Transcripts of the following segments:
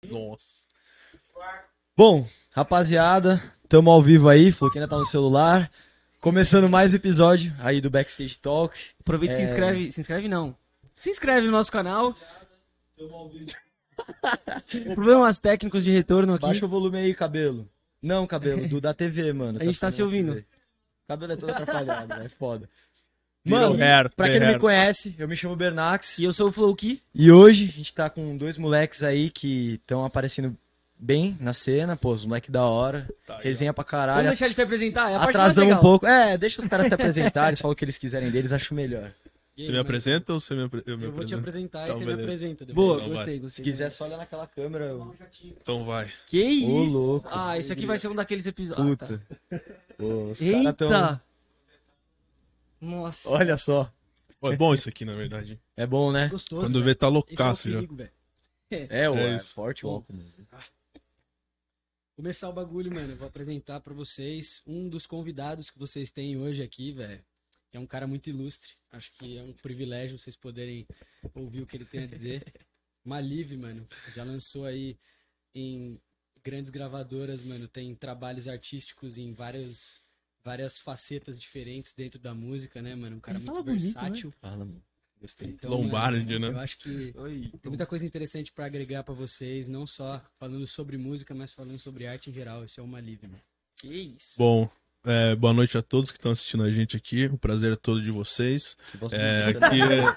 Nossa. Bom, rapaziada, tamo ao vivo aí, falou que ainda tá no celular. Começando mais um episódio aí do Backstage Talk. Aproveita e se inscreve não. Se inscreve no nosso canal. Problemas técnicos de retorno aqui. Baixa o volume aí, cabelo. Não, cabelo, da TV, mano. A gente tá se ouvindo. O cabelo é todo atrapalhado, é foda. Virou Mano, hair, pra quem não hair. me conhece, eu me chamo Bernax. E eu sou o Flowkey. E hoje a gente tá com dois moleques aí que estão aparecendo bem na cena. Pô, os moleques da hora. Tá aí, Resenha pra Vamos caralho. deixar ele se apresentar? É a parte mais Atrasamos um legal. pouco. É, deixa os caras se apresentarem. Eles falam o que eles quiserem deles, acho melhor. E aí, Você me mano? apresenta ou você me Eu vou te apresenta? apresentar Então, e você me beleza. apresenta depois. Boa, Então vai. gostei. Se quiser, só olha naquela câmera. Então vai. Que isso? Ô, louco. Ah, esse aqui vai ser um daqueles episódios. Puta. Pô, os caras Eita! tão... Nossa. Olha só. Pô, é bom isso aqui, na verdade. É bom, né? Gostoso, Quando velho. vê, tá Esse é o loucaço já. perigo, velho. É, É é isso. forte o Bom. álcool. Começar o bagulho, mano. Eu vou apresentar pra vocês um dos convidados que vocês têm hoje aqui, velho. Que é um cara muito ilustre. Acho que é um privilégio vocês poderem ouvir o que ele tem a dizer. Malive, mano. Já lançou aí em grandes gravadoras, mano. Tem trabalhos artísticos em várias facetas diferentes dentro da música, né, mano? Um cara Ele muito fala bonito, versátil. Fala, mano. Gostei. Então, Lombardi, mano, né? Eu acho que tem muita coisa interessante pra agregar pra vocês, não só falando sobre música, mas falando sobre arte em geral. Esse é o Malive, mano. Que isso? Bom, boa noite a todos que estão assistindo a gente aqui. O prazer é todo de vocês. Que voz É, bonita, aqui né?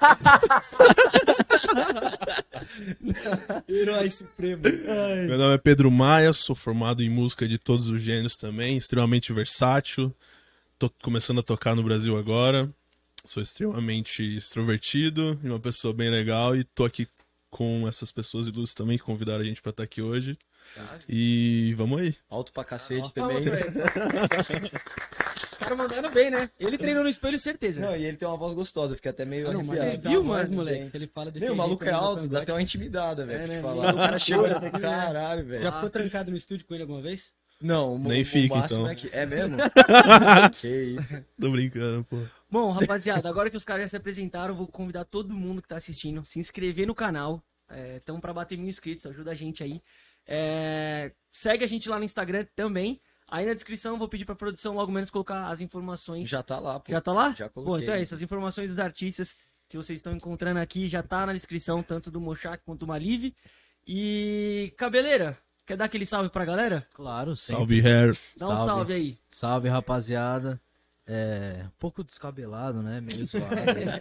é... Herói supremo. Meu nome é Pedro Maia, sou formado em música de todos os gêneros também, extremamente versátil. Tô começando a tocar no Brasil agora. Sou extremamente extrovertido e uma pessoa bem legal. E tô aqui com essas pessoas ilustres também que convidaram a gente pra estar aqui hoje. E vamos aí. Alto pra cacete Fala, também. velho. Os caras mandando bem, né? Ele treinou no espelho, certeza. Não, e ele tem uma voz gostosa, fica até meio Ah, não, mas arrepiado. ele Viu, viu, mano? mais, moleque. Tem. Se ele fala desse Meu, o maluco é jeito, ainda alto, tá dá no até uma intimidada, velho. É, pra te né, falar. mano? O cara chegou e Loucura, falou, né? caralho, Já velho. ficou trancado no estúdio com ele alguma vez? Não, Nem o fica, máximo então. é que... É mesmo? Que isso. Tô brincando, pô. Bom, rapaziada, agora que os caras já se apresentaram, eu vou convidar todo mundo que tá assistindo a se inscrever no canal. Estamos pra bater 1000 inscritos, ajuda a gente aí. Segue a gente lá no Instagram também. Aí na descrição eu vou pedir pra produção logo menos colocar as informações. Já tá lá, pô. Já tá lá? Já Bom, coloquei. então é isso. As informações dos artistas que vocês estão encontrando aqui já tá na descrição, tanto do Mochak quanto do Malive. E, Cabeleira, quer dar aquele salve pra galera? Claro, sempre. Salve, Hair. Dá um salve aí. Salve, rapaziada. Um pouco descabelado, né? Meio zoado.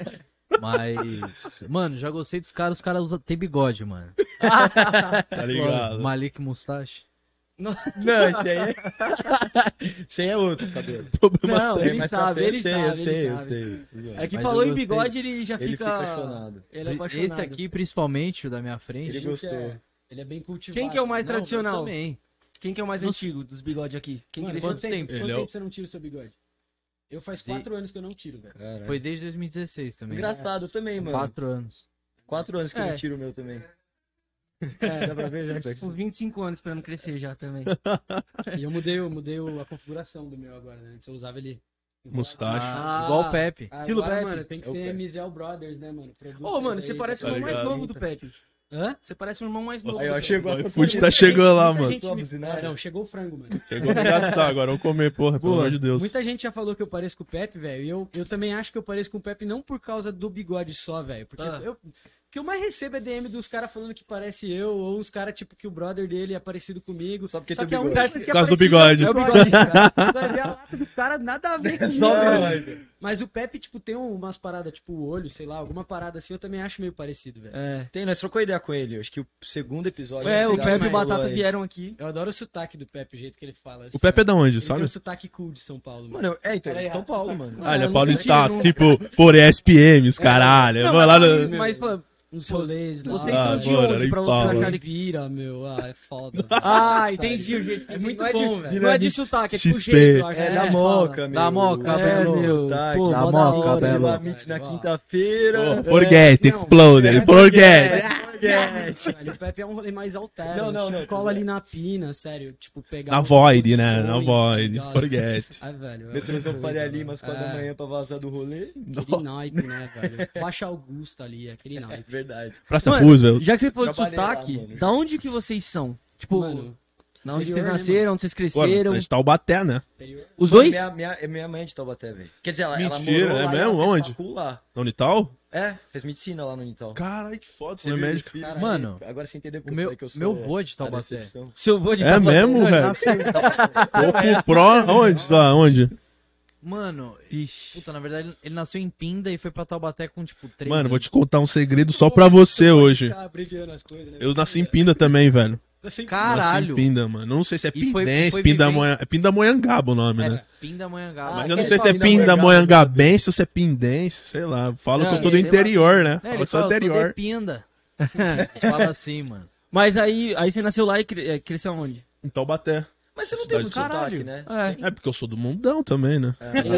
Mas, mano, já gostei dos caras. Os caras tem bigode, mano. Tá ligado? Malik Mustache. Não, esse aí é... Esse aí é outro, cabelo. Não, É, ele mas sabe, eu ele sei, sabe, eu sei, ele eu sabe. sei. É que Mas falou eu em gostei. bigode, ele já Ele fica... fica apaixonado. Ele é apaixonado. Esse aqui, principalmente, o da minha frente. Ele gostou. Ele é bem cultivado. Quem que é o mais Não, tradicional? eu também. Quem que é o mais Não antigo dos bigodes aqui? Quem que Mano, deixou? quanto tempo, Ele quanto é o- tempo você não tira o seu bigode? Eu faz 4 anos que eu não tiro, velho. Caralho. Foi desde 2016 também. Engraçado, eu também, mano. 4 anos. 4 anos que eu É. não tiro o meu também. Dá pra ver já? Uns 25 anos esperando crescer já também. E eu mudei a configuração do meu agora, né? Antes eu usava ele... Mustache. Ah. Igual o Pepe. Estilo Agora, Pepe. mano, tem que É o ser Pepe. MZL Brothers, né, mano? Ô, mano, você parece o Tá irmão mais ligado? novo do Pepe. Hã? Você parece o irmão mais novo. Aí, ó, do chegou Pepe. O iFood tá chegando lá, Muita mano. gente Tua me- buzinada. Ah, não, chegou o frango, mano. Chegou a gastar, agora vamos comer, porra, pelo amor de Deus. Muita gente já falou que eu pareço com o Pepe, velho. E eu também acho que eu pareço com o Pepe não por causa do bigode só, velho. Porque Ah. o que eu mais recebo é DM dos caras falando que parece eu, ou uns caras, tipo, que o brother dele é parecido comigo. Só porque Só tem que é um bigode. cara que Por causa do parecido, bigode. É o bigode, cara. Você vai ver a lata do cara, nada a ver com Só isso, bigode. velho. Mas o Pepe, tipo, tem umas paradas, tipo, o olho, sei lá, alguma parada assim, eu também acho meio parecido, velho. É. Tem, nós trocou ideia com ele. Acho que o segundo episódio... É, o esse cara Pepe e o falou Batata aí. vieram aqui. Eu adoro o sotaque do Pepe, o jeito que ele fala. assim, O Pepe é da onde, Ele tem sabe? um sotaque cool de São Paulo, mano. Mano, então, ele é de São Paulo, mano. Ah, ele é não paulista, consigo, tipo, por ESPM, os caralho. Não, Vai lá no... mas, pô, Uns rolês, lá. vocês Ah, são de mano, onde nem pra vocês fala. acharem que... Vira, meu. Ah, é foda. Ah, entendi o jeito. É muito não é bom, de, velho. Não é de sotaque, é tipo XP. jeito, eu acho. É da fala. Moca, meu. Da Moca, É, Belo. meu. Tá, Pô, que da mó Moca, hora. Belo. Uma mix na quinta-feira. Forget, Não, explode, forget. Forget. Velho, o Pepe é um rolê mais alterno. Não, Tipo, não, cola tudo ali na pina, sério. Tipo, pegar Na umas Void, né? Na posições, Void. tá ligado? Forget. Ai, velho. é Metrôzão outra Faria coisa, Lima às velho. 4 da manhã pra vazar do rolê. Aquele naipe, né, velho? Baixa Augusta ali, aquele É naipe. verdade. Praça Mano, Roosevelt. já que você falou de Trabalhei lá, sotaque, mano. da onde que vocês são? Tipo, Mano, da onde interior, vocês né, nasceram, onde vocês Pô, nós cresceram? três de Taubaté, né? interior. Os Mano, dois? minha mãe é de Taubaté, velho. Quer dizer, ela Mentira, morou é lá e mesmo? ela fez Onde? facul lá. Na Unital? É, fez medicina lá no Unital. Caralho, que foda, Você você é viu médico. ele, filho? Mano, Agora você entendeu porque o eu meu- falei que eu sou meu vô é de a Taubaté. decepção. Seu avô de É Taubaté. mesmo, Não, ele velho? nasceu. Pô, pro aonde? Lá, onde? Mano, Ixi. puta, na verdade, ele nasceu em Pinda e foi pra Taubaté com, tipo, 3 Mano, vou anos. te contar um segredo só pra você Pode hoje. ficar abreviando as coisas, né? Eu nasci em Pinda também, velho. Nasci em Caralho. Nasci em Pinda, mano. Eu não sei se é E foi Pindense, vivendo- É Pindamonhangaba o nome, né? É, Pindamonhangaba. Mas Ah, eu não é sei se é Pindamonhangaba. Pindamonhangabense ou se é Pindense, sei lá. Fala que eu Não, sou do sei lá. interior, né? É, Fala ele só fala, eu sou de interior. Pinda. Eles falam assim, mano. Mas aí você nasceu lá e cresceu aonde? Em Taubaté. Mas você não tem Cidade muito do caralho. sotaque, né? É. É porque eu sou do mundão também, né?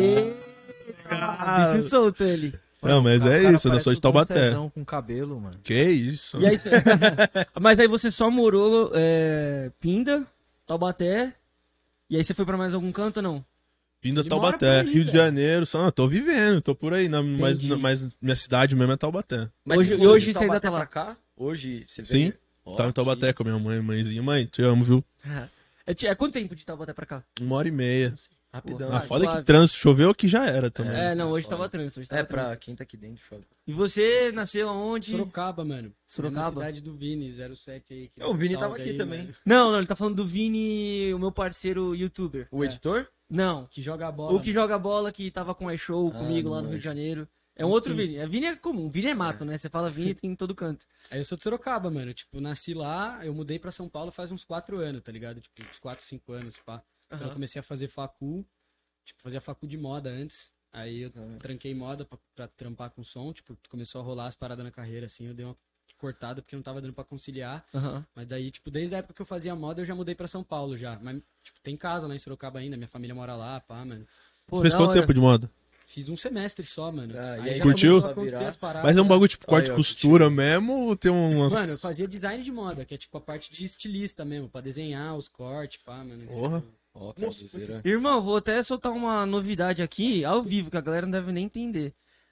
Ah, bicho solto ele. Não, mas O é cara isso, eu não parece sou de o Tom Taubaté. Cezão com cabelo, mano. Que isso? E aí você... Mas aí você só morou Pinda, Taubaté, e aí você foi pra mais algum canto ou não? Pinda, Ele mora Taubaté, por aí, Rio de velho. Janeiro, só, não, tô vivendo, tô por aí, Entendi. mas minha cidade mesmo é Taubaté. Mas Hoje- tipo, e hoje de você ainda tá Taubaté lá? pra cá? Hoje você Sim, veio? Ó, Tava em Taubaté com a minha mãe, mãezinha. Mãe, te amo, viu? É quanto tempo de Taubaté pra cá? 1h30. Rapidão. Ah, Ah, foda suave. que trânsito choveu aqui já era também. É, não, hoje foda. tava trânsito, hoje É, tava pra trânsito. quem tá aqui dentro, foda. E você nasceu aonde? Sorocaba, mano. Sorocaba? Na cidade do Vini, 07 aí. que O Vini salve tava aqui aí, também. mano. Não, ele tá falando do Vini, o meu parceiro youtuber. O editor? Não, Que joga bola. o que joga bola, que tava com a show Ah, comigo lá não no Rio manjo. de Janeiro. É um outro Vini. Vini é comum, Vini é mato, né? Você fala Vini, tem em todo canto. Aí eu sou de Sorocaba, mano. Tipo, nasci lá, eu mudei pra São Paulo faz uns 4 anos, tá ligado? Tipo, uns 4, 5 anos, pá. Então eu Aham. comecei a fazer facul. Tipo, fazia facul de moda antes. Aí eu tranquei moda pra trampar com som. Tipo, começou a rolar as paradas na carreira, assim. Eu dei uma cortada porque não tava dando pra conciliar. Aham. Mas daí, tipo, desde a época que eu fazia moda, eu já mudei pra São Paulo já. Mas, tipo, tem casa lá em Sorocaba ainda. Minha família mora lá, pá, mano. Pô, Você fez da quanto hora. tempo de moda? Fiz um semestre só, mano. Ah, e aí aí já curtiu? começou a acontecer as paradas. Mas é um bagulho tipo corte Aí, ó, e costura mesmo ou tem umas. Mano, eu fazia design de moda, que é tipo a parte de estilista mesmo, pra desenhar os cortes, pá, mano. Porra. Tipo, Ó, cabezeira. Irmão, vou até soltar uma novidade aqui, ao vivo, que a galera não deve nem entender.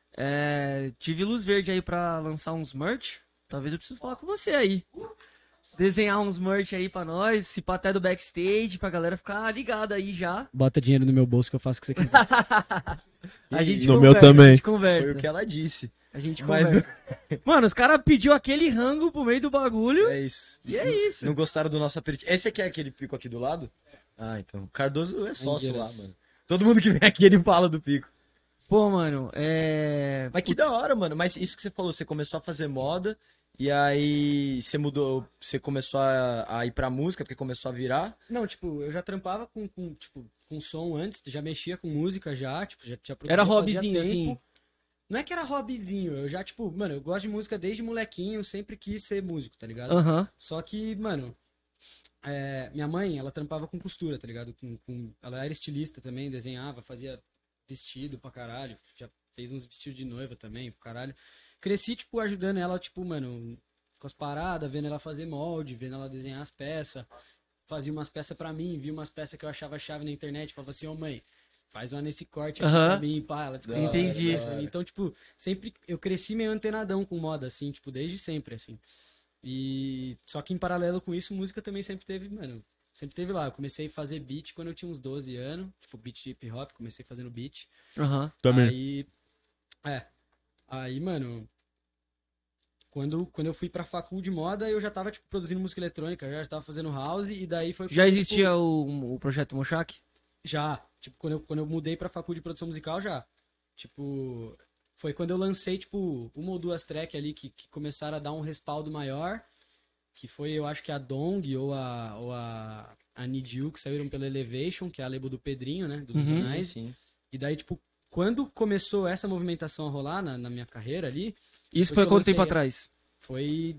Tive luz verde aí pra lançar uns merch. Talvez eu preciso falar com você aí. Desenhar uns merch aí pra nós, se pá até do backstage, pra galera ficar ligada aí já. Bota dinheiro no meu bolso que eu faço o que você quiser. A gente No conversa, meu também. a gente Foi conversa. o que ela disse. A gente Mas- conversa. Mano, os caras pediu aquele rango pro meio do bagulho. É isso. E é isso. Não gostaram do nosso aperitivo. Esse aqui é aquele pico aqui do lado? Ah, então. Cardoso é sócio lá, Mangueiras. mano. Todo mundo que vem aqui, ele fala do pico. Pô, mano, Mas que da hora, mano. Mas isso que você falou, você começou a fazer moda e aí você mudou, você começou a ir pra música porque começou a virar. Não, tipo, eu já trampava com som antes, já mexia com música já, tipo, já produzia Era fazia hobbyzinho, tempo. assim. Não é que era hobbyzinho, eu já, tipo, mano, eu gosto de música desde molequinho, sempre quis ser músico, tá ligado? Aham. Só que, mano, minha mãe, ela trampava com costura, tá ligado? Ela era estilista também, desenhava, fazia vestido pra caralho, já fez uns vestidos de noiva também, pro caralho. Cresci, tipo, ajudando ela, tipo, mano, com as paradas, vendo ela fazer molde, vendo ela desenhar as peças. Fazia umas peças pra mim, via umas peças que eu achava chave na internet, falava assim, ô mãe, faz uma nesse corte aqui Aham. pra mim, pá, ela descobriu. Entendi. Então, tipo, sempre, eu cresci meio antenadão com moda, assim, tipo, desde sempre, assim. E só que em paralelo com isso, música também sempre teve, mano, sempre teve lá. Eu comecei a fazer beat quando eu tinha uns 12 anos, tipo, beat de hip hop, comecei fazendo beat. Aham. Também. Aí, mano, quando eu fui pra facul de moda, eu já tava, tipo, produzindo música eletrônica, já tava fazendo house, e daí foi... Já quando, existia tipo, o projeto Mochak? já, tipo, quando eu mudei pra facul de produção musical, já. Tipo, foi quando eu lancei, tipo, uma ou duas tracks ali que começaram a dar um respaldo maior, que foi, eu acho que a Dong ou a Need You, que saíram pela Elevation, que é a label do Pedrinho, né, do Uhum. Zonais. Sim. E daí, tipo, quando começou essa movimentação a rolar na minha carreira ali, Isso Depois foi que eu quanto tempo lancei- atrás? foi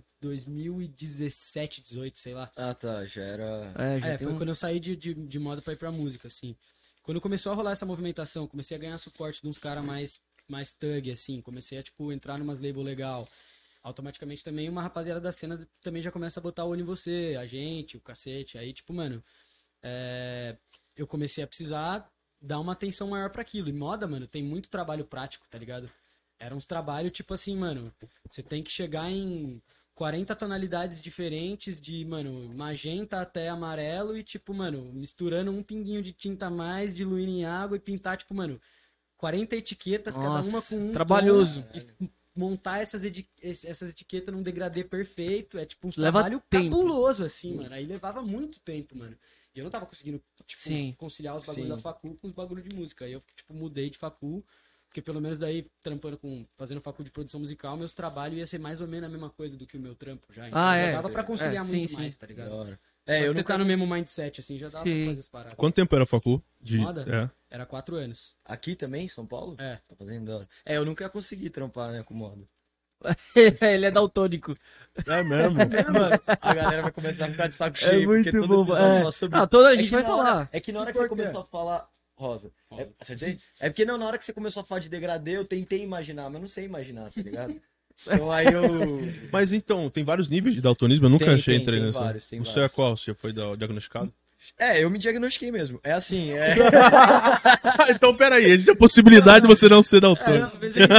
2017, 18, sei lá. Ah, tá. Já era. Já tem Foi um... quando eu saí de moda pra ir pra música, assim. Quando começou a rolar essa movimentação, comecei a ganhar suporte de uns caras mais thug, assim. Comecei a, tipo, entrar numas label legal. automaticamente também uma rapaziada da cena também já começa a botar o olho em você, a gente, o cacete. Aí, tipo, mano, eu comecei a precisar dar uma atenção maior pra aquilo. E moda, mano, tem muito trabalho prático, tá ligado? Eram uns trabalhos, tipo assim, mano, você tem que chegar em 40 tonalidades diferentes de, mano, magenta até amarelo e, tipo, mano, misturando um pinguinho de tinta a mais, diluindo em água e pintar, tipo, mano, 40 etiquetas, cada uma com um trabalhoso. tom, e montar essas etiquetas num degradê perfeito. É, tipo, um Leva trabalho tempo. cabuloso, assim, mano. Aí levava muito tempo, mano. E eu não tava conseguindo, tipo, Sim. conciliar os bagulhos Sim. da facul com os bagulhos de música. Aí eu, tipo, mudei de facul. Porque pelo menos daí, fazendo facul de produção musical, meus trabalhos ia ser mais ou menos a mesma coisa do que o meu trampo já. Então já dava pra conciliar sim, muito sim. mais, tá ligado? Da hora. Só que eu você nunca tá no mesmo mindset, assim, já dava pra Sim. fazer as paradas. Quanto tempo era a facu? Moda? Era 4 anos. Aqui também, em São Paulo? É. Tá fazendo da hora. Eu nunca ia conseguir trampar, né, com moda. Ele é daltônico. É mesmo? Mano, a galera vai começar a ficar de saco cheio, muito porque todo bom, episódio é. fala sobre Ah, isso. toda a É gente que vai na hora- falar. É que na hora que Por você quê? começou a falar... Rosa. Acertei? É porque não, na hora que você começou a falar de degradê, eu tentei imaginar, mas eu não sei imaginar, tá ligado? Então aí eu... Mas então, tem vários níveis de daltonismo? Eu nunca Tem, achei tem, entrei tem nessa. vários, tem O seu é vários. qual? Você já foi diagnosticado? Eu me diagnostiquei mesmo. É assim, Então, peraí, existe a possibilidade de você não ser daltônico.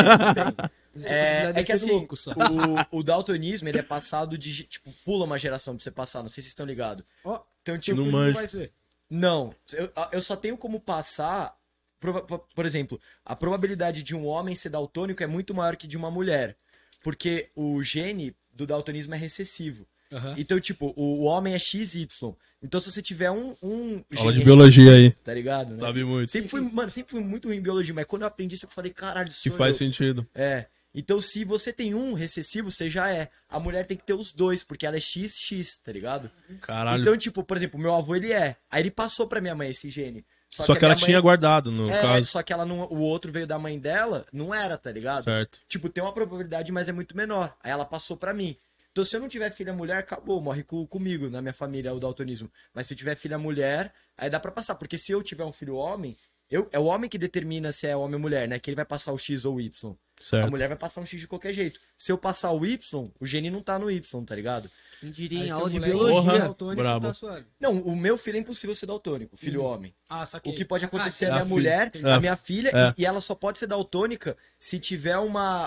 É que ser assim, louco só. o daltonismo, ele é passado de, tipo, pula uma geração pra você passar, não sei se vocês estão ligados. Ó, Então, tipo, Não como manjo. vai ser? não, eu só tenho como passar, por exemplo, a probabilidade de um homem ser daltônico é muito maior que de uma mulher, porque o gene do daltonismo é recessivo. Aham. Então, tipo, o homem é XY. Então, se você tiver um Aula de gene biologia aí. recessivo, tá ligado? Né? Sabe muito. Sempre fui muito ruim em biologia, mas quando eu aprendi isso, eu falei, caralho, Que sou faz eu. sentido. Então, se você tem um recessivo, você já é. A mulher tem que ter os dois, porque ela é XX, tá ligado? Caralho. Então, tipo, por exemplo, meu avô, ele é. Aí ele passou pra minha mãe esse gene. Só que a ela minha tinha mãe- guardado, no caso. Só que ela não, o outro veio da mãe dela, não era, tá ligado? Certo. Tipo, tem uma probabilidade, mas é muito menor. Aí ela passou pra mim. Então, se eu não tiver filha mulher, acabou, morre comigo, na minha família, o daltonismo. Mas se eu tiver filha mulher, aí dá pra passar. Porque se eu tiver um filho homem, é o homem que determina se é homem ou mulher, né? Que ele vai passar o X ou o Y. A Certo. mulher vai passar um X de qualquer jeito. Se eu passar o Y, o gene não tá no Y, tá ligado? Quem diria Aí em se aula tem de moleque biologia. daltônico, brabo. tá suave. Não, o meu filho é impossível ser daltônico, filho homem. Ah, saquei. O que pode acontecer é é a a minha mulher, filha. a minha filha, É. e ela só pode ser daltônica se tiver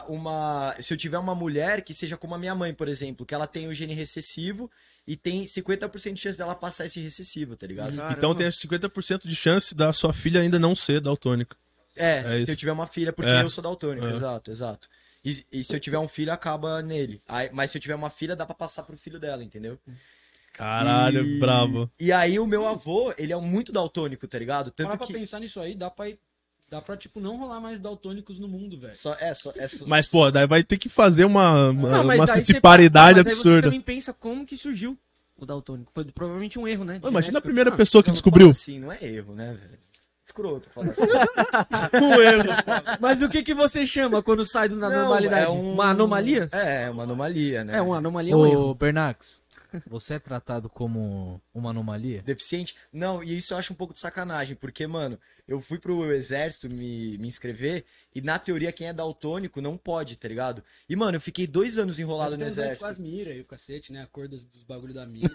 se eu tiver uma mulher que seja como a minha mãe, por exemplo, que ela tem o gene recessivo e tem 50% de chance dela passar esse recessivo, tá ligado? Então tem 50% de chance da sua filha ainda não ser daltônica. É Se isso. eu tiver uma filha, porque É. eu sou daltônico, É. exato. E se eu tiver um filho, acaba nele. Mas se eu tiver uma filha, dá pra passar pro filho dela, entendeu? Caralho, brabo. E aí o meu avô, ele é muito daltônico, tá ligado? Para Tanto pra que... pensar nisso aí, dá pra, tipo, não rolar mais daltônicos no mundo, velho. Mas, pô, daí vai ter que fazer uma Não, mas aí você- disparidade não, mas aí absurda. Você também pensa como que surgiu o daltônico. Foi provavelmente um erro, né? Imagina a genético. primeira pessoa que Não, descobriu. fala assim, não é erro, né, velho? Escroto falar assim. Um erro. Mas o que que você chama quando sai da Não, normalidade? Uma anomalia? É uma anomalia, né? É, uma anomalia é um erro. Ô, Bernax, você é tratado como uma anomalia? Deficiente? Não, e isso eu acho um pouco de sacanagem, porque, mano, eu fui pro exército me inscrever e, na teoria, quem é daltônico não pode, tá ligado? E, mano, eu fiquei 2 anos enrolado no Tem os dois com as exército. mira e o cacete, né? A cor dos bagulho da mira.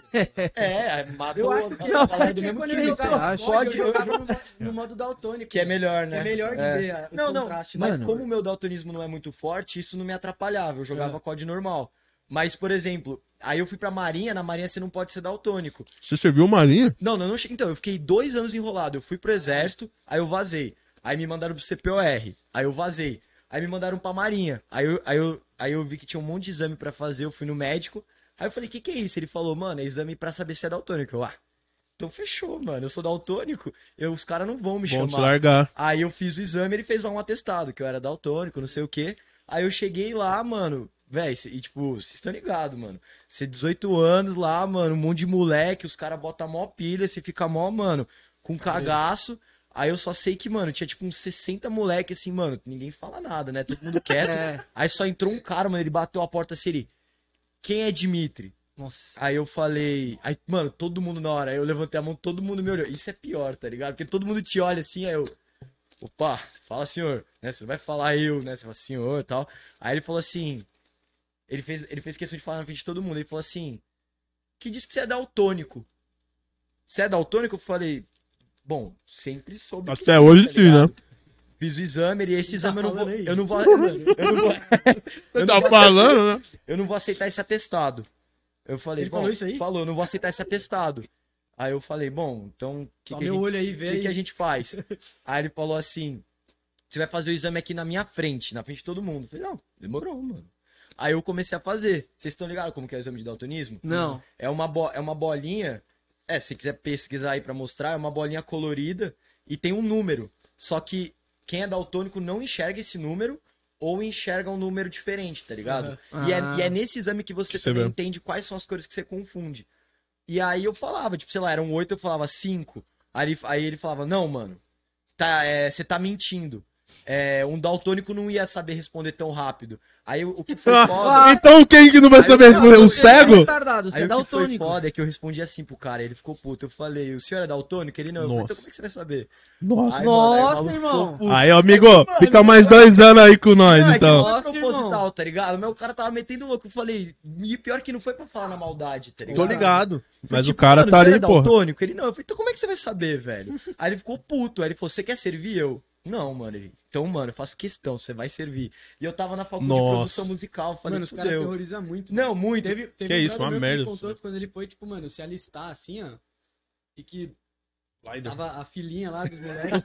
Matou Eu acho que a não, galera do mesmo quando time, ele você jogava acha? pode, eu jogava no modo daltônico. Que é melhor, né? É melhor de ver o Não, contraste. mas Mano. como o meu daltonismo não é muito forte, isso não me atrapalhava. Eu jogava COD normal. Mas, por exemplo, aí eu fui pra Marinha, na Marinha você não pode ser daltônico. Você serviu Marinha? Não. Então, eu fiquei 2 anos enrolado. Eu fui pro exército, aí eu vazei. Aí me mandaram pro CPOR, aí eu vazei. Aí me mandaram pra Marinha. Aí eu vi que tinha um monte de exame pra fazer, eu fui no médico. Aí eu falei, que é isso? Ele falou, mano, é exame pra saber se é daltônico. Então fechou, mano. Eu sou daltônico, os caras não vão me Vão te chamar. largar. Aí eu fiz o exame, ele fez lá um atestado, que eu era daltônico, não sei o quê. Aí eu cheguei lá, mano, véi, e tipo, vocês estão ligados, mano. Você 18 anos lá, mano, um monte de moleque, os caras botam mó pilha, você fica mó, mano, com cagaço. Aí eu só sei que, mano, tinha tipo uns 60 moleque assim, mano, ninguém fala nada, né? Todo mundo quieto. Aí só entrou um cara, mano, ele bateu a porta assim, ele, quem é Dimitri? Nossa. Aí eu falei. Aí, mano, todo mundo na hora. Aí eu levantei a mão, todo mundo me olhou. Isso é pior, tá ligado? Porque todo mundo te olha assim, aí eu. Opa, fala senhor, né? Você não vai falar eu, né? Você fala senhor e tal. Aí ele falou assim: Ele fez questão de falar na frente de todo mundo. Ele falou assim: que diz que você é daltônico. Você é daltônico? Eu falei, bom, sempre soube que Até hoje tá sim, ligado? né? Fiz o exame e esse exame eu não vou. falando aí? Eu não vou. Eu não vou. Eu não Tá vou, falando, né? eu não vou aceitar esse atestado. Eu falei, Ele bom, falou isso aí? falou, eu não vou aceitar esse atestado. Aí eu falei, bom, então o que, Só que, a meu gente, olho aí, vê que aí. a gente faz? Aí ele falou assim: você vai fazer o exame aqui na minha frente, na frente de todo mundo. Eu falei, não, demorou, mano. Aí eu comecei a fazer. Vocês estão ligados como que é o exame de daltonismo? Não. É uma bolinha. Se quiser pesquisar aí pra mostrar, é uma bolinha colorida e tem um número. Só que quem é daltônico não enxerga esse número ou enxerga um número diferente, tá ligado? Aham. E é nesse exame que você Você também vê. entende quais são as cores que você confunde. E aí eu falava, tipo, sei lá, eram 8, eu falava 5. Aí ele falava, não, mano, você tá mentindo. Um daltônico não ia saber responder tão rápido. Aí o que foi foda. Então quem que não vai saber responder? Um Você é cego? retardado, você Aí é o que foi daltônico. foda é que eu respondi assim pro cara, ele ficou puto. Eu falei, o senhor é daltônico? Ele não. Eu falei, Nossa. então como é que você vai saber? Nossa. Aí, mano, aí o Nossa, maluco irmão. ficou puto. Aí, ó, amigo, Mano, fica mais 2 anos aí com nós, Não, é que então. não foi Nossa, proposital, irmão. tá ligado? Mas o cara tava metendo louco. Eu falei, e pior que não foi pra falar na maldade, tá ligado? Tô ligado. Foi Mas tipo, o cara mano, tá você ali, é porra. daltônico? Ele não. Eu falei, então como é que você vai saber, velho? Aí ele ficou puto. Aí ele falou, você quer servir? Eu, não, mano. Ele, então, mano, eu faço questão, você vai servir. E eu tava na faculdade de Nossa. produção musical. Eu falei, Mano, os caras fudeu. terrorizam muito. Não, muito. Teve Que um isso, brother uma meu que merda. me contou que quando ele foi, tipo, mano, se alistar assim, ó. E que tava a filhinha lá dos moleques.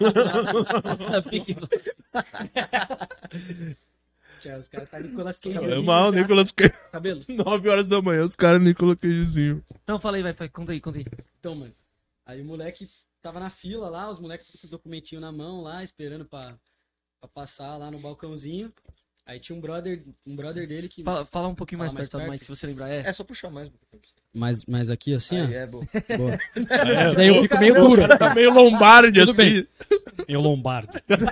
Tchau, os caras tá Nicolas Cage. É mal, Nicolas Cage. Cabelo. 9 horas da manhã, os caras Nicolas Cagezinho. Não, falei, vai, conta aí, conta aí. Então, mano. Aí o moleque tava na fila lá, os moleques tudo com os documentinhos na mão lá, esperando pra passar lá no balcãozinho. Aí tinha um brother dele que. Fala um pouquinho Fala mais mais perto, perto. Mike, se você lembrar. É. É só puxar mais. Mas aqui assim, Aí, ó. boa. Boa. É, Daí eu fico meio duro. Tá meio lombarde Tudo assim. Eu Lombardo.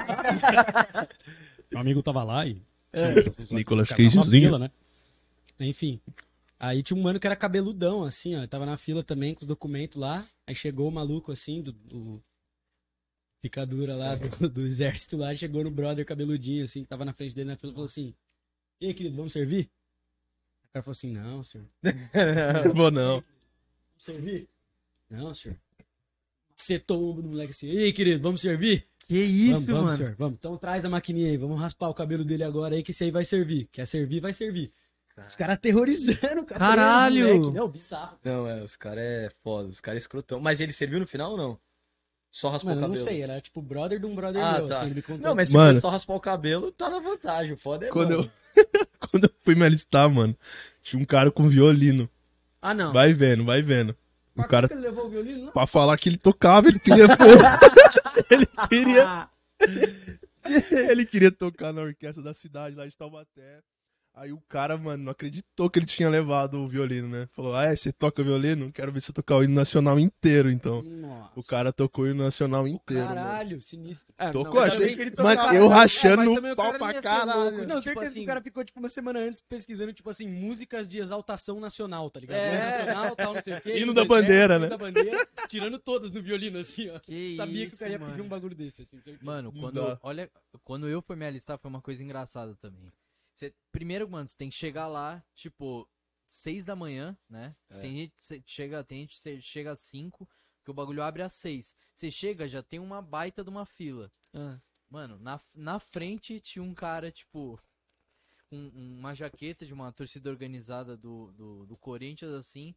Meu amigo tava lá e. Nicolas os caras estavam na Cagezinho. fila, né? Enfim. Aí tinha um mano que era cabeludão, assim, ó. Tava na fila também com os documentos lá. Aí chegou o maluco, assim, do picadura lá, do exército lá. Chegou no brother cabeludinho, assim, que tava na frente dele na fila e falou assim: e aí, querido, vamos servir? O cara falou assim: não, senhor. Não vou não. Vamos servir? Não, senhor. Setou o ombro do moleque assim: e aí, querido, vamos servir? Que isso, Vamos, mano. senhor, vamos. Então traz a maquininha aí, vamos raspar o cabelo dele agora aí, que esse aí vai servir. Quer servir, vai servir. Os caras aterrorizando, cara. Caralho! preso, moleque. Não, bizarro. Não, os caras é foda, os caras é escrotão. Mas ele serviu no final ou não? Só raspou Mano, o eu não cabelo? sei, era tipo brother de um brother Ah, meu, tá. assim, ele me contou. Não, mas se Mano. for só raspar o cabelo, tá na vantagem. O foda é, Quando mano. Quando eu fui me alistar, mano, tinha um cara com violino. Ah, não. Vai vendo, vai vendo. O Mas cara, como que ele levou o violino? Não? pra falar que ele tocava, ele queria. ele queria. Ah, Ele queria tocar na orquestra da cidade, lá de Taubaté. Aí o cara, mano, não acreditou que ele tinha levado o violino, né? Falou, você toca violino? Quero ver você tocar o hino nacional inteiro, então. Nossa. O cara tocou o hino nacional inteiro, mano. Caralho, sinistro. é, Tocou, não, achei também- que ele também- tocava. Mano, eu rachando mas o também o pau cara pra não ia ser caralho. louco, Não, tipo certeza assim, que o cara ficou, tipo, uma semana antes pesquisando, tipo assim, músicas de exaltação nacional, tá ligado? É. Hino nacional, tal, não sei o quê. Hino do da exército, bandeira, hino né? da bandeira, tirando todas no violino, assim, ó. Que Sabia que o isso, cara ia mano. pedir um bagulho desse, assim. certeza. Mano, Bizarro. quando eu fui me alistar foi uma coisa engraçada também. Primeiro, mano, você tem que chegar lá, tipo, 6 da manhã, né? Tem gente que chega às 5, que o bagulho abre às 6. Você chega, já tem uma baita de uma fila. Ah. Mano, na frente tinha um cara, tipo, com uma jaqueta de uma torcida organizada do Corinthians, assim.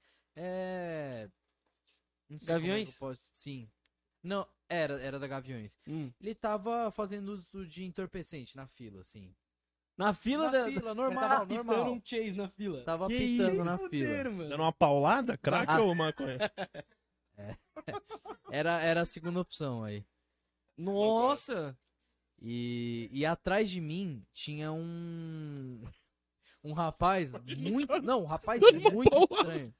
Não sei como é que eu Gaviões? posso- Sim. Não, era da Gaviões. Ele tava fazendo uso de entorpecente na fila, assim. Na fila Na da. fila, Ele normal, tava pitando normal. um chase na fila. Tava Que pitando isso, na fila. Fuderam, mano. Dando uma paulada? Crack Ah. ou maconha? Era a segunda opção aí. Nossa! E atrás de mim tinha um rapaz muito, não, um rapaz muito estranho.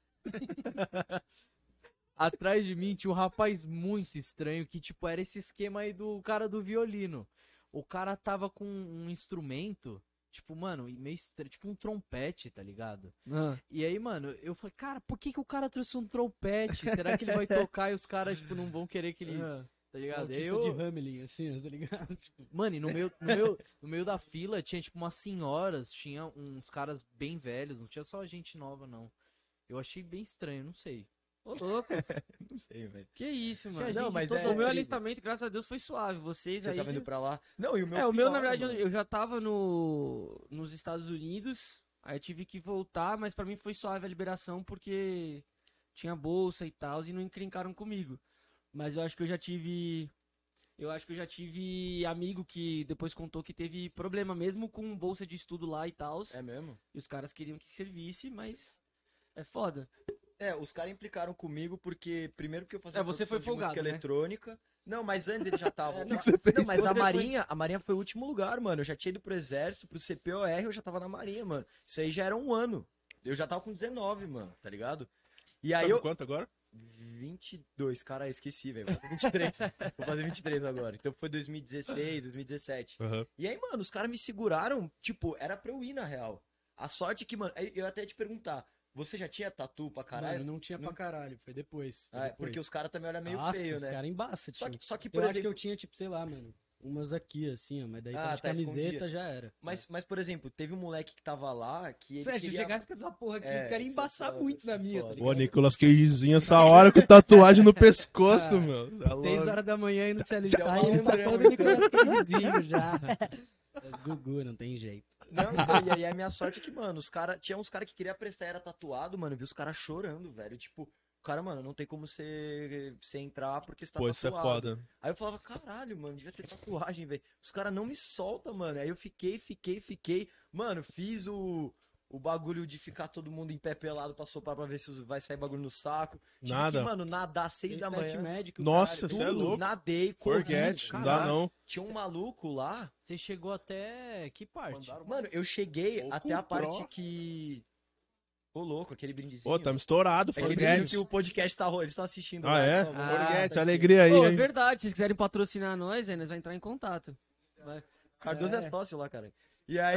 Atrás de mim tinha um rapaz muito estranho que tipo era esse esquema aí do cara do violino. O cara tava com um instrumento, tipo, mano, meio estranho, tipo um trompete, tá ligado? Ah. E aí, mano, eu falei, cara, por que o cara trouxe um trompete? Será que ele vai tocar e os caras, tipo, não vão querer que ele tá ligado? Autista Eu, de Hamelin, assim, ó, tá ligado? Tipo, mano, e no meio da fila tinha, tipo, umas senhoras, tinha uns caras bem velhos, não tinha só gente nova, não. Eu achei bem estranho, não sei. Ô, louco. Não sei, velho. Que isso, mano. Não, mas O é meu incrível. alistamento, graças a Deus, foi suave. Vocês Você aí... tava indo pra lá. Não, e o meu o meu, pior, na verdade, mano. eu já tava nos Estados Unidos, aí eu tive que voltar, mas pra mim foi suave a liberação porque tinha bolsa e tal, e não encrencaram comigo. Mas eu acho que eu já tive amigo que depois contou que teve problema mesmo com bolsa de estudo lá e tal, É mesmo? e os caras queriam que servisse, mas é foda. É, os caras implicaram comigo porque, primeiro que eu fazia Você foi produção de música folgado, né? eletrônica. Não, mas antes eles já estavam. É, não. O que você fez? Não, mas Você a Marinha foi o último lugar, mano. Eu já tinha ido pro Exército, pro CPOR, eu já tava na Marinha, mano. Isso aí já era um ano. Eu já tava com 19, mano, tá ligado? E aí Sabe eu. quanto agora? 22, cara, esqueci, velho. Vou fazer 23. Vou fazer 23 agora. Então foi 2016, 2017. Aham. E aí, mano, os caras me seguraram, tipo, era pra eu ir na real. A sorte é que, mano, eu até ia te perguntar, você já tinha tatu pra caralho? mano, não tinha pra caralho, foi depois. Foi Ah, depois. porque os caras também olham meio Nossa, feio, os né? caras embaçam, tio. Só que, Eu por acho que exemplo, eu tinha, tipo, sei lá, mano, umas aqui, assim, ó, mas daí Ah, tava de tá, camiseta escondia. já era. mas, por exemplo, teve um moleque que tava lá que ele Sérgio, se eu queria... chegasse com essa porra aqui, É, os caras iam isso é embaçar foda, muito isso é na minha, tá foda. ligado? Ô, Nicolas Cagezinho essa hora com tatuagem no pescoço, Ah, meu. Cê é Às 3 louco. horas da manhã indo se Já alistar e ele tá malandrão, todo Nicolas Cagezinho já. Mas Gugu, não tem jeito. Não, então, e aí a minha sorte é que, mano, tinha uns caras que queriam prestar, era tatuado, mano, vi os caras chorando, velho, tipo, o cara, mano, não tem como você entrar porque você tá Pô, isso é tatuado. foda. Aí eu falava, caralho, mano, devia ter tatuagem, velho. Os caras não me soltam, mano. Aí eu fiquei. Mano, fiz o bagulho de ficar todo mundo em pé pelado pra soprar pra ver se vai sair bagulho no saco. Tive Nada. que, mano, nadar às 6 Fez da teste manhã. médico, Nossa, caralho. cê é Tudo, louco. nadei, corri. Forget, não dá caralho. não. Tinha um maluco lá. Você chegou até que parte? Mano, eu cheguei Ou até a comprou. parte que... Ô, louco, aquele brindezinho. Ô, tá estourado, Aquele brinde forget. que o podcast tá rolando, eles estão assistindo Ah, lá. é? então, vamos lá, Forget, tá aqui. alegria aí, Pô, é hein? verdade, se vocês quiserem patrocinar nós, aí nós vamos entrar em contato. Vai. Cardoso é sócio lá, cara. E aí...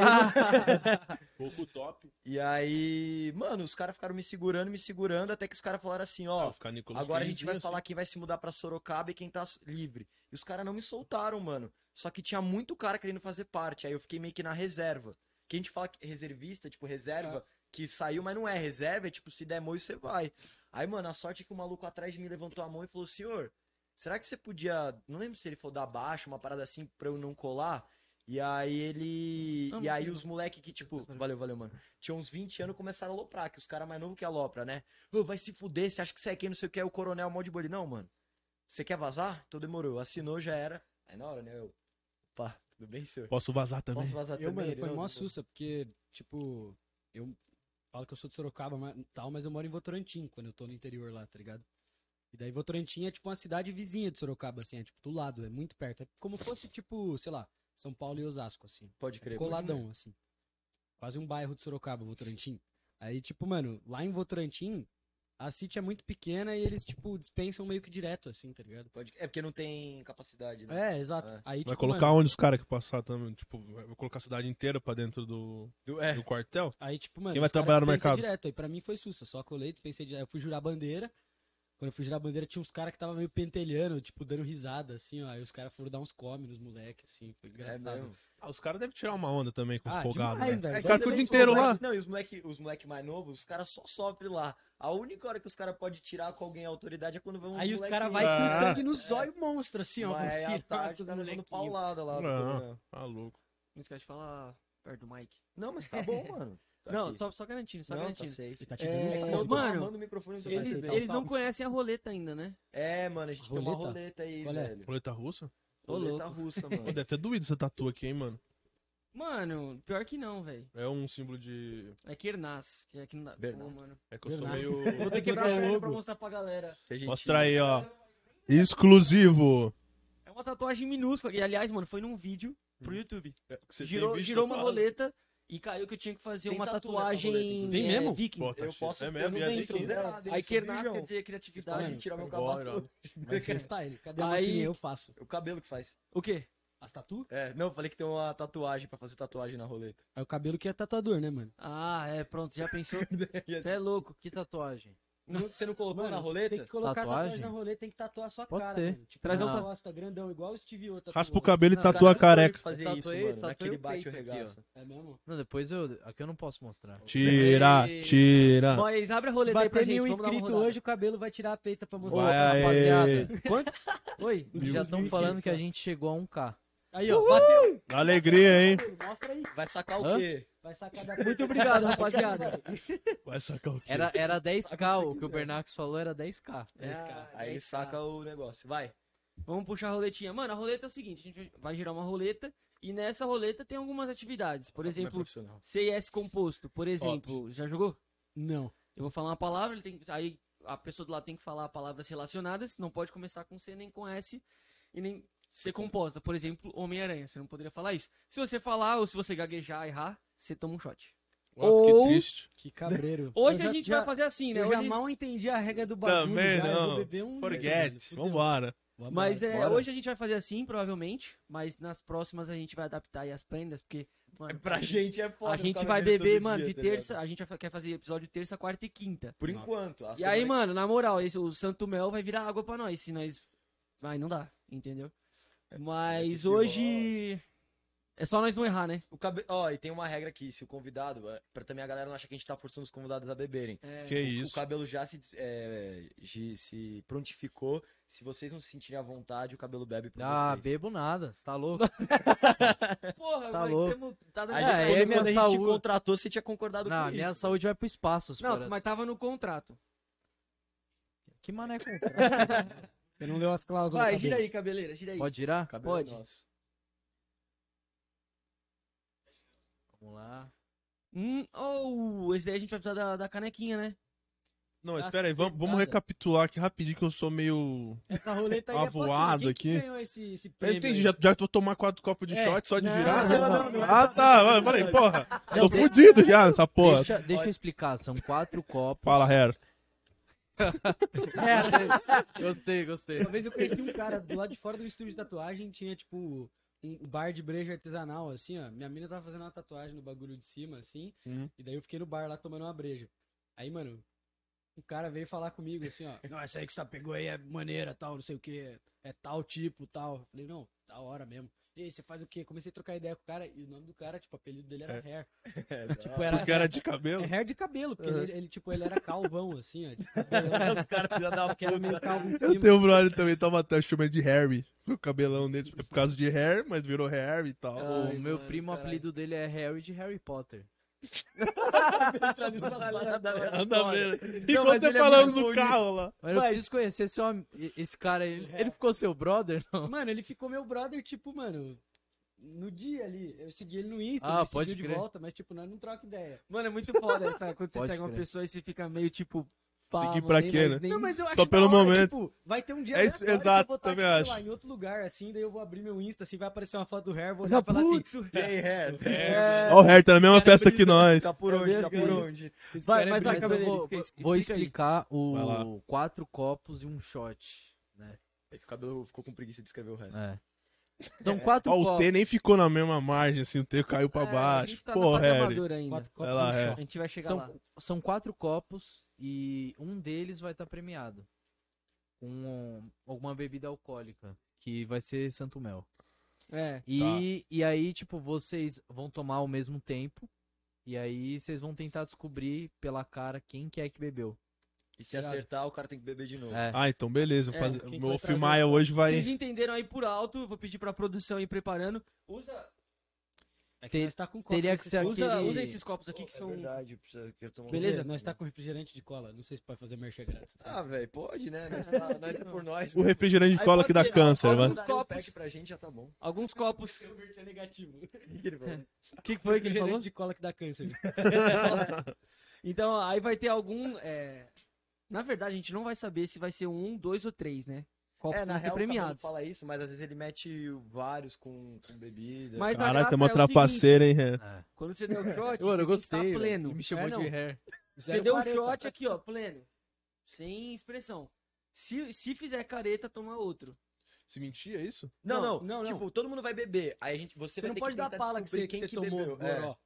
Pouco top. E aí, mano, os caras ficaram me segurando, até que os caras falaram assim, ó, Ficar Nicolas agora a gente vai Cagezinho, falar assim. quem vai se mudar pra Sorocaba e quem tá livre. E os caras não me soltaram, mano. Só que tinha muito cara querendo fazer parte, aí eu fiquei meio que na reserva. Que a gente fala que reservista, tipo, reserva, que saiu, mas não é reserva, é tipo, se der moio, você vai. Aí, mano, a sorte é que o maluco atrás de mim levantou a mão e falou, senhor, será que você podia, não lembro se ele falou dar baixa, uma parada assim, pra eu não colar? E aí ele. Não, E não aí tem os moleque que, tipo. Valeu. Valeu, mano. Tinha uns 20 anos começaram a aloprar, que os caras mais novos que alopra, né? Ô, vai se fuder, você acha que você é quem, não sei o que, é o coronel mó de boli. Não, mano. Você quer vazar? Então demorou. Assinou, já era. Aí na hora, né? Eu. Opa, tudo bem, senhor? Posso vazar também? Posso vazar Eu, também? mano, Ele, foi não, mó não. sussa, porque, tipo, eu falo que eu sou de Sorocaba tal, mas eu moro em Votorantim, quando eu tô no interior lá, tá ligado? E daí Votorantim é, tipo, uma cidade vizinha de Sorocaba, assim, é, tipo, do lado, é muito perto. É como fosse, tipo, sei lá, São Paulo e Osasco, assim. Pode crer. Coladão, assim. Quase um bairro de Sorocaba, Votorantim. Aí, tipo, mano, lá em Votorantim, a City é muito pequena e eles, tipo, dispensam meio que direto, assim, tá ligado? É porque não tem capacidade, né? É, exato. É. Aí, Vai tipo, colocar mano, onde os caras que passar também? Tipo, vai colocar a cidade inteira pra dentro do É. quartel? aí, tipo, mano, Quem vai os caras trabalhar no dispensam mercado? direto. Aí pra mim foi sussa, só colei, dispensei direto. Eu fui jurar bandeira. Quando eu fui jurar bandeira, tinha uns caras que tava meio pentelhando, tipo, dando risada, assim, ó. Aí os caras foram dar uns come nos moleques, assim, foi É engraçado. mesmo. Ah, os caras devem tirar uma onda também com os folgados, demais, né? velho. O Já cara fica o também dia inteiro Os lá. moleque- Não, e os moleque mais novos, os caras só sofrem lá. A única hora que os caras podem tirar com alguém a autoridade é quando vão Aí os caras vai vai com Ah. o sangue no zóio monstro, assim, ó. Mas vão à tirar tarde com os tá levando molequinhos. paulada lá do Não, coronel. tá louco. Não esquece de falar perto do Mike. Não, mas tá bom, mano. Tá Não, aqui. só garantindo, só Não, tá garantindo. safe. Ele tá te É, dando Eu fogo. tô mano, mamando o microfone do Eles, PC. eles não conhecem a roleta ainda, né? É, mano, a gente tem uma Roleta? roleta aí, Qual é? velho. Roleta russa? Ô, Roleta louco. russa, Pô, mano. deve ter doído essa tatu aqui, hein, mano? Mano, pior que não, velho. É um símbolo de... É Kernas, que é aqui não dá. Bernardo. Pô, mano. É que eu sou Bernardo. meio... Vou ter que quebrar a É perna logo. pra mostrar pra galera. Mostra aí, ó. Exclusivo. É uma tatuagem minúscula. E aliás, mano, foi num vídeo pro YouTube. É, que você tem Girou, vídeo girou uma tatuado. roleta e caiu que eu tinha que fazer Tem uma tatu nessa tatuagem roleta, inclusive. Tem mesmo? viking. Pô, tá Eu cheio. posso É ter mesmo, no e é dentro, viking. zerado, hein, Aí subir, Kernas João. quer dizer Pode criatividade. tirar meu Igual, cabaço. irado. Vai ser style. Cadê a Aí- maquininha? Eu faço. O cabelo que faz. O quê? As tatu? É, não, eu falei que tem uma tatuagem pra fazer tatuagem na roleta. É o cabelo que é tatuador, né, mano? Ah, é, pronto, já pensou? Você é louco. Que tatuagem? Você não colocou Mano, na você roleta? tem que colocar Tatuagem? tatuagem na roleta, tem que tatuar a sua Pode cara, ser. mano. Tipo, Traz na outra- costa, grandão, igual o Stevie O tatuou. Raspa o cabelo e Não, tatua a Cara, careca. fazer Eu isso, tatuei- mano. tatuei Naquele o bate o peito aqui, ó. regaça. É mesmo? Não, depois aqui eu não posso mostrar. Tira, Ei. tira. Mas abre a Se roleta aí pra bater gente, 1000 vamos dar uma inscritos rodada. hoje, o cabelo vai tirar a peita pra Ô, mostrar. Vai aí. rapaziada, Quantos? Oi? já estão falando que a gente chegou a 1K. Aí, ó, bateu. Alegria, hein? Mostra aí. Vai sacar o Hã? quê? Vai sacar da Muito obrigado, rapaziada. Vai sacar o quê? Era 10K, o que o Bernax falou era 10K. Aí ele saca o negócio. Vai. Vamos puxar a roletinha. Mano, a roleta é o seguinte, a gente vai girar uma roleta e nessa roleta tem algumas atividades. Por exemplo, CIS composto, por exemplo. Já jogou? Não. Eu vou falar uma palavra, aí a pessoa do lado tem que falar palavras relacionadas, não pode começar com C nem com S e nem ser composta. Por exemplo, Homem-Aranha, você não poderia falar isso. Se você falar ou se você gaguejar, errar, você toma um shot. Nossa, Ou- que triste. Que cabreiro. Hoje Eu a gente vai fazer assim, né? Eu já Hoje... mal entendi a regra do bagulho. Também já. Eu vou não. beber um... Forget. Fudeu. Vambora. Vambora. Mas Bora. hoje a gente vai fazer assim, provavelmente. Mas nas próximas a gente vai adaptar aí as prendas, porque, mano, Pra gente é foda. a gente ficar vai bebendo beber, todo mano, dia, de tá ligado? terça. A gente quer fazer episódio terça, quarta e quinta. Por enquanto. E aí, mano, na moral, o Santo Mel vai virar água pra nós. Se nós. Vai, não dá, entendeu? Mas esse hoje. É só nós não errar, né? Ó, e tem uma regra aqui, se o convidado, pra também a galera não achar que a gente tá forçando os convidados a beberem. Que O isso. cabelo já se prontificou. Se vocês não se sentirem à vontade, o cabelo bebe por Ah, vocês. bebo nada, você tá louco? Porra, Tá mas louco. tá dando A É, gente, aí quando, é minha quando a gente saúde. te contratou, você tinha concordado Não, com minha isso. saúde vai pro espaço. se Não, for mas tava no contrato. Que mané com... Você não leu as cláusulas. Vai, cabelo. gira aí, cabeleira, gira aí. Pode girar? O cabelo Pode. é nosso. Vamos lá. Esse daí a gente vai precisar da canequinha, né? Não, espera aí, vamos Cacetada. recapitular aqui rapidinho que eu sou meio... Essa roleta aí é pra Avoado quem? Quem que aqui. ganhou esse Eu prêmio entendi, aí? já vou tomar 4 copos de É. shot só de Não, girar? não, Ah, tá, eu falei, porra, Não, tô fudido já nessa porra. Deixa eu explicar, são 4 copos. Fala, Her. Gostei. Uma vez eu conheci um cara do lado de fora do estúdio de tatuagem, tinha tipo um bar de breja artesanal, assim, ó. Minha mina tava fazendo uma tatuagem no bagulho de cima, assim, e daí eu fiquei no bar lá tomando uma breja. Aí, mano, o cara veio falar comigo, assim, ó. Não, essa aí que você pegou aí é maneira, tal, não sei o que, é tal tipo, tal. Eu falei, não, da hora mesmo. E aí, você faz o quê? Comecei a trocar ideia com o cara, e o nome do cara, tipo, o apelido dele era Hair. Tipo, Porque era de cabelo? É hair de cabelo, porque ele, tipo, ele era calvão, assim, ó. De cabelão, Os caras filha da que era meio puta. calvo em Eu cima. tenho um brother também, tava até chamando de Harry. O cabelão dele é por causa de hair, mas virou Harry e tal. Ai, O meu mano, primo, o caralho. apelido dele é Harry de Harry Potter. Anda a ver. Não, Enquanto mas você ele é falando muito no bom carro lá. Mas eu preciso conhecer esse cara aí. Ele ficou seu brother? Não? Mano, ele ficou meu brother, tipo, mano, no dia ali. Eu segui ele no Insta, Ah, ele pode seguiu de crer. volta, mas, tipo, nós não troca ideia. Mano, é muito foda essa, quando você Pode pega uma crer. pessoa e você fica meio tipo. Seguir mano, pra nem quê, mais né? nem- Não, mas eu acho Só da pelo hora, momento. Tipo, vai ter um dia É isso, aleatório que exato, eu vou estar, também sei acho. lá, em outro lugar, assim, daí eu vou abrir meu Insta, assim, vai aparecer uma foto do Hair, vou Mas, olhar e falar assim, putz, E aí, Hair? Ó, o Harry tá na mesma festa que nós. Tá por onde? Tá por onde? esse Vai, cara é mas vai, brisa. Mas eu cabelo, vou, explica vou aí. explicar Vai lá. o 4 copos e um shot. Né? É que o cabelo ficou com preguiça de escrever o resto. É. São 4 Ó, o copos. T nem ficou na mesma margem, assim, o T caiu pra A baixo. gente tá Pô, na fase Harry. amadora ainda. 4 copos Vai lá, e um Hair. A shot. gente vai chegar lá. São 4 copos e um deles vai estar premiado com alguma bebida alcoólica, que vai ser Santo Mel. É. E aí, tipo, vocês vão tomar ao mesmo tempo, e aí vocês vão tentar descobrir pela cara quem que é que bebeu. E se acertar, o cara tem que beber de novo. É. Ah, então beleza. É, Fazer... quem Vou vai trazer filmar os hoje vai. Vocês entenderam aí por alto, eu vou pedir pra produção ir preparando. Usa, É que nós tá com copo teria nesse que ser copo. usa, aquele- usa esses copos aqui que É são. verdade, quero tomar um Beleza? refresco. Nós tá com refrigerante de cola, não sei se pode fazer merchan grátis. sabe? Ah, velho, pode, né? Nós é por nós. O refrigerante de Aí cola pode que dá ser, câncer, ó, vai. ó, Dá copos. um pack pra gente, já tá bom. Alguns copos. Seu merchan é negativo. O que ele falou? O que foi que ele falou? Refrigerante de cola que dá câncer. Então, aí vai ter algum. Na verdade, a gente não vai saber se vai ser um, dois ou três, né? Copos É, na vão ser real, o Cabelo premiados. fala isso, mas às vezes ele mete vários com bebida. Mas a Caralho, graça tem uma é o seguinte, trapaceira, hein, Hair? quando você deu o shot, Mano, eu você tem gostei, que estar pleno. velho. Me chamou não. de hair. Você deu o 0,40. shot aqui, ó, pleno. Sem expressão. Se fizer careta, toma outro. Se mentir, é isso? Não, Não. tipo, todo mundo vai beber. Aí você Você vai não ter pode que dar tentar pala que descobrir você quem tomou, bebeu. É. goró.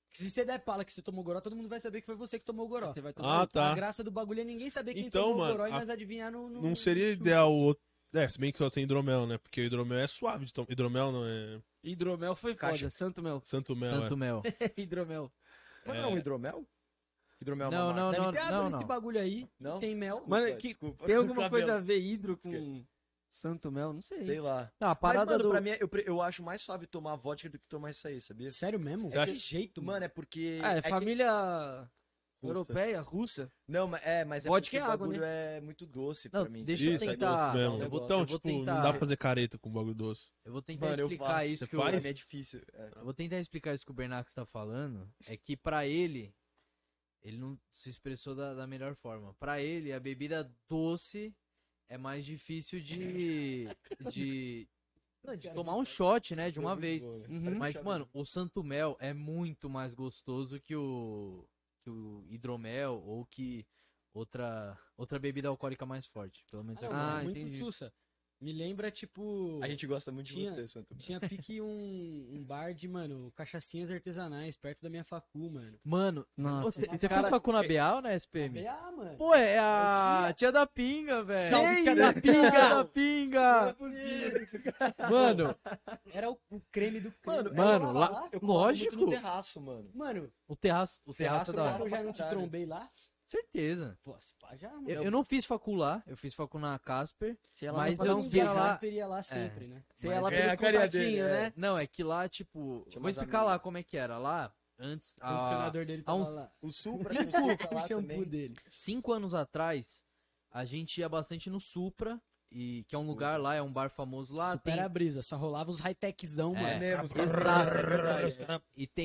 Se você der pala que você tomou goró, todo mundo vai saber que foi você que tomou goró. Você vai tomar. Ah, tá. A graça do bagulho é ninguém saber quem Então, tomou mano, goró e a- nós adivinhar no Não seria chute, ideal assim. o outro. É, se bem que só tem hidromel, né? Porque o hidromel é suave de tomar. Hidromel não é. Hidromel foi foda, Caixa. Santo Mel. Santo mel. Santo Mel. Hidromel. Mas não é um hidromel? Hidromel é uma Não, marca. não, Deve não, ter água não, nesse não. bagulho aí. Não? Tem mel. Desculpa, Mano, desculpa. Tem alguma Cabelo. coisa a ver hidro com Santo Mel? Não sei. Sei lá. Não, a Mas, parada mano, do... pra mim, eu acho mais suave tomar vodka do que tomar isso aí, sabia? Sério mesmo? Você acha? Que jeito, Mano, é porque... Ah, é que- família Russa. europeia, russa. Não, mas é Vodka porque é o água, bagulho é muito doce Não, pra mim. deixa eu Isso, é tentar- doce mesmo. Não, eu vou- Então, eu vou tipo, não tentar- dá pra fazer careta com bagulho doce. Eu vou tentar Mano, eu explicar faço. isso Você que faz? Pra mim é difícil. Eu vou tentar explicar isso que o Bernax tá falando. É que pra ele não se expressou da melhor forma. Pra ele, a bebida doce é mais difícil de tomar um shot, né, de uma vez. Uhum. Mas, mano, o Santo Mel é muito mais gostoso que o hidromel ou que outra bebida alcoólica mais forte. Pelo menos é o que eu Ah, acho. muito entendi. tussa. Me lembra, tipo... A gente gosta muito de Tinha- você, Santo. Tinha pique um bar de, mano, cachaçinhas artesanais perto da minha facu, mano. Mano, Nossa. você foi facu na BA ou na SPM? Ah, mano. Pô, é a tia da pinga, velho. Salve, tia da pinga! Tia da Não é pinga! possível isso, cara. Mano, Era o creme do creme. Mano, Mano, eu lá- colava Eu colava lógico. muito no terraço, mano. Mano, o terraço é terraço da hora. eu já não te caralho. trombei lá? Certeza. Pô, se pá já, mano. Eu não fiz facu lá, eu fiz facu na Casper. Se ela Mas só dar eu uns ia beijos, lá- Iria lá sempre, né? se Mas ela é pelo a carinha contatinho, dele, né? Não, é que lá, tipo, Tinha vou umas explicar amigas. lá como é que era. Lá, antes, O funcionador dele há uns tava lá. O Supra, tem o Supra lá O shampoo também. dele. 5 anos atrás, a gente ia bastante no Supra, que é um lugar lá, é um bar famoso lá. Supera Tem, a brisa, só rolava os high-techzão, mano. É, mesmo, Os os caras- exato. É verdade, os caras-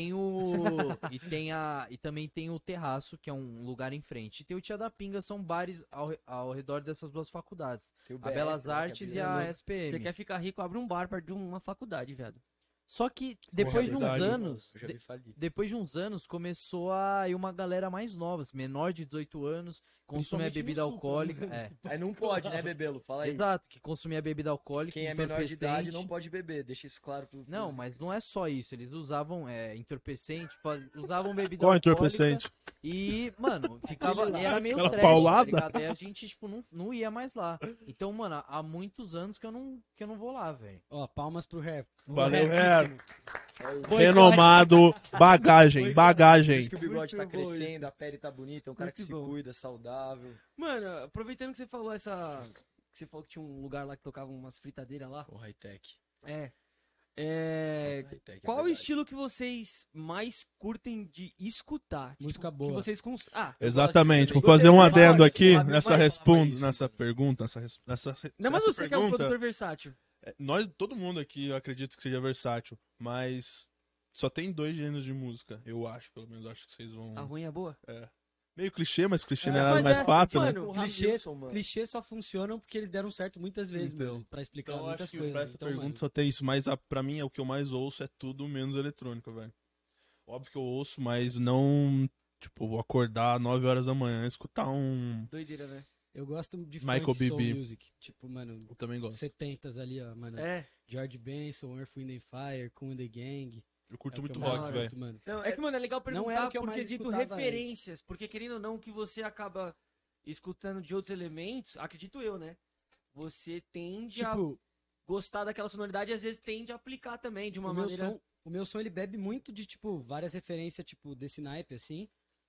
E também tem o Terraço, que é um lugar em frente. E tem o Tia da Pinga, são bares ao redor dessas duas faculdades. Tem o A BF Belas lá, que é Artes bem e a louco. SPM. Você quer ficar rico, abre um bar perto de uma faculdade, viado. Só que depois de uns verdade, anos, Eu já vi falir. depois de uns anos começou a ir uma galera mais nova, assim, menor de 18 anos, consumia Principalmente bebida no Supra, alcoólica. né? Aí não pode, né, bebê-lo? Fala aí. Exato, que consumia bebida alcoólica. Quem é menor de idade entorpecente. não pode beber, deixa isso claro pro... Não, mas não é só isso. Eles usavam entorpecente, usavam bebida Qual é alcoólica. entorpecente? E, mano, ficava. Era meio Aquela trash, paulada? tá ligado? Aí a gente, tipo, não ia mais lá. Então, mano, há muitos anos que eu não vou lá, velho. Ó, palmas pro rap. Valeu, Rapíssimo. Renomado, bagagem, Por bagagem. isso que o bigode tá Muito bom crescendo, isso. a pele tá bonita, é um cara que Muito se bom. cuida, saudável. Mano, aproveitando que você falou que você falou que tinha um lugar lá que tocava umas fritadeiras lá. O high-tech. É. Nossa, high-tech, é Qual o verdade. estilo que vocês mais curtem de escutar? Tipo, Música Que boa. vocês Exatamente, vou Gostei fazer um de falar adendo isso, aqui o Ramiro nessa mais falava resposta, isso, nessa mano. pergunta, Não, mas essa você que é um pergunta, produtor versátil. nós, todo mundo aqui, eu acredito que seja versátil, mas só tem 2 gêneros de música, eu acho, pelo menos, acho que vocês vão... A ruim é boa? Meio clichê, mas clichê não é É, nada mas mais é, fato, né? mano, O Clichês, Ramilson, mano. clichês só funcionam porque eles deram certo muitas vezes, Então. mano, pra explicar Então, eu muitas acho que coisas. pra essa Então, pergunta mano, só tem isso, mas pra mim, o que eu mais ouço é tudo menos eletrônica, velho. Óbvio que eu ouço, mas não, tipo, vou acordar 9 horas da manhã e escutar um... Doideira, né? eu gosto de Michael funk, soul Bibi. music. Tipo, mano, Eu também gosto. 70s ali, ó, mano. É. George Benson, Earth, Wind and Fire, Cool and the Gang. Eu curto É o muito que eu mais rock, curto, velho. mano. Não, É que, mano, é legal Não era perguntar o que eu por mais quesito escutava referências. Porque, querendo ou não, que você acaba escutando de outros elementos, acredito eu, né? Você tende a Tipo, gostar daquela sonoridade e às vezes tende a aplicar também de uma o meu maneira... som, o meu som ele bebe muito de, tipo, várias referências, tipo, desse naipe, assim.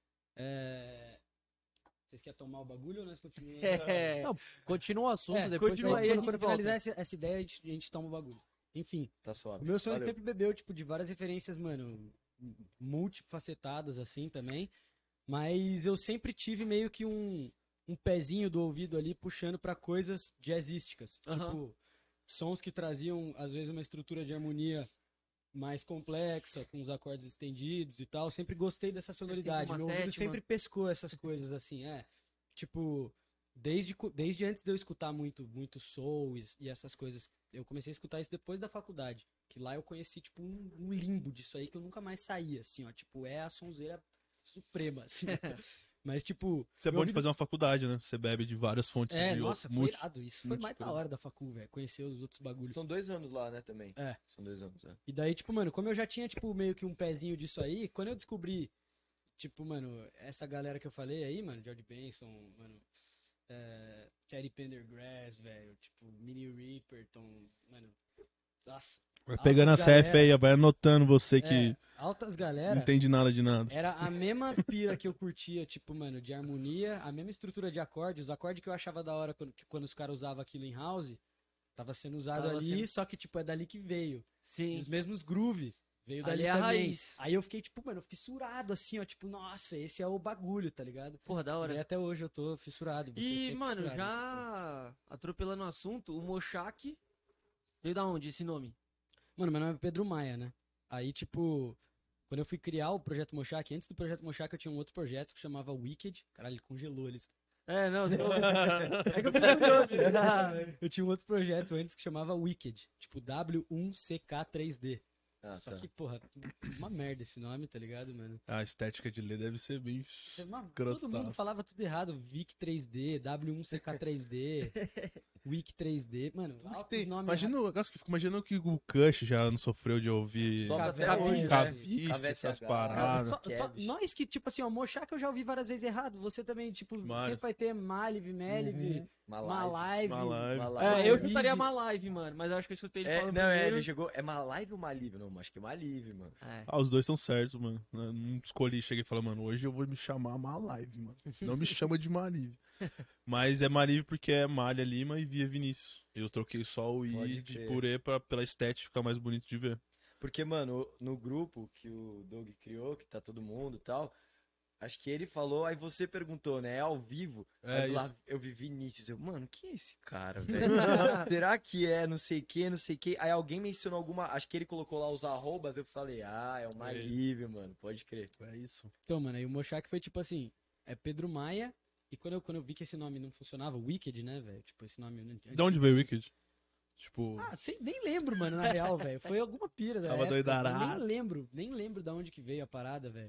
Vocês querem tomar o bagulho ou nós continuamos? É. Não, continua o assunto, É, depois continua aí, a gente quando volta. finalizar essa ideia, a gente toma o bagulho. Enfim, Tá suave. o meu som ele Valeu. sempre bebeu, tipo, de várias referências, mano, multifacetadas, assim, também. Mas eu sempre tive meio que um pezinho do ouvido ali puxando pra coisas jazzísticas. Aham. Tipo, sons que traziam, às vezes, uma estrutura de harmonia mais complexa, com os acordes estendidos e tal. Sempre gostei dessa sonoridade. uma Meu ouvido sétima. sempre pescou essas coisas, assim, Tipo, desde antes de eu escutar muito soul e essas coisas, eu comecei a escutar isso depois da faculdade. Que lá eu conheci, tipo, um limbo disso aí que eu nunca mais saía, assim, ó. Tipo, é a sonzeira suprema, assim. Mas, tipo... Isso é meu bom de ouvido- fazer uma faculdade, né? Você bebe de várias fontes de nossa, foi multi- irado. Isso foi mais da hora da facu, velho. Conhecer os outros bagulhos. São 2 anos lá, né, também. É. São 2 anos, é. E daí, tipo, mano, como eu já tinha, tipo, meio que um pezinho disso aí, quando eu descobri, tipo, mano, essa galera que eu falei aí, mano, George Benson, mano, Teddy Pendergrass, velho, tipo, Minnie Riperton, mano, nossa. Vai pegando a altas CF galera. aí, vai anotando você que Altas não galera. entende nada de nada. Era a mesma pira que eu curtia, tipo, mano, de harmonia, a mesma estrutura de acorde, os acordes que eu achava da hora quando os caras usavam aquilo em house, tava sendo usado Tava ali, sendo- só que, tipo, é dali que veio. Sim. Os mesmos groove. Veio dali Ali é a também. raiz. Aí eu fiquei, tipo, mano, fissurado, assim, ó. Tipo, nossa, esse é o bagulho, tá ligado? Porra, da E hora. até hoje eu tô fissurado. vou ser E, sempre mano, fissurado nessa porra. já atropelando o assunto, o Mochak veio da onde esse nome? Mano, meu nome é Pedro Maia, né? Aí, tipo, quando eu fui criar o Projeto Mochak, antes do Projeto Mochak eu tinha um outro projeto que chamava Wicked. Caralho, ele congelou eles. É, não, É que eu fiquei curioso. Eu tinha um outro projeto antes que chamava Wicked. Tipo, W1CK3D. Ah, Só tá. que, porra, uma merda esse nome, tá ligado, mano? A estética de ler deve ser bem Mano, escrotal. todo mundo falava tudo errado. Vic 3D, W1CK3D, Wick 3D. Mano, altos nomes Imagina, eu acho que fico imaginando que o Kush já não sofreu de ouvir Sofre até Caviche, hoje, né? Caviche, KVSH, essas paradas. Kevish. Nós que, tipo assim, ó, Mochak eu já ouvi várias vezes errado. Você também, tipo, Mano. sempre vai ter Maliv, Meliv, Uma Malive. Uma live. Uma É, live. eu chutaria uma live, mano, mas eu acho que eu escutei ele É, falando não, primeiro. ele chegou. É uma live ou uma live? Não, acho que é uma live, mano. É. Ah, os dois estão certos, mano. Eu não escolhi, cheguei e falei, mano, hoje eu vou me chamar Malive, mano. Não me chama de Marive. Mas é Marive porque é Malha Lima e Via Vinícius. Eu troquei só o Pode I de crer. por E pela estética ficar mais bonito de ver. Porque, mano, no grupo que o Doug criou, que tá todo mundo e tal, acho que ele falou, aí você perguntou, né? É ao vivo. É, Aí lá eu vi Vinícius. Eu, mano, quem é esse cara, velho? Será que é não sei o que, não sei o que? Aí alguém mencionou alguma. Acho que ele colocou lá os arrobas. Eu falei, ah, é uma É ele. live, mano. Pode crer. É isso. Então, mano, aí o Mochak foi tipo assim, é Pedro Maia. E quando eu vi que esse nome não funcionava, Wicked, né, velho? Tipo, esse nome... De onde veio o Wicked? Tipo, Ah, sei, nem lembro, mano, na real, velho. Foi alguma pira da Tava época. doidaraço. Nem lembro da onde que veio a parada, velho.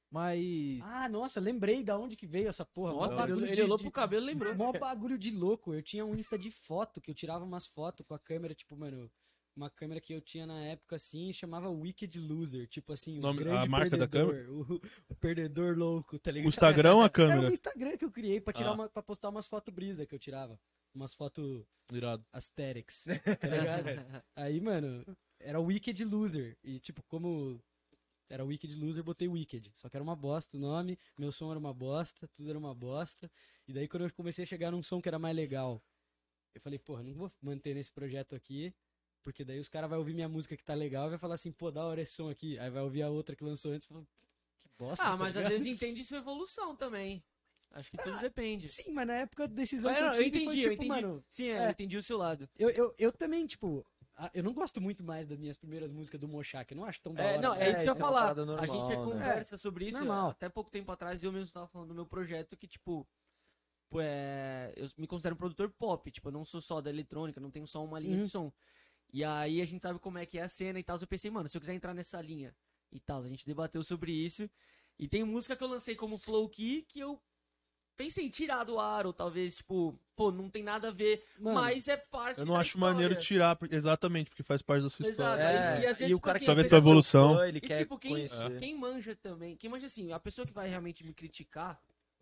Mas. Ah, nossa, lembrei da onde que veio essa porra. Nossa, Mó bagulho ele olhou pro cabelo e lembrou. Mó bagulho de louco. Eu tinha um Insta de foto, que eu tirava umas fotos com a câmera, tipo, mano... Uma câmera que eu tinha na época, assim, chamava Wicked Loser. Tipo assim, o Nome- grande a marca da perdedor. O perdedor louco, tá o ligado? Instagram ou a Era câmera? um Instagram que eu criei pra, tirar Ah. pra postar umas fotos brisa que eu tirava. Umas fotos Irado. aesthetics, tá ligado? Aí, mano, era Wicked Loser. E, tipo, como era Wicked Loser, botei Wicked. Só que era uma bosta o nome, meu som era uma bosta, tudo era uma bosta. E daí, quando eu comecei a chegar num som que era mais legal, eu falei, porra, não vou manter nesse projeto aqui, porque daí os caras vão ouvir minha música que tá legal e vai falar assim, pô, da hora esse som aqui. Aí vai ouvir a outra que lançou antes e fala, que bosta. Ah, tá mas às ligado? vezes entende sua evolução também. Acho que tudo depende. Sim, mas na época a decisão Mas que eu não, tive eu entendi, foi, eu tipo, entendi. mano, Sim, é. eu entendi o seu lado. Eu também, tipo, eu não gosto muito mais das minhas primeiras músicas do Mochak, eu não acho tão da hora. Não, né? é isso que eu ia isso é uma falar. parada A normal, gente né? conversa sobre isso. Normal. Até pouco tempo atrás eu mesmo tava falando do meu projeto que, tipo, pô, eu me considero um produtor pop. Tipo, eu não sou só da eletrônica, não tenho só uma linha de som. E aí a gente sabe como é que é a cena e tal. Eu pensei, mano, se eu quiser entrar nessa linha e tal, a gente debateu sobre isso. E tem música que eu lancei como Flow Key que eu pensei em tirar do ar, ou talvez, tipo, pô, não tem nada a ver, Mano, mas é parte Eu não da acho história. maneiro tirar, exatamente, porque faz parte da sua Exato. história. E às vezes, e o tipo cara assim, que só vê quer sua ser evolução. fã, ele E quer tipo, conhecer. quem manja também, quem manja assim, a pessoa que vai realmente me criticar,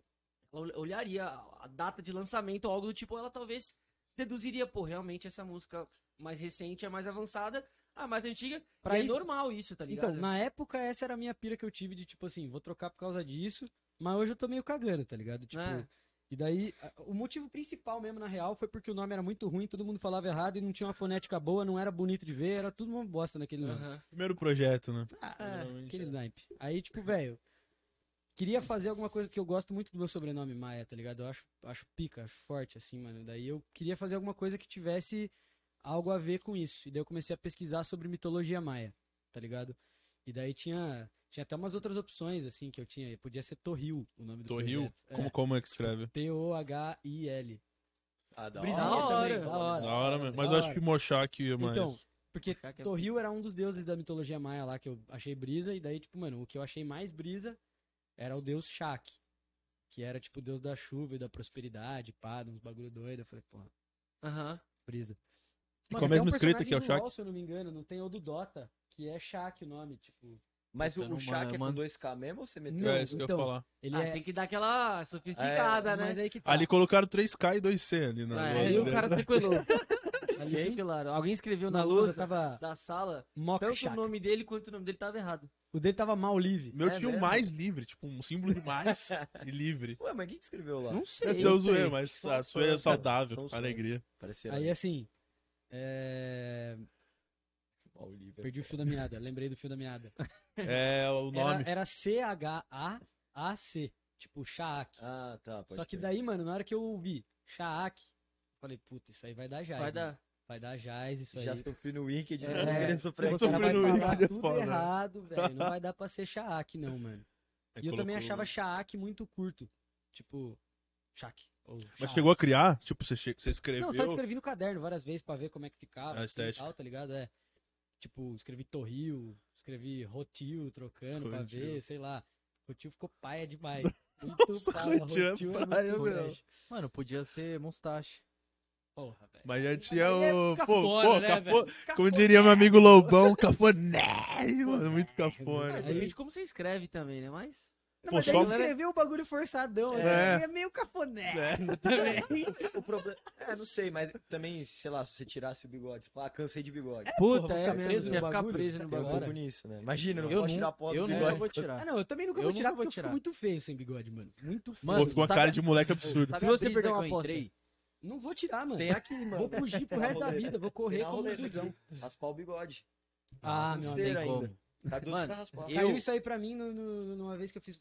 ela olharia a data de lançamento ou algo do tipo, ela talvez deduziria, pô, realmente essa música mais recente é mais avançada, a mais antiga, Pra e isso- é normal isso, tá ligado? Então, na época, essa era a minha pira que eu tive de, tipo assim, vou trocar por causa disso, mas hoje eu tô meio cagando, tá ligado? Tipo, É. e daí, o motivo principal mesmo, na real, foi porque o nome era muito ruim, todo mundo falava errado e não tinha uma fonética boa, não era bonito de ver, era tudo uma bosta naquele nome. Aham. Primeiro projeto, né? É, Aquele naipe. Aí, tipo, velho, queria fazer alguma coisa que eu gosto muito do meu sobrenome Maia, tá ligado? Eu acho pica, acho forte, assim, mano. Daí eu queria fazer alguma coisa que tivesse algo a ver com isso. E daí eu comecei a pesquisar sobre mitologia maia, tá ligado? E daí tinha até umas outras opções, assim, que eu tinha. Podia ser Torril, o nome do Torril? projeto. Como é que escreve? T-O-H-I-L. Ah, da Brisinha Da hora. também, da hora. Da hora mesmo. Mas da eu acho hora. que Mochak é mais. Então, porque Já que é- Torril era um dos deuses da mitologia maia lá que eu achei brisa, e daí, tipo, mano, o que eu achei mais brisa era o deus Shak. que era tipo Deus da chuva e da prosperidade, pá, uns bagulho doido. Eu falei, porra, Aham. brisa. Com a tem mesma um escrita personagem que é o do Shaq. LoL, se eu não me engano, não tem o do Dota, que é Shaq o nome, tipo... Mas Puta, o não Shaq é com mando. 2K mesmo ou você meteu? Não, É isso que eu então, ia falar. Ele Ah, é... tem que dar aquela sofisticada, né? Mas aí que tá. Ali colocaram 3K e 2C ali na Ah, lousa aí o dele. cara sequelou. Ali, Aí, claro. Alguém escreveu na na lousa lousa tava da sala, Mock tanto Shaq. o nome dele quanto o nome dele tava errado. O dele tava mal livre. Meu É tinha o mesmo? mais livre, tipo, um símbolo de mais e livre. Ué, mas quem que escreveu lá? Não sei. Esse deu sei. zoeira, mas São a os sua é fãs, cara. saudável, São os fãs. alegria. Parecia Aí assim, Oliver. perdi o fio da meada, lembrei do fio da meada. É o nome. Era C-H-A-A-C, tipo Shaq. Ah, tá. pode Só que crer. daí, mano, na hora que eu ouvi Shaq, falei, puta, isso aí vai dar jazz. Vai mano. dar. Vai dar jazz, isso aí. Já sofri no Wicked, É, não querendo sofrer o aqui. cara vai no falar Wicked é tudo foda. errado, velho. Não vai dar pra ser Shaq, não, mano. Aí E eu também colocou- achava Shaq muito curto. Tipo, Shaq. Ou Mas Shaq. chegou a criar? Tipo, você Não, só escreveu. escrevi no caderno várias vezes pra ver como é que ficava. A assim, e estética. tal, tá ligado? É. Tipo, escrevi Torril, escrevi Rotil, trocando pra Rotil. ver, sei lá. Rotil ficou paia demais. Muito Nossa, paia. Rotil é Rotil paia, muito meu. trash. Mano, podia ser Mustache. Porra, velho. Mas já tinha Aí é o. cafona, né, velho? Como diria meu amigo Lobão, cafonérrimo, mano. Muito cafona. É, depende de como você escreve também, né? Mas. Não, Pô, mas só- aí escreveu o bagulho forçadão. É. Assim, é meio cafoné. O problema... não sei, mas também, sei lá, se você tirasse o bigode, você fala, cansei de bigode. Puta, vou é ficar mesmo. preso Você ia no ficar bagulho? preso no Tem um bagulho. pouco nisso, né? Imagina, não Eu posso nu- tirar a foto eu do nunca bigode. vou tirar. Ah, não, eu também nunca Eu vou tirar nunca porque vou eu fico tirar. muito feio sem bigode, mano. Muito feio. Mano, Pô, ficou uma sabe- cara de moleque absurdo. Sabe Se a você brisa perder que uma eu aposta. entrei? Não vou tirar, mano. Tem aqui, mano. Vou fugir pro Na resto da roleta. vida, vou Tem correr na como um roleta busão. aqui. Raspar o bigode. Ah, Não meu tem amigo. ainda. como. Tá doido Mano, pra raspar. eu- Caiu isso aí pra mim numa vez que eu fiz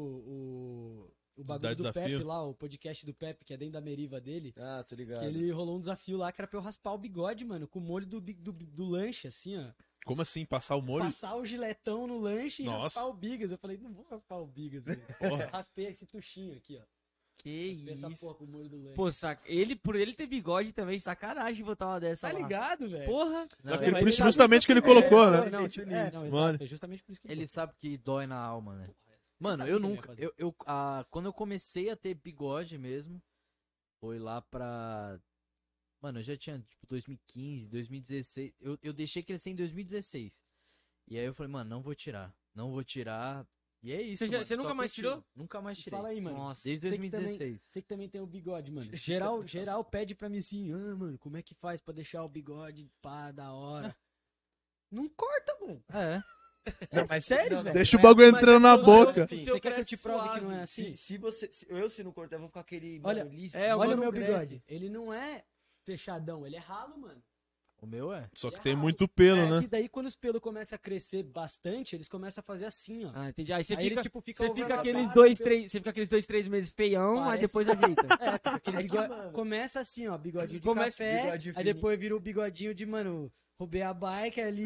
o bagulho do desafio? Pepe lá, o podcast do Pepe, que é dentro da Meriva dele. Ah, tô Que ligado. ele rolou um desafio lá que era pra eu raspar o bigode, mano, com o molho do lanche, assim, ó. Como assim? Passar o molho? Passar o giletão no lanche e Nossa. raspar o bigas. Eu falei, não vou raspar o bigas, velho. Porra. Raspei esse tuchinho aqui, ó. Que Raspei essa isso. porra com o molho do lanche. Pô, por ele ter bigode também, sacanagem botar uma dessa tá lá. ligado, velho? Porra. Não, Acho que ele, por isso sabe justamente que ele também. colocou, né? Não, tipo, Nisso. Mano. exato, é justamente por isso que ele sabe que dói na alma, né? Mano, sabe eu o que ele ia nunca. fazer. Quando eu comecei a ter bigode mesmo, foi lá pra. Mano, eu já tinha, tipo, 2015, 2016. Eu deixei crescer em 2016. E aí eu falei, mano, não vou tirar. Não vou tirar. E é isso. Você mano, nunca só mais curtindo. tirou? Nunca mais tirei. Fala aí, mano. Nossa, desde Você que também- 2016. Você que também tem o bigode, mano. Geral pede pra mim assim, mano, como é que faz pra deixar o bigode pá, da hora? Não corta, mano. É. Não, mas sério, velho? Deixa o bagulho entrando na Mas boca. o seu Você quer que eu cresce te prove que não é suave. assim? Se você. Se não cortar, eu vou ficar aquele. Olha, mano, lisinho. é, Olha o mano, meu cresce. bigode. Ele não é fechadão, ele é ralo, mano. O meu é. Só Ele que é tem ralo. muito pelo, É né? que daí quando os pelos começam a crescer bastante, eles começam a fazer assim, ó. Ah, entendi. Aí você Aí fica, ele, tipo, fica você over fica na aqueles cara, 2, pelo- 3, você fica aqueles 2, 3 meses feião, aí Parece- depois ajeita. É, fica aquele É que, bigode. mano, Começa assim, ó, bigodinho de Começa café, bigode aí fininho. depois vira o bigodinho de, mano, roubei a bike ali.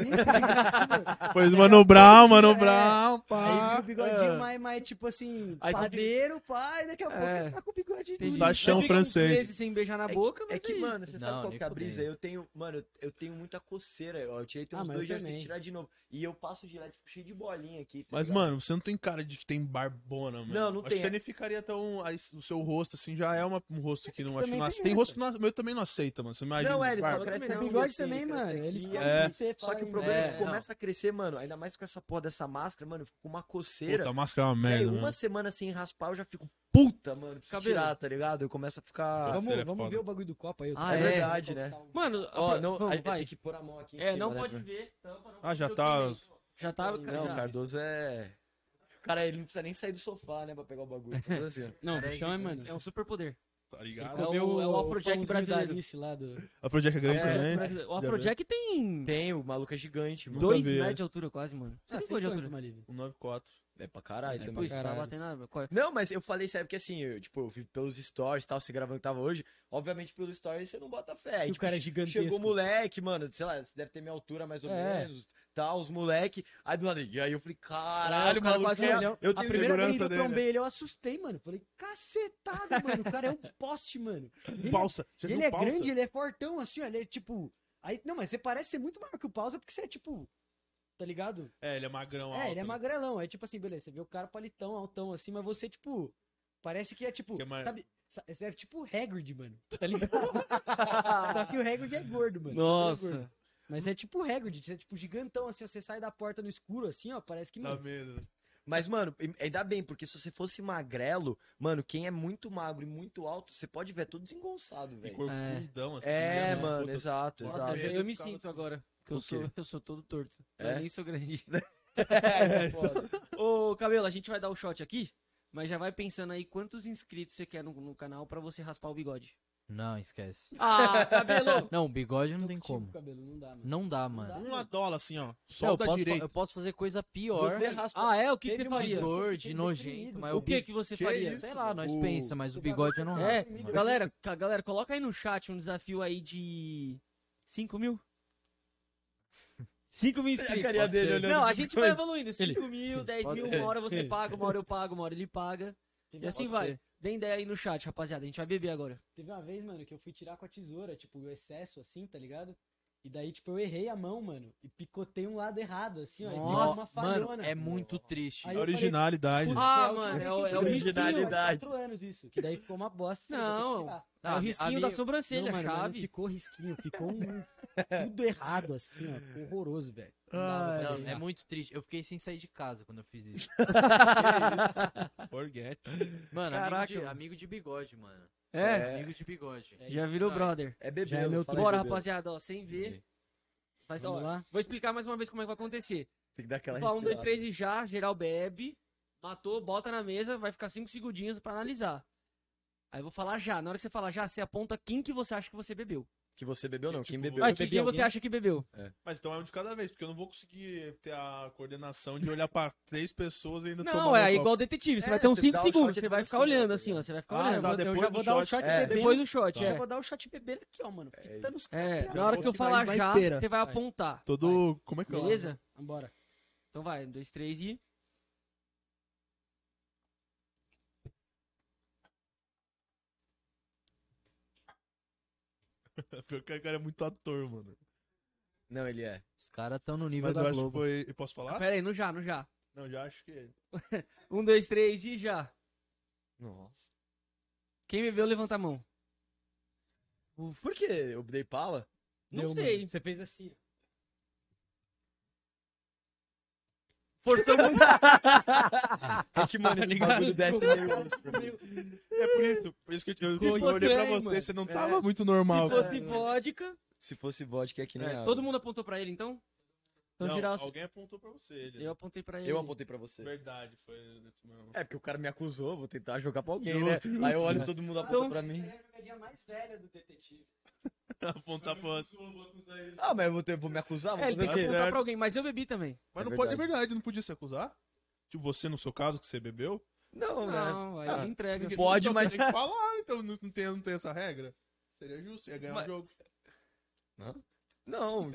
Pois Mano Brown, Mano É. Brown, Aí pá. vira o bigodinho mais, tipo assim, Aí fica- padeiro, pai, daqui a pouco É. você tá com o bigodinho Entendi. durinho. Tachão Aí fica uns francês. meses sem beijar na boca, É mas que, isso. mano, você sabe Não, qual nem que é a fudendo. brisa? Eu tenho, mano, eu tenho muita coceira. Eu tirei tem Ah, uns mas 2 eu dias, eu tenho que também. tirar de novo. E eu passo o gilete, fico cheio de bolinha aqui. tá Mas, ligado? mano, você não tem cara de que tem barbona, mano. Não, não Acho tem. que nem ficaria tão. O seu rosto, assim, já é um rosto que não. Acho que também não tem aceita. Tem essa. rosto que não, meu também não aceita, mano. Você imagina. Não, é, ele só barba. cresce também aqui, não. Bigode assim, também, cresce mano. aqui. Eles É. você Só fala que o aí, problema é É, que não. começa a crescer, mano. Ainda mais com essa porra dessa máscara, mano. Eu fico com uma coceira. Puta, a máscara é uma Véi, merda, uma mano. semana sem raspar, eu já fico puta, mano. Preciso Cabelo. tirar, tá ligado? Eu começo a ficar. Vamos- Vamos, é vamos foda. ver o bagulho do copo aí. eu tô- Ah, é é? verdade, né? Mano, Ó, não, vamos, aí vai. tem que pôr a mão aqui em É, cima, não né, pode pra- ver. Tampa, não Ah, já pode tá. ver o que vem. Já tá. Não, já. o Cardoso é. Cara, ele não precisa nem sair do sofá, né, pra pegar o bagulho. Tudo assim, ó. Não, o Peraí, bichão é, mano. É um super poder. Tá Ele ligado? É comeu o Afrojack pãozinho brasileiro. da Alice lá do... A Project é grande É, também. O Afrojack tem Tem, o maluco é gigante, mano. 2 vi, é. metros de altura quase, mano. Você tem quanto de altura? Malívio? 194. É pra caralho também. Depois, tá caralho. batendo na... qual é? Não, mas eu falei sério, porque assim, eu, tipo, eu vi pelos stories e tal, você gravando que tava hoje, obviamente pelos stories você não bota fé. Aí, Que o tipo, cara é gigantesco. chegou moleque, mano, sei lá, você deve ter minha altura mais ou É. menos, tal, os moleque, aí do lado, e aí eu falei, caralho, o cara maluco, quase é- olhou. eu A tenho primeira vez que segurança eu dele. trombei ele, eu assustei, mano. Falei, cacetada, mano. O cara é um poste, mano. Ele é- Pausa. Você ele viu é pausa? grande, ele é fortão, assim, ó. Ele é tipo. Aí, não, mas você parece ser muito maior que o Pausa porque você é tipo. Tá ligado? É, ele é magrão. É, alto, ele é né? magrelão. Aí, tipo assim, beleza, você vê o cara palitão, altão, assim, mas você, tipo. Parece que é tipo, Que é mais- sabe? É tipo o Hagrid, mano. Tá ligado? Só que o Hagrid é gordo, mano. Nossa. É gordo. Mas é tipo o Hagrid, é tipo gigantão, assim, ó, você sai da porta no escuro, assim, ó, parece que, Dá mano... medo. Mas, mano, ainda bem, porque se você fosse magrelo, mano, quem é muito magro e muito alto, você pode ver tudo desengonçado, E velho. corcundão, assim. É, né? mano, Puta, exato, Nossa, exato. eu me ficava sinto assim. agora. Porque O quê? eu sou todo torto. É? Eu nem sou grande. É, foda. Ô, Cabelo, a gente vai dar o shot aqui, mas já vai pensando aí quantos inscritos você quer no canal pra você raspar o bigode. Não, esquece. Ah, Cabelo! Não, bigode não Tô tem contigo, como. cabelo, não dá, mano. Não dá, mano. Um adola assim, ó. Não, Só eu, o da posso, direita. eu posso fazer coisa pior. Você raspa. Ah, é? O que, que Teve você uma faria? vez- Gordo, Fiquei nojento, deprimido, mas O o que que você Que faria? isso? Sei lá, nós O- pensa, mas o Você bigode eu vai não fazer raspo, comigo, mano. Galera, coloca aí no chat um desafio aí de 5 mil. 5 mil A inscritos. carinha pode dele ser. olhando. Não, a pro gente coisa. vai evoluindo. 5 mil, 10 Pode mil, ser. uma hora você paga, uma hora eu pago, uma hora ele paga. E assim Pode vai. ser. Dê ideia aí no chat, rapaziada. A gente vai beber agora. Teve uma vez, mano, que eu fui tirar com a tesoura, tipo, o excesso, assim, tá ligado? E daí, tipo, eu errei a mão, mano, e picotei um lado errado, assim, ó, e deu Nossa, uma falhona. Mano, é muito triste. Aí A eu falei, originalidade. "Putz, Ah, a última mano, vez é que o- eu é o fiz, risquinho. faz Originalidade. 4 anos isso, que daí ficou uma bosta. falei, vou ter que Não, tirar. é o risquinho da sobrancelha, Não, mano, mas não chave. ficou risquinho, ficou tudo errado, assim, ó, horroroso, velho. Não dava pra Não, treinar. é muito triste. Eu fiquei sem sair de casa quando eu fiz isso. Forget. Mano, Caraca, mano. amigo de bigode, mano. É, Amigo de bigode. já virou Não, brother. É bebê. Já é meu fala aí, Bora, bebê. rapaziada, ó, sem ver. Mas, ó, Vamos lá? vou explicar mais uma vez como é que vai acontecer. Tem que dar aquela Vou falar 1, 2, respirada. 3 e já, geral bebe. Matou, bota na mesa, vai ficar 5 segundinhos pra analisar. Aí eu vou falar já. Na hora que você falar já, você aponta quem que você acha que você bebeu. Que você bebeu, não. Quem Tipo, bebeu. Ah, bebi quem você alguém? acha que bebeu? Mas então é um de cada vez, porque eu não vou conseguir ter a coordenação de olhar pra 3 pessoas e ainda Não, tomar é meu igual detetive. Você É, vai ter uns você 5 dá o segundos. shot Você vai e ficar vai assim, olhando tá assim, ó. ligado? Você vai ficar Ah, olhando. tá, Eu depois já do vou dar o shot. shot É. bebendo. Depois do shot, Já é. vou dar o shot bebendo aqui, ó, mano. Fritando os É, caras. na hora que eu falar vai já, inteira. você vai apontar. Todo. Como é que é? Beleza? Vambora. Então vai, 1, 2, 3 e. O cara é muito ator, mano. Não, ele é. Os caras tão no nível Mas eu da acho que Globo. foi. Eu posso falar? Pera aí, no já, no já. Não, já acho que. 1, 2, 3 e já. Nossa. Quem bebeu, levanta a mão. Por quê? Eu dei pala? Não Deu, sei. mano. Você fez assim. Forçou muito. É que, mano, esse bagulho desce meio... Por isso que eu fosse olhei pra aí, você, mano. você não tava muito normal. Se fosse vodka. Se fosse vodka, é que nem água. Todo mundo apontou pra ele, então? Então Não, geral. alguém apontou pra você. Ele. Eu apontei pra ele. Eu apontei pra você. Verdade, foi nesse mesmo. É, porque o cara me acusou, vou tentar jogar pra alguém, Justo, né? justo, Aí eu olho justo. todo mundo aponta Então- pra mim. É a jogadinha mais velha do detetive. Apontar pra você. Ah, mas vou me acusar? Vou É, ele tem fazer que o quê? apontar pra alguém, mas eu bebi também. Mas É não pode, é verdade. verdade, não podia se acusar? Tipo, você no seu caso, que você bebeu? Não, né? Não, aí ele entrega. ninguém- Pode, então, mas- Você tem que falar, então não tem essa regra. Seria justo, ia ganhar Mas- o jogo. Não.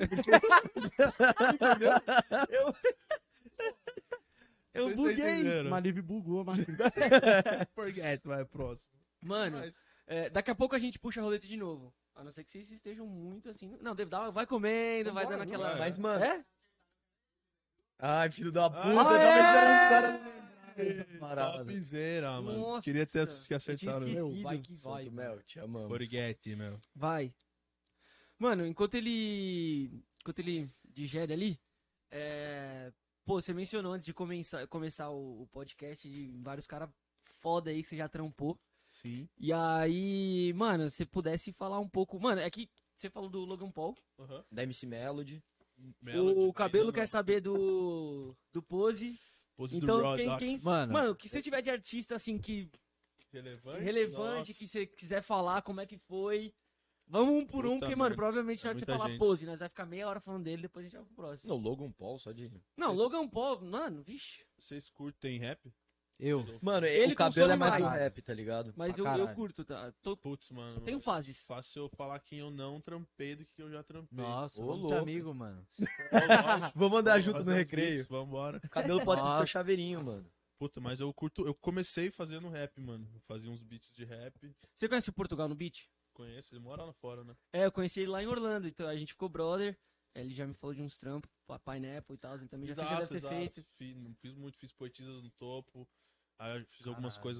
Eu Vocês buguei. entenderam. Malive bugou, mano. Forget, vai, próximo. Mano, Mas- daqui a pouco a gente puxa a roleta de novo. A não ser que vocês estejam muito assim. Não, deve dar, vai comendo, vai dando aquela. vai. Mas, mano... É? Ai, filho da puta. Ah, eu tava é? esperando os caras não lembrarem dessa parada. Topzera, mano. Nossa, Queria ter eu que tinha acertado. esquecido. Meu, vai que vai. Santo Mel, te amamos. Forget, meu. Vai. Mano, enquanto ele digere ali, pô, você mencionou antes de começar o podcast de vários caras foda aí que você já trampou. Sim. E aí, mano, se pudesse falar um pouco. Mano, é que você falou do Logan Paul. Aham. Da MC Melody. O Cabelo quer saber do Pose. Pose Então, do Raw quem. Docs. Mano, O que você tiver de artista assim que Relevante. que você quiser falar, como é que foi. Vamos um por um, Puta porque, mano, merda. provavelmente na É hora que você muita falar gente. Pose, nós vai ficar meia hora falando dele, depois a gente vai pro próximo. Não, Logan Paul, só de... Não, Logan Paul, mano, vixe. Vocês curtem rap? eu. Mano, Ele o cabelo é consome mais do mais. rap, tá ligado? Mas Pra eu caralho. curto, tá? Putz, mano. Tenho fases. Fácil eu falar quem eu não trampei do que eu já trampei. Nossa, Ô, vamos louco. ser amigo, mano. Vamos andar junto Fazer no uns recreio. beats, Vambora. O cabelo pode ser Nossa. seu chaveirinho, mano. Puta, mas eu curto. Eu comecei fazendo rap, mano. Eu fazia uns beats de rap. Você conhece o Portugal no Beat? Conheço, ele mora lá fora, né? É, eu conheci ele lá em Orlando, então a gente ficou brother. Ele já me falou de uns trampos, Pineapple e tal, então também já deve ter feito. Fiz muito, fiz poetisas no topo. Aí eu fiz algumas Caralho. coisas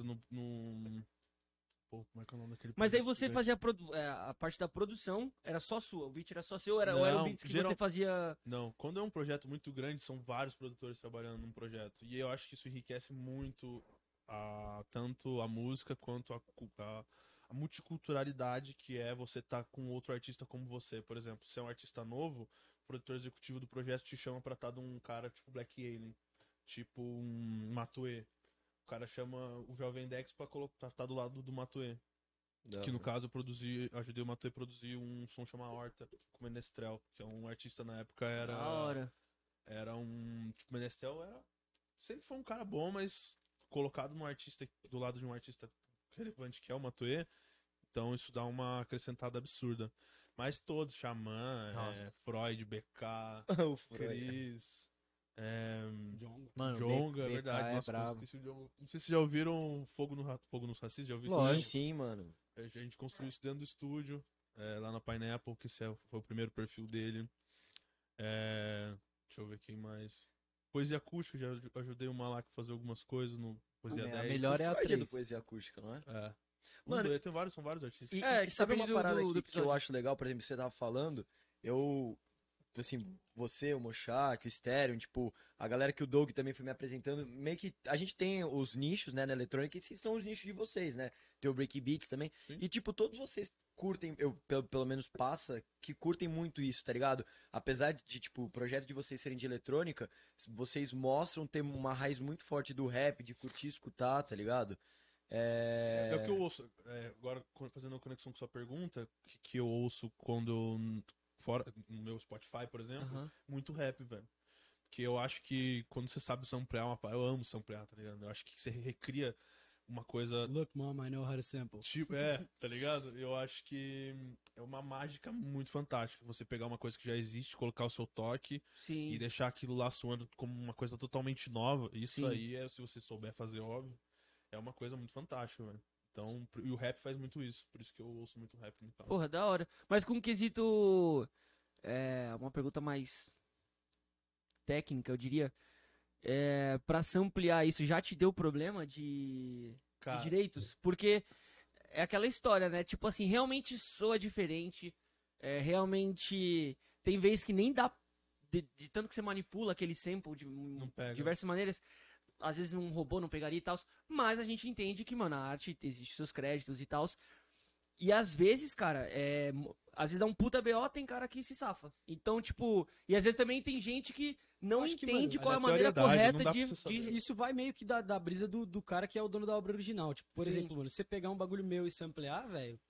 Pô, como é que é o nome daquele Mas aí projeto você gigante? fazia a parte da produção, era só sua, o beat era só seu, ou era o Não, beat que você fazia... não, quando é um projeto muito grande, são vários produtores trabalhando num projeto. E eu acho que isso enriquece muito tanto a música quanto a multiculturalidade que é você estar com outro artista como você. Por exemplo, se é um artista novo, o produtor executivo do projeto te chama pra estar de um cara tipo Black Alien, tipo um Matuê. O cara chama o Jovem Dex pra estar do lado do Matuê. Da Que no hora. caso eu ajudei o Matuê a produzir um som chamado Horta, com o Menestrel, que é um artista na época Da hora. era um, tipo, Menestrel sempre foi um cara bom, mas colocado num artista do lado de um artista relevante que é o Matuê, então isso dá uma acrescentada absurda. Mas todos, Xamã, Nossa. Freud, BK, O Freud. Cris, é, Jonga. Mano, Djonga, é BK verdade. é Nossa, como eu brabo. esqueci o Djonga. Não sei se já ouviram Fogo nos Racistas, já ouviram? Sim, também? sim, mano. A gente construiu isso dentro do estúdio, lá na Pineapple, que foi o primeiro perfil dele. Deixa eu ver quem mais. Poesia acústica, já ajudei o Malak a fazer algumas coisas no Poesia A 10. melhor é a Freud é do 3. Poesia Acústica, não é? É. Mano, São vários artistas. E sabe depende uma parada do que eu episódio. acho legal, por exemplo, você tava falando, eu, assim, você, o Mochak, o Stereo, tipo, a galera que o Doug também foi me apresentando, meio que a gente tem os nichos, né, na eletrônica, e esses são os nichos de vocês, né? Tem o Break Beats também, Sim. e tipo, todos vocês curtem, pelo menos passa, que curtem muito isso, tá ligado? Apesar de, tipo, o projeto de vocês serem de eletrônica, vocês mostram ter uma raiz muito forte do rap, de curtir e escutar, tá ligado? É o que eu ouço. Agora, fazendo uma conexão com sua pergunta, que eu ouço fora no meu Spotify, por exemplo, Aham. muito rap, velho. Que eu acho que quando você sabe samplear eu amo samplear, tá ligado? Eu acho que você recria uma coisa Look, mom, I know how to sample. tipo, tá ligado? Eu acho que é uma mágica muito fantástica. Você pegar uma coisa que já existe, colocar o seu toque Sim. e deixar aquilo lá soando como uma coisa totalmente nova. Isso Sim. aí se você souber fazer, óbvio, é uma coisa muito fantástica, velho. Então, e o rap faz muito isso. Por isso que eu ouço muito rap no caso. Porra, da hora. Mas com um quesito. Uma pergunta mais técnica, eu diria. Pra samplear isso, já te deu problema de Cara, direitos? Porque é aquela história, né? Tipo assim, realmente soa diferente. Realmente. Tem vezes que nem dá. De tanto que você manipula aquele sample de pega. diversas maneiras. Às vezes um robô não pegaria e tal. Mas a gente entende que, mano, a arte existe seus créditos e tal. E às vezes, cara, às vezes dá um puta BO, tem cara que se safa. Então, tipo, e às vezes também tem gente que não Acho que, entende mano, qual é a maneira aleatoriedade, correta não dá pra você saber. Isso vai meio que da brisa do cara que é o dono da obra original. Tipo, por Sim. exemplo, mano, você pegar um bagulho meu e samplear, velho.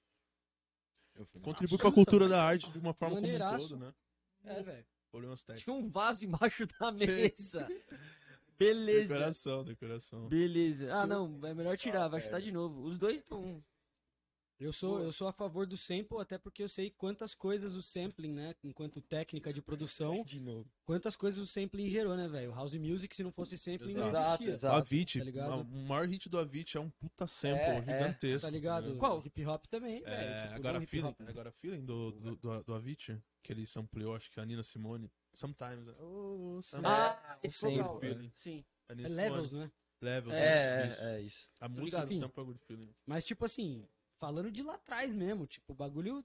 Contribui Nossa, com a cultura mano, da arte de uma forma como um maneiraço. todo, né? É, velho. Problemas técnicos. Tinha um vaso embaixo da mesa. Beleza. Decoração. Beleza. Ah, Se eu- não, é melhor tirar, vai chutar de novo. Os dois estão. Eu sou a favor do sample, até porque eu sei quantas coisas o sampling, né? Enquanto técnica de produção, De novo. quantas coisas o sampling gerou, né, velho? House Music, se não fosse sampling, não Exato, existia. exato. O Avicii, tá ligado? o maior hit do Avicii é um puta sample É, gigantesco. Tá ligado? né? Qual? Hip hop também, velho. Tipo, Agora não hip hop. feeling, agora feeling do Avicii, que ele sampleou, acho que a Nina Simone. Sometimes. Oh, Ah, esse sim, vocal. feeling. Sim. A É Nina Levels, Simone. né? Levels. isso. É isso. A música ligado. do sample é Good Feeling. Mas, tipo assim, falando de lá atrás mesmo, tipo, o bagulho.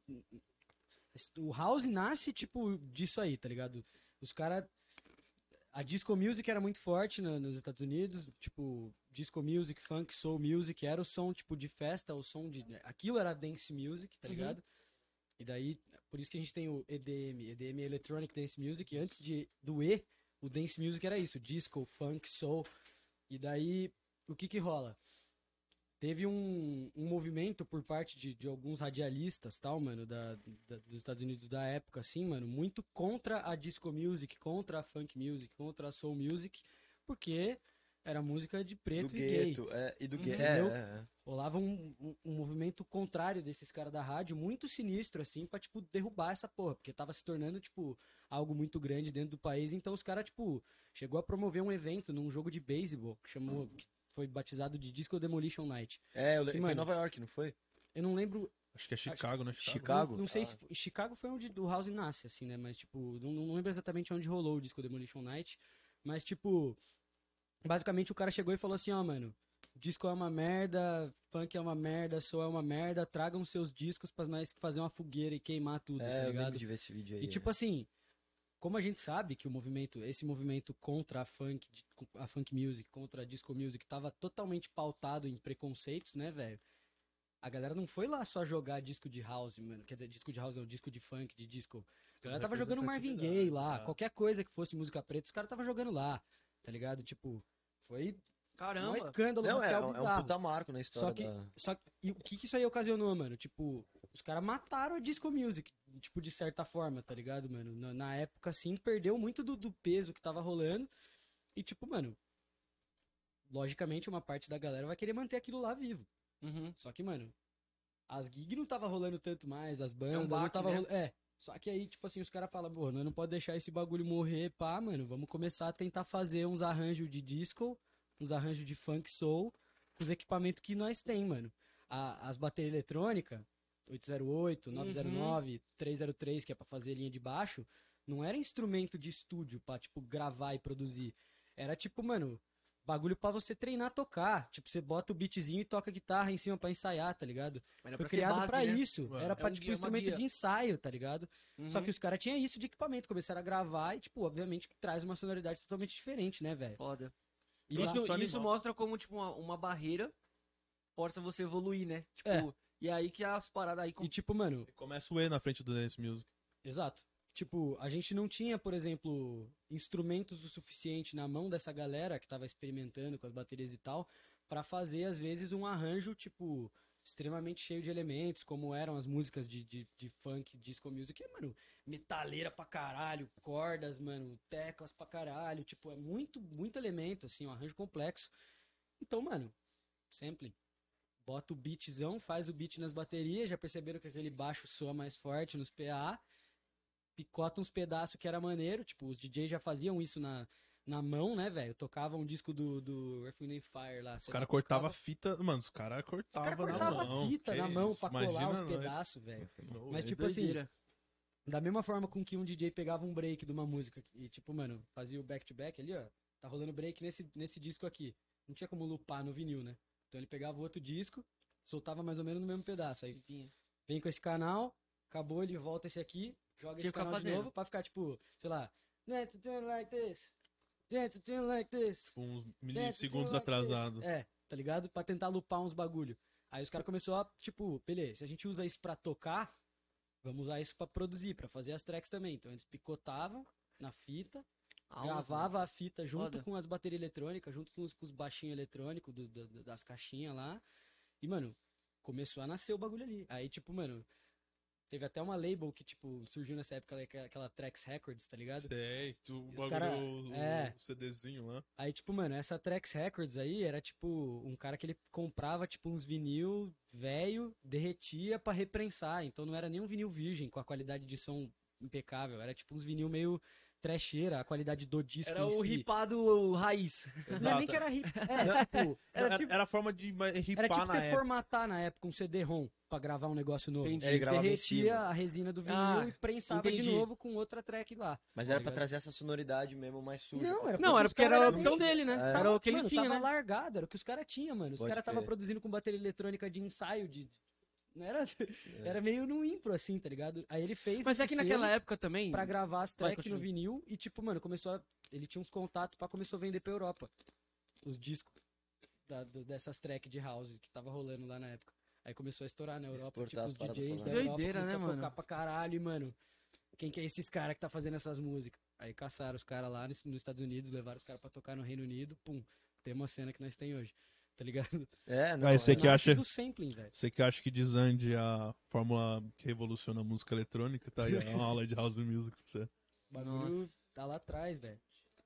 O House nasce, tipo, disso aí, tá ligado? Os caras. A disco music era muito forte nos Estados Unidos, tipo, disco music, funk, soul music, era o som, tipo, de festa, o som de... Aquilo era dance music, tá ligado? E daí, por isso que a gente tem o EDM é Electronic Dance Music, e antes do E, o dance music era isso, disco, funk, soul, e daí, o que rola? Teve um movimento por parte de alguns radialistas, tal, mano, dos Estados Unidos da época, assim, mano, muito contra a disco music, contra a funk music, contra a soul music, porque era música de Do preto e gay. gueto, e do gueto. Entendeu? É. Rolava um movimento contrário desses caras da rádio, muito sinistro, assim, pra, tipo, derrubar essa porra, porque tava se tornando, tipo, algo muito grande dentro do país, então os caras, tipo, chegou a promover um evento num jogo de beisebol, que foi batizado de Disco Demolition Night. Foi em mano, Nova York, não foi? Eu não lembro. Acho que é Chicago, né? Chicago? Não sei se. Chicago foi onde o House nasce, assim, né? Mas, tipo, não lembro exatamente onde rolou o Disco Demolition Night. Mas, tipo. Basicamente o cara chegou e falou assim: ó, mano. disco é uma merda, funk é uma merda, soul é uma merda, tragam seus discos pra nós fazer uma fogueira e queimar tudo, tá eu lembro ligado? de ver esse vídeo aí. E tipo assim, como a gente sabe que esse movimento contra a funk music, contra a disco music, tava totalmente pautado em preconceitos, né, velho? A galera não foi lá só jogar disco de house, mano. Quer dizer, disco de house não, disco de funk, de disco. A galera tava jogando Marvin Gaye lá, qualquer coisa que fosse música preta, os caras tava jogando lá, tá ligado? Tipo, foi um Caramba. escândalo, Não, racial é um bizarro. puta marco na história Só que e o que isso aí ocasionou, mano? Tipo, os caras mataram a disco music, tipo, de certa forma, tá ligado, mano? Na época, assim, perdeu muito do peso que tava rolando. E, tipo, mano, logicamente uma parte da galera vai querer manter aquilo lá vivo. Uhum. Só que, mano, as gigs não tava rolando tanto mais, as bandas baque, não tava né? rolando. Só que aí, tipo assim, os caras falam, pô, nós não pode deixar esse bagulho morrer, pá, mano. Vamos começar a tentar fazer uns arranjos de disco, uns arranjos de funk soul, com os equipamentos que nós tem, mano. As baterias eletrônicas, 808, 909, 303, que é pra fazer linha de baixo, não era instrumento de estúdio pra, tipo, gravar e produzir. Era tipo, mano, bagulho pra você treinar a tocar. Tipo, você bota o beatzinho e toca guitarra em cima pra ensaiar, tá ligado? Era Foi pra ser criado base, pra né? isso. Ué. Era pra, um tipo, guia, uma instrumento guia. de ensaio, tá ligado? Só Uhum. que os caras tinham isso de equipamento, começaram a gravar e, tipo, obviamente que traz uma sonoridade totalmente diferente, né, velho? Foda. E lá- Isso mostra como, tipo, uma barreira força você evoluir, né? Tipo, É. e aí que as paradas aí... E, tipo, mano, Começa o E na frente do Dance Music. exato. Tipo, a gente não tinha, por exemplo, instrumentos o suficiente na mão dessa galera que tava experimentando com as baterias e tal, pra fazer, às vezes, um arranjo, tipo, extremamente cheio de elementos, como eram as músicas de funk, disco music, mano, metaleira pra caralho, cordas, mano, teclas pra caralho, tipo, é muito elemento, assim, um arranjo complexo. Então, mano, sampling. Bota o beatzão, faz o beat nas baterias, já perceberam que aquele baixo soa mais forte nos PA, picota uns pedaços que era maneiro, tipo, os DJs já faziam isso na mão, né, velho? Tocavam um disco do Earth, Wind and Fire lá. Os caras cortavam a fita. Mano, os caras Os caras cortavam na cortavam a mão. fita Que na mão isso? pra colar Imagina os nós. pedaços, velho. No Mas, way. tipo assim, doideira. da mesma forma com que um DJ pegava um break de uma música e, tipo, mano, fazia o back-to-back ali, ó. Tá rolando break nesse disco aqui. Não tinha como lupar no vinil, né? Então ele pegava o outro disco, soltava mais ou menos no mesmo pedaço. Aí vem com esse canal, acabou, ele volta esse aqui, joga Tinha esse que ficar canal de fazendo. novo pra ficar, tipo, sei lá. Dance to tune like this. Dance to tune like this. Tipo, uns Dance to milissegundos tune like this. atrasado. É, tá ligado? Pra tentar lupar uns bagulho. Aí os caras começaram a, tipo, beleza, se a gente usa isso pra tocar, vamos usar isso pra produzir, pra fazer as tracks também. Então eles picotavam na fita, gravava a fita junto Foda. com as baterias eletrônicas, junto com os baixinhos eletrônicos das caixinhas lá. E, mano, começou a nascer o bagulho ali. Aí, tipo, mano, teve até uma label que, tipo, surgiu nessa época, aquela Trax Records, tá ligado? Sei, o os bagulho, cara- o CDzinho lá. Aí, tipo, mano, essa Trax Records aí era, tipo, um cara que ele comprava, tipo, uns vinil velho, derretia pra reprensar. Então não era nem um vinil virgem com a qualidade de som impecável. Era, tipo, uns vinil meio trecheira, a qualidade do disco Era em o si. ripado raiz. Não é nem que era hip. É, tipo, Era a forma de ripar era tipo na você época. formatar na época um CD-ROM pra gravar um negócio novo. Entendi. Ele gravava em Derretia cima. a resina do vinil Ah, e prensava entendi. de novo com outra track lá. Mas era pra trazer essa sonoridade mesmo mais suja. Não, era Não, era os porque cara era a era opção bem- dele, né? É. Era o que ele Mano, tinha, tava né? largado, era o que os caras tinham, mano. Os Pode caras estavam crer. produzindo com bateria eletrônica de ensaio, não era, era meio no impro, assim, tá ligado? Aí ele fez Mas é esse que naquela selo época também... pra gravar as Vai, tracks no continue. vinil e, tipo, mano, ele tinha uns contatos pra começar a vender pra Europa os discos dessas tracks de house que tava rolando lá na época. Aí começou a estourar na Europa, Exportar tipo, as os paradas DJs pra da lá. Europa Doideira, começaram né, a tocar mano? pra caralho, e, mano, quem que é esses caras que tá fazendo essas músicas? Aí caçaram os caras lá nos Estados Unidos, levaram os caras pra tocar no Reino Unido, pum, tem uma cena que nós tem hoje, tá ligado? É, não. Aí você é- que Nasce acha- do sampling, velho. Você que acha que Desande é a fórmula que revoluciona a música eletrônica, tá aí uma aula de house music pra você. O bagulho tá lá atrás, velho.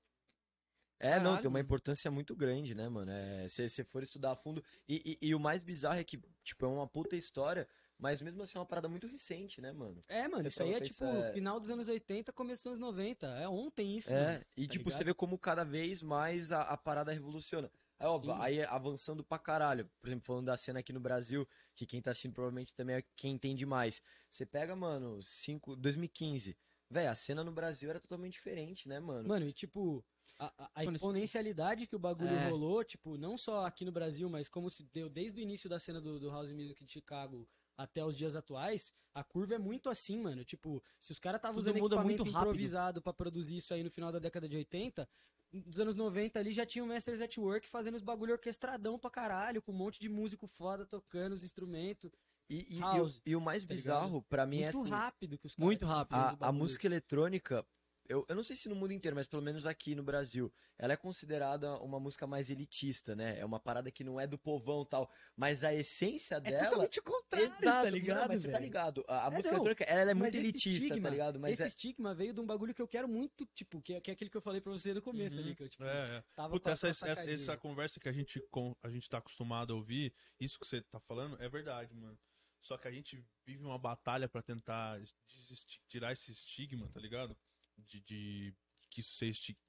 É, não, Caralho, tem uma mano. importância muito grande, né, mano? Se você for estudar a fundo. E o mais bizarro é que, tipo, é uma puta história, mas mesmo assim é uma parada muito recente, né, mano? É, mano, Você isso aí para é pra tipo pensar, final dos anos 80, começo dos anos 90. É ontem isso, É, mano. e tá tipo, você ligado? vê como cada vez mais a parada revoluciona. Aí, óbvio, Sim. aí avançando pra caralho. Por exemplo, falando da cena aqui no Brasil, que quem tá assistindo provavelmente também é quem entende mais. Você pega, mano, 2015. Véi, a cena no Brasil era totalmente diferente, né, mano? Mano, e tipo, A exponencialidade que o bagulho rolou, tipo, não só aqui no Brasil, mas como se deu desde o início da cena do House Music de Chicago até os dias atuais, a curva é muito assim, mano. Tipo, se os caras estavam Tudo usando muda equipamento muito rápido. improvisado pra produzir isso aí no final da década de 80, nos anos 90 ali já tinha o Masters at Work fazendo os bagulho orquestradão pra caralho, com um monte de músico foda tocando os instrumentos. House, E o mais tá ligado? bizarro, pra mim, é Muito assim, rápido que os caras Muito rápido. fazem os a bagulho. música eletrônica, eu não sei se no mundo inteiro, mas pelo menos aqui no Brasil, ela é considerada uma música mais elitista, né? É uma parada que não é do povão e tal, mas a essência É dela... totalmente o contrário, Exato, tá não, ligado, mas você tá velho? ligado. A música não, eletrônica, ela é mas muito esse elitista, estigma, tá ligado? Mas esse estigma veio de um bagulho que eu quero muito, tipo, que é aquele que eu falei pra você no começo ali, que eu, tipo, tava Puta, com a essa sacadinha. conversa que a gente tá acostumado a ouvir, isso que você tá falando, é verdade, mano. Só que a gente vive uma batalha pra tentar tirar esse estigma, tá ligado? De que isso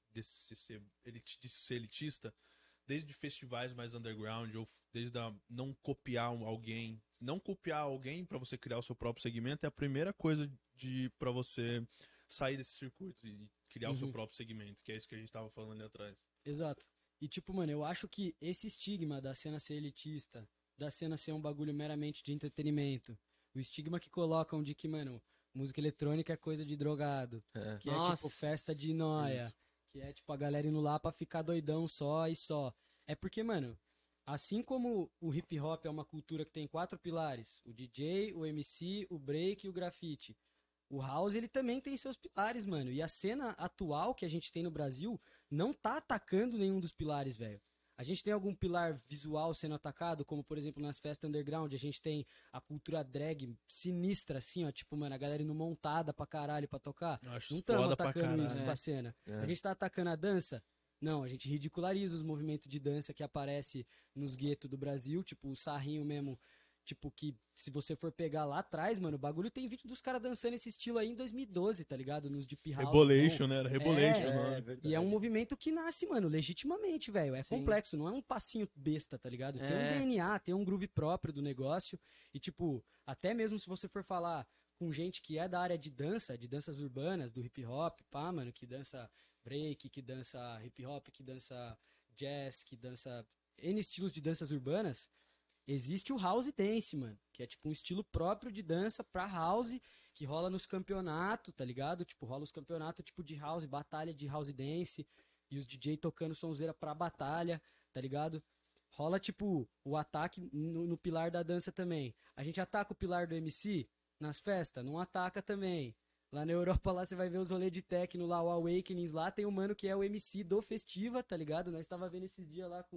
disso ser elitista, desde festivais mais underground, ou desde não copiar alguém. Não copiar alguém pra você criar o seu próprio segmento é a primeira coisa para você sair desse circuito e criar o seu próprio segmento, que é isso que a gente tava falando ali atrás. Exato. E, tipo, mano, eu acho que esse estigma da cena ser elitista, da cena ser um bagulho meramente de entretenimento, o estigma que colocam de que, mano, música eletrônica é coisa de drogado, que é, Nossa, tipo, festa de noia, isso. que é, tipo, a galera indo lá pra ficar doidão só e só. É porque, mano, assim como o hip hop é uma cultura que tem 4 pilares, o DJ, o MC, o break e o grafite, o house, ele também tem seus pilares, mano. E a cena atual que a gente tem no Brasil não tá atacando nenhum dos pilares, velho. A gente tem algum pilar visual sendo atacado, como, por exemplo, nas festas underground, a gente tem a cultura drag sinistra, assim, ó. Tipo, mano, a galera indo montada pra caralho pra tocar. Eu acho Não estamos foda pra atacando isso caralho. pra cena. A gente tá atacando a dança? Não, a gente ridiculariza os movimentos de dança que aparece nos guetos do Brasil, tipo, o sarrinho mesmo. Tipo, que se você for pegar lá atrás, mano, o bagulho tem vídeo dos caras dançando esse estilo aí em 2012, tá ligado? Nos Deep House. Rebolation, né? Era Rebolation, É, o nome. verdade. E é um movimento que nasce, mano, legitimamente, velho. É Sim. complexo, não é um passinho besta, tá ligado? Tem um É. DNA, tem um groove próprio do negócio. E, tipo, até mesmo se você for falar com gente que é da área de danças urbanas, do hip hop, pá, mano, que dança break, que dança hip hop, que dança jazz, que dança N estilos de danças urbanas. Existe o house dance, mano, que é tipo um estilo próprio de dança pra house, que rola nos campeonatos, tá ligado? Tipo, rola os campeonatos tipo de house, batalha de house dance, e os DJ tocando sonzeira pra batalha, tá ligado? Rola tipo o ataque no pilar da dança também. A gente ataca o pilar do MC nas festas? Não ataca também. Lá na Europa, lá você vai ver os rolês de techno lá, o Awakenings lá, tem um mano que é o MC do Festiva, tá ligado? Nós tava vendo esses dias lá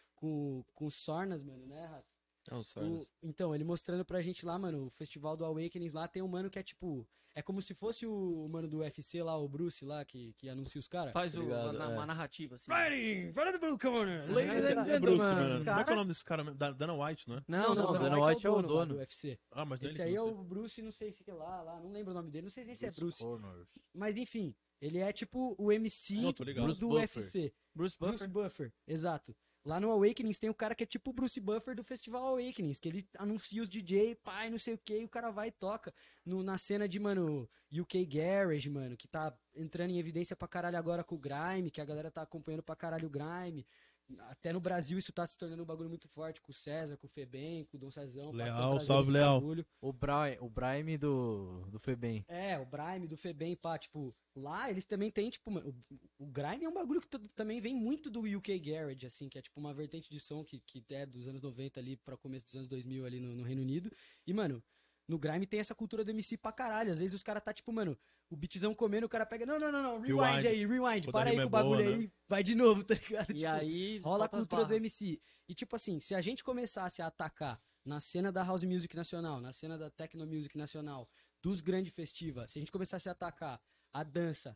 com o Sornas, mano, né, Rafa? Não, sorry. Então, ele mostrando pra gente lá, mano, o festival do Awakenings lá tem um mano que é tipo. É como se fosse o mano do UFC lá, o Bruce lá, que anuncia os caras. Faz Obrigado, uma narrativa, assim. Fighting! Front of the blue corner! Ladies and É gentlemen. Bruce, mano. Como é que é Cara- o nome desse cara mesmo? Dana White, não é? Não, Não, Dana White é o lá dono. do UFC. Ah, mas não Esse ele aí que é não o Bruce, não sei se que lá, não lembro o nome dele, não sei nem se é Bruce. Corners. Mas enfim, ele é tipo o MC Não, tô ligado. do, Bruce do Buffer. UFC. Bruce Bruce Buffer. Buffer, exato. Lá no Awakenings tem o cara que é tipo o Bruce Buffer do Festival Awakenings, que ele anuncia os DJ, pai, não sei o que, e o cara vai e toca na cena de, mano, UK Garage, mano, que tá entrando em evidência pra caralho agora com o Grime, que a galera tá acompanhando pra caralho o Grime. Até no Brasil isso tá se tornando um bagulho muito forte com o César, com o Febem, com o Dom Cezão. pá, Leal, tão trazendo salve, esse Leal. bagulho. O Brime do Febem. É, o Grime do Febem, pá, tipo, lá eles também tem, tipo, mano, o Grime é um bagulho que também vem muito do UK Garage, assim, que é tipo uma vertente de som que é dos anos 90 ali pra começo dos anos 2000 ali no Reino Unido. E, mano, no Grime tem essa cultura do MC pra caralho. Às vezes os caras tá, tipo, mano, o beatzão comendo, o cara pega, não, rewind aí, rewind, Quando a para aí rima com é o bagulho boa, aí, né? vai de novo, tá ligado? E Tipo, aí, rola a solta as cultura do barras. MC. E, tipo assim, se a gente começasse a atacar na cena da House Music Nacional, na cena da Techno Music Nacional, dos grandes festivais, se a gente começasse a atacar a dança,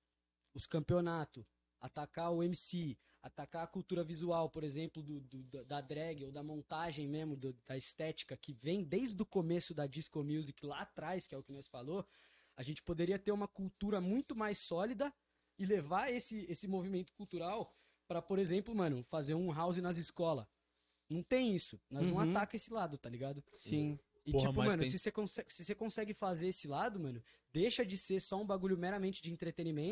os campeonatos, atacar o MC, atacar a cultura visual, por exemplo, da drag ou da montagem mesmo, da estética, que vem desde o começo da disco music lá atrás, que é o que nós falou, a gente poderia ter uma cultura muito mais sólida e levar esse movimento cultural para, por exemplo, mano, fazer um house nas escolas. Não tem isso. Nós não Uhum. ataca esse lado, tá ligado? Sim. E Porra, tipo, mas mano, tem- se você consegue fazer esse lado, mano, deixa de ser só um bagulho meramente de entretenimento,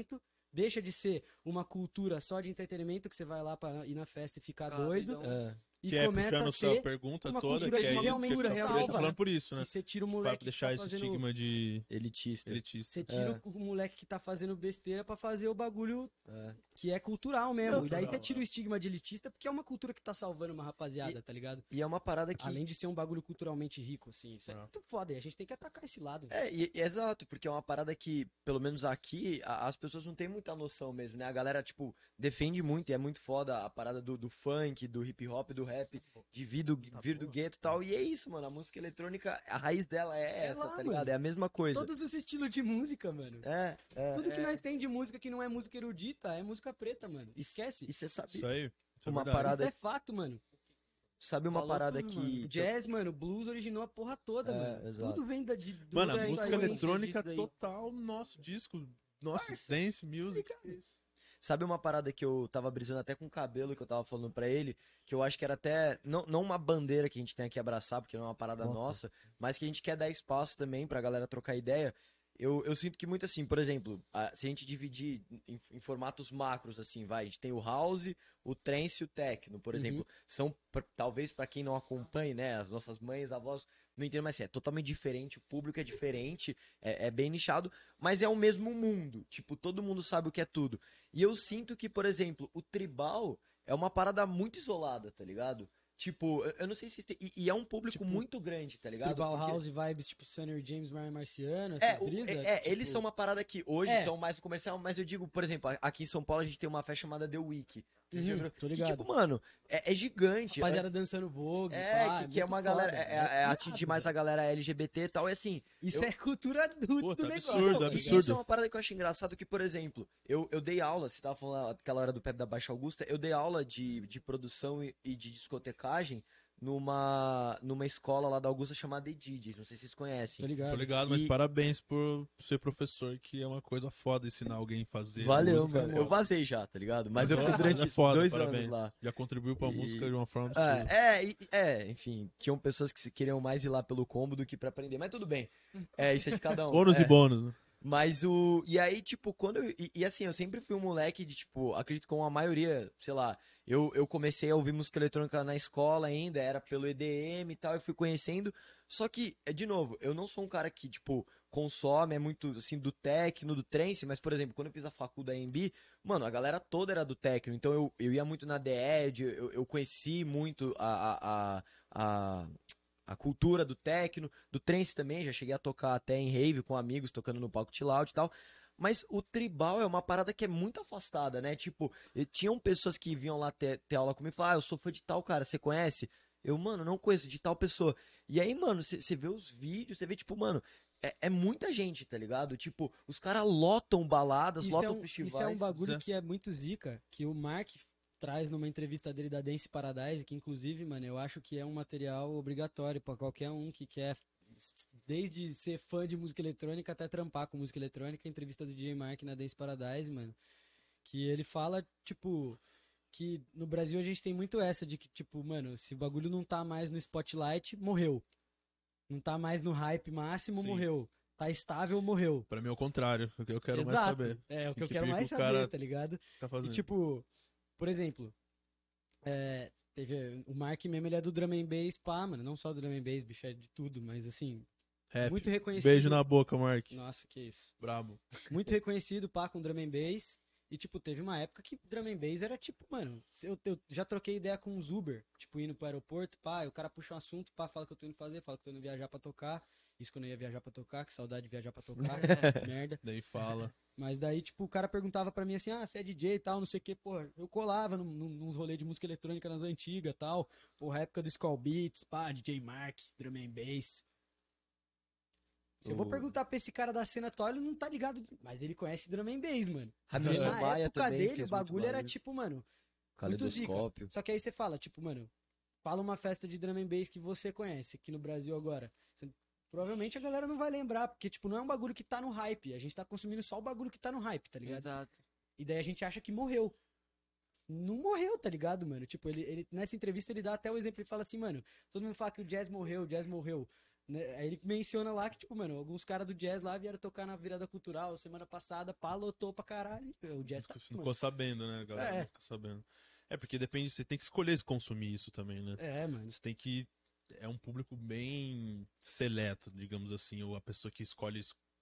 deixa de ser uma cultura só de entretenimento que você vai lá pra ir na festa e ficar doido. E Que é começa puxando a sua ser pergunta uma toda, cultura que é de isso, realmente que eu salva, tô falando por isso, né? que você tira o Pra moleque que deixar tá esse fazendo... estigma de Elitista. elitista. Você tira o moleque que tá fazendo besteira pra fazer o bagulho É. que é cultural mesmo. E daí você Cultural, tira o estigma de elitista porque é uma cultura que tá salvando uma rapaziada, tá ligado? E é uma parada que... Além de ser um bagulho culturalmente rico, assim. Isso é É. muito foda. E a gente tem que atacar esse lado. Exato, porque é uma parada que, pelo menos aqui, as pessoas não têm muita noção mesmo, né? A galera, tipo, defende muito e é muito foda a parada do funk, do hip hop, do rap, de vir do gueto e tal. E é isso, mano. A música eletrônica, a raiz dela é essa, lá, tá ligado? mano. É a mesma coisa. Todos os estilos de música, mano. Tudo que nós tem de música que não é música erudita é música preta, mano. Esquece. E você sabe Isso aí. Isso é uma verdade. parada, Isso é fato, mano. sabe uma Falou parada tudo, que... O jazz, mano, o blues originou a porra toda, mano. exato. Tudo vem do Mano, a da música influência eletrônica disso daí. total, nosso disco, nosso dance music. Sabe uma parada que eu tava brisando até com o cabelo, que eu tava falando pra ele, que eu acho que era até, não uma bandeira que a gente tem que abraçar, porque não é uma parada nossa, mas que a gente quer dar espaço também pra galera trocar ideia. Eu sinto que muito assim, por exemplo, se a gente dividir em formatos macros, assim, vai, a gente tem o house, o trance e o techno, por exemplo. São, talvez pra quem não acompanha, né, as nossas mães, avós, não entendem, mas é totalmente diferente, o público é diferente, é bem nichado, mas é o mesmo mundo. Tipo, todo mundo sabe o que é tudo. E eu sinto que, por exemplo, o tribal é uma parada muito isolada, tá ligado? Tipo, eu não sei se... E é um público Tipo, muito grande, tá ligado? Tribal Porque- House vibes, tipo Sunny James, Mariah Marciano, essas brisas. Tipo, eles são uma parada que hoje É. estão mais no comercial, mas eu digo, por exemplo, aqui em São Paulo a gente tem uma festa chamada The Week. Vocês já viram? tô Que, ligado. tipo, mano, é gigante. Rapaziada dançando Vogue, pá, Que é muito uma galera. foda, Atingir irado, mais a velho. galera LGBT e tal. E assim, Isso é cultura do Puta, negócio. absurdo, tá absurdo. ligado? isso é uma parada que eu acho engraçado que, por exemplo, eu dei aula, você tava falando aquela hora do Pepe da Baixa Augusta, eu dei aula de produção e de discotecagem numa escola lá da Augusta chamada The DJs, não sei se vocês conhecem. Tô ligado. Tô ligado, mas E- parabéns por ser professor, que é uma coisa foda ensinar alguém a fazer. Valeu, música. mano. Eu vazei já, tá ligado? Mas eu fui Mas durante é foda, 2 parabéns. anos lá. Já contribuiu pra E- música de uma forma absurda. Enfim, tinham pessoas que queriam mais ir lá pelo combo do que pra aprender, mas tudo bem. Isso é de cada um. Bônus É. e bônus, né? Mas e aí, tipo, quando assim, eu sempre fui um moleque de, tipo, acredito que com a maioria, sei lá, eu comecei a ouvir música eletrônica na escola ainda, era pelo EDM e tal, eu fui conhecendo. Só que, de novo, eu não sou um cara que, tipo, consome, é muito, assim, do techno, do trance, mas, por exemplo, quando eu fiz a facu da AMB, mano, a galera toda era do techno, então eu ia muito na The Edge, eu conheci muito a cultura do techno, do trance também, já cheguei a tocar até em rave com amigos, tocando no palco chill out e tal. Mas o tribal é uma parada que é muito afastada, né? Tipo, tinham pessoas que vinham lá ter aula comigo e falavam, eu sou fã de tal cara, você conhece? Eu, mano, não conheço, de tal pessoa. E aí, mano, você vê os vídeos, você vê, tipo, mano, é muita gente, tá ligado? Tipo, os caras lotam baladas, lotam festivais. Isso é um bagulho Zé. que é muito zica, que o Mark traz numa entrevista dele da Dance Paradise, que inclusive, mano, eu acho que é um material obrigatório pra qualquer um que quer, desde ser fã de música eletrônica até trampar com música eletrônica, a entrevista do DJ Mark na Dance Paradise, mano, que ele fala, tipo, que no Brasil a gente tem muito essa de que, tipo, mano, se o bagulho não tá mais no spotlight, morreu. Não tá mais no hype máximo, Sim. morreu. Tá estável, morreu. Pra mim é o contrário, o que eu quero mais Exato. saber. É o que eu Que quero pique mais o cara saber, tá ligado? Tá E fazendo. tipo, por exemplo, teve o Mark mesmo, ele é do drum and bass, pá, mano, não só do drum and bass, bicho, é de tudo, mas assim, Rap. muito reconhecido. Beijo na boca, Mark. Nossa, que isso. Brabo. Muito reconhecido, pá, com drum and bass. E, tipo, teve uma época que drum and bass era tipo, mano, eu já troquei ideia com os Uber, tipo, indo pro aeroporto, pá, e o cara puxa um assunto, pá, fala que eu tô indo fazer, fala que eu tô indo viajar pra tocar. Isso que eu não ia viajar pra tocar, que saudade de viajar pra tocar, merda. Daí fala. Mas daí, tipo, o cara perguntava pra mim assim, você é DJ e tal, não sei o que, porra, eu colava nos rolês de música eletrônica nas antigas e tal, porra, época do Skull Beats, pá, DJ Mark, drum and bass. Se eu vou perguntar pra esse cara da cena atual, ele não tá ligado, mas ele conhece drum and bass, mano. Ramiro Na Maia época também dele, o fez muito bagulho era barulho. tipo, mano, muito Caleidoscópio. zica. Só que aí você fala, tipo, mano, fala uma festa de drum and bass que você conhece aqui no Brasil agora. Provavelmente a galera não vai lembrar, porque, tipo, não é um bagulho que tá no hype. A gente tá consumindo só o bagulho que tá no hype, tá ligado? Exato. E daí a gente acha que morreu. Não morreu, tá ligado, mano? Tipo, ele nessa entrevista ele dá até o exemplo, ele fala assim, mano, todo mundo fala que o jazz morreu, o jazz morreu. né? Aí ele menciona lá que, tipo, mano, alguns caras do jazz lá vieram tocar na virada cultural semana passada, pá, lotou pra caralho. O jazz tá, Não mano. ficou sabendo, né, galera? É. Não ficou sabendo. É, porque depende, você tem que escolher se consumir isso também, né? É, mano. Você tem que. É um público bem seleto, digamos assim, ou a pessoa que escolhe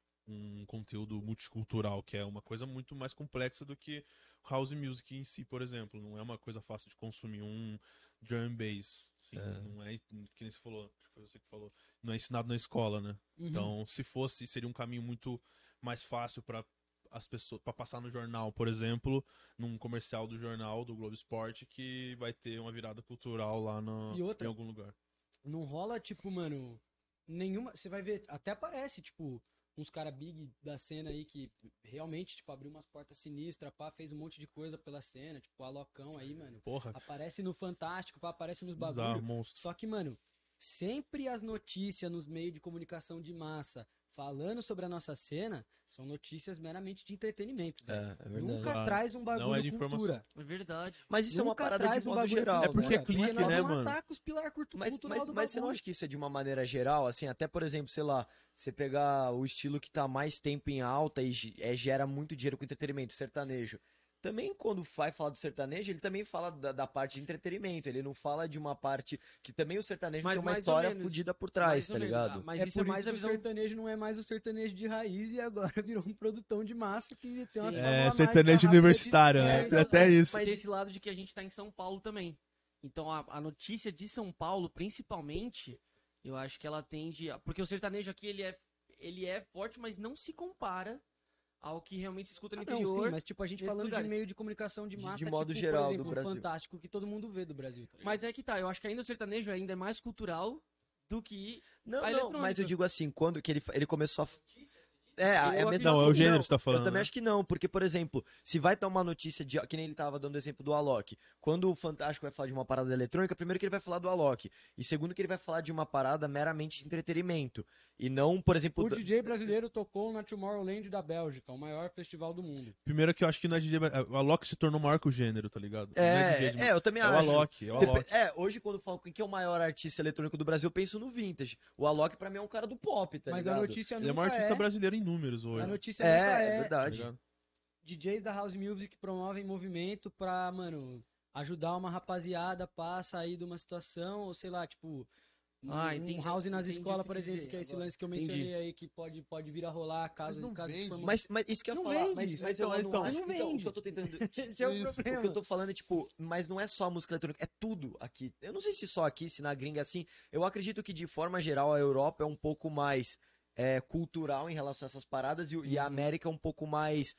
um conteúdo multicultural, que é uma coisa muito mais complexa do que house music em si, por exemplo. Não é uma coisa fácil de consumir um drum and bass. Assim, não é, que nem você falou, acho que foi você que falou, não é ensinado na escola, né? Uhum. Então, se fosse, seria um caminho muito mais fácil para as pessoas, para passar no jornal, por exemplo, num comercial do jornal do Globo Esporte, que vai ter uma virada cultural lá E outra, em algum lugar. não rola, tipo, mano, nenhuma. Você vai ver, até aparece, tipo, uns cara big da cena aí que realmente, tipo, abriu umas portas sinistras, pá, fez um monte de coisa pela cena, tipo, o Alocão aí, mano. Porra, Aparece no Fantástico, pá, aparece nos bizarro, bagulho. monstro. Só que, mano, sempre as notícias nos meios de comunicação de massa falando sobre a nossa cena são notícias meramente de entretenimento, velho. É verdade. Nunca Claro. traz um bagulho Não é de informação. cultura. É verdade. Mas isso é uma Nunca parada traz de um modo bagulho geral, É porque né? é clique, Porque né, não mano? ataca os pilares Mas, cultural do mas você não bagulho. acha que isso é de uma maneira geral? Assim, até por exemplo, sei lá, você pegar o estilo que tá mais tempo em alta e gera muito dinheiro com entretenimento, sertanejo. Também quando vai falar do sertanejo, ele também fala da parte de entretenimento. Ele não fala de uma parte que também o sertanejo Mas tem uma mais ou história menos. fodida por Mais trás, ou tá menos. ligado? Mas É isso é por mais isso a que o visão. sertanejo não é mais o sertanejo de raiz e agora virou um produtão de massa que tem uma Sim. fórmula mágica sertanejo rápida de- universitário, né? Então, Até mas isso. Tem esse lado de que a gente tá em São Paulo também. Então a notícia de São Paulo, principalmente, eu acho que ela tende. Porque o sertanejo aqui ele é forte, mas não se compara ao que realmente se escuta no Ah, não, interior. sim, mas tipo, a gente nesses falando lugares. de meio de comunicação de massa, modo tipo, geral por do exemplo, Brasil. o Fantástico que todo mundo vê do Brasil. Tá ligado? Mas é que tá, eu acho que ainda o sertanejo ainda é mais cultural do que Não, a não, eletrônica. mas eu digo assim, quando que ele começou a. É, Eu a acredito mesma Não, é o coisa. gênero que você tá falando, Eu também né? acho que não, porque, por exemplo, se vai estar uma notícia de. Que nem ele tava dando o exemplo do Alok. Quando o Fantástico vai falar de uma parada eletrônica, primeiro que ele vai falar do Alok. E segundo que ele vai falar de uma parada meramente de entretenimento. E não, por exemplo. O DJ brasileiro tocou na Tomorrowland da Bélgica, o maior festival do mundo. Primeiro que eu acho que não é DJ. O Alok se tornou maior que o gênero, tá ligado? Não é DJ de- eu também é acho. o Alok, é o Você Alok. hoje quando eu falo quem que é o maior artista eletrônico do Brasil, eu penso no Vintage. O Alok pra mim é um cara do pop, tá Mas ligado? a notícia Ele é o nunca maior artista é... brasileiro em números hoje. A notícia É, nunca é é Tá verdade. ligado? DJs da House Music promovem movimento pra, mano, ajudar uma rapaziada pra sair de uma situação, ou sei lá, tipo, entendi, house nas entendi o escolas, que por você exemplo, quis que é dizer esse agora. lance que eu Entendi. mencionei aí, que pode vir a rolar caso, não caso vende. for Mas isso que eu ia Não falar. vende, Mas então, eu não então. acho. Não Então, o vende. que eu tô tentando. Esse é o Isso. problema. O que eu tô falando é, tipo, mas não é só a música eletrônica, é tudo aqui. Eu não sei se só aqui, se na gringa é assim. Eu acredito que, de forma geral, a Europa é um pouco mais cultural em relação a essas paradas e a América é um pouco mais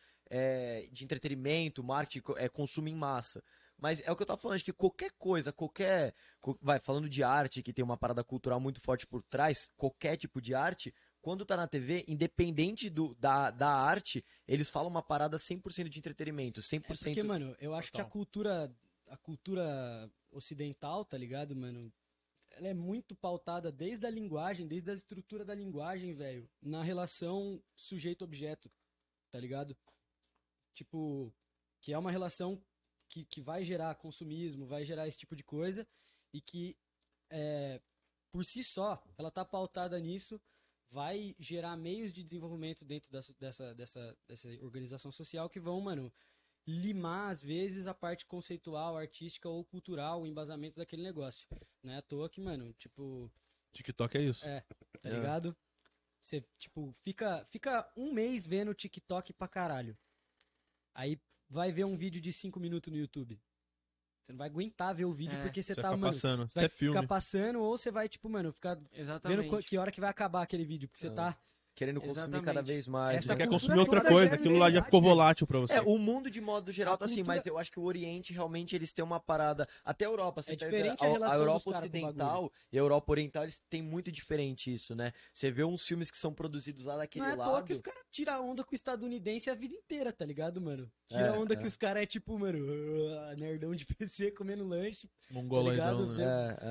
de entretenimento, marketing, consumo em massa. Mas é o que eu tava falando, acho que qualquer coisa, vai, falando de arte, que tem uma parada cultural muito forte por trás, qualquer tipo de arte, quando tá na TV, independente da arte, eles falam uma parada 100% de entretenimento, 100%. Porque, mano, eu acho que total. a cultura ocidental, tá ligado, mano? Ela é muito pautada desde a linguagem, desde a estrutura da linguagem, velho, na relação sujeito-objeto, tá ligado? Tipo, que é uma relação que vai gerar consumismo, vai gerar esse tipo de coisa, e que, por si só, ela tá pautada nisso, vai gerar meios de desenvolvimento dentro dessa organização social que vão, mano, limar, às vezes, a parte conceitual, artística ou cultural, o embasamento daquele negócio. Não é à toa que, mano, tipo, TikTok é isso. tá ligado? Você, tipo, fica um mês vendo TikTok pra caralho. Aí vai ver um vídeo de 5 minutos no YouTube. Você não vai aguentar ver o vídeo porque você Você tá, fica mano, passando. você vai Até filme. ficar passando ou você vai, tipo, mano, ficar Exatamente. vendo que hora que vai acabar aquele vídeo, porque você tá... Querendo consumir Exatamente. cada vez mais. Essa Você né? quer cultura consumir outra toda coisa, gera aquilo lá já ficou ansiedade, volátil pra você. O mundo de modo geral A tá assim, cultura- mas eu acho que o Oriente realmente eles têm uma parada. Até a Europa, você É tá diferente entendendo? a relação a dos Europa caras com o Ocidental e a Europa Oriental, eles têm muito diferente isso, né? Você vê uns filmes que são produzidos lá daquele Não é à toa lado. que os caras tiram onda com o estadunidense a vida inteira, tá ligado, mano? Tira onda que os caras é tipo, mano, nerdão de PC comendo lanche. Mongoloidão, ligado? né?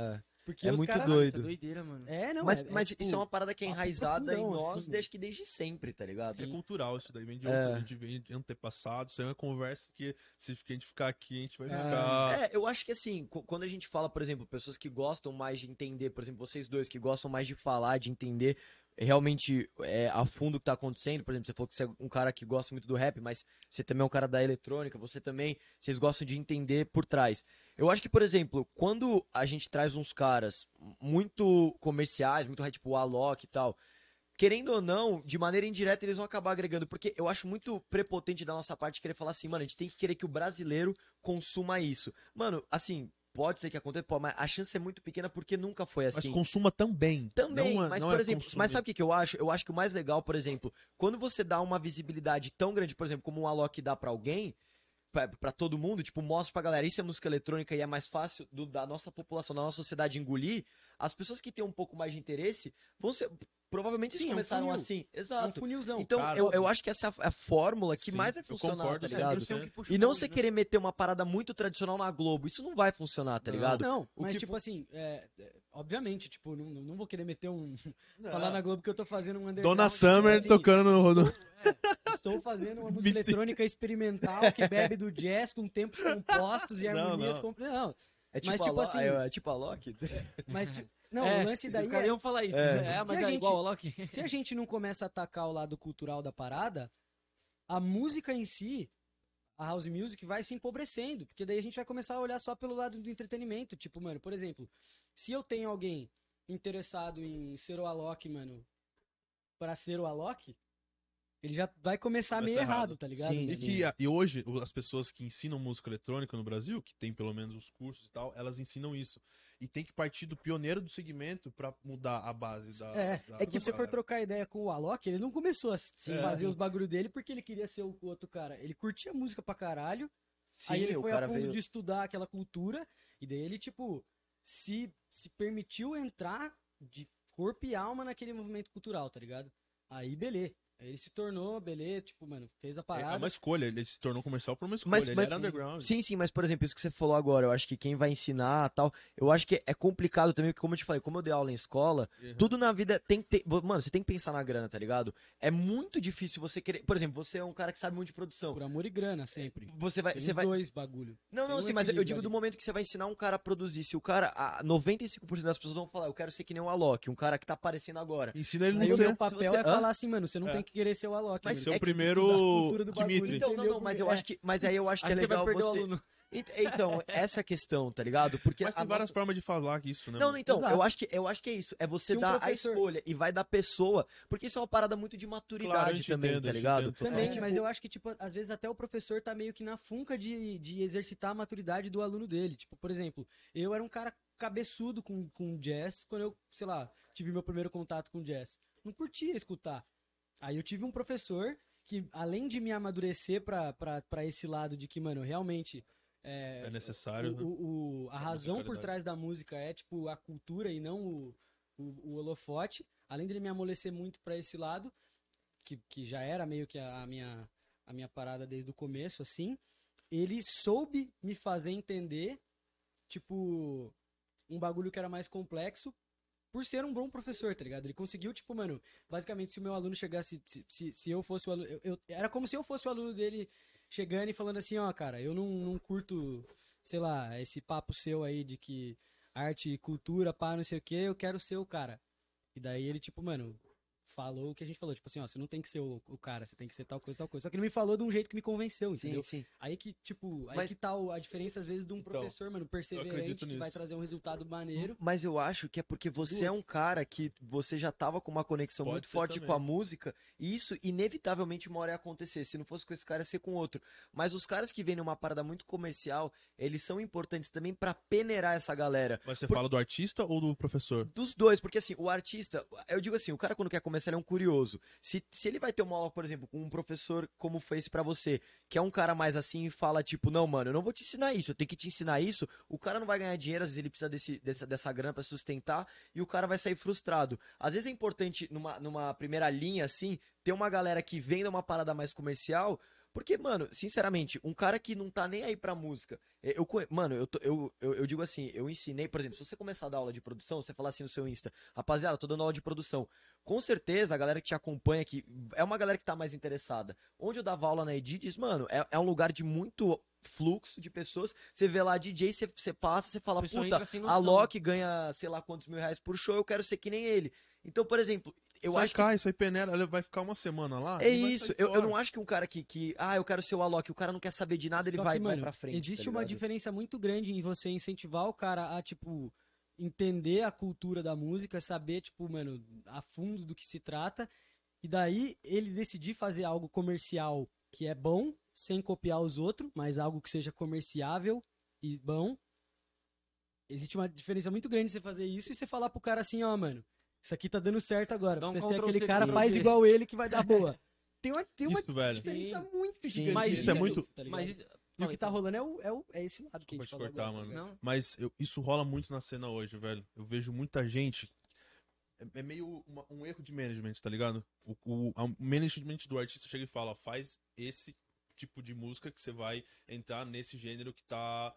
Porque É os muito cara- doido. Isso é doideira, mano. É, não, Mas tipo, isso é uma parada que é papo enraizada em profundão, nós assim. desde sempre, tá ligado? É cultural isso daí, vem de, vem de antepassado, isso é uma conversa que se a gente ficar aqui, a gente vai ficar... É, eu acho que assim, quando a gente fala, por exemplo, pessoas que gostam mais de entender, por exemplo, vocês dois que gostam mais de falar, de entender realmente a fundo o que tá acontecendo, por exemplo, você falou que você é um cara que gosta muito do rap, mas você também é um cara da eletrônica, você também, vocês gostam de entender por trás. Eu acho que, por exemplo, quando a gente traz uns caras muito comerciais, muito tipo o Alok e tal, querendo ou não, de maneira indireta, eles vão acabar agregando. Porque eu acho muito prepotente da nossa parte querer falar assim, mano, a gente tem que querer que o brasileiro consuma isso. Mano, assim, pode ser que aconteça, pode, mas a chance é muito pequena porque nunca foi Mas assim. consuma também. Também, Não é- mas não por é exemplo, consumir. mas sabe o que que eu acho? Eu acho que o mais legal, por exemplo, quando você dá uma visibilidade tão grande, por exemplo, como o Alok dá pra alguém, pra todo mundo, tipo, mostra pra galera, isso é música eletrônica e é mais fácil da nossa população, da nossa sociedade engolir, as pessoas que têm um pouco mais de interesse vão ser. Provavelmente vocês Sim, é um começaram funil. assim. É um Exato. funilzão. Então, Cara, eu acho que essa é a fórmula que Sim, mais vai eu funcionar, concordo tá ligado? Eles são que puxam E o não bonde, você né? querer meter uma parada muito tradicional na Globo. Isso não vai funcionar, tá ligado? Não, O mas que tipo fu- assim, obviamente, tipo, não vou querer meter falar na Globo que eu tô fazendo um underground. Donna Summer assim, tocando no... Estou fazendo uma música 25. eletrônica experimental que bebe do jazz com tempos compostos e Não, harmonias não. Não, É tipo, mas, tipo assim, assim- é tipo a Loki? mas não, É, o lance daí os caras é, iam falar isso. É. É, mas Se a é gente- igual ao Loki. se a gente não começa a atacar o lado cultural da parada, a música em si, a house music vai se empobrecendo, porque daí a gente vai começar a olhar só pelo lado do entretenimento. Tipo, mano, por exemplo, se eu tenho alguém interessado em ser o Alok, mano, pra ser o Alok, ele já vai começar Começa meio errado. errado, tá ligado? Sim, E, sim. e hoje, as pessoas que ensinam música eletrônica no Brasil, que tem pelo menos os cursos e tal, elas ensinam isso. E tem que partir do pioneiro do segmento pra mudar a base da. É que se você for trocar ideia com o Alok, ele não começou a fazer os bagulho dele porque ele queria ser o outro cara. Ele curtia música pra caralho, aí ele o foi a cara fundo veio. de estudar aquela cultura, e daí ele, tipo, se permitiu entrar de corpo e alma naquele movimento cultural, tá ligado? Aí, beleza. Aí ele se tornou, beleza, tipo, mano, fez a É parada. uma escolha, ele se tornou comercial por uma escolha. Mas, ele mas era underground. sim, sim, mas por exemplo, isso que você falou agora, eu acho que quem vai ensinar tal, eu acho que é complicado também, porque como eu te falei, como eu dei aula em escola, Uhum. tudo na vida tem que ter, mano, você tem que pensar na grana, tá ligado? É muito difícil você querer, por exemplo, você é um cara que sabe muito de produção. Por amor e grana, sempre. Você vai, Tem você os vai, dois bagulho. não, Tem um sim, mas eu equilíbrio digo ali. do momento que você vai ensinar um cara a produzir, se o cara, 95% das pessoas vão falar, eu quero ser que nem o Alok, um cara que tá aparecendo agora. Ensina ele Aí no o meu tempo. papel você- é falar assim, mano, você não É. tem que querer ser o Alok. Mas mano, ser você o tem que primeiro estudar a cultura do Dimitri. bagulho, Então, entender não, o mas que- eu acho que, mas aí eu acho que Aí é você vai legal perder o você. aluno. Então, essa questão, tá ligado? Porque Mas a tem várias nossa- formas de falar isso, né? Não, mano? então, Exato. eu acho que é isso. É você Se um dar professor- a escolha e vai da pessoa. Porque isso é uma parada muito de Claro, maturidade eu te também, entendo, tá eu te ligado? entendo total. Também, É, mas tipo, eu acho que, tipo, às vezes até o professor tá meio que na funca de exercitar a maturidade do aluno dele. Tipo, por exemplo, eu era um cara cabeçudo com jazz quando eu, sei lá, tive meu primeiro contato com jazz. Não curtia escutar. Aí eu tive um professor que, além de me amadurecer pra esse lado de que, mano, realmente... É necessário. né? A razão por musicalidade. trás da música é, tipo, a cultura e não o holofote. Além dele me amolecer muito pra esse lado, que já era meio que a minha parada desde o começo, assim, ele soube me fazer entender, tipo, um bagulho que era mais complexo por ser um bom professor, tá ligado? Ele conseguiu, tipo, mano, basicamente, se o meu aluno chegasse, se eu fosse o aluno, era como se eu fosse o aluno dele chegando e falando assim, ó, cara, eu não curto, sei lá, esse papo seu aí de que arte e cultura, pá, não sei o que, eu quero ser o cara. E daí ele, tipo, mano, falou o que a gente falou, tipo assim, ó, você não tem que ser o cara, você tem que ser tal coisa, tal coisa. Só que ele me falou de um jeito que me convenceu, entendeu? sim. Aí que, tipo, aí Mas- que tá a diferença, às vezes, de um Então, professor, mano, perseverante, acredito que vai nisso. trazer um resultado maneiro. Mas eu acho que é porque você é um cara que você já tava com uma conexão Pode muito ser forte também. com a música, e isso inevitavelmente uma hora ia acontecer. Se não fosse com esse cara, ia ser com outro. Mas os caras que vêm numa parada muito comercial, eles são importantes também pra peneirar essa galera. Mas você fala do artista ou do professor? Dos dois, porque assim, o artista, eu digo assim, o cara quando quer começar, ele é um curioso. Se ele vai ter uma aula, por exemplo, com um professor como foi esse pra você, que é um cara mais assim e fala tipo, não, mano, eu não vou te ensinar isso, eu tenho que te ensinar isso, o cara não vai ganhar dinheiro, às vezes ele precisa dessa grana pra sustentar, e o cara vai sair frustrado. Às vezes é importante, numa primeira linha assim, ter uma galera que venda uma parada mais comercial, Porque, mano, sinceramente, um cara que não tá nem aí pra música. Mano, eu digo assim, eu ensinei, por exemplo, se você começar a dar aula de produção, você falar assim no seu Insta, rapaziada, eu tô dando aula de produção. Com certeza, a galera que te acompanha, que é uma galera que tá mais interessada. Onde eu dava aula na Edits, mano, é um lugar de muito fluxo de pessoas. Você vê lá DJ, você passa, você fala, A pessoa puta, entra sem a noção. Loki ganha sei lá quantos mil reais por show, eu quero ser que nem ele. Então, por exemplo, eu Isso aí acho que cai, isso aí peneira, ele vai ficar uma semana lá. é ele vai isso, sair eu fora. não acho que um cara eu quero ser o Alok, o cara não quer saber de nada, ele Só vai, que, vai mano, pra frente. existe tá uma ligado? diferença muito grande em você incentivar o cara a, tipo, entender a cultura da música, saber, tipo, mano, a fundo do que se trata, e daí ele decidir fazer algo comercial que é bom, sem copiar os outros, mas algo que seja comerciável e bom. Existe uma diferença muito grande você fazer isso e você falar pro cara assim, ó, mano, isso aqui tá dando certo agora. Dá um Pra você ser Ctrl+C, aquele cara, faz Ctrl+V. igual ele que vai dar boa. Tem uma Isso, velho. diferença Sim. muito Sim, gigante. Mas isso é muito- tá ligado? Mas E o fala que aí, tá fala. rolando é esse lado que a Desculpa gente te falou cortar, agora. mano. Não. Mas isso rola muito na cena hoje, velho. Eu vejo muita gente. É meio um erro de management, tá ligado? O management do artista chega e fala: ó, faz esse tipo de música que você vai entrar nesse gênero que tá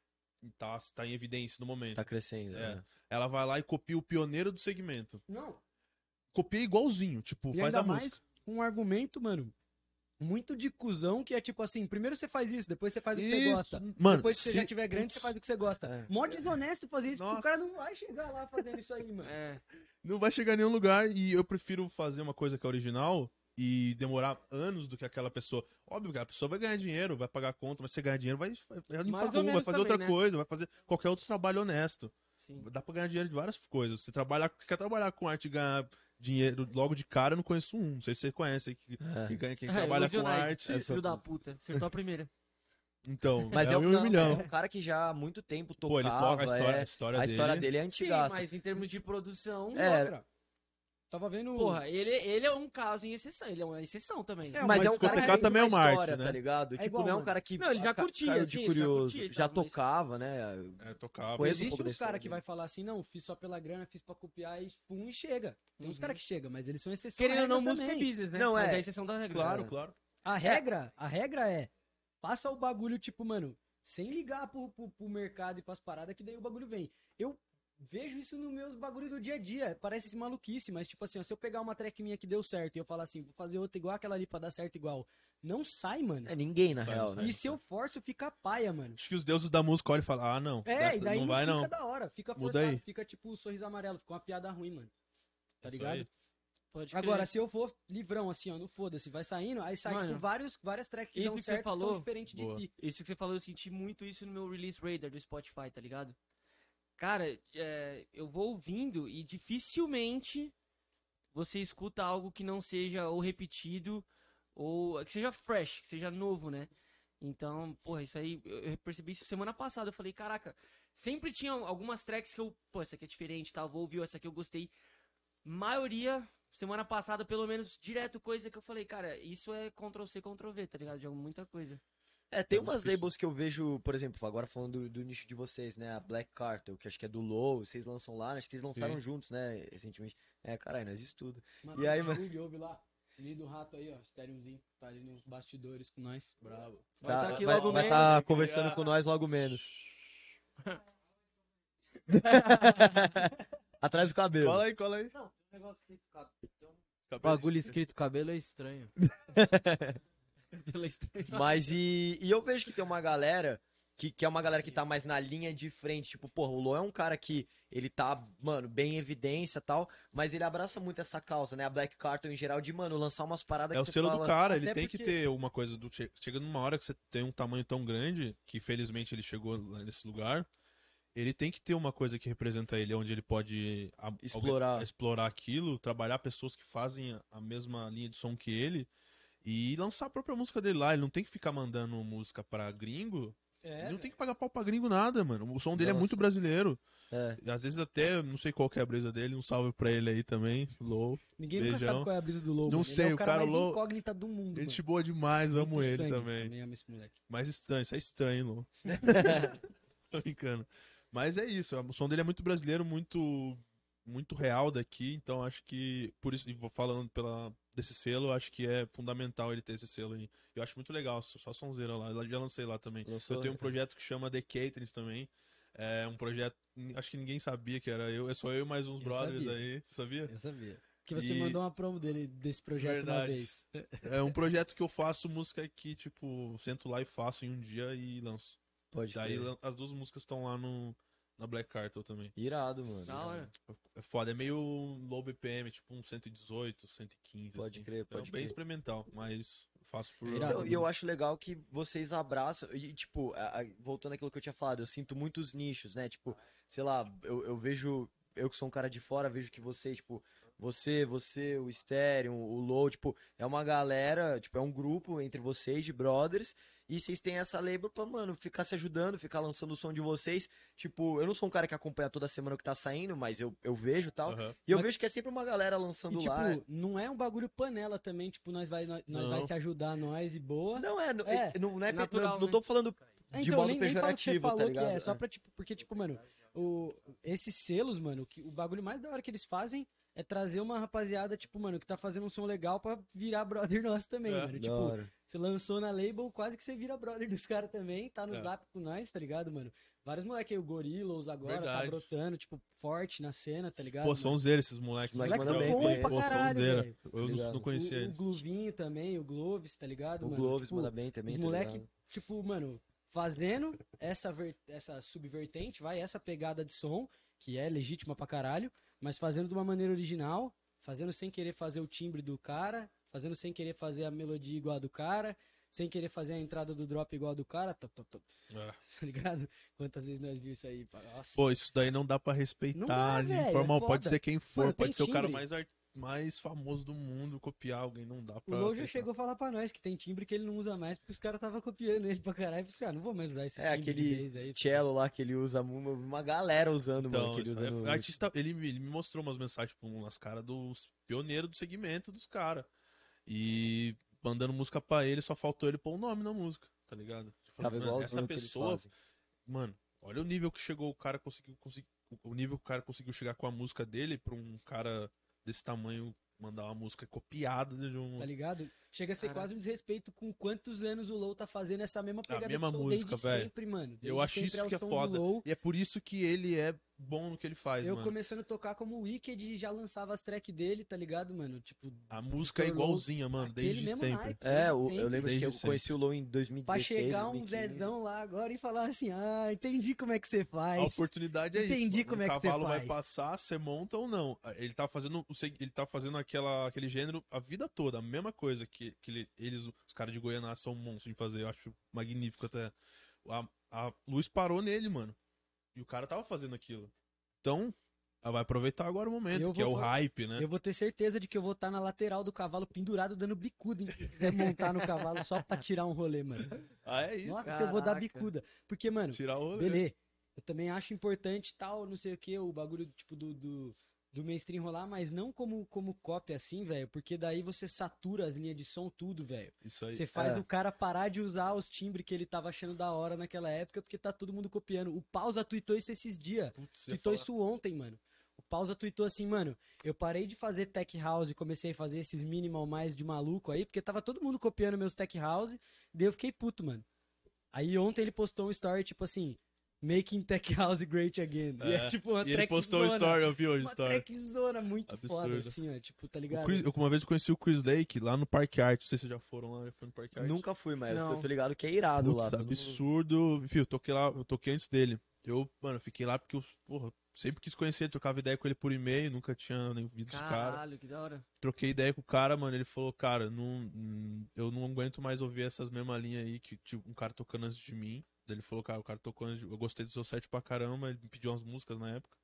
em evidência no momento. Tá crescendo, É. né? Ela vai lá e copia o pioneiro do segmento. Não, Copia igualzinho, tipo, e faz ainda a mais música. um argumento, mano, muito de cuzão, que é tipo assim, primeiro você faz isso, depois você faz o que você Isso, gosta. mano, Depois que você se- já tiver grande, você faz o que você gosta. É. Mó desonesto fazer isso, porque o Nossa. cara não vai chegar lá fazendo isso aí, mano. É. Não vai chegar em nenhum lugar e eu prefiro fazer uma coisa que é original e demorar anos do que aquela pessoa. Óbvio que a pessoa vai ganhar dinheiro, vai pagar a conta, mas você ganhar dinheiro, vai limpar Mais a ou rua, vai menos fazer também, outra né? coisa, vai fazer qualquer outro trabalho honesto. Sim. Dá pra ganhar dinheiro de várias coisas. Você quer trabalhar com arte e ganhar dinheiro logo de cara, eu não conheço um. Não sei se você conhece quem trabalha com Ilusionais, arte. filho da puta. Acertou a primeira. Então, Mas é, um não, milhão. é um cara que já há muito tempo Pô, ele tocava, toca a história a história dele. dele é Sim, antigaça. mas em termos de produção. É. Outra. Tava vendo. Porra, ele é um caso em exceção. Ele é uma exceção também. É, Mas mas é um o cara que Hipotecar tem também é uma uma história, arte, né? tá ligado? É Tipo, igual, não é um mano. cara que Não, ele já curtia, caiu de sim, ele já curioso, curtia e já tal, mas- tocava, né? Tocava. Conheço um Existe pouco da uns história caras que dele. vai falar assim, não, fiz só pela grana, fiz pra copiar e pum, e chega. Tem uns Uhum. caras que chegam, mas eles são exceção. Querendo à ou não, regra música é também. business, né? Não, Mas é. é exceção da regra. Claro, claro. A regra é, passa o bagulho, tipo, mano, sem ligar pro mercado e pras paradas, que daí o bagulho vem. Eu vejo isso nos meus bagulhos do dia a dia, parece maluquice, mas tipo assim, ó, se eu pegar uma track minha que deu certo e eu falar assim, vou fazer outra igual aquela ali pra dar certo igual, não sai, mano. É ninguém, na Sai, real, sai. né? E se eu forço, fica paia, mano. Acho que os deuses da música olham e falam: ah, não. É, e daí não não vai, fica não. da hora, fica Muda forçado, aí. fica tipo o sorriso amarelo, fica uma piada ruim, mano. Tá Isso ligado? aí. Pode crer. Agora, se eu for livrão, assim, ó, não foda-se, vai saindo, aí sai, Mano, tipo, várias tracks que isso dão que você certo, que são falou, diferentes de boa. si. Isso que você falou, eu senti muito isso no meu Release Radar do Spotify, tá ligado? Cara, eu vou ouvindo e dificilmente você escuta algo que não seja ou repetido ou que seja fresh, que seja novo, né? Então, porra, isso aí, eu percebi isso semana passada. Eu falei, caraca, sempre tinha algumas tracks que eu, pô, essa aqui é diferente, tá? Vou ouvir, essa aqui eu gostei. Maioria, semana passada, pelo menos, direto coisa que eu falei, cara, isso é Ctrl+C, Ctrl+V, tá ligado? De muita coisa. É, tem É muito umas difícil. labels que eu vejo, por exemplo, agora falando do nicho de vocês, né? A Black Cartel, que acho que é do Low, vocês lançam lá, acho que vocês lançaram Sim. juntos, né? Recentemente. É, caralho, nós estuda. Mano, E aí, o mano? Bug ouve lá. Menino do rato aí, ó. Estériozinho. Tá ali nos bastidores com nós. Bravo. Vai tá aqui vai logo menos. tá conversando com nós logo menos. Atrás do cabelo. Cola aí, cola aí. Não, tem um negócio escrito cabelo. Cabelo Bagulho escrito cabelo é estranho. Pela estranha. Mas e eu vejo que tem uma galera que é uma galera que tá mais na linha de frente. Tipo, porra, o Lô é um cara que ele tá, mano, bem em evidência e tal, mas ele abraça muito essa causa, né? A Black Cartel em geral, de, mano, lançar umas paradas É que o você selo fala... do cara, ele até tem que porque- ter uma coisa do. Chega numa hora que você tem um tamanho tão grande, que felizmente ele chegou lá nesse lugar. Ele tem que ter uma coisa que representa ele, onde ele pode explorar aquilo, trabalhar pessoas que fazem a mesma linha de som que ele e lançar a própria música dele lá. Ele não tem que ficar mandando música pra gringo. Ele não tem que pagar pau pra gringo nada, mano. O som dele é Nossa. muito brasileiro. É. E às vezes até, não sei qual que é a brisa dele, um salve pra ele aí também, Low. Ninguém nunca Beijão. sabe qual é a brisa do Lobo. Não Ele sei, é o o cara cara mais Lobo- incógnita do mundo, Gente mano. boa demais, Muito amo ele sangue. também. amo esse moleque. Mas estranho, isso é estranho, Low. Tô brincando. Mas é isso, o som dele é muito brasileiro, muito muito real daqui, então acho que, por isso, e vou falando desse selo, acho que é fundamental ele ter esse selo aí. Eu acho muito legal, só sonzeira lá, eu já lancei lá também. Lançou, Eu tenho um né? projeto que chama The Caterings também, é um projeto, acho que ninguém sabia que era eu, é só eu e mais uns Eu brothers sabia. aí, você sabia? Eu sabia. Que você E- mandou uma promo desse projeto uma Verdade. vez. É um projeto que eu faço música que, tipo, sento lá e faço em um dia e lanço. Pode Daí crer. as duas músicas estão lá na Black Cartel também. Irado, mano. Da hora. É foda, é meio low BPM, tipo um 118, 115. Pode assim. crer, É pode bem crer. experimental, mas faço por. É irado. Então, e eu acho legal que vocês abraçam, e tipo, voltando àquilo que eu tinha falado, eu sinto muitos nichos, né? Tipo, sei lá, eu vejo, eu que sou um cara de fora, vejo que vocês, tipo, você, o Stereo, o Low, tipo, é uma galera, tipo, é um grupo entre vocês de brothers, e vocês têm essa label pra, mano, ficar se ajudando, ficar lançando o som de vocês. Tipo, eu não sou um cara que acompanha toda semana o que tá saindo, mas eu vejo e tal. Aham. E eu Mas- vejo que é sempre uma galera E, lançando tipo, lá. não é um bagulho panela também, tipo, nós vai Não. se ajudar, nós e boa. Não é, não é, natural, não tô falando de Então, modo nem falo que você pejorativo, falou tá que ligado? é, só pra, tipo, porque, tipo, mano, esses selos, mano, o bagulho mais da hora que eles fazem é trazer uma rapaziada, tipo, mano, que tá fazendo um som legal pra virar brother nosso também, É, mano. da Tipo, hora. você lançou na label, quase que você vira brother dos caras também, tá no É. zap com nós, tá ligado, mano? Vários moleques aí, o Gorillaz agora, tá Verdade. brotando, tipo, forte na cena, tá ligado? Pô, mano? sonzeira esses moleques. Os moleques né? mandam bem, Eu- conheço. pra Pô, caralho, sonzeira. velho. Eu Ligado. não conhecia O eles. Glovinho também, o Gloves, tá ligado, O mano? Gloves Tipo, manda bem também, os tá moleque, ligado? tipo, mano, fazendo essa subvertente, essa pegada de som, que é legítima pra caralho, mas fazendo de uma maneira original, fazendo sem querer fazer o timbre do cara, fazendo sem querer fazer a melodia igual a do cara, sem querer fazer a entrada do drop igual a do cara, top, top, top, É. tá ligado? Quantas vezes nós vimos isso aí? Nossa. Pô, isso daí não dá pra respeitar Não dá, de velho, forma. é Pode foda. ser quem for, Mano, pode tem ser o cara timbre. mais famoso do mundo, copiar alguém, não dá O pra. Low já aceitar. chegou a falar pra nós que tem timbre que ele não usa mais porque os caras tava copiando ele pra caralho. Eu falei, não vou mais usar esse É timbre de aquele vez aí. cello lá que ele usa, uma galera usando, mano, Então, que ele isso usa é- no... artista, ele me mostrou umas mensagens, tipo, umas caras dos pioneiros do segmento dos caras. E mandando música pra ele, só faltou ele pôr o nome na música, tá ligado? Tipo, Tava mano, igualzinho essa o que eles pessoa, fazem. mano, olha o nível que chegou, o nível que o cara conseguiu chegar com a música dele pra um cara desse tamanho mandar uma música copiada de um. Tá ligado? Chega a ser Caraca. quase um desrespeito com quantos anos o Low tá fazendo essa mesma pegada mesma de som música, desde velho. sempre, mano. Desde Eu acho sempre isso é o que é som do foda. Low. E é por isso que ele é bom no que ele faz, Eu mano. começando a tocar como Wicked já lançava as tracks dele, tá ligado, mano? Tipo, A música é Victor Low, igualzinha, mano, aquele desde mesmo sempre. naipe, É, desde eu sempre. lembro que Desde eu sempre. conheci o Low em Pra 2016, chegar um 2015. Zezão lá agora e falar assim, ah, entendi como é que você A faz. oportunidade é Entendi isso. como Mano. é O que você cavalo vai faz. passar, você monta ou não. Ele tá fazendo aquele gênero a vida toda, a mesma coisa que os caras de Goiânia são monstros em fazer. Eu acho magnífico até. A luz parou nele, mano. E o cara tava fazendo aquilo. Então, vai aproveitar agora o momento, Eu que é vou- o hype, né? Eu vou ter certeza de que eu vou estar na lateral do cavalo pendurado dando bicuda, hein? Quem quiser montar no cavalo só pra tirar um rolê, mano. Ah, é isso. Nossa, que eu vou dar Caraca. bicuda. Porque, mano, Tirar o rolê. beleza. Eu também acho importante tal, não sei o que, o bagulho, tipo, do mainstream rolar, mas não como cópia assim, velho, porque daí você satura as linhas de som, tudo, velho. Isso aí. Você faz É. o cara parar de usar os timbres que ele tava achando da hora naquela época, porque tá todo mundo copiando. O Pausa tweetou isso esses dias. Putz, ia Tweetou falar. isso ontem, mano. O Pausa tweetou assim, mano, eu parei de fazer tech house e comecei a fazer esses minimal mais de maluco aí, porque tava todo mundo copiando meus tech house, daí eu fiquei puto, mano. Aí ontem ele postou um story, tipo assim, Making Tech House Great Again. E é tipo uma E ele track postou o zona. story, eu vi hoje o Uma story. track zona muito Absurdo. foda, assim, ó, tipo, tá ligado? Uma vez eu conheci o Chris Lake lá no Parque Art. Não sei se vocês já foram lá, foi no Parque Art. Nunca fui, mas Não. eu tô ligado que é irado Putz, lá. tá todo mundo- absurdo. Enfim, eu toquei lá, eu toquei antes dele. Mano, fiquei lá porque eu, porra, sempre quis conhecer, ele, trocava ideia com ele por e-mail, nunca tinha nem visto esse cara. Caralho, que da hora. Troquei ideia com o cara, mano, ele falou, cara, eu não aguento mais ouvir essas mesmas linhas aí que tipo, um cara tocando antes de mim. Daí ele falou, cara, o cara tocou antes eu gostei do seu set pra caramba, ele me pediu umas músicas na época.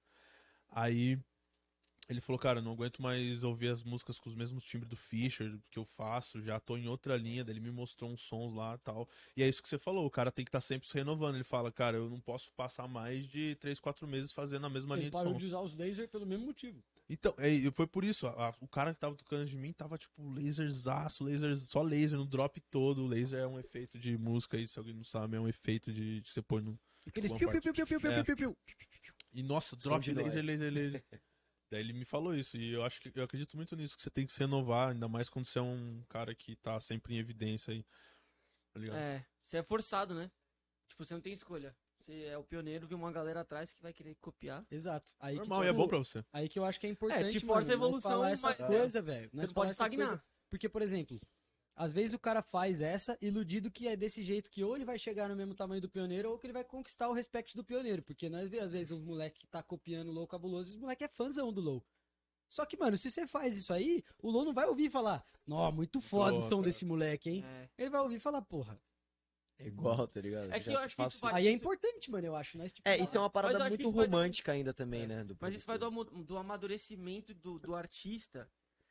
Aí ele falou, cara, eu não aguento mais ouvir as músicas com os mesmos timbres do Fischer que eu faço, já tô em outra linha, daí ele me mostrou uns sons lá e tal. E é isso que você falou, o cara tem que estar sempre se renovando. Ele fala, cara, eu não posso passar mais de 3, 4 meses fazendo a mesma Ele linha de parou som. de usar os laser pelo mesmo motivo. Então, foi por isso, o cara que tava tocando de mim tava tipo laserzaço, só laser no drop todo. O laser é um efeito de música aí, se alguém não sabe, é um efeito de você põe no. Aqueles Uma piu, piu, parte. piu, piu, piu, piu, É. piu, piu. E nossa, Som drop de laser, nóia. laser, laser. Daí ele me falou isso, e eu acredito muito nisso, que você tem que se renovar, ainda mais quando você é um cara que tá sempre em evidência aí, tá ligado? Você é forçado, né? Tipo, você não tem escolha. Você é o pioneiro, vem uma galera atrás que vai querer copiar. Exato. Aí Normal, que, e é tipo, bom pra você. Aí que eu acho que é importante, te força a mano, nós evolução, falar essas mas- coisas, velho. Você Nós não falar pode essas estagnar. coisas. Porque, por exemplo, às vezes o cara faz essa iludido que é desse jeito que ou ele vai chegar no mesmo tamanho do pioneiro ou que ele vai conquistar o respeito do pioneiro. Porque nós vemos, às vezes, uns moleque que tá copiando o Low Cabuloso e os moleque é fãzão do Low. Só que, mano, se você faz isso aí, o Low não vai ouvir e falar, nó, muito foda o som cara. desse moleque, hein? É. Ele vai ouvir e falar, porra. É igual, tá ligado? É que Já eu acho que faço isso vai- Aí é importante, mano, eu acho. Nós, tipo, isso é uma parada Mas eu acho que muito isso vai do- romântica ainda também, né? Do Mas isso vai produtor. do amadurecimento do artista,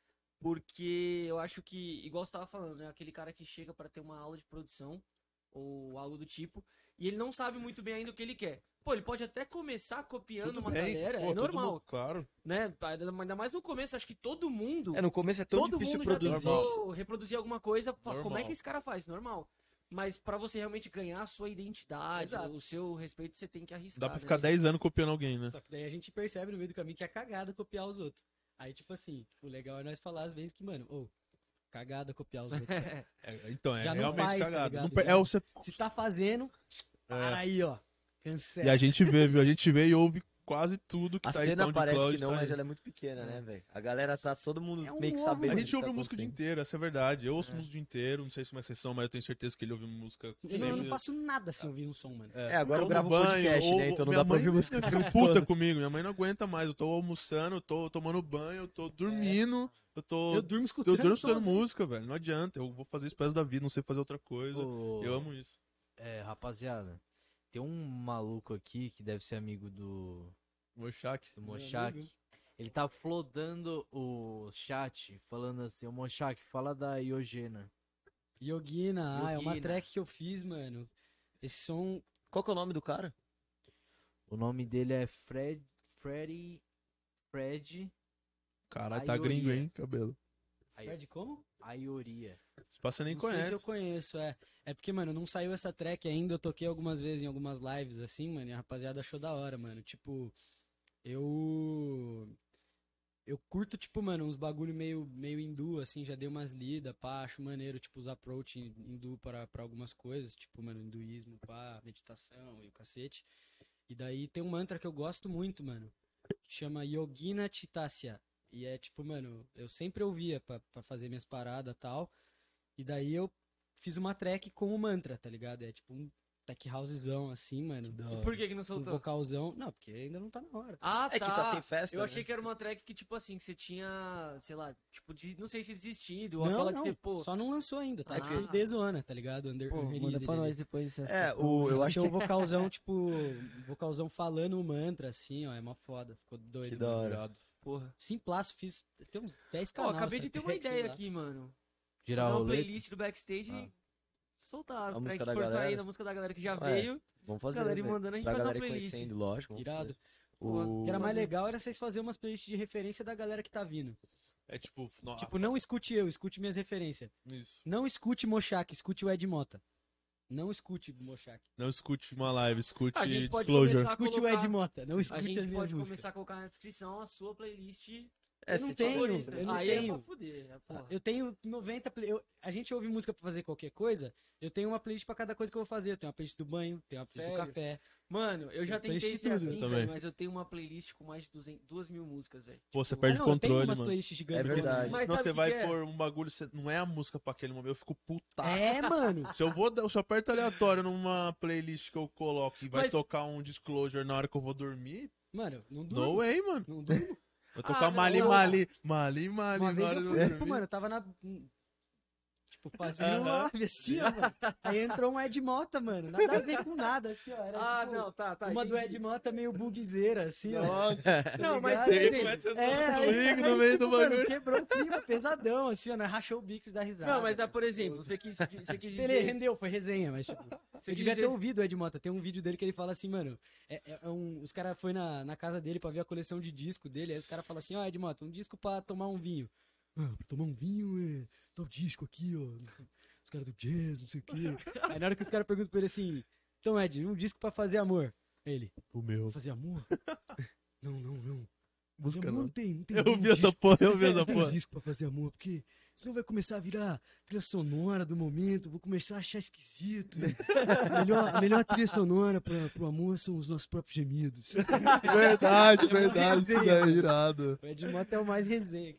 porque eu acho que, igual você tava falando, né? Aquele cara que chega pra ter uma aula de produção, ou algo do tipo, e ele não sabe muito bem ainda o que ele quer. Pô, ele pode até começar copiando Tudo uma bem, galera, pô, é todo normal, mundo- claro. né? Ainda mais no começo, acho que todo mundo, No começo é tão todo difícil mundo já produzir. tentou reproduzir alguma coisa, fala, como é Normal. que esse cara faz? Normal. Mas pra você realmente ganhar a sua identidade, Exato. o seu respeito, você tem que arriscar. Dá pra né? ficar 10 anos copiando alguém, né? Só que daí a gente percebe no meio do caminho que é cagada copiar os outros. Aí, tipo assim, o legal é nós falar às vezes que, mano, cagada copiar os outros. Então, é Já não realmente faz, tá cagado. ligado? Não per- Já- é, você... Se tá fazendo, para aí, ó. Cancela. E a gente vê, viu? A gente vê e ouve quase tudo que A tá em cena SoundCloud, parece que não, tá mas aí. ela é muito pequena, né, velho? A galera tá todo mundo É um meio que ovo, sabendo. A o gente que ouve tá música o dia acontecendo. inteiro, essa é a verdade. Eu ouço música o dia inteiro, não sei se é uma exceção, mas eu tenho certeza que ele ouve música Eu não sempre. passo nada sem ouvir um som, mano. Agora eu ou gravo no um podcast, né? Então não minha dá pra mãe ouvir música o fica tempo puta todo. comigo, minha mãe não aguenta mais. Eu tô almoçando, eu tô tomando banho, eu tô dormindo, Eu durmo escutando. eu durmo som, escutando velho. música, velho. Não adianta, eu vou fazer isso pro resto da vida, não sei fazer outra coisa. Ô, Eu amo isso. rapaziada, tem um maluco aqui que deve ser amigo do Mochak. Mochak. Ele tá flodando o chat, falando assim, ô Mochak, fala da Iogena. Yogina, é uma Yogina. track que eu fiz, mano. Esse som. Qual que é o nome do cara? O nome dele é Fred. Caralho, tá Aioria. gringo, hein, cabelo. Fred como? Aioria. Esse você nem Não sei se conhece. eu conheço, é. É porque, mano, não saiu essa track ainda. Eu toquei algumas vezes em algumas lives, assim, mano. E a rapaziada achou da hora, mano. Tipo, eu curto, tipo, mano, uns bagulho meio hindu, assim, já dei umas lidas, pá, acho maneiro, tipo, os approach hindu pra algumas coisas, tipo, mano, hinduísmo, pá, meditação e o cacete. E daí tem um mantra que eu gosto muito, mano, que chama Yogina Chitasya. E é tipo, mano, eu sempre ouvia pra fazer minhas paradas e tal. E daí eu fiz uma track com o mantra, tá ligado? É tipo um tech housezão, assim, mano. E por que não Um soltou? vocalzão. Não, porque ainda não tá na hora. Ah, É que tá sem festa, Eu né? achei que era uma track que, tipo assim, que você tinha, sei lá, tipo, não sei se desistido, ou Não, aquela não, que você, pô. só não lançou ainda, tá? Ah. Tipo, Dezona, tá ligado? Pô, manda pra nós depois. Eu acho que que o vocalzão, tipo, vocalzão falando o mantra, assim, ó, é uma foda. Ficou doido. Que da mano. hora. Porra. Simplaço, fiz. Tem uns 10 Pô, canais. acabei de essa ter uma track, sei ideia lá. aqui, mano. Girar Fazer a uma roleta. playlist do backstage e soltar as A música tracks que da for galera. saindo, a música da galera que já Ué, veio. Vamos fazer. Galera, e velho. mandando, a gente Pra faz uma galera ir playlist. conhecendo, lógico. vamos Irado. fazer. O que era mais Fazer. legal era vocês fazerem umas playlists de referência da galera que tá vindo. É tipo, Tipo, não escute eu, escute minhas referências. isso. Não escute Mochak, escute o Ed Mota. Não escute Mochak. Não escute uma live, escute A gente pode Disclosure. começar a Escute o colocar... Ed Mota, não A escute gente as minhas pode músicas. começar a colocar na descrição a sua playlist Eu não se tenho, favorita. eu não Aí é tenho. pra fuder, porra. Eu tenho 90 a gente ouve música pra fazer qualquer coisa. Eu tenho uma playlist pra cada coisa que eu vou fazer. Eu tenho uma playlist do banho, tenho uma playlist do Sério? café. Mano, eu já Tem tentei playlist ser de assim, tudo. Também. velho, mas eu tenho uma playlist com mais de 2.000 músicas, velho. Pô, você Tipo, perde o eu tenho controle, umas mano. playlists gigantes. É verdade. Mas Não, sabe você o que vai que é? pôr um bagulho, não é a música pra aquele momento, eu fico putaço. É, mano. Se eu aperto aleatório numa playlist que eu coloco e vai Mas- tocar um Disclosure na hora que eu vou dormir, Mano, não no durmo. way, mano. Não durmo. Vou tocar não, Mali não. Mali Uma na vez hora eu de fui, eu tipo, dormir. mano, eu tava na... Tipo, fazendo uma live assim, ó, mano. Aí entrou um Ed Mota, mano. Nada a ver com nada, assim, ó. Era, Ah, tipo, não, tá. uma do entendi. Ed Mota meio bugzeira, assim, ó. Nossa, Tá Não, mas ligado? por ele exemplo, começa a aí, no meio do tipo, mano, bagulho. quebrou o clima pesadão, assim, ó, né? Rachou o bico da risada. Não, mas por exemplo, você quis Ele dizer... rendeu, foi resenha, mas tipo, Você eu quis devia ter dizer... ouvido o Ed Mota. Tem um vídeo dele que ele fala assim, mano, os caras foi na casa dele pra ver a coleção de disco dele, aí os caras falam assim, ó, Ed Mota, um disco pra tomar um vinho. Ah, pra tomar um vinho, tá o disco aqui, ó, os caras do jazz, não sei o quê. Aí na hora que os caras perguntam pra ele assim, então Ed, um disco pra fazer amor. Aí ele, O meu. pra fazer amor? Não. Música amor, não. não tem Eu vi essa porra, eu vi essa não tem porra. disco pra fazer amor, porque senão vai começar a virar trilha sonora do momento, vou começar a achar esquisito. A melhor trilha sonora pro amor são os nossos próprios gemidos. Verdade, isso daí, irado. O Ed Mota é o mais resenha.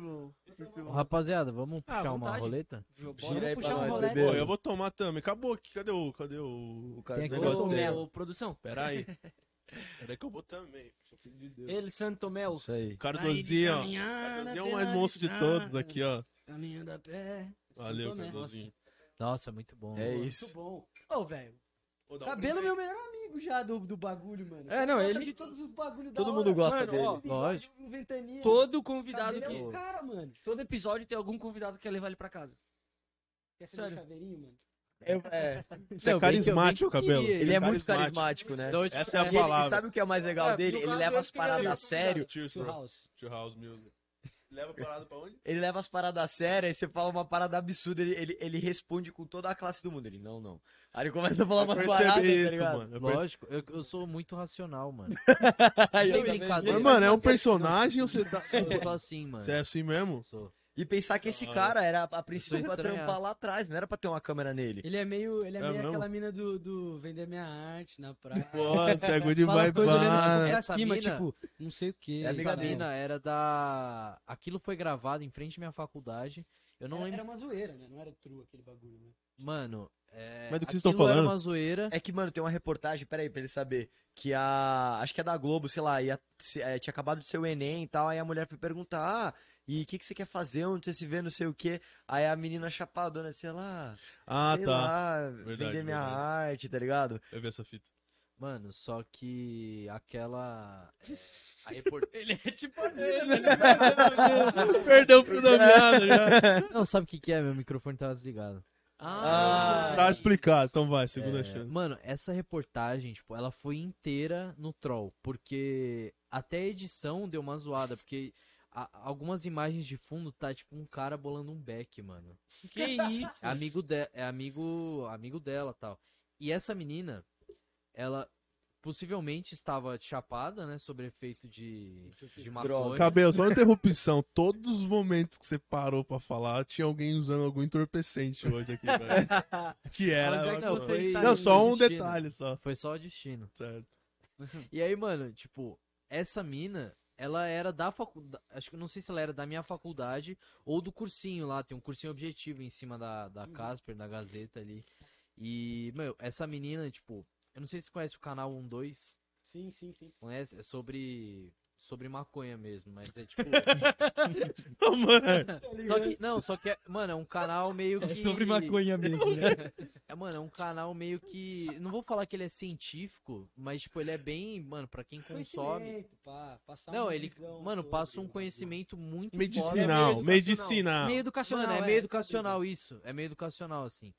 Rapaziada, vamos Ah, puxar uma vontade. roleta? Gira aí puxar pra um nós, rolê. bebê. Pô, eu vou tomar também. Acabou aqui, cadê o Tem aqui negócio o- dele? Ô, produção. Pera aí. Pera aí que eu vou também. Filho de Deus. Ele Santo Mel. Isso aí. Cardozinho, ó. Cardozinho é o mais monstro de todos aqui, ó. Caminhando a pé. Valeu, Tomé. Cardozinho. Nossa, muito bom. É Muito isso. bom. Ô, velho, Ô, dá um Cabelo é brinde meu melhor amigo já do bagulho, mano. É, não, Gosta ele- de todos os bagulhos Todo da mundo hora. gosta Mano, dele. ó, Lógico. Um ventania. Todo convidado Cabelo é que... um cara, mano. Todo episódio tem algum convidado que quer levar ele pra casa. Quer ser Sério. meu chaveirinho, mano? É, Você é Não, bem que eu carismático, Cabelo. queria, ele é muito carismático. carismático, né? Então, tipo, Essa é a E ele, palavra. sabe o que é o mais legal É, dele? no Ele caso, leva eu as queria paradas ver a o sério. Cheers, Two bro. House. Two House Music. Leva a parada pra onde? Ele leva as paradas a sério, aí você fala uma parada absurda, ele responde com toda a classe do mundo. Ele, não, não. Aí ele começa a falar umas paradas, tá ligado? mano. Eu percebi. Lógico, eu sou muito racional, mano. Aí, Sem tá vendo? brincadeira. Mas, mano, é um personagem ou você tá... Eu sou assim, mano. Você é assim mesmo? Sou. E pensar que esse cara era a princípio Eu sou pra estranhado. trampar lá atrás, não era pra ter uma câmera nele. Ele é meio mesmo? aquela mina do vender minha arte na praia. Pô, você é good Fala coisa olhando vibana. pra Essa cima, mina- tipo, não sei o que. É amiga Essa dele. mina era da... Aquilo foi gravado em frente à minha faculdade. Eu não lembro... Era uma zoeira, né? Não era true aquele bagulho, né? Mano, Mas do que vocês aquilo estão era falando? uma zoeira. É que, mano, tem uma reportagem, peraí, pra ele saber, que acho que é da Globo, sei lá, tinha acabado de ser o Enem e tal, aí a mulher foi perguntar, e o que você quer fazer, onde você se vê, não sei o quê, aí a menina chapadona, sei lá, sei Tá. lá, Verdade, vender minha verdade. arte, tá ligado? Eu vi essa fita. Mano, só que aquela... A reportagem... Ele é tipo... Perdeu o fio da meada já. Não, sabe o que que é? Meu microfone tava desligado. Tá explicado, então vai, segunda É, chance. mano, essa reportagem, tipo, ela foi inteira no troll, porque até a edição deu uma zoada, porque algumas imagens de fundo tá, tipo, um cara bolando um beck, mano. Que isso? É amigo dela, tal. E essa menina, ela possivelmente estava chapada, né, sobre efeito de maconha. Cabelo, só uma interrupção. Todos os momentos que você parou pra falar, tinha alguém usando algum entorpecente hoje aqui, velho. Que era. Onde é que Não, você foi- está Não, indo? só um destino. detalhe só. Foi só o destino. Certo. E aí, mano, tipo, essa mina, ela era da faculdade. Acho que eu não sei se ela era da minha faculdade ou do cursinho lá. Tem um cursinho objetivo em cima da Casper, da Gazeta ali. E, meu, essa menina, tipo, eu não sei se você conhece o canal 12. Sim, sim, sim. Conhece? É sobre maconha mesmo, mas é tipo. Ô, mano. Só que, mano, é um canal meio que. É sobre maconha mesmo, né? Mano, é um canal meio que. Não vou falar que ele é científico, mas, tipo, ele é bem. Mano, pra quem consome. Conhecimento, pá, passar Não, uma ele. visão Mano, sobre passa um o conhecimento muito foda. Medicinal, medicinal. Meio educacional. Mano, é meio educacional isso. É meio educacional, assim.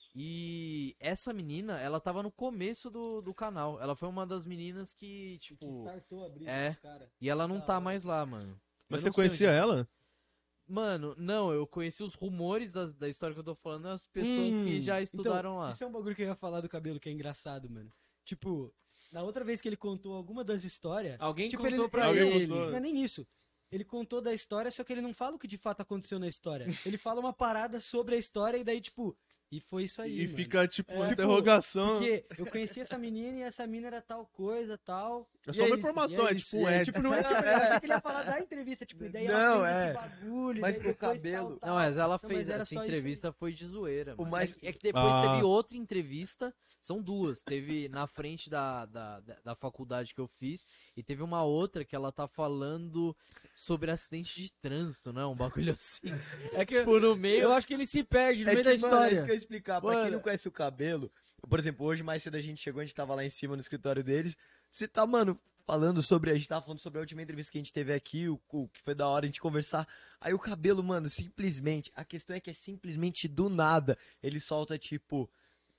E essa menina, ela tava no começo do canal. Ela foi uma das meninas que, Que tipo. startou a brisa É. dos cara. E ela não Da tá hora. mais lá, mano. Mas Eu você não sei conhecia onde- ela? Mano, não, eu conheci os rumores da história que eu tô falando, as pessoas que já estudaram Então, lá. isso é um bagulho que eu ia falar do cabelo que é engraçado, mano. Tipo, na outra vez que ele contou alguma das histórias. Alguém Tipo, contou ele, pra Alguém ele. contou. Não é nem isso. Ele contou da história, só que ele não fala o que de fato aconteceu na história. Ele fala uma parada sobre a história e daí, tipo, e foi isso aí. E mano. fica, tipo, É, interrogação. Porque eu conheci essa menina e essa mina era tal coisa, tal. É e só uma isso, informação, e é isso, tipo um e é, Ed. tipo, não é tipo, eu achei que ele ia falar da entrevista, tipo, e daí Não, ela fez é. esse bagulho, Mas e daí o depois cabelo- tal, tal. Não, mas ela Não, fez mas era essa só isso entrevista foi de zoeira. O Mano. mais- É que depois Ah. teve outra entrevista, são duas. Teve na frente da faculdade que eu fiz e teve uma outra que ela tá falando sobre acidente de trânsito, né? Um bagulho assim. É que Tipo, no meio. eu acho que ele se perde no É meio que, da mano, é isso história. que eu ia explicar. Pra quem Mano. não conhece o cabelo, por exemplo, hoje mais cedo a gente chegou, a gente tava lá em cima no escritório deles. Você tá, mano, falando sobre. A gente tava falando sobre a última entrevista que a gente teve aqui, o que foi da hora a gente conversar. Aí o cabelo, mano, simplesmente. A questão é que é simplesmente do nada. Ele solta, tipo.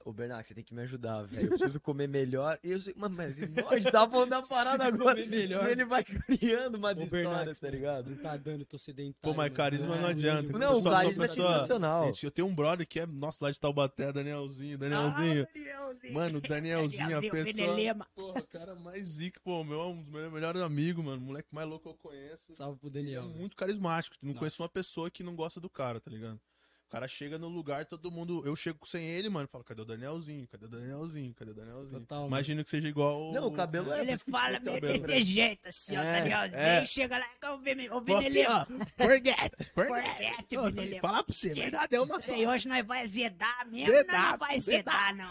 Ô, Bernardo, você tem que me ajudar, velho. Eu preciso comer melhor. E eu sei, mano, mas morde, tá falando da parada agora. melhor. E ele vai criando umas Ô, histórias, Bernardo, tá ligado? Não tá dando, tô sedentário. Pô, mas mano. carisma não adianta. Não, Eu o sou uma carisma é sensacional. Gente, eu tenho um brother que é, nosso lá de Taubaté, Danielzinho. Mano, o Danielzinho, a pessoa... Porra, o cara mais zica, pô, um dos meus melhores amigos, mano. O moleque mais louco que eu conheço. Salve pro Ele é Daniel. velho. muito carismático. Não Nossa. conheço uma pessoa que não gosta do cara, tá ligado? O cara chega no lugar, todo mundo. Eu chego sem ele, mano. Falo, cadê o Danielzinho? Cadê o Danielzinho? Cadê o Danielzinho? Total, Imagino que seja igual. Não, o cabelo é... Ele fala meio desse jeito, assim, ó, Danielzinho. é. Chega lá, o Pô, Vinelema. Forget! Forget, Ô, Vinelema. falar pra você, verdade, é uma só. E hoje nós vai zedar mesmo, Zedar, não vai zedar, não.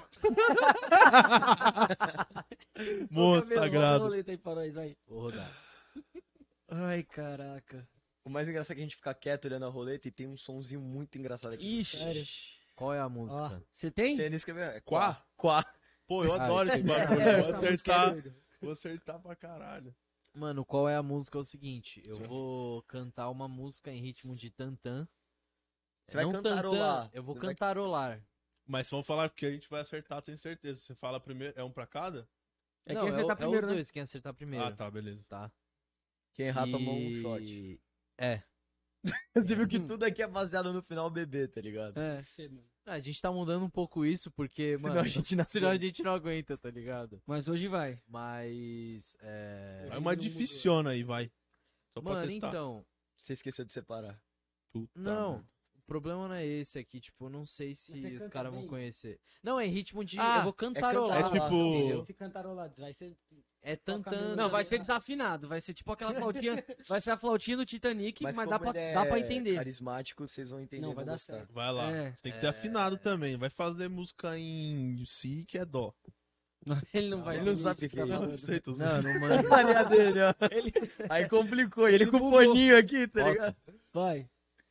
Moço sagrado. roleta aí pra nós, vai. Vou rodar. Ai, caraca. O mais engraçado é que a gente fica quieto olhando a roleta e tem um sonzinho muito engraçado aqui. Ixi. Qual é a música? Você tem? Você ainda escreveu? É Quá? Quá. Pô, eu adoro esse bagulho. Vou acertar pra caralho. Mano, qual é a música? É o seguinte, eu vou cantar uma música em ritmo de tantã. Você vai Não cantarolar. tantã, eu vou Você vai- cantarolar. Mas vamos falar porque a gente vai acertar, tenho certeza. Você fala primeiro. É um pra cada? É Não, quem acertar é primeiro, os né? dois, quem acertar primeiro. Ah, tá, beleza. Tá. Quem errar tomou um shot. É. Você viu que tudo aqui é baseado no final bebê, tá ligado? É. Você, mano. A gente tá mudando um pouco isso porque, Senão mano, a gente não senão a aguenta. gente não aguenta, tá ligado? Mas hoje vai. Mas, Vai uma dificiona aí, vai. Só pra mano, testar. então, Você esqueceu de separar. Puta não, merda. o problema não é esse aqui, tipo, eu não sei se Você os canta caras vão bem? conhecer. Não, é em ritmo de, Ah, eu vou cantarolar, É tipo- entendeu? Se cantarolados, vai ser... É tantã. Não, vai ser desafinado. Vai ser tipo aquela flautinha. Vai ser a flautinha do Titanic, mas, dá, como pra, ele dá pra é entender. carismático, vocês vão entender. Não, e vai vão dar gostar. certo. Vai lá. É. Você tem que ter afinado também. Vai fazer música em si, que é dó. Ele não vai. Ele não sabe o que você tá Eu não falando. sei, tô Não, zoando. não mano. Maria dele, ó. Aí complicou. Ele com o foninho aqui, tá Volta. ligado? Vai.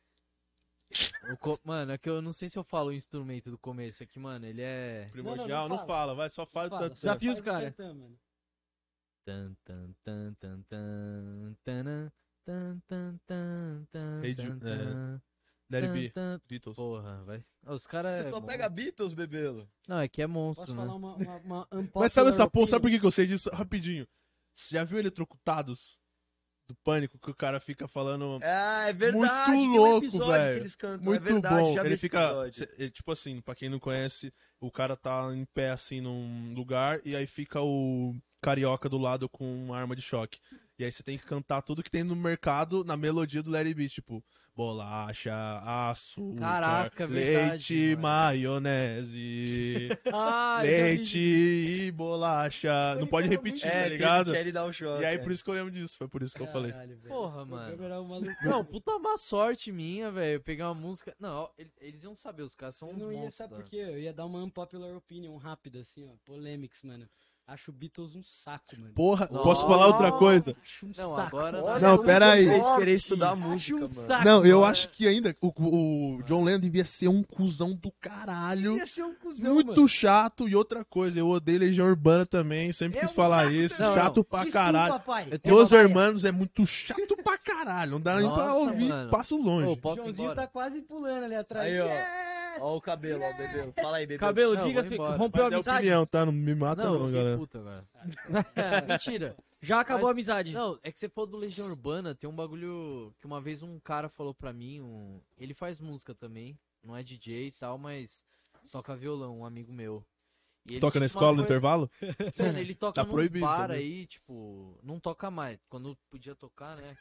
Mano, é que eu não sei se eu falo o instrumento do começo aqui, mano. Ele é. Primordial, não não fala, vai, só fala o Fala, tanto. Desafio os faz cara. tantã, mano. Tan, tan, tan, tan, tan, tanã, tan, tan, tan, tan, Hey Ju- tan, tan, Let it be, tan, tan. Beatles. Porra, vai. Os caras. Você só pega Beatles, bebelo. Não, é que é monstro, Posso né? falar uma unpopular Mas sabe essa porra, opinion? sabe por que que eu sei disso? Rapidinho. Você já viu Eletrocutados? Do Pânico, que o cara fica falando... Ah, é verdade. Muito tem um louco, episódio velho. que eles cantam. Muito é verdade, bom. já vi Ele esse fica. episódio. Tipo assim, pra quem não conhece, o cara tá em pé assim num lugar e aí fica o carioca do lado com uma arma de choque. E aí você tem que cantar tudo que tem no mercado na melodia do Let It Be, tipo bolacha, açúcar, Caraca, verdade, leite, mano. maionese, Ah, leite e bolacha. Não pode repetir, tá É, ligado? ele dá o choque. E aí é. por isso que eu lembro disso, foi por isso que eu falei. Caralho, velho, Porra, esse mano. programa era uma loucura. Não, puta má sorte minha, velho. Pegar uma música. Não, eles iam saber, os caras são Eu uns não ia, monstros. sabe da- por quê? Eu ia dar uma unpopular opinion rápida, assim, ó. Polemics, mano. Acho Beatles um saco, mano. Porra, Nossa. posso falar outra coisa? Acho um Não, saco. agora Olha, Não, pera aí. Vocês querem estudar Acho música, um mano. saco. Não, eu mano. acho que ainda o John Lennon devia ser um cuzão do caralho. Ia ser um cuzão, Muito mano. chato. E outra coisa, eu odeio Legião Urbana também. Sempre É quis um falar saco isso. também. Chato pra Desculpa, caralho. pai. Eu tenho Los uma- Hermanos é muito chato pra caralho. Não dá nem pra Nossa, ouvir. mano. Passo longe. Ô, posso ir Joãozinho embora? tá quase pulando ali atrás. Aí, ó. Yes! Ó o cabelo, ó, bebê. Fala aí, bebê. Cabelo, Não, diga vou se embora. rompeu a Mas é amizade. opinião, tá? Não me mata Não, não, eu fiquei galera. puta agora. Mentira. Já acabou Mas- a amizade. Não, é que você falou do Legião Urbana, tem um bagulho que uma vez um cara falou pra mim, ele faz música também, não é DJ e tal, mas toca violão, um amigo meu. E ele Toca na tinha uma escola no coisa- intervalo? Mano, ele toca Tá num proibido, bar sabia? aí, tipo, não toca mais. Quando podia tocar, né?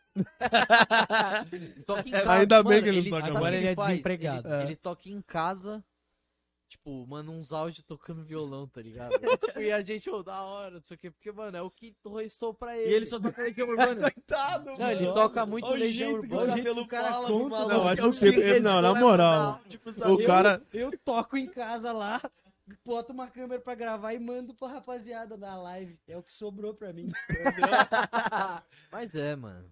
Ele toca em casa. Ainda bem mano, que ele não toca sabe o mais. que Agora ele é faz? desempregado. Ele toca em casa, tipo, manda uns áudios tocando violão, tá ligado? Tipo, e a gente, ô, da hora, não sei o quê, porque, mano, é o que restou pra ele. E ele só toca Legião Urbana. Coitado, Não, ele toca muito Olha o Legião jeito que o Urbana. cabelo cara fala conta, do maluco. não, acho É o que você- restou, não, na vai moral. mandar, tipo, sabe? O cara... Eu toco em casa lá, boto uma câmera pra gravar e mando pra rapaziada da live. É o que sobrou pra mim. Mas é, mano.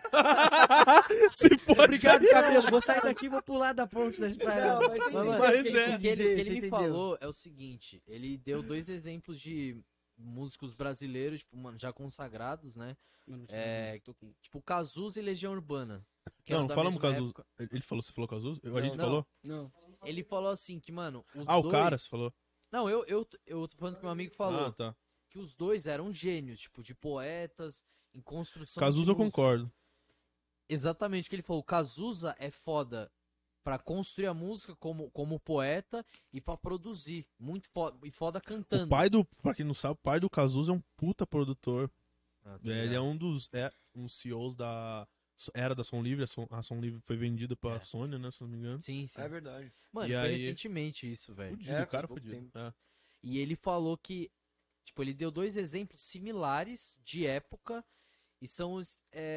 Se for, Obrigado, cabelo. Vou sair daqui e vou pular da ponte da estrada. Não, mas Mas, entendi. mano, Mas o que é. ele Você me entendeu. falou é o seguinte, ele deu dois exemplos de músicos brasileiros, tipo, mano, já consagrados, né? É, tipo, Cazuza e Legião Urbana. que eram Não, da falamos com mesma Cazuza. época. Ele falou, você falou Cazuza? A gente Não. falou? Não. Ele falou assim que, mano, os Ah, o dois... cara, você falou. Não, eu tô falando que meu amigo falou Ah, tá. que os dois eram gênios, tipo, de poetas, em construção Cazuza de eu música. concordo. Exatamente o que ele falou. O Cazuza é foda pra construir a música como poeta e pra produzir. Muito foda, e foda cantando. Pra quem não sabe, o pai do Cazuza é um puta produtor. Ah, tá Ele é ligado? um CEOs era da Som Livre. A Som Livre foi vendida pra É. Sony, né? Se não me engano. Sim, sim. É verdade. Mano, E foi aí- recentemente isso, velho. Fudido, É, o cara faz pouco fudido. tempo. É. E ele falou que, tipo, ele deu dois exemplos similares de época e são os.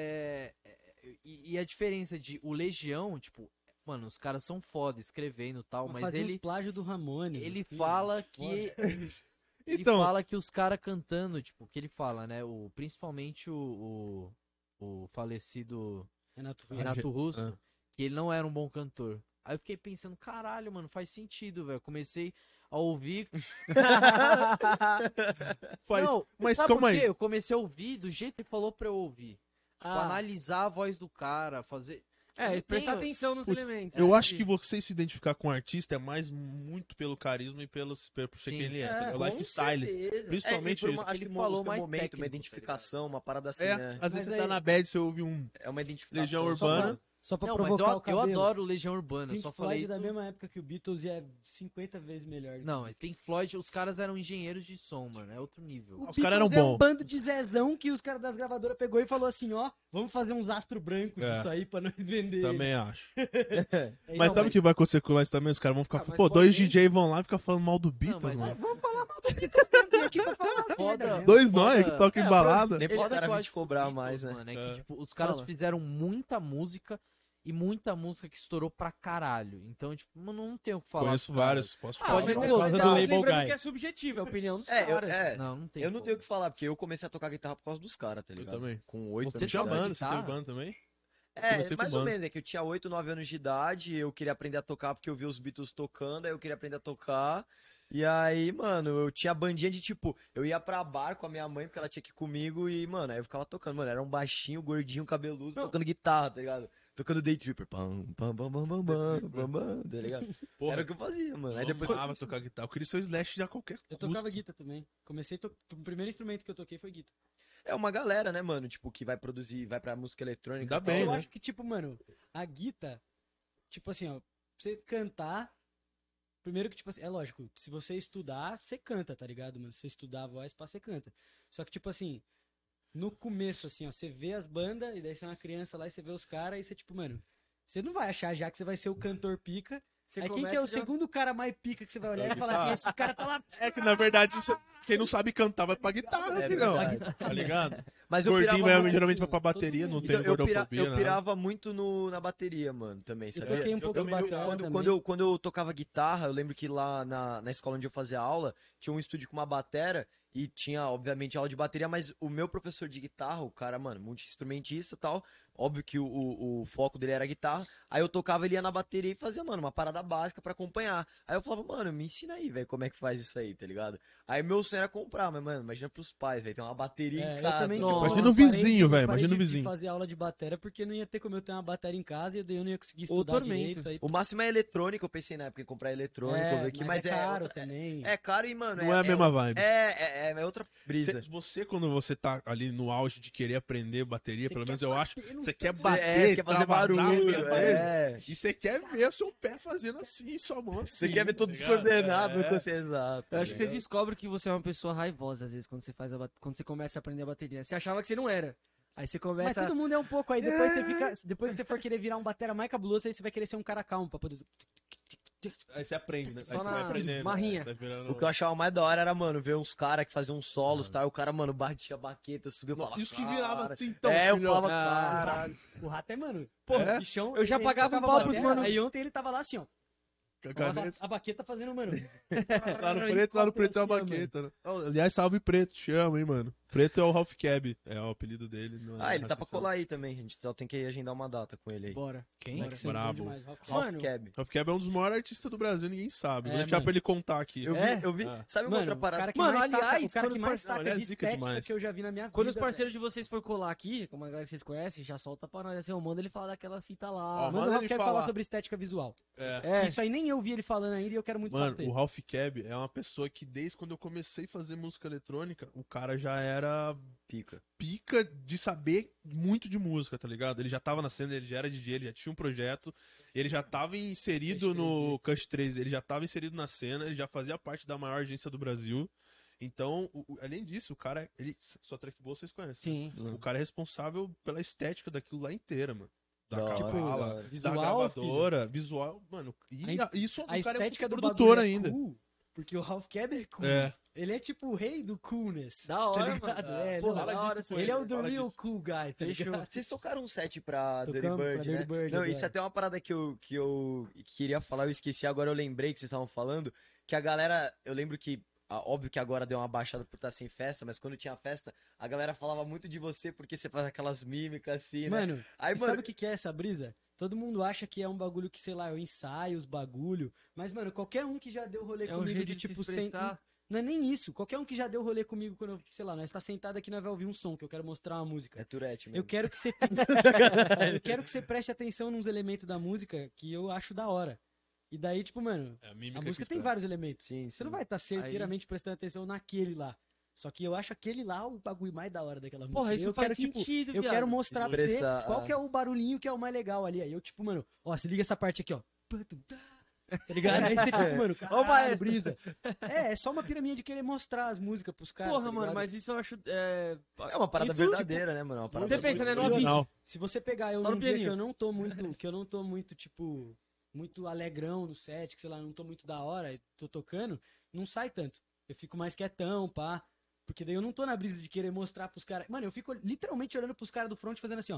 E a diferença de o Legião, tipo, mano, os caras são foda escrevendo e tal, mas fazia uns ele, plágio do Ramones. ele assim, fala que. Ele Então- fala que os caras cantando, tipo, que ele fala, né? Principalmente o falecido Renato Russo. Renato Russo, Ah. que ele não era um bom cantor. Aí eu fiquei pensando, caralho, mano, faz sentido, velho. Comecei a ouvir. Faz... Não, mas sabe calma por aí. quê? Eu comecei a ouvir do jeito que ele falou pra eu ouvir. Tipo, Ah, analisar a voz do cara, fazer. é, Eu prestar tenho- atenção nos Putz, elementos. Eu né? acho que você se identificar com o artista é mais muito pelo carisma e pelo por ser Sim. quem ele é. É, tá ligado? Com o lifestyle. certeza. Principalmente por isso. uma, acho ele que falou música é um mais momento, técnico, uma tá identificação, uma parada assim, É, né? às vezes Mas você tá aí- na bad, você ouve um É uma identificação. Legião só Urbana. Só pra Não, mas provocar o eu cabelo. adoro Legião Urbana. Pink Só falei Floyd isso. da mesma época que o Beatles e é 50 vezes melhor. do Não, que o Pink Floyd, os caras eram engenheiros de som, mano. É outro nível. Beatles. Os caras eram Beatles é um bons. bando de zezão que os caras das gravadoras pegou e falou assim, ó, vamos fazer uns astro branco É. disso aí pra nós vender. Também acho. É, Mas não, sabe o que vai acontecer com nós também? Os caras vão ficar. Ah, mas Pô, pode dois ser. DJ vão lá e ficar falando mal do Não, Beatles, mas mano. Vamos falar mal do Beatles mesmo, aqui pra falar merda Foda. mesmo. Dois foda- nós que tocam É, em balada. Nem pro Foda cara que eu vir acho te cobrar Beatles, mais, né? Mano, é que, É. tipo, os caras Fala. fizeram muita música e muita música que estourou pra caralho. Então, tipo, não tem o que falar. Conheço dos caras. vários. Posso Ah, falar. Pode mas não é- gostar. mas do Label lembrando Guy. que é subjetivo, é a opinião dos É, caras. Não tem Eu não como. tenho o que falar, porque eu comecei a tocar guitarra por causa dos caras, tá ligado? também. Com 8 Você anos de Tinha toca idade. banda, você guitarra? teve banda também? É, comecei com mais ou banda. menos, é que eu tinha 8, 9 anos de idade, eu queria aprender a tocar porque eu vi os Beatles tocando, aí eu queria aprender a tocar. E aí, mano, eu tinha bandinha de tipo, eu ia pra bar com a minha mãe, porque ela tinha que ir comigo, e, mano, aí eu ficava tocando, mano, era um baixinho, gordinho, cabeludo, tocando guitarra, tá ligado? Tocando Day Tripper, pam, pam, pam, pam, pam, pam, pam, pam, tá ligado? Porra, Era o que eu fazia, mano. Aí eu depois amava tocar guitarra. Eu queria ser o Slash de qualquer Eu custo. tocava guitarra também. O primeiro instrumento que eu toquei foi guitarra. É uma galera, né, mano, tipo, que vai produzir, vai pra música eletrônica. Ainda e tal. bem, Eu né? acho que, tipo, mano, a guitarra, tipo assim, ó, pra você cantar, primeiro que, tipo assim, é lógico, se você estudar, você canta, tá ligado, mano? Se você estudar a voz, pá, você canta. Só que, tipo assim, no começo, assim, ó, você vê as bandas, e daí você é uma criança lá e você vê os caras, e você, tipo, mano, você não vai achar já que você vai ser o cantor pica. Você Aí quem começa que é o já- segundo cara mais pica que você vai olhar e falar assim, esse cara tá lá. É que na verdade, quem não sabe cantar vai pra guitarra, É filhão. verdade. Tá ligado? Mas eu Gordinho pirava vai, muito, geralmente vai pra todo bateria, não mundo. tem então, eu, gordofobia, né? pirava muito na bateria, mano, também, Eu sabia? toquei um pouco de também, bateria quando, também. quando eu tocava guitarra, eu lembro que lá na escola onde eu fazia aula, tinha um estúdio com uma batera e tinha, obviamente, aula de bateria, mas o meu professor de guitarra, o cara, mano, multi-instrumentista e tal, óbvio que o foco dele era guitarra, aí eu tocava, ele ia na bateria e fazia, mano, uma parada básica pra acompanhar. Aí eu falava, mano, me ensina aí, velho, como é que faz isso aí, tá ligado? Aí meu sonho era comprar, mas, mano, imagina pros pais, velho, tem uma bateria É, em eu casa. também, tá tipo, ligado? Imagina o parei vizinho, de- velho, parei imagina o de vizinho. fazer aula de bateria porque não ia ter como eu ter uma bateria em casa e daí eu não ia conseguir Ou estudar tormento. direito. Aí... O máximo é eletrônico, eu pensei na época em comprar eletrônico, ver aqui, mas é caro outra- também. é caro e, mano, Não é a mesma vibe. É outra brisa. Você, quando você tá ali no auge de querer aprender bateria, Você pelo quer menos eu acho, bater no você quer Você bater, quer fazer extravasar, barulho, quer fazer- é. E você quer ver o seu pé fazendo assim, sua mão assim. Você quer ver todo tá ligado? descoordenado, É. com você exato. Eu acho que você tá descobre que você é uma pessoa raivosa, às vezes, quando você quando você começa a aprender a bateria. Você achava que você não era. Aí você Mas começa. todo mundo é um pouco aí. Depois você fica. Depois que você for querer virar um batera mais cabuloso, aí você vai querer ser um cara calmo pra poder. Aí você aprende, né? Só Aí você vai na aprendendo. marrinha. Vai virando- O que eu achava mais da hora era, mano, ver uns caras que faziam solos, tá? E o cara, mano, batia a baqueta, subia e falava. E os que viravam "Cara". assim, então. É, eu filhão. falava, Ah, caralho. O rato é, mano. Porra, Porra, bichão. eu já ele pagava um tocava pau pros batera, mano. Aí ontem ele tava lá assim, ó. Com a Nossa, cabeça. a baqueta fazendo, mano. Lá no preto é uma baqueta, né? Oh, aliás, salve preto, te amo, hein, mano. Preto é o Ralph Cab, é o apelido dele. não é Ah, ele tá pra Racisão. colar aí também. A gente só tem que agendar uma data com ele aí. Bora. Quem? Bora, que você é bom Brabo. demais, Ralph. Ralph Mano, Cab. Ralph Cab é um dos maiores artistas do Brasil, ninguém sabe. Vou É, deixar mano. pra ele contar aqui. Eu vi. Ah. Sabe uma Mano, outra o parada? cara que Mano, mais saca, aliás, o cara quando que os mais par- saca Olha, de zica estética demais. que eu já vi na minha vida. Quando os velho. parceiros de vocês for colar aqui, como a galera que vocês conhecem, já solta pra nós assim, eu mando ele falar daquela fita lá. Ó, Manda manda o Ralph ele Cab falar. falar sobre estética visual. É. Isso aí nem eu vi ele falando ainda e eu quero muito Mano, saber. o Ralph Cab é uma pessoa que desde quando eu comecei a fazer música eletrônica, o cara já era Pica. pica de saber muito de música, tá ligado? Ele já tava na cena, ele já era DJ, ele já tinha um projeto, ele já tava inserido Cush no Cush 3, ele já tava inserido na cena, ele já fazia parte da maior agência do Brasil. Então, além disso, o cara, ele, sua track boa vocês conhecem. Sim. O cara é responsável pela estética daquilo lá inteira, mano. Da Da hora, capa, da da hora. Visual, gravadora, visual, mano. E A isso o A cara estética é do produtor bagulho é ainda. cool, porque o Ralph Cab é cool. É. Ele é tipo o rei do coolness. Da hora, tá ligado? mano. É, Porra, não, da hora essa ele é o aí. the Fala real disso. cool guy, tá Fechou. ligado? Vocês tocaram um set pra Dirty Tocamos pra Bird, Dirty né? Bird Não, agora. isso é até uma parada que eu queria falar, eu esqueci, agora eu lembrei que vocês estavam falando, que a galera, eu lembro que, óbvio que agora deu uma baixada por estar sem festa, mas quando tinha festa, a galera falava muito de você porque você faz aquelas mímicas assim, né? Mano, Aí, e mano, sabe o que que é essa brisa? Todo mundo acha que é um bagulho que, sei lá, eu ensaio os bagulho, mas, mano, qualquer um que já deu rolê É um comigo jeito de de se tipo, expressar. não é nem isso, qualquer um que já deu rolê comigo quando, sei lá, nós tá sentado aqui, nós vai ouvir um som, que eu quero mostrar uma música. é Tourette mesmo. Eu quero que você. Eu quero que você preste atenção nos elementos da música que eu acho da hora. E daí, tipo, mano, É a mímica música que tem expressa. vários elementos. Sim, Você não vai estar certeiramente prestando atenção naquele lá. Só que eu acho aquele lá o bagulho mais da hora daquela música. Porra, E isso eu faz quero, tipo, sentido, eu viado. quero mostrar pra você Expressar, qual que é o barulhinho que é o mais legal ali. Aí eu, tipo, mano, ó, se liga essa parte aqui, ó. Tá ligado? Aí você, tipo, mano, Ó o caralho, maestro. brisa. É só uma piraminha de querer mostrar as músicas pros caras. Porra, tá mano, ligado? mas isso eu acho. É uma parada Isso, tipo, verdadeira, né, mano? É uma parada Você pensa, né, no Original. beat. Se você pegar eu Só no num dia que pianinho. eu não tô muito, tipo, muito alegrão no set, que sei lá, não tô muito da hora, e tô tocando, não sai tanto. Eu fico mais quietão, pá. Porque daí eu não tô na brisa de querer mostrar pros caras. Mano, eu fico literalmente olhando pros caras do front fazendo assim, ó.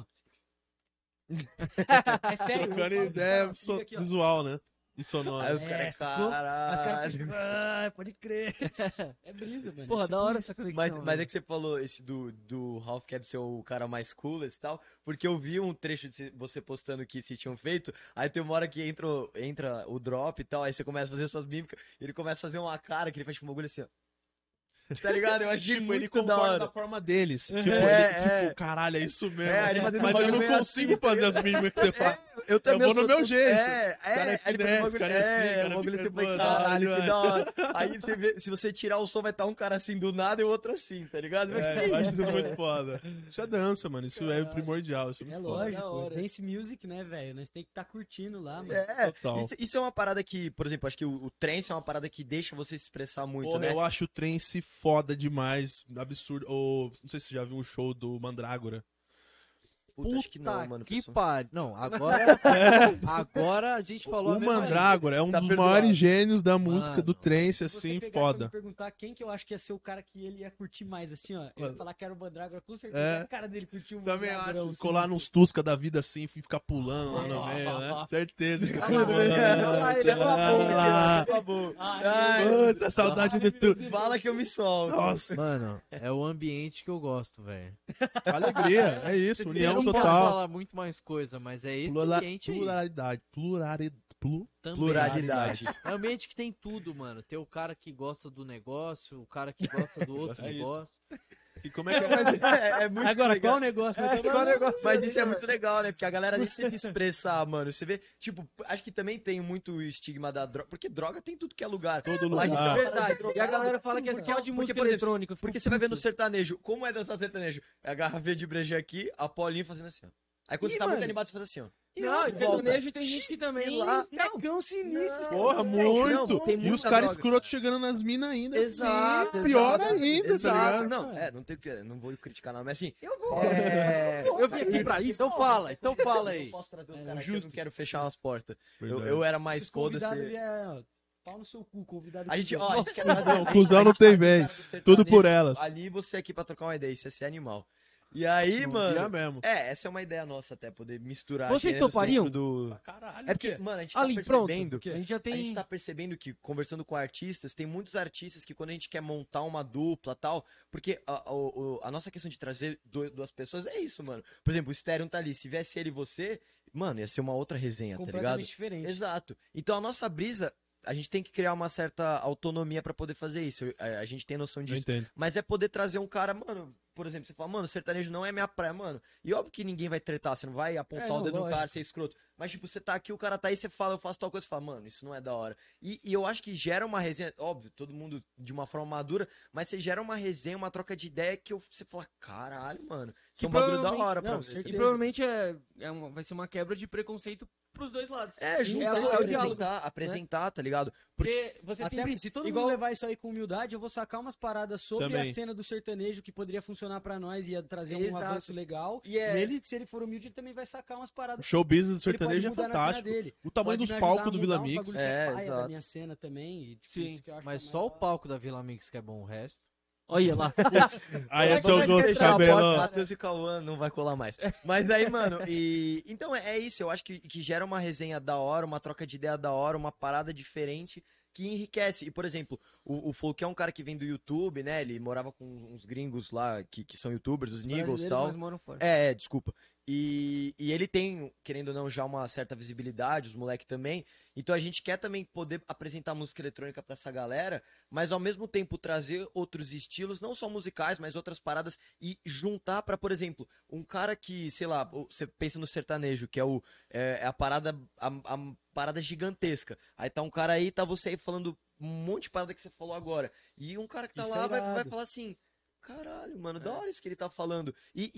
É sério. eu Trocando falo, ideia cara, se liga aqui, ó. visual, né? E sonora. Aí os É, caras, sacou? Aí os caras caralho. ficam, ah, pode crer. É brisa, mano. Porra, É da tipo hora isso. essa conexão. Mas velho. é que você falou esse do Ralph Cab ser o cara mais cool e tal, porque eu vi um trecho de você postando que se tinham feito, aí tem uma hora que entra o drop e tal, aí você começa a fazer suas mímicas, e ele começa a fazer uma cara que ele faz tipo um bagulho assim, ó. Tá ligado? Eu achei Tipo, ele muito da concorda hora. da forma deles. Tipo, É, ele, tipo, caralho, é isso mesmo. É, ele fazendo Mas eu bagulho não meio consigo assim, fazer as mímimas que você faz. Eu também vou no sou meu tão- jeito. Cara é é finesse, cara é assim, cara o bagulho fica você foi, boa, caralho, que caralho, da hora. Aí você vê, se você tirar o som, vai estar um cara assim do nada e o outro assim, tá ligado? Você vai, É, eu acho isso muito foda. Isso é dança, mano. Isso é primordial. Isso é É muito foda. lógico, Da hora. dance music, né, velho? Nós tem que estar curtindo lá, mano. É, Total. isso é uma parada que, por exemplo, acho que o trance é uma parada que deixa você se expressar muito, Porra, né? eu acho o trance foda demais. Absurdo. Ou, não sei se você já viu um show do Mandrágora. Puta, acho que não, Puta mano. que pessoal. pariu. Não, agora a gente falou a O mesma Mandrágora é um Tá dos perdoado. maiores gênios da música Mano, do trance, Se você assim, pegasse pra foda. me perguntar quem que eu acho que ia ser o cara que ele ia curtir mais, assim, ó. Eu ia Mano. falar que era o Mandrágora, com certeza. É. A cara dele curtiu um Também Mandrágora, acho. Colar nos Tusca da vida assim e ficar pulando lá no meio, né? Certeza. Putz, a saudade do tu. Fala que eu me solto. Nossa, Mano, é o ambiente que eu gosto, velho. alegria. É isso, Eu união não posso total. falar muito mais coisa, mas é esse Plura- ambiente aí. Pluralidade. Também. Pluralidade. É um ambiente que tem tudo, mano. Tem o cara que gosta do negócio, o cara que gosta do outro É isso. negócio. E como é que É muito Agora, legal. qual o negócio? Né? Mas isso é muito legal, né? Porque a galera deixa se expressar, mano. Você vê, tipo, acho que também tem muito estigma da droga. Porque droga tem tudo que é lugar. todo Mas, lugar? gente, Verdade. E a galera fala que é só de música por exemplo, eletrônica. eu fico Porque você vai ver no puto. sertanejo. Como é dançar sertanejo? É a garrafinha de breja aqui, a Paulinho fazendo assim, ó. Aí quando Ih, você tá mano. muito animado, você faz assim, ó. Não, e volta. sertanejo tem gente que também. E lá- Tecão sinistro. Porra, Não, muito. tem E os muita caras droga. escrotos chegando nas minas ainda. Exato. assim, pior exato, ainda, tá exato. ligado? Não, não tem o que. Não vou criticar, não. Mas assim. Eu vim aqui pra isso. Então fala Eu aí. não posso trazer os É, caras aqui, eu justo. não quero fechar umas portas. Verdade. Eu era mais Esse convidado foda-se. é, ó, pau no seu cu, convidado. A gente, cuzão. ó, a gente quer trazer O cuzão não tem vez. Tudo por elas. Ali você aqui pra trocar uma ideia, isso é ser animal. E aí, Não mano. ia mesmo. Essa é uma ideia nossa até, poder misturar. Vocês gêneros topariam? dentro do... Caralho, É porque, mano, a gente tá Ali, pronto. percebendo. A gente já A tem. gente tá percebendo que, conversando com artistas, tem muitos artistas que quando a gente quer montar uma dupla e tal, porque a nossa questão de trazer duas pessoas é isso, mano. Por exemplo, o Stérion tá ali, se viesse ele e você, mano, ia ser uma outra resenha, tá ligado? Completamente diferente. Exato. Então a nossa brisa, a gente tem que criar uma certa autonomia pra poder fazer isso. A gente tem noção Eu disso. entendo. Mas é poder trazer um cara, mano, por exemplo, você fala, mano, sertanejo não é minha praia, mano. E óbvio que ninguém vai tretar, você não vai apontar não, o dedo no lógico. cara, ser escroto. Mas, tipo, você tá aqui, o cara tá aí, você fala, eu faço tal coisa, você fala, mano, isso não é da hora. E eu acho que gera uma resenha, óbvio, todo mundo de uma forma madura, mas você gera uma resenha, uma troca de ideia que você fala, caralho, mano, isso é um bagulho da hora pra não, ver. tá certeza. E ligado? provavelmente vai ser uma quebra de preconceito pros dois lados. Juntar, é o diálogo. apresentar, tá ligado? Porque você Até sempre. se todo igual- mundo levar isso aí com humildade, eu vou sacar umas paradas sobre Também. a cena do sertanejo que poderia funcionar pra nós, ia trazer um Exato. avanço legal. E é- E ele, se ele for humilde, ele também vai sacar umas O paradas. show business do que ele pode sertanejo é mudar na cena fantástico. dele. O tamanho Pode dos me palcos ajudar a do mudar Vila uns Mix. bagulho que é paia exato. da minha cena também. E, tipo, Sim. isso que eu acho Mas que é só mais o da hora. palco da Vila Mix que é bom, o resto. Olha lá. Aí é Como é que seu vai gosto, ter cabelo. Matheus e Cauã não vai colar mais. Mas aí, mano, então é isso. Eu acho que gera uma resenha da hora, uma troca de ideia da hora, uma parada diferente que enriquece. E, por exemplo, o Folk é um cara que vem do YouTube, né? Ele morava com uns gringos lá que são youtubers, os Niggles e Brasileiros, tal. mas moram fora. Desculpa. E ele tem, querendo ou não, já uma certa visibilidade, os moleques também. Então a gente quer também poder apresentar música eletrônica pra essa galera, mas ao mesmo tempo trazer outros estilos, não só musicais, mas outras paradas e juntar pra, por exemplo, um cara que, sei lá, você pensa no sertanejo, que é a parada parada gigantesca. Aí tá um cara aí, tá você aí falando um monte de parada que você falou agora. E um cara que tá Isso lá que é vai irado. falar assim: caralho, mano, da hora isso que ele tá falando.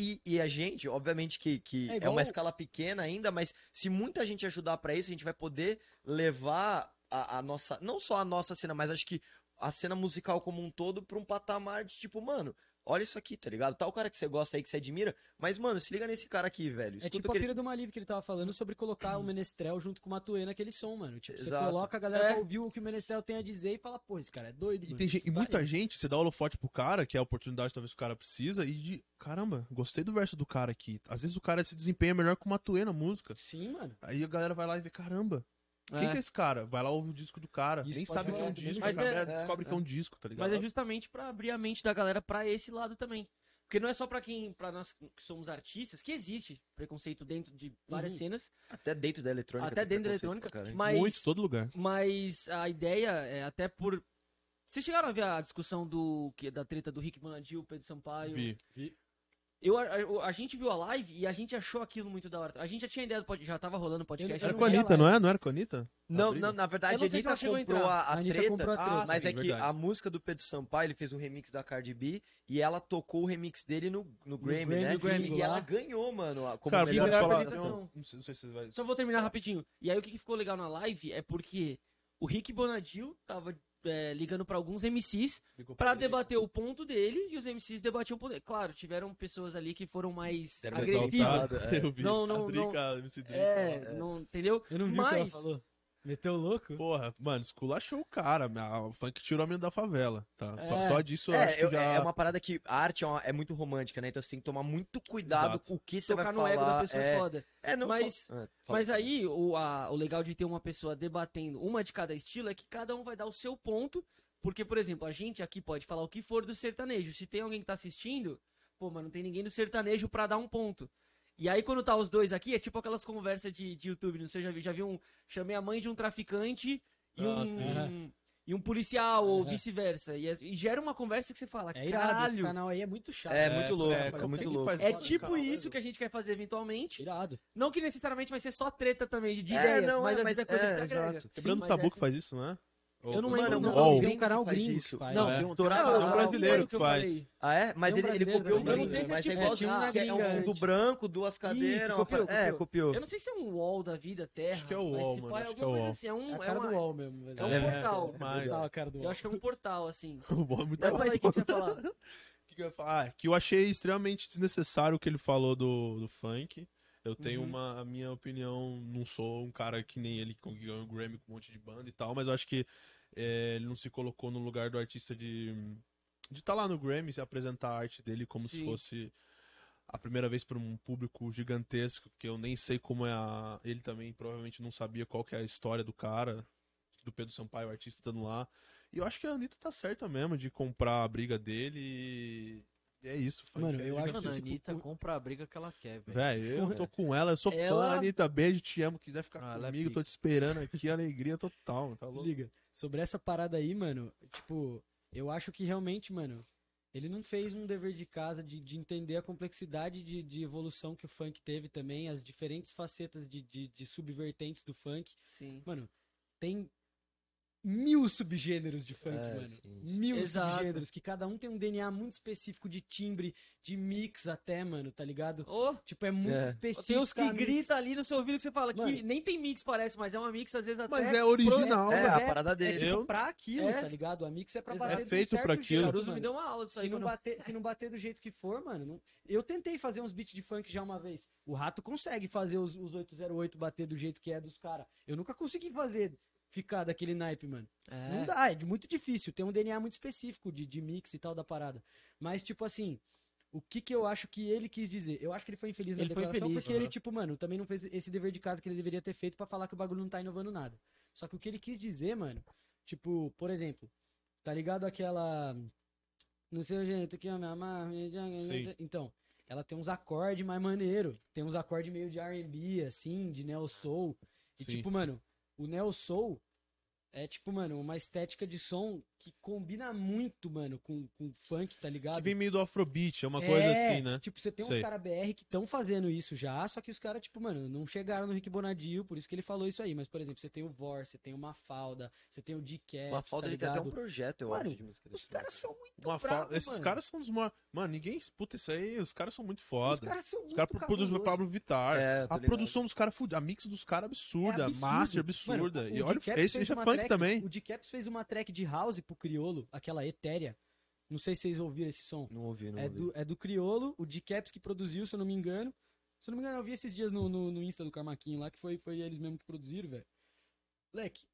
E a gente, obviamente que É é igual uma escala pequena ainda, mas se muita gente ajudar pra isso, a gente vai poder levar a nossa, não só a nossa cena, mas acho que a cena musical como um todo pra um patamar de tipo, mano, olha isso aqui, tá ligado? Tá o cara que você gosta aí, que você admira, mas, mano, se liga nesse cara aqui, velho. É Escuta tipo o a que ele... pira do Maliv que ele tava falando sobre colocar o Menestrel junto com o Matuê naquele som, mano. Tipo, você Exato. coloca a galera pra ouvir o que o Menestrel tem a dizer e fala, pô, esse cara é doido, E, mano. tem Isso muita tá aí. gente, você dá holofote pro cara, que é a oportunidade talvez que o cara precisa, e de, caramba, gostei do verso do cara aqui. Às vezes o cara se desempenha melhor que o Matuê na música. Sim, mano. Aí a galera vai lá e vê, caramba, quem É. que é esse cara? Vai lá ouvir o disco do cara. Isso Nem pode sabe que é um rolar, disco, mas a é- galera descobre que é um disco, tá ligado? Mas é justamente pra abrir a mente da galera pra esse lado também. Porque não é só pra nós que somos artistas, que existe preconceito dentro de várias cenas, Até dentro da eletrônica. até tem dentro da preconceito eletrônica, pra caralho. mas, Muito, todo lugar. mas a ideia é até por... Vocês chegaram a ver a discussão da treta do Rick Bonadil, Pedro Sampaio? Vi. A gente viu a live e a gente achou aquilo muito da hora. A gente já tinha ideia já tava rolando o podcast. Eu Era não com a vi a Anitta, live. não é? Não era com a Anitta? Não, A briga? não, na verdade Eu não a sei se Anitta ela chegou a comprou entrar. a A Anitta treta. comprou a treta. Mas sim, é que verdade. a música do Pedro Sampaio, ele fez um remix da Cardi B e ela tocou o remix dele no Grammy, Grammy, né? no Grammy e lá. ela ganhou, mano, como Cara, melhor posso falar? apresentação. Não sei se você vai... Só vou terminar rapidinho. E aí o que ficou legal na live é porque o Rick Bonadil tava ligando pra alguns MCs pra debater o ponto dele e os MCs debatiam o ponto dele. Claro, tiveram pessoas ali que foram mais Deram agressivas. Eu vi. Não, não, a Drica, a MC Drica. Não, entendeu? Eu não vi o que ela Mas falou. Meteu o louco? Porra, mano, esculachou o cara. O funk tirou a menina da favela, tá? É. Só disso eu acho que já... É uma parada que a arte é muito romântica, né? Então você tem que tomar muito cuidado Exato. com o que você vai tocar falar. no ego da pessoa é foda. não, Mas- fala- Mas aí, o legal de ter uma pessoa debatendo uma de cada estilo é que cada um vai dar o seu ponto. Porque, por exemplo, a gente aqui pode falar o que for do sertanejo. Se tem alguém que tá assistindo, pô, mas não tem ninguém do sertanejo pra dar um ponto. E aí, quando tá os dois aqui, é tipo aquelas conversas de YouTube, não sei, já vi chamei a mãe de um traficante e um policial, ou vice-versa. E gera uma conversa que você fala, É irado, esse caralho. canal aí é muito chato. É, muito louco, é, é muito quem louco. faz É foda, tipo cara, isso que a gente quer fazer eventualmente. Irado. Não que necessariamente vai ser só treta também de É, ideias, não, mas é, às vezes é mas- coisa que é, você agrega. exato. Quebrando o Mas Tabu essa- que faz isso, não é? Eu não Ou- lembro, Mano, não. UOL. Tem um canal faz gringo isso. que faz. Não, É. tem um Não, Dourado. é um Não, brasileiro que eu faz. falei. Ah, é? Mas Tem um ele brasileiro copiou o também. Eu não sei gringo, se é mas é tipo- igual tinha um na que é gringa um do antes. branco, duas cadeiras. uma copiou, parada- copiou. Eu não sei se é um wall da vida, terra. Acho que é o mas wall, se mano, pá, acho alguma que é o coisa wall. assim. É a cara do UOL mesmo, velho. É um portal. mas- Total a cara do Eu UOL. acho que é um portal, assim. O bom é muito Mas fala aí o que você ia falar. O que eu ia falar? Ah, que eu achei extremamente desnecessário o que ele falou do funk. Eu tenho a minha opinião, não sou um cara que nem ele que ganhou o Grammy com um monte de banda e tal, mas eu acho que ele não se colocou no lugar do artista de estar lá no Grammy e apresentar a arte dele como se Sim. fosse a primeira vez pra um público gigantesco, que eu nem sei como é a... Ele também provavelmente não sabia qual que é a história do cara, do Pedro Sampaio, o artista, estando lá. E eu acho que a Anitta tá certa mesmo de comprar a briga dele e é isso. funk Mano, é eu acho gigantesco. Mano, a Anitta compra a briga que ela quer, velho. Velho, eu tô com ela, eu sou fã, Ela- Anitta, beijo, te amo, quiser ficar Ah, ela é comigo, pica. tô te esperando aqui, alegria total, tá Se louco? liga. Sobre essa parada aí, mano, tipo, eu acho que realmente, mano, ele não fez um dever de casa de entender a complexidade de evolução que o funk teve também, as diferentes facetas de subvertentes do funk. Sim. Mano, tem 1000 subgêneros de funk, É, mano. sim, sim. 1000 Exato. subgêneros, que cada um tem um DNA muito específico de timbre, de mix até, mano, tá ligado? Ô, Tipo, é muito É. específico. tem uns que a mix. grita ali no seu ouvido que você fala Mano. que nem tem mix, parece, mas é uma mix, às vezes até. Mas é original, É, velho. a parada É dele. tipo Eu- pra aquilo, É. tá ligado? A mix é pra Exato. bater É de um feito certo pra aquilo. jeito, Caruso me mano. deu uma aula disso aí. Se não bater do jeito que for, mano. Eu tentei fazer uns beats de funk já uma vez. O Rato consegue fazer os 808 bater do jeito que é dos caras. Eu nunca consegui fazer ficar daquele naipe, mano. É. Não dá, é muito difícil. Tem um DNA muito específico de mix e tal da parada. Mas, tipo assim, o que eu acho que ele quis dizer? Eu acho que ele foi infeliz na Ele foi declaração infeliz, porque ele, aham. tipo, mano, também não fez esse dever de casa que ele deveria ter feito pra falar que o bagulho não tá inovando nada. Só que o que ele quis dizer, mano, tipo, por exemplo, tá ligado aquela... No seu jeito que eu me amar... Sim. Então, ela tem uns acordes mais maneiro. Tem uns acordes meio de R&B, assim, de neo soul. E Sim. tipo, mano, o neo soul é tipo, mano, uma estética de som que combina muito, mano, com funk, tá ligado? Que vem meio do Afrobeat, é uma coisa assim, né? Tipo, você tem uns Sei. caras BR que estão fazendo isso já, só que os caras, tipo, mano, não chegaram no Rick Bonadio, por isso que ele falou isso aí. Mas, por exemplo, você tem o Vor, você tem o Mafalda, você tem o D-Caps, Uma falta tá ele tem até um ligado? projeto, eu Mano, acho, de música Os desse caras cara. são muito Uma bravos, Esses mano. caras são dos maiores. Mano, ninguém. Puta, isso aí, os caras são muito Os foda. caras são Os muito caras produzem o cabulosos. Pablo Vittar. É, tô A ligado. produção dos caras fudida. A mix dos caras absurda. É A absurdo. master absurda. Mano, E olha, D-Caps esse fez é uma funk track- também. O D-Caps fez uma track de house pro Criolo, aquela Etérea. Não sei se vocês ouviram esse som. Não ouvi, não É ouvi. do Criolo, o D-Caps que produziu, se eu não me engano. Se eu não me engano, eu vi esses dias no Insta do Carmaquinho lá, que foi eles mesmo que produziram, velho. Moleque,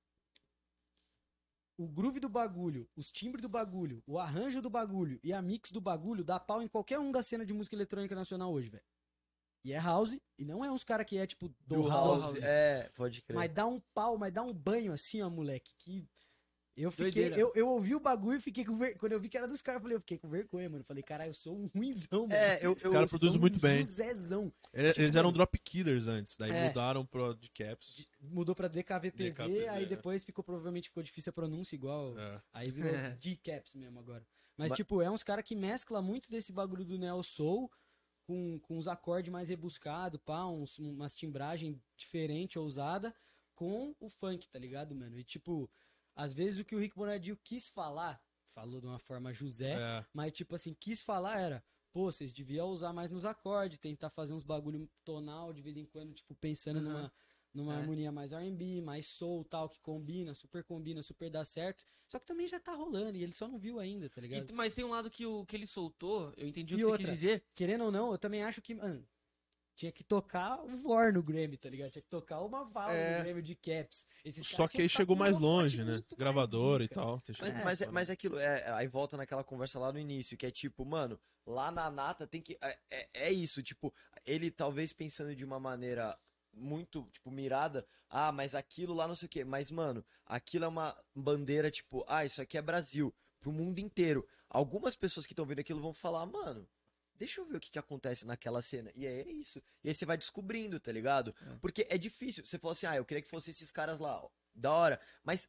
o groove do bagulho, os timbres do bagulho, o arranjo do bagulho e a mix do bagulho dá pau em qualquer um da cena de música eletrônica nacional hoje, velho. E é house, e não é uns cara que é tipo do house, É, pode crer. mas dá um pau, mas dá um banho assim, ó, moleque, que eu fiquei, Doideira. eu ouvi o bagulho e fiquei com vergonha. Quando eu vi que era dos caras, eu fiquei com vergonha, mano. Falei, caralho, eu sou um ruinzão, mano. É, eu- Os caras sou produzem muito bem. Zezão. Eles tipo, eram mano, drop killers antes, daí É. mudaram pro Caps. Mudou pra DKVPZ, DKVPZ, aí é. depois provavelmente ficou difícil a pronúncia igual. É. Aí virou É. D-Caps mesmo agora. Mas, Ma- tipo, é uns caras que mescla muito desse bagulho do Neo Soul com uns acordes mais rebuscados, pá, umas timbragem diferente, ousada, com o funk, tá ligado, mano? E, tipo, às vezes o que o Rick Bonadio quis falar, falou de uma forma José, É. mas, tipo assim, quis falar era, pô, vocês deviam usar mais nos acordes, tentar fazer uns bagulho tonal de vez em quando, tipo, pensando numa É. harmonia mais R&B, mais soul, tal, que combina, super dá certo. Só que também já tá rolando e ele só não viu ainda, tá ligado? Mas tem um lado que ele soltou, eu entendi o E que você outra, quis dizer. Querendo ou não, eu também acho que, mano, tinha que tocar o War no Grammy, tá ligado? Tinha que tocar uma Vala É. no Grammy de Caps. Esses Só caras que aí tinham chegou que mais estar com uma longe, fonte né? muito mais Gravadora e zica. tal. Mas aquilo, aí volta naquela conversa lá no início, que é tipo, mano, lá na Nata tem que. É isso, tipo, ele talvez pensando de uma maneira muito, tipo, mirada, mas aquilo lá não sei o quê. Mas, mano, aquilo é uma bandeira, tipo, isso aqui é Brasil, pro mundo inteiro. Algumas pessoas que estão vendo aquilo vão falar, mano. Deixa eu ver o que acontece naquela cena. E é isso. E aí você vai descobrindo, tá ligado? Porque é difícil. Você falou assim, eu queria que fossem esses caras lá, ó, da hora. Mas,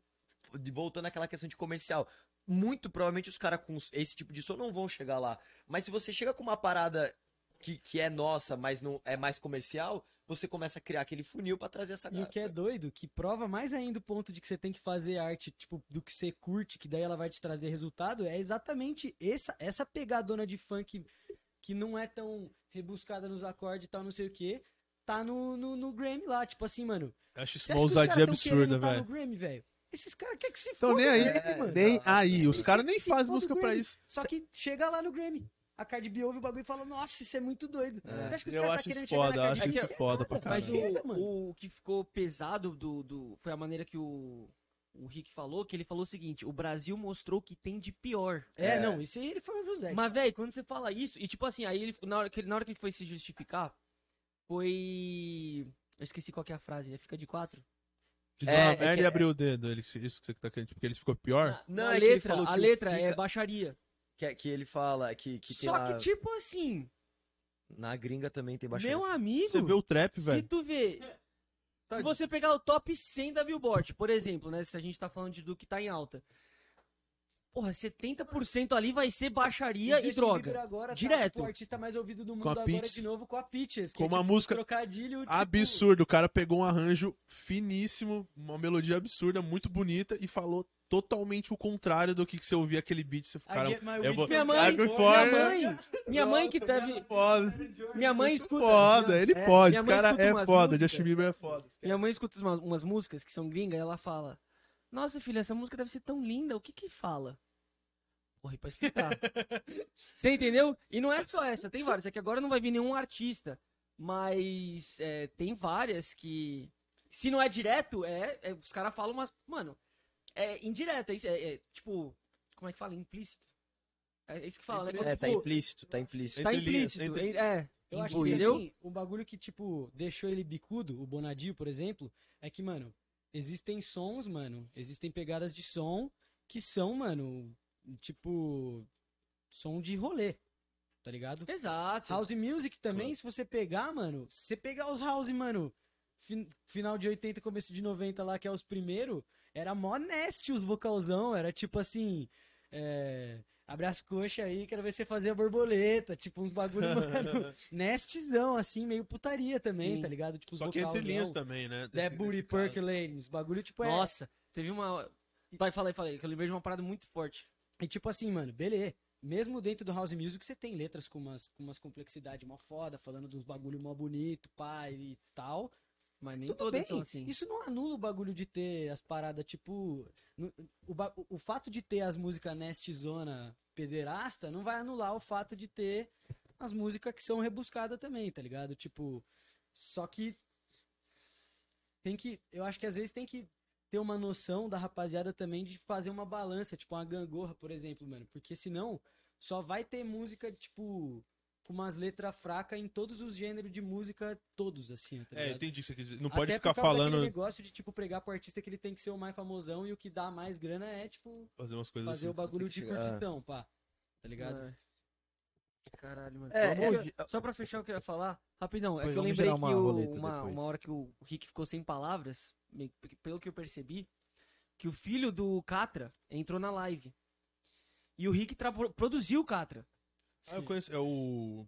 voltando àquela questão de comercial, muito provavelmente os caras com esse tipo de som não vão chegar lá. Mas se você chega com uma parada que é nossa, mas não é mais comercial, você começa a criar aquele funil pra trazer essa E o que é doido, que prova mais ainda o ponto de que você tem que fazer arte, tipo, do que você curte, que daí ela vai te trazer resultado, é exatamente essa pegadona de funk que não é tão rebuscada nos acordes e tal, não sei o que, tá no Grammy lá, tipo assim, mano. Acho isso Você uma acha que os caras ousadia tão absurda, querendo tá velho. no Grammy, velho? Esses caras querem que se Então foda nem o aí, Grammy, mano. nem aí. Os Eles caras querem nem que se fazem foda o música pra Grammy. isso. Só que chega lá no Grammy. A Cardi B ouve o bagulho e fala, nossa, isso é muito doido. Você acha que os Eu caras acho tá querendo isso chegar foda, na Cardi acho B? isso foda pra Mas Chega, mano. o que ficou pesado foi a maneira que o Rick falou, que ele falou o seguinte, o Brasil mostrou o que tem de pior. Não, isso aí ele foi o José. Mas, velho, quando você fala isso, e tipo assim, aí ele, na hora que ele foi se justificar, foi... Eu esqueci qual que é a frase, fica de 4? Fiz É, uma é merda que- e abriu o dedo. Isso que você tá querendo, porque ele ficou pior? Não, a é que ele letra, falou a que o letra é fica- baixaria. Que ele fala que tem Só lá... que, tipo assim, Na gringa também tem baixaria. meu amigo, Você vê o trap, se velho. tu vê... Se você pegar o top 100 da Billboard, por exemplo, né? Se a gente tá falando do que tá em alta. Porra, 70% ali vai ser baixaria e Justin droga. Bieber agora Direto. Tá, tipo, o artista mais ouvido do mundo Com a agora Peaches. de novo com a Peaches. Que Com é, uma tipo, música trocadilho, tipo, Absurdo. O cara pegou um arranjo finíssimo, uma melodia absurda, muito bonita, e falou totalmente o contrário do que você ouvia aquele beat. Você, I cara, get my eu weed vou... from Minha mãe, California. minha mãe que Nossa, teve... Foda. Minha mãe Muito escuta... foda, ele é, pode. minha Esse mãe cara escuta é umas foda. músicas. Justin Bieber é foda. Minha mãe escuta umas músicas que são gringas e ela fala: Nossa, filha, essa música deve ser tão linda, o que que fala? Porra, e pra explicar. Você entendeu? E não é só essa, tem várias. É que agora não vai vir nenhum artista, mas tem várias que. Se não é direto, os caras falam umas. Mano, é indireto. Tipo, como é que fala? Implícito. É isso que fala, né? É, tá Tipo, implícito, tá implícito. tá Entre linhas, implícito. entre- Eu acho Entendeu? que um bagulho que, tipo, deixou ele bicudo, o Bonadio, por exemplo, é que, mano, existem sons, mano, existem pegadas de som que são, mano, tipo, som de rolê, tá ligado? Exato. House Music também, se você pegar, mano, se você pegar os house, mano, final de 80, começo de 90 lá, que é os primeiros, era mó nasty os vocalzão, era tipo assim, abre as coxas aí, quero ver você fazer a borboleta, tipo uns bagulho, mano, nastzão, assim, meio putaria também, Sim. tá ligado? Tipo, os Só que entre vocalzão, linhas também, né? That Desse Booty cara. Percolating, os bagulho, tipo, Nossa, teve uma. Vai, falei, que eu lembrei de uma parada muito forte. E tipo assim, mano, beleza. Mesmo dentro do House Music, você tem letras com umas complexidades mó foda, falando dos bagulho mó bonito, pai e tal. Mas nem Tudo todas bem, são assim. isso não anula o bagulho de ter as paradas, tipo... O fato de ter as músicas nastzona pederasta não vai anular o fato de ter as músicas que são rebuscadas também, tá ligado? Tipo, só que eu acho que às vezes tem que ter uma noção da rapaziada também de fazer uma balança, tipo uma gangorra, por exemplo, mano. Porque senão só vai ter música, tipo, com umas letras fracas em todos os gêneros de música, todos, assim, tá ligado? Entendi o que você quer dizer. Não pode Até ficar por causa daquele falando, negócio de, tipo, pregar pro artista que ele tem que ser o mais famosão e o que dá mais grana é, tipo, fazer umas coisas fazer assim. o bagulho de Tem que chegar- curtidão, pá. Tá ligado? É. Caralho, mano. É, Só pra fechar o que eu ia falar, rapidão, é Depois que eu vamos lembrei gerar que uma roleta uma depois. hora que o Rick ficou sem palavras, pelo que eu percebi, que o filho do Catra entrou na live. E o Rick produziu o Catra. Ah, eu conheço. É o.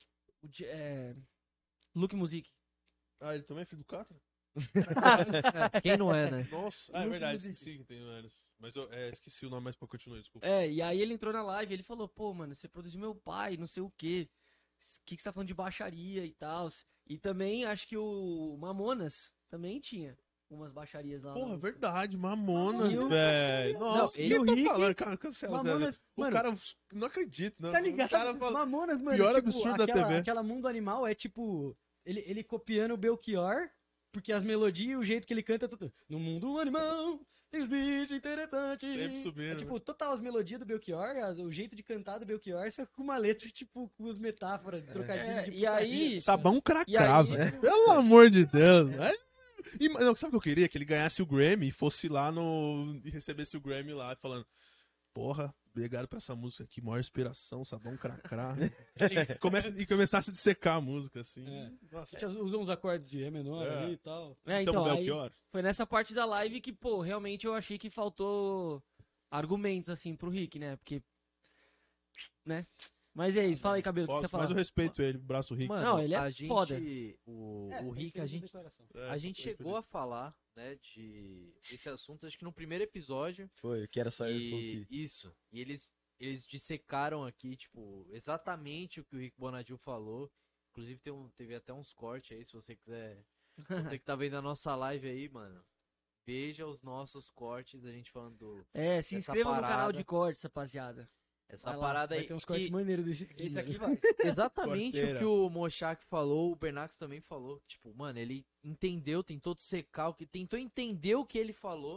Luke Music. Ah, ele também é filho do Catra? Quem não é, né? Nossa. Ah, é Luke verdade, Music. esqueci que tem eles. Mas eu esqueci o nome, mas continua, desculpa. E aí ele entrou na live e ele falou, pô, mano, você produziu meu pai, não sei o quê. O que você tá falando de baixaria e tal. E também acho que o Mamonas também tinha umas baixarias lá. Porra, no- verdade, Mamonas, Mamonas. velho. Nossa, ele- o que o Rick- tá falando? Cara, cancela, Mamonas, o mano, cara, não acredito, né? tá ligado? O cara fala, Mamonas, mano, pior tipo, absurdo da aquela, TV. aquela Mundo Animal é tipo, ele copiando o Belchior, porque as melodias e o jeito que ele canta é tudo. No mundo animal, tem os bichos interessantes. Sempre subindo, É tipo, total as melodias do Belchior, o jeito de cantar do Belchior, só que com uma letra, tipo, com as metáforas, trocadilhos de e aí... Sabão E cracrava. aí- Pelo amor de Deus. Não, sabe o que eu queria? Que ele ganhasse o Grammy e fosse lá e recebesse o Grammy lá, falando: Porra, obrigado por essa música aqui, maior inspiração, sabão cracrá. E começasse a dissecar a música, assim. É. Nossa. Você usou uns acordes de Ré menor É. ali e tal. então, aí Belchior. foi nessa parte da live que, pô, realmente eu achei que faltou argumentos, assim, pro Rick, né? Porque, né? Mas é isso, fala aí, Cabelo, o que você Fox, quer mas falar? eu respeito ele, braço rico. Mano, Não, ele é a gente, foda. O Rick, a gente chegou a falar, né, desse assunto, acho que no primeiro episódio. Foi, que era só ele falou E que... isso. E eles dissecaram aqui, tipo, exatamente o que o Rick Bonadil falou. Inclusive teve até uns cortes aí, se você quiser. Você que tá vendo a nossa live aí, mano. Veja os nossos cortes da gente falando Se essa inscreva no canal parada. de cortes, rapaziada. essa Vai lá, parada Vai aí. ter uns que- cortes maneiros desse aqui. Esse mano. aqui vai. Exatamente o Corteira. que o Mochak falou, o Bernax também falou. Tipo, mano, ele entendeu, tentou dissecar tentou entender o que ele falou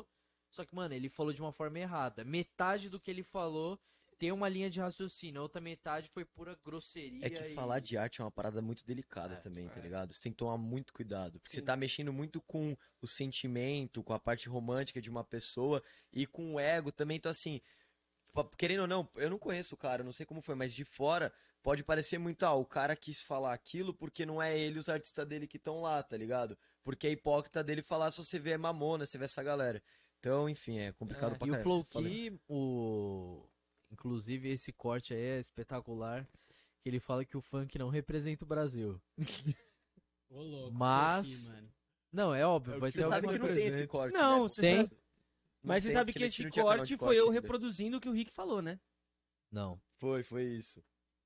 Só que, mano, ele falou de uma forma errada. Metade do que ele falou tem uma linha de raciocínio, a outra metade foi pura grosseria. É que falar de arte é uma parada muito delicada também, tá ligado? Você tem que tomar muito cuidado. Porque você tá mexendo muito com o sentimento, com a parte romântica de uma pessoa e com o ego também. Então, assim, querendo ou não, eu não conheço o cara, não sei como foi, mas de fora pode parecer muito, o cara quis falar aquilo porque não é ele os artistas dele que estão lá, tá ligado? Porque é hipócrita dele falar se você vê Mamona, se vê essa galera. Então, enfim, é complicado pra E o caralho. Flowkey, inclusive esse corte aí é espetacular, que ele fala que o funk não representa o Brasil. Ô, louco. Mas- tô aqui, mano. Não, é óbvio, É o vai que Você ser sabe alguma que não coisa. tem esse corte, Não, né? você Tem? sabe. Mas você tem, sabe porque que esse esse não tinha canal corte de foi eu ainda. reproduzindo o que o Rick falou, né? Não. Foi isso.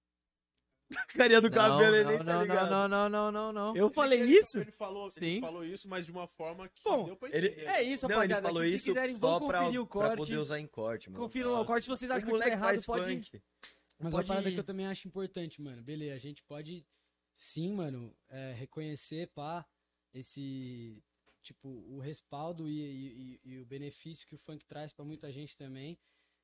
Carinha do cabelo, ele nem tá não, ligado. não. Eu falei isso? Ele falou Sim. isso, mas de uma forma que Bom, deu pra ele- entender. É isso, Não, ele rapaziada. falou Aqui, se isso quiserem, só vão pra, conferir o pra corte. poder usar em corte, mano. Confiram lá o corte. Se vocês acham O que eu estiver moleque errado, faz pode... funk. Mas Pode- uma parada que eu também acho importante, mano. Beleza, a gente pode sim, mano, reconhecer, pá, esse, tipo, o respaldo e o benefício que o funk traz pra muita gente também.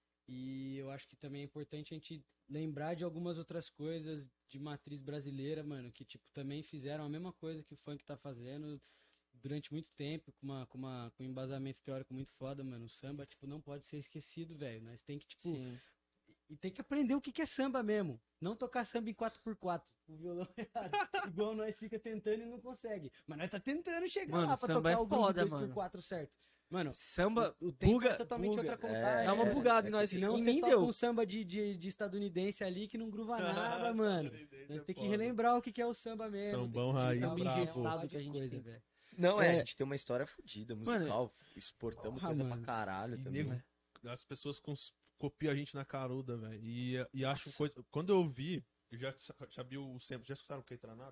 E eu acho que também é importante a gente lembrar de algumas outras coisas de matriz brasileira, mano, que, tipo, também fizeram a mesma coisa que o funk tá fazendo durante muito tempo, com um embasamento teórico muito foda, mano. O samba, tipo, não pode ser esquecido, velho. Nós tem que, tipo, Sim. e tem que aprender o que que é samba mesmo. Não tocar samba em 4x4. O violão é errado. Igual nós fica tentando e não consegue. Mas nós tá tentando chegar Mano, lá pra samba tocar é o groove foda, 2x4 certo. Mano, Samba, o tempo buga, é totalmente buga. outra contagem. É uma bugada em nós. Senão Em você mim toca deu. um samba de estadunidense ali que não gruva nada, mano. Nós tem que relembrar o que que é o samba mesmo. Sambão tem que raiz, lembrar Samba o que é uma engessado porrada que a de gente coisa. tem, velho. Não, a É. gente tem uma história fodida, musical. Exportamos porra, coisa mano. pra caralho E, também. nego, as pessoas copiam a gente na caruda, velho. E acham coisa. Quando eu vi, eu já sabia o sempre. Já escutaram o Caetranada?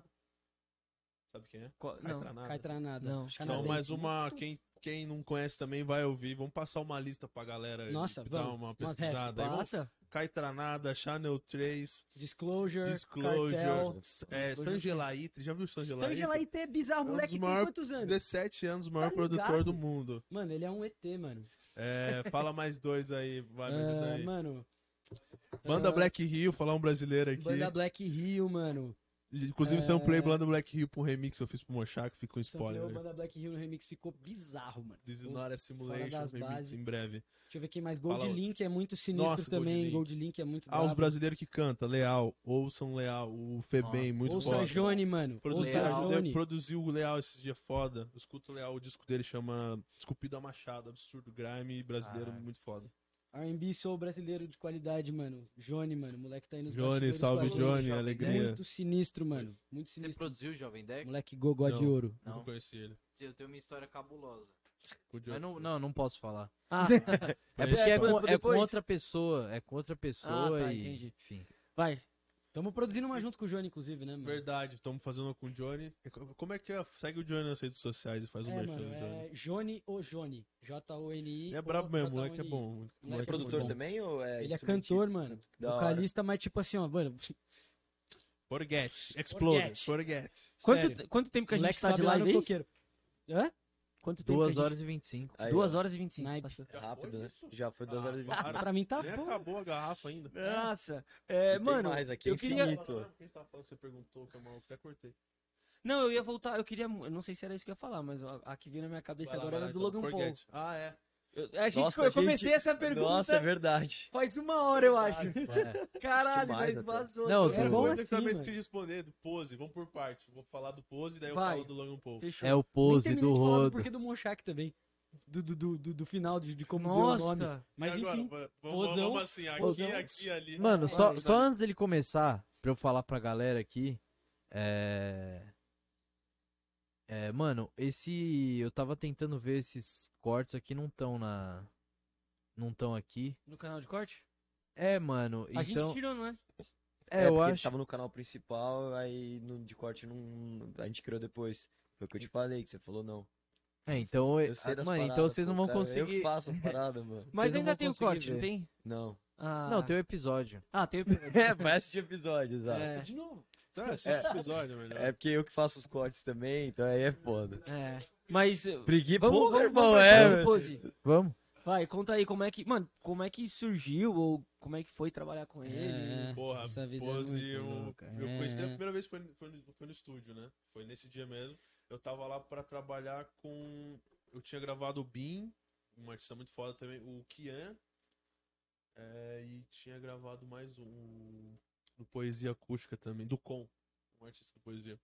Sabe quem é? Não, Caetranada. Caetranada. Não, Então, Canadense. mais uma. Quem não conhece também vai ouvir. Vamos passar uma lista pra galera Nossa, dar vamos. uma Umas pesquisada aí. Vamos- Passa. Caetranada, Chanel 3, Disclosure, Disclosure, Cartel. Sangelaitre. Já viu Sangelaitre? Angela IT é bizarro, É um moleque dos tem maiores- quantos anos? 17 anos, o maior Tá produtor ligado? do mundo. Mano, ele é um ET, mano. Fala mais dois aí, vai me ajuda aí. Mano, Banda Black Hill, falar um brasileiro aqui. Banda Black Rio, mano. Inclusive, samplei Banda Black Hill pro remix que eu fiz pro Mochak, ficou spoiler. Sampleou Banda Black Rio no remix, ficou bizarro, mano. This is not a simulation, das remix bases. em breve. Deixa eu ver quem mais. Gold Fala Link é muito sinistro Nossa, também. Gold Gold Link é muito Os brabo. brasileiros que cantam, Leal, ouçam Leal, o Febem, Nossa, muito Ouça foda. a Jone, mano. Ouça a Leal. Jone. Produziu o Leal esses dias foda. Eu escuto o Leal, o disco dele chama Esculpido a Machado, absurdo, grime brasileiro, Caraca. muito foda. R&B soul brasileiro de qualidade, mano. Jone, mano. Moleque tá aí nos Johnny, bastidores salve com a gente. Johnny, Jovem alegria. Muito sinistro, mano. Muito Você sinistro. produziu o Jovem Deck? Moleque gogó de Não. ouro. Não Não. conheci ele. Eu tenho uma história cabulosa. Com o Johnny. Mas não posso falar. Ah, É porque é com depois. outra pessoa. É com outra pessoa tá, e. entendi. Enfim. vai. Tamo produzindo uma junto com o Jone, inclusive, né, mano? Verdade, estamos fazendo uma com o Johnny. Como é que é? Segue o Johnny nas redes sociais e faz um É, merchan mano, do Johnny. é Jone ou Jone. J-O-N-I. É brabo mesmo, moleque é J-O-N-I. bom. Moleque É Moleque produtor bom. também ou é Ele é instrumentista? cantor, mano. Da hora. Vocalista, mas tipo assim, ó, mano. Forget. Explode. Forget. Sério. Quanto tempo que a gente Moleque tá de sobe lá live no aí? coqueiro. Hã? Quanto tempo que a 2 gente... horas e 25. Aí, 2 ó, horas e 25. Snipe. Passou. Rápido, né? Já foi 2 horas e 20. Para. Pra mim tá Nem bom. acabou a garrafa ainda. Nossa. Tem Mano, mais aqui, é eu queria... infinito. O que a gente tava falando? Você perguntou, que eu até cortei. Não, eu ia voltar, eu queria... Eu não sei se era isso que eu ia falar, mas a que veio na minha cabeça Vai lá, agora vai lá, era do então. Logan Paul. Forget. Ah, é. Eu comecei essa pergunta Nossa, é verdade. faz 1 hora, eu acho. Caralho, Demais, mas até. vazou. Não, tá é ligado? bom Eu assim, também mano. se responder do Pose, vamos por parte. Vou falar do Pose, daí eu Vai. falo do Logan Paul. Fechou. É o pose Nem do terminei de falar rodo. porquê do Monchak também. Do final, de como deu o nome. Nossa. Mas E agora, enfim, vamos Pozão, assim, aqui, Pozão. aqui e ali. Mano, Vai, vai. só antes dele começar, pra eu falar pra galera aqui, mano, eu tava tentando ver esses cortes aqui, não tão aqui. No canal de corte? Mano, A gente então... tirou, não é? eu porque acho... eles estavam no canal principal, aí no de corte a gente criou depois. Foi o que eu te falei, que você falou não. Então, Eu sei das mano, paradas, então vocês não pô, vão cara, Eu conseguir... que faço as paradas, mano. Mas não ainda vão tem o conseguir corte, não ver. tem? Não. Ah. Não, tem o episódio. Ah, tem o... Vai assistir episódio, exato. É. de novo. Tá, assiste o episódio, melhor. É porque eu que faço os cortes também, então aí é foda. É. Mas... Brigui, Vamos, porra, vamos, irmão, vamos é, pra velho. Pose. Vamos? Vai, conta aí como é que, mano, como é que surgiu ou como é que foi trabalhar com ele. É, Porra, essa vida Pose, é muito louca. eu É. conheci a primeira vez foi no estúdio, né? Foi nesse dia mesmo. Eu tava lá pra trabalhar com. Eu tinha gravado o Bin, um artista muito foda também, o Kian. E tinha gravado mais um no Poesia Acústica também, do Com, um artista de poesia.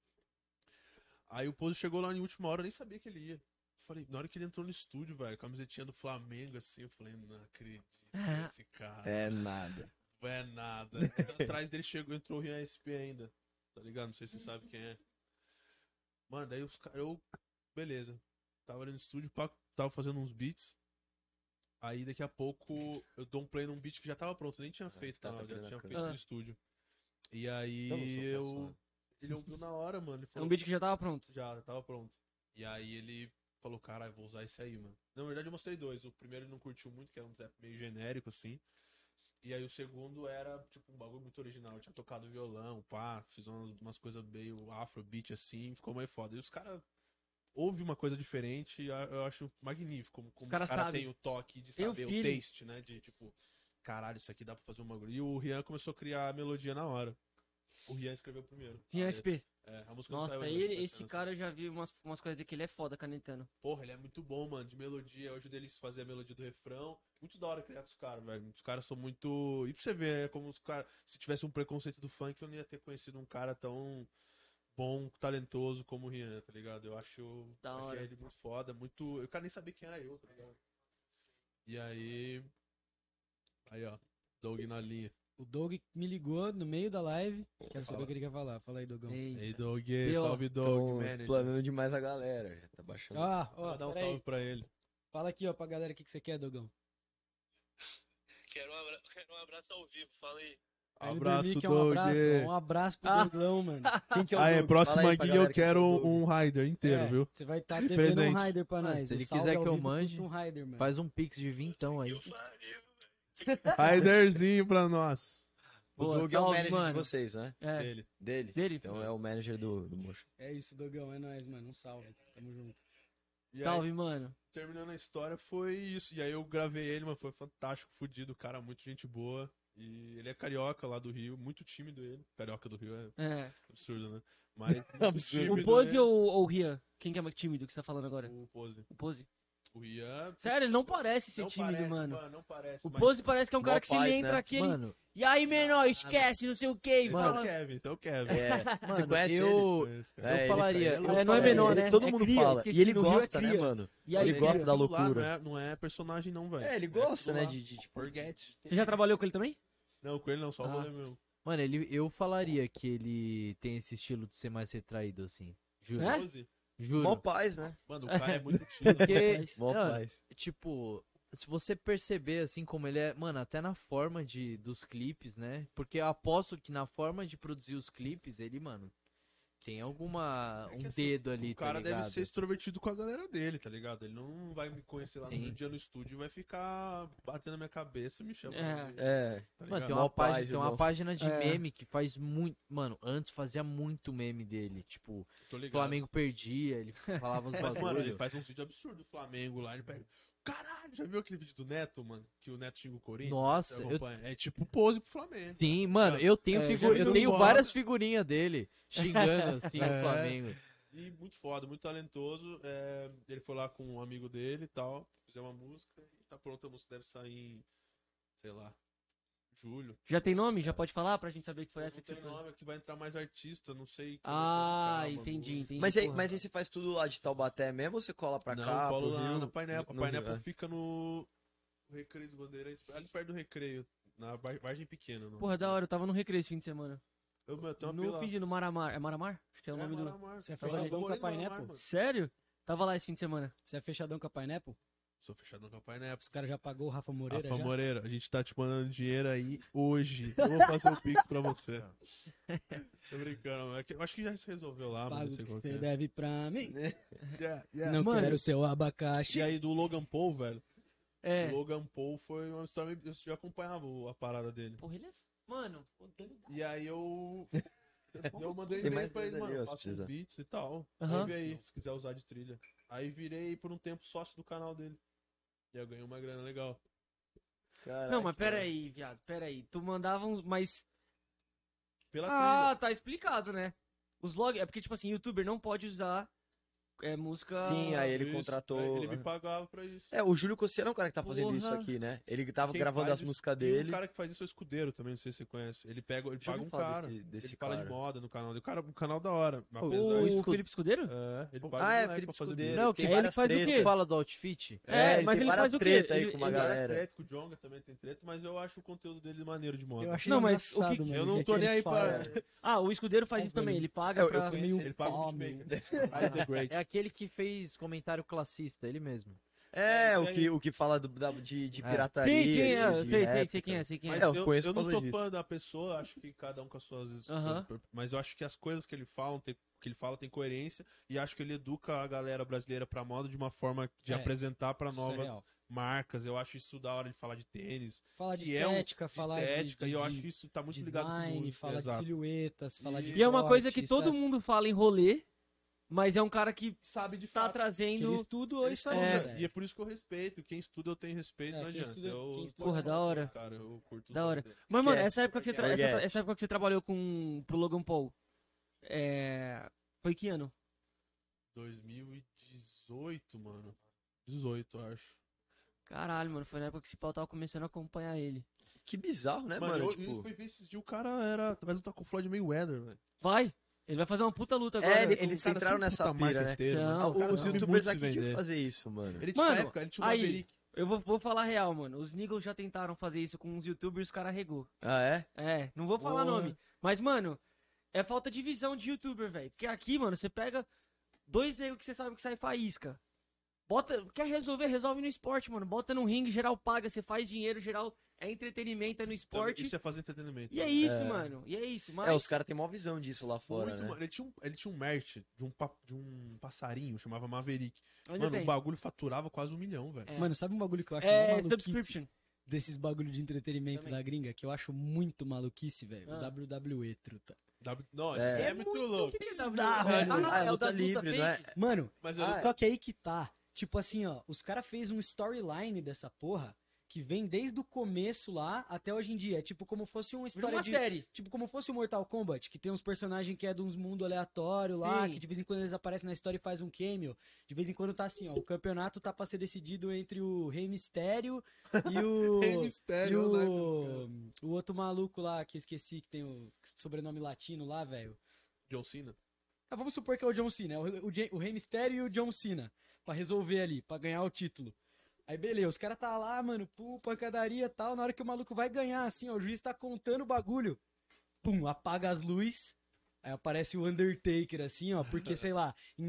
Aí o Pose chegou lá em última hora, eu nem sabia que ele ia. Falei, na hora que ele entrou no estúdio, velho, camisetinha do Flamengo, assim, eu falei, não acredito esse cara. É nada. É nada. Atrás dele entrou o Rian SP ainda. Tá ligado? Não sei se você sabe quem é. Mano, daí os caras. Beleza. Tava ali no estúdio, tava fazendo uns beats. Aí daqui a pouco eu dou um play num beat que já tava pronto. Nem tinha feito, tá já pegando a tinha câmera. feito no estúdio. E aí Então, eu sou fã. ele ouviu na hora, mano. Ele É falou, um beat que já tava pronto. já tava pronto. E aí ele falou, caralho, vou usar esse aí, mano. Na verdade eu mostrei dois. O primeiro ele não curtiu muito, que era um trap meio genérico, assim. E aí o segundo era, tipo, um bagulho muito original. Eu tinha tocado violão, pá, fiz umas coisas meio afrobeat, assim, ficou meio foda. E os caras ouvem uma coisa diferente, e eu acho magnífico. Como os caras caras sabem. têm o toque de Tem o saber, o feeling. taste, né? De, tipo, caralho, isso aqui dá pra fazer um bagulho. E o Rian começou a criar a melodia na hora. O Rian escreveu primeiro. Rian SP. A música não Nossa, saiu ainda, tá esse sendo cara eu já vi umas coisas dele que ele é foda canetando. Porra, ele é muito bom, mano, de melodia. Eu ajudei eles a fazer a melodia do refrão. Muito da hora criar com os caras, velho. Os caras são muito. E pra você ver, é como os caras. Se tivesse um preconceito do funk, eu não ia ter conhecido um cara tão bom, talentoso como o Rian, tá ligado? Eu acho. Da Achei hora. ele muito foda, muito. Eu quero nem saber quem era eu, tá ligado? E aí. Aí, ó. Doug na linha. O Doug me ligou no meio da live. Quero saber o que ele quer falar. Fala aí, Dogão. Ei. Ei, Doug, Deu. salve, Doug, Tô manager. explanando demais a galera. Já tá baixando. Vou dar um peraí. salve pra ele. Fala aqui, ó, pra galera o que você quer, Dogão. Quero um abraço ao vivo, fala aí. Aí no Abraço, Dormir, que é Doug. Um abraço pro Ah. Dogão, mano. Quem que é o Ah, Doug? próxima Fala aí pra guia eu galera quem que é quero o Doug. um rider inteiro, É, viu? Você vai estar devendo presente. um rider pra Mano, nós. se ele O salve quiser ao que eu vivo mande, custa um rider, mano. Faz um pix de vintão aí. Que pariu, Riderzinho pra nós. O Boa, Doug é o salve, manager de mano. vocês, né? É, Dele. Dele? Então, Então é o manager do Mocho. É isso, Dogão. É nóis, mano. Um salve. Tamo junto. E aí, salve, mano. terminando a história, foi isso. E aí eu gravei ele, mas foi fantástico, fudido, cara, muito gente boa. E ele é carioca lá do Rio, muito tímido ele. Carioca do Rio é É. absurdo, né? Mas muito Absurdo. tímido O Pose ele. ou o Rian? Quem que é mais tímido que você tá falando agora? O Pose. O Pose? O Rian. Sério, ele não parece ser não tímido, parece, mano. Não parece. O mas- Pose parece que é um cara mó que se ele paz, entra né? aqui, ele... Mano, E aí, menor, esquece, não sei o que. Esse é Fala... o Kevin, esse é o Kevin. É. Você mano, conhece ele? eu Conheço, cara. É, ele- falaria. ele- É, não é menor, né? Todo É mundo cria, fala. esqueci, E ele no Rio é gosta, né, cria. mano? E aí, ele gosta da Aquilo lá loucura. Não é personagem, não, velho. É, ele gosta, aquilo né? lá. De tipo, Forget. Você já trabalhou com ele também? Não, com ele não, só o Ah. rolê meu. Mano, eu falaria que ele tem esse estilo de ser mais retraído, assim. Juro. É? Pose? Juro. mó paz, né? Mano, o cara é muito tímido. Porque, Mó não, paz. tipo, se você perceber, assim, como ele é, mano, até na forma dos clipes, né? Porque eu aposto que na forma de produzir os clipes, ele, mano, tem É que um assim, dedo ali, O cara tá ligado? deve ser extrovertido com a galera dele, tá ligado? Ele não vai me conhecer lá no Sim. dia no estúdio e vai ficar batendo na minha cabeça e me chamando. É. É. Tá Mano, ligado? tem Mó uma, página, paz, tem uma irmão. página de É. meme que faz muito. Mano, antes fazia muito meme dele. Tipo, Tô o ligado. Flamengo perdia, ele falava os Mas, mano, ele bagulho. faz uns vídeos absurdos do Flamengo lá, ele pega. Caralho, já viu aquele vídeo do Neto, mano? Que o Neto xinga o Corinthians? Nossa, Você eu- acompanha? É tipo pose pro Flamengo. Sim, mano, eu tenho, É, figu- já eu vi tenho no várias Bota. figurinhas dele xingando assim o É. Flamengo. E muito foda, muito talentoso. Ele foi lá com um amigo dele e tal. Fizeram uma música e tá pronta. A música deve sair em, sei lá, julho. Já tem nome? Já pode falar pra gente saber que foi Não essa que você tem foi? nome, que vai entrar mais artista, não sei. Ah, como é que vai ficar o entendi, bagulho. entendi. Mas porra. aí você faz tudo lá de Taubaté mesmo ou você cola pra Não, cá, colo pro lá Rio? na Pineapple. No A Pineapple Rio, é. fica no Recreio dos Bandeirantes, ali perto do Recreio. Na Vargem Pequena. Não. Porra, da hora, eu tava no Recreio esse fim de semana. Eu tenho uma No pila. fim de no Maramar. É Maramar? Acho que é o nome do... Você é Tava fechadão morando com a no Maramar, Pineapple? mano. Sério? Tava lá esse fim de semana. Você é fechadão com a Pineapple? Sou fechadão com a Pineapple. Os caras já pagou o Rafa Moreira Rafa já? Moreira, a gente tá te mandando dinheiro aí hoje. Eu vou fazer o Pix pra você. Tô brincando, mano. Eu acho que já se resolveu lá, Pago mano. o Não sei que qual que você é. deve pra mim. Yeah. Não Mano, quero seu abacaxi. E aí do Logan Paul, velho. É. O Logan Paul foi uma história. Eu já acompanhava a parada dele. Porra, ele é... Mano, odeio... E aí eu mandei Tem e-mail mais pra ele, dois ali, mano. ó, se Faça uns precisar. beats e tal. Aham. Aí vê aí, se quiser usar de trilha. Aí virei por um tempo sócio do canal dele. E eu ganhei uma grana legal. Caraca, Não, mas pera mano. aí, viado, pera aí. Tu mandava uns, mas... Pela Ah, tá explicado, né? Os log... É porque, tipo assim, youtuber não pode usar música... Sim, aí ele Isso, contratou. Ele me pagava pra isso. É, o Júlio Cossiano é um cara que tá fazendo Porra. isso aqui, né? Ele tava Quem gravando faz as isso- músicas E dele. o cara que faz isso é o Escudeiro também, não sei se você conhece. Ele Já paga ouvi um falar cara. desse Ele fala de cara. moda no canal dele. O cara, um canal da hora. Apesar O de... Felipe Escudeiro? Ele Ah, paga um é, moleque Felipe pra fazer Escudeiro. vídeo. Não, tem aí ele várias faz o tretas. quê? Fala do outfit? É, ele mas tem ele várias faz o quê? treta aí Ele- com uma ele- Várias galera. treta, com o Jonga também tem treta, mas eu acho o conteúdo dele maneiro de moda. Eu acho Não, mas o engraçado, que- mano, Eu o não jeito tô que nem ele aí fala. pra... Ah, o Escudeiro faz isso também, ele paga pra... Ele paga o beatmaker. I The Great. É aquele que fez comentário classista, ele mesmo. É, isso o aí. que fala de É. pirataria. Sei quem é, de sei réplica. quem é, sei quem é. Mas É, eu eu, conheço eu não por sou causa fã da pessoa, acho que cada um com as suas Aham. coisas, mas eu acho que as coisas que ele fala tem coerência e acho que ele educa a galera brasileira pra moda de uma forma de É, apresentar pra isso é novas real. marcas. Eu acho isso da hora de falar de tênis, Falar de que é estética, falar estética, de, e eu de acho que isso tá muito ligado com design, música. falar de Exato. silhuetas, falar de E é uma corte, coisa que isso todo é- mundo fala em rolê, mas é um cara que Sabe de tá fato. que ele trazendo... estudou isso aí, É. velho. E é por isso que eu respeito. Quem estuda eu tenho respeito, É, não quem adianta. estuda- Eu- quem estuda- Porra, da hora. Cara, eu curto os Da hora. bagulho dele. Mas, mano, Esquece. essa época que você, Forget. essa época que você trabalhou pro Logan Paul, foi que ano? 2018, mano. 18, eu acho. Caralho, mano, foi na época que esse pau tava começando a acompanhar ele. Que bizarro, né, Mano, mano? eu Tipo... fui ver esses dias, o cara vai lutar com o Floyd Mayweather, velho. Vai! Ele vai fazer uma puta luta agora. É, Cara, eles são entraram puta nessa pira, né? marqueteiro, Não, mano. o- Os caras Os sabem youtubers muito se aqui tinham que vender. fazer isso, mano. Ele tinha Mano, na época, ele tinha um aí, Maverick. eu vou falar real, mano. Os Niggas já tentaram fazer isso com uns youtubers, os caras regou. Ah, é? É, não vou falar Porra. nome. Mas, mano, é falta de visão de youtuber, velho. Porque aqui, mano, você pega dois negros que você sabe que sai faísca. Quer resolver? Resolve no esporte, mano. Bota no ringue, geral paga, você faz dinheiro, geral é entretenimento, é no esporte. Isso é fazer entretenimento. E é isso, mano. E é isso. Mas... É, os caras têm maior visão disso lá fora, Muito, né? mano. Ele tinha um merch de um passarinho, chamava Maverick. Ainda Mano, tem. o bagulho faturava quase 1 milhão, velho. É. Mano, sabe um bagulho que eu acho mó É, maluquice subscription. desses bagulho de entretenimento Também. da gringa, que eu acho muito maluquice, velho? Ah. O WWE, truta. Não, É. isso é muito louco. bizarro, Ah, mano. não, Ah, é o luta das luta livre, não é? fake. Mano, Mas eu só que aí que tá. Tipo assim, ó, os caras fez um storyline dessa porra que vem desde o começo lá até hoje em dia. É tipo como fosse uma Vira história uma de... série. Tipo como fosse o Mortal Kombat, que tem uns personagens que é de uns mundos aleatórios lá, Sim. que de vez em quando eles aparecem na história e faz um cameo. De vez em quando tá assim, ó, o campeonato tá pra ser decidido entre o Rei Mistério e o... Rei Mistério, e né, o outro maluco lá, que eu esqueci, que tem o sobrenome latino lá, velho. John Cena. Ah, vamos supor que é o John Cena, o Rei Mistério e o John Cena, pra resolver ali, pra ganhar o título. Aí beleza, os caras tá lá, mano, pum, pancadaria e tal, na hora que o maluco vai ganhar, assim, ó, o juiz tá contando o bagulho, pum, apaga as luzes, aí aparece o Undertaker, assim, ó, porque, sei lá, em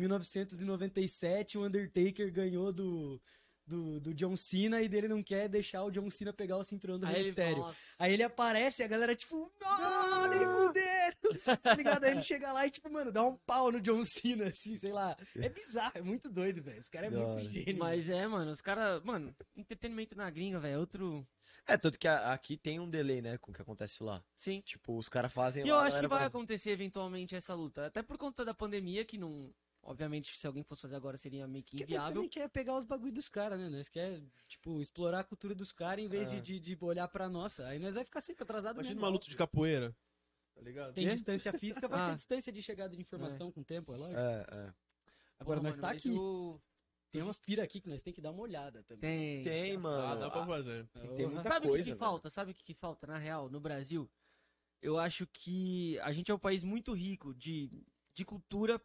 1997 o Undertaker ganhou do John Cena e dele não quer deixar o John Cena pegar o cinturão do Rei Aí, Mistério. nossa. Aí ele aparece e a galera, tipo, não, nem fuderam, tá ligado? Aí ele chega lá e, tipo, mano, dá um pau no John Cena, assim, sei lá. É bizarro, é muito doido, velho. Esse cara é Da muito hora. gênio. Mas é, mano, os caras. Mano, entretenimento na gringa, velho. Outro. É, tanto que aqui tem um delay, né, com o que acontece lá. Sim. Tipo, os caras fazem E lá, eu a acho que galera vai faz- acontecer eventualmente essa luta. Até por conta da pandemia, que não. Obviamente, se alguém fosse fazer agora, seria meio que Porque nós inviável. também quer pegar os bagulho dos caras, né? Nós quer, tipo, explorar a cultura dos caras em vez de olhar pra nossa. Aí nós vai ficar sempre atrasado Imagina mesmo. uma luta de capoeira. Tá ligado? Tem distância física, vai Ah. ter distância de chegada de informação com o tempo, é lógico. É. Agora Porra, nós mano, tá mas aqui. o- Tem umas pira aqui que nós tem que dar uma olhada também. Tem. Tem, mano. Ah, dá pra fazer. Tem muita Sabe o coisa, que, velho. falta? Sabe o que falta, na real, no Brasil? Eu acho que a gente é um país muito rico de cultura.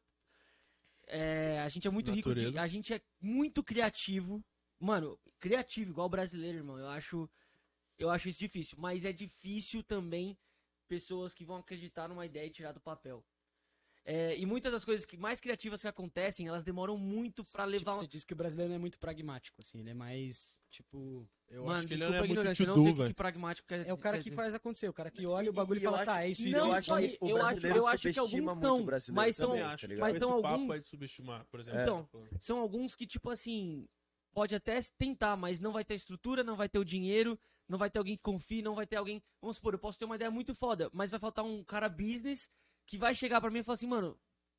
A gente é muito rico de. Natureza. A gente é muito criativo. Mano, criativo, igual o brasileiro, irmão. Eu acho isso difícil. Mas é difícil também pessoas que vão acreditar numa ideia e tirar do papel. E muitas das coisas mais criativas que acontecem, elas demoram muito pra levar. Tipo, você disse que o brasileiro não é muito pragmático, assim. Ele é mais, tipo... Eu Mano, acho que ele desculpa não a é muito ignorância, eu não to-do, sei o que velho. pragmático quer É o cara quer que dizer. faz acontecer. O cara que olha o E bagulho e eu fala, acho tá, é isso. que- isso, Não, eu isso, acho só isso. aí, que o eu acho brasileiro que subestima alguns muito o são, brasileiro mas são, também, Também acho. tá ligado? mas Mas são esse papo alguns, é de subestimar, por exemplo. Então, são alguns que, tipo assim, pode até tentar, mas não vai ter estrutura, não vai ter o dinheiro, não vai ter alguém que confie, não vai ter alguém. Vamos supor, eu posso ter uma ideia muito foda, mas vai faltar um cara business que vai chegar pra mim e falar assim, mano,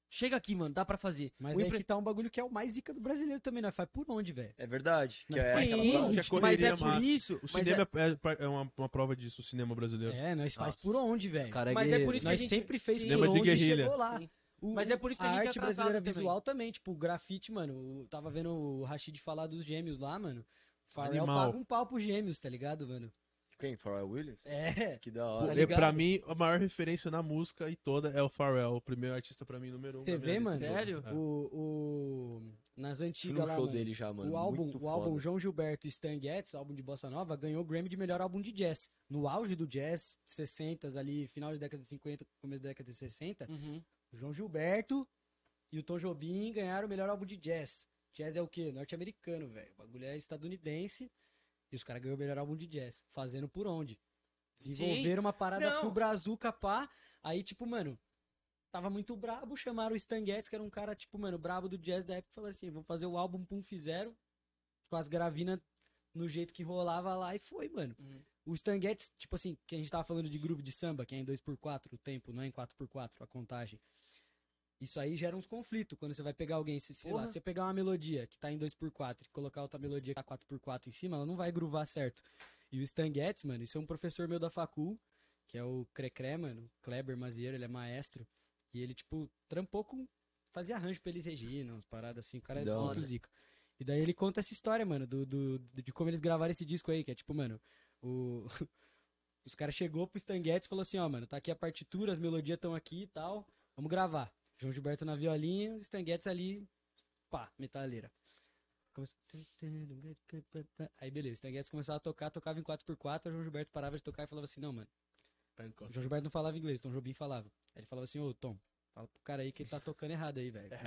chega aqui, mano, dá pra fazer. Mas O aí empre- que tá um bagulho que é o mais zica do brasileiro também, né? Faz por onde, velho? É verdade. Que Mas é tem- aquela Sim, prova. Que a mas correria é por massa. isso. O mas cinema é uma prova disso, o cinema brasileiro. É, nós faz Nossa. por onde, velho? Cara, Mas é por isso que a Nós gente sempre fez Sim. Cinema por de onde e guerrilha. chegou lá. Sim. Mas é por isso que a gente é arte atrasado brasileira também. visual também, tipo, o grafite, mano, eu tava vendo o Rashid falar dos gêmeos lá, mano. Pharrell Animal. paga um pau pros gêmeos, tá ligado, mano? Quem? Pharrell Williams? É. Que da Pô, hora. ligado? pra mim, a maior referência na música e toda é o Pharrell, o primeiro artista pra mim, número 1. Você vê, mano? Sério? Nas Fui antigas no lá, show mano, dele já, mano. o álbum, muito o álbum foda. João Gilberto e Stan Getz, álbum de Bossa Nova, ganhou o Grammy de melhor álbum de jazz. No auge do jazz, 60 ali, final de década de 50, começo da década de 60, Uhum. o João Gilberto e o Tom Jobim ganharam o melhor álbum de jazz. Jazz é o quê? Norte-americano, velho. O bagulho é estadunidense e os caras ganharam o melhor álbum de jazz. Fazendo por onde? Desenvolveram uma parada Não. full brazuca, pá. Aí, tipo, mano, tava muito brabo, chamaram o Stan Getz, que era um cara, tipo, mano, brabo do jazz da época, e falaram assim, vamos fazer o álbum Pum Fizeram, com as gravinas no jeito que rolava lá, e foi, mano. Uhum. O Stan Getz, tipo assim, que a gente tava falando de groove de samba, que é em 2x4 o tempo, não é em 4x4 a contagem. Isso aí gera uns conflitos, quando você vai pegar alguém, sei lá, Porra. você pegar uma melodia que tá em 2x4 e colocar outra melodia que tá 4x4 em cima, ela não vai groovar certo. E o Stan Getz, mano, isso é um professor meu da facul, que é o Crecré, mano, Kleber Mazieiro, ele é maestro, e ele, tipo, trampou com, fazia arranjo pra Elis Regina, umas paradas assim, o cara é Da muito hora. zica. E daí ele conta essa história, mano, de como eles gravaram esse disco aí, que é tipo, mano, o... os caras chegou pro Stan Getz e falou assim, ó, mano, tá aqui a partitura, as melodias estão aqui e tal, vamos gravar. João Gilberto na violinha, o Stan Getz ali, pá, metaleira. Começou- Aí beleza, o Stan Getz começava a tocar, tocava em 4x4, o João Gilberto parava de tocar e falava assim, não, mano, o João Gilberto não falava inglês, Tom Jobim falava. Aí ele falava assim, ô Tom, fala pro cara aí que ele tá tocando errado aí, velho.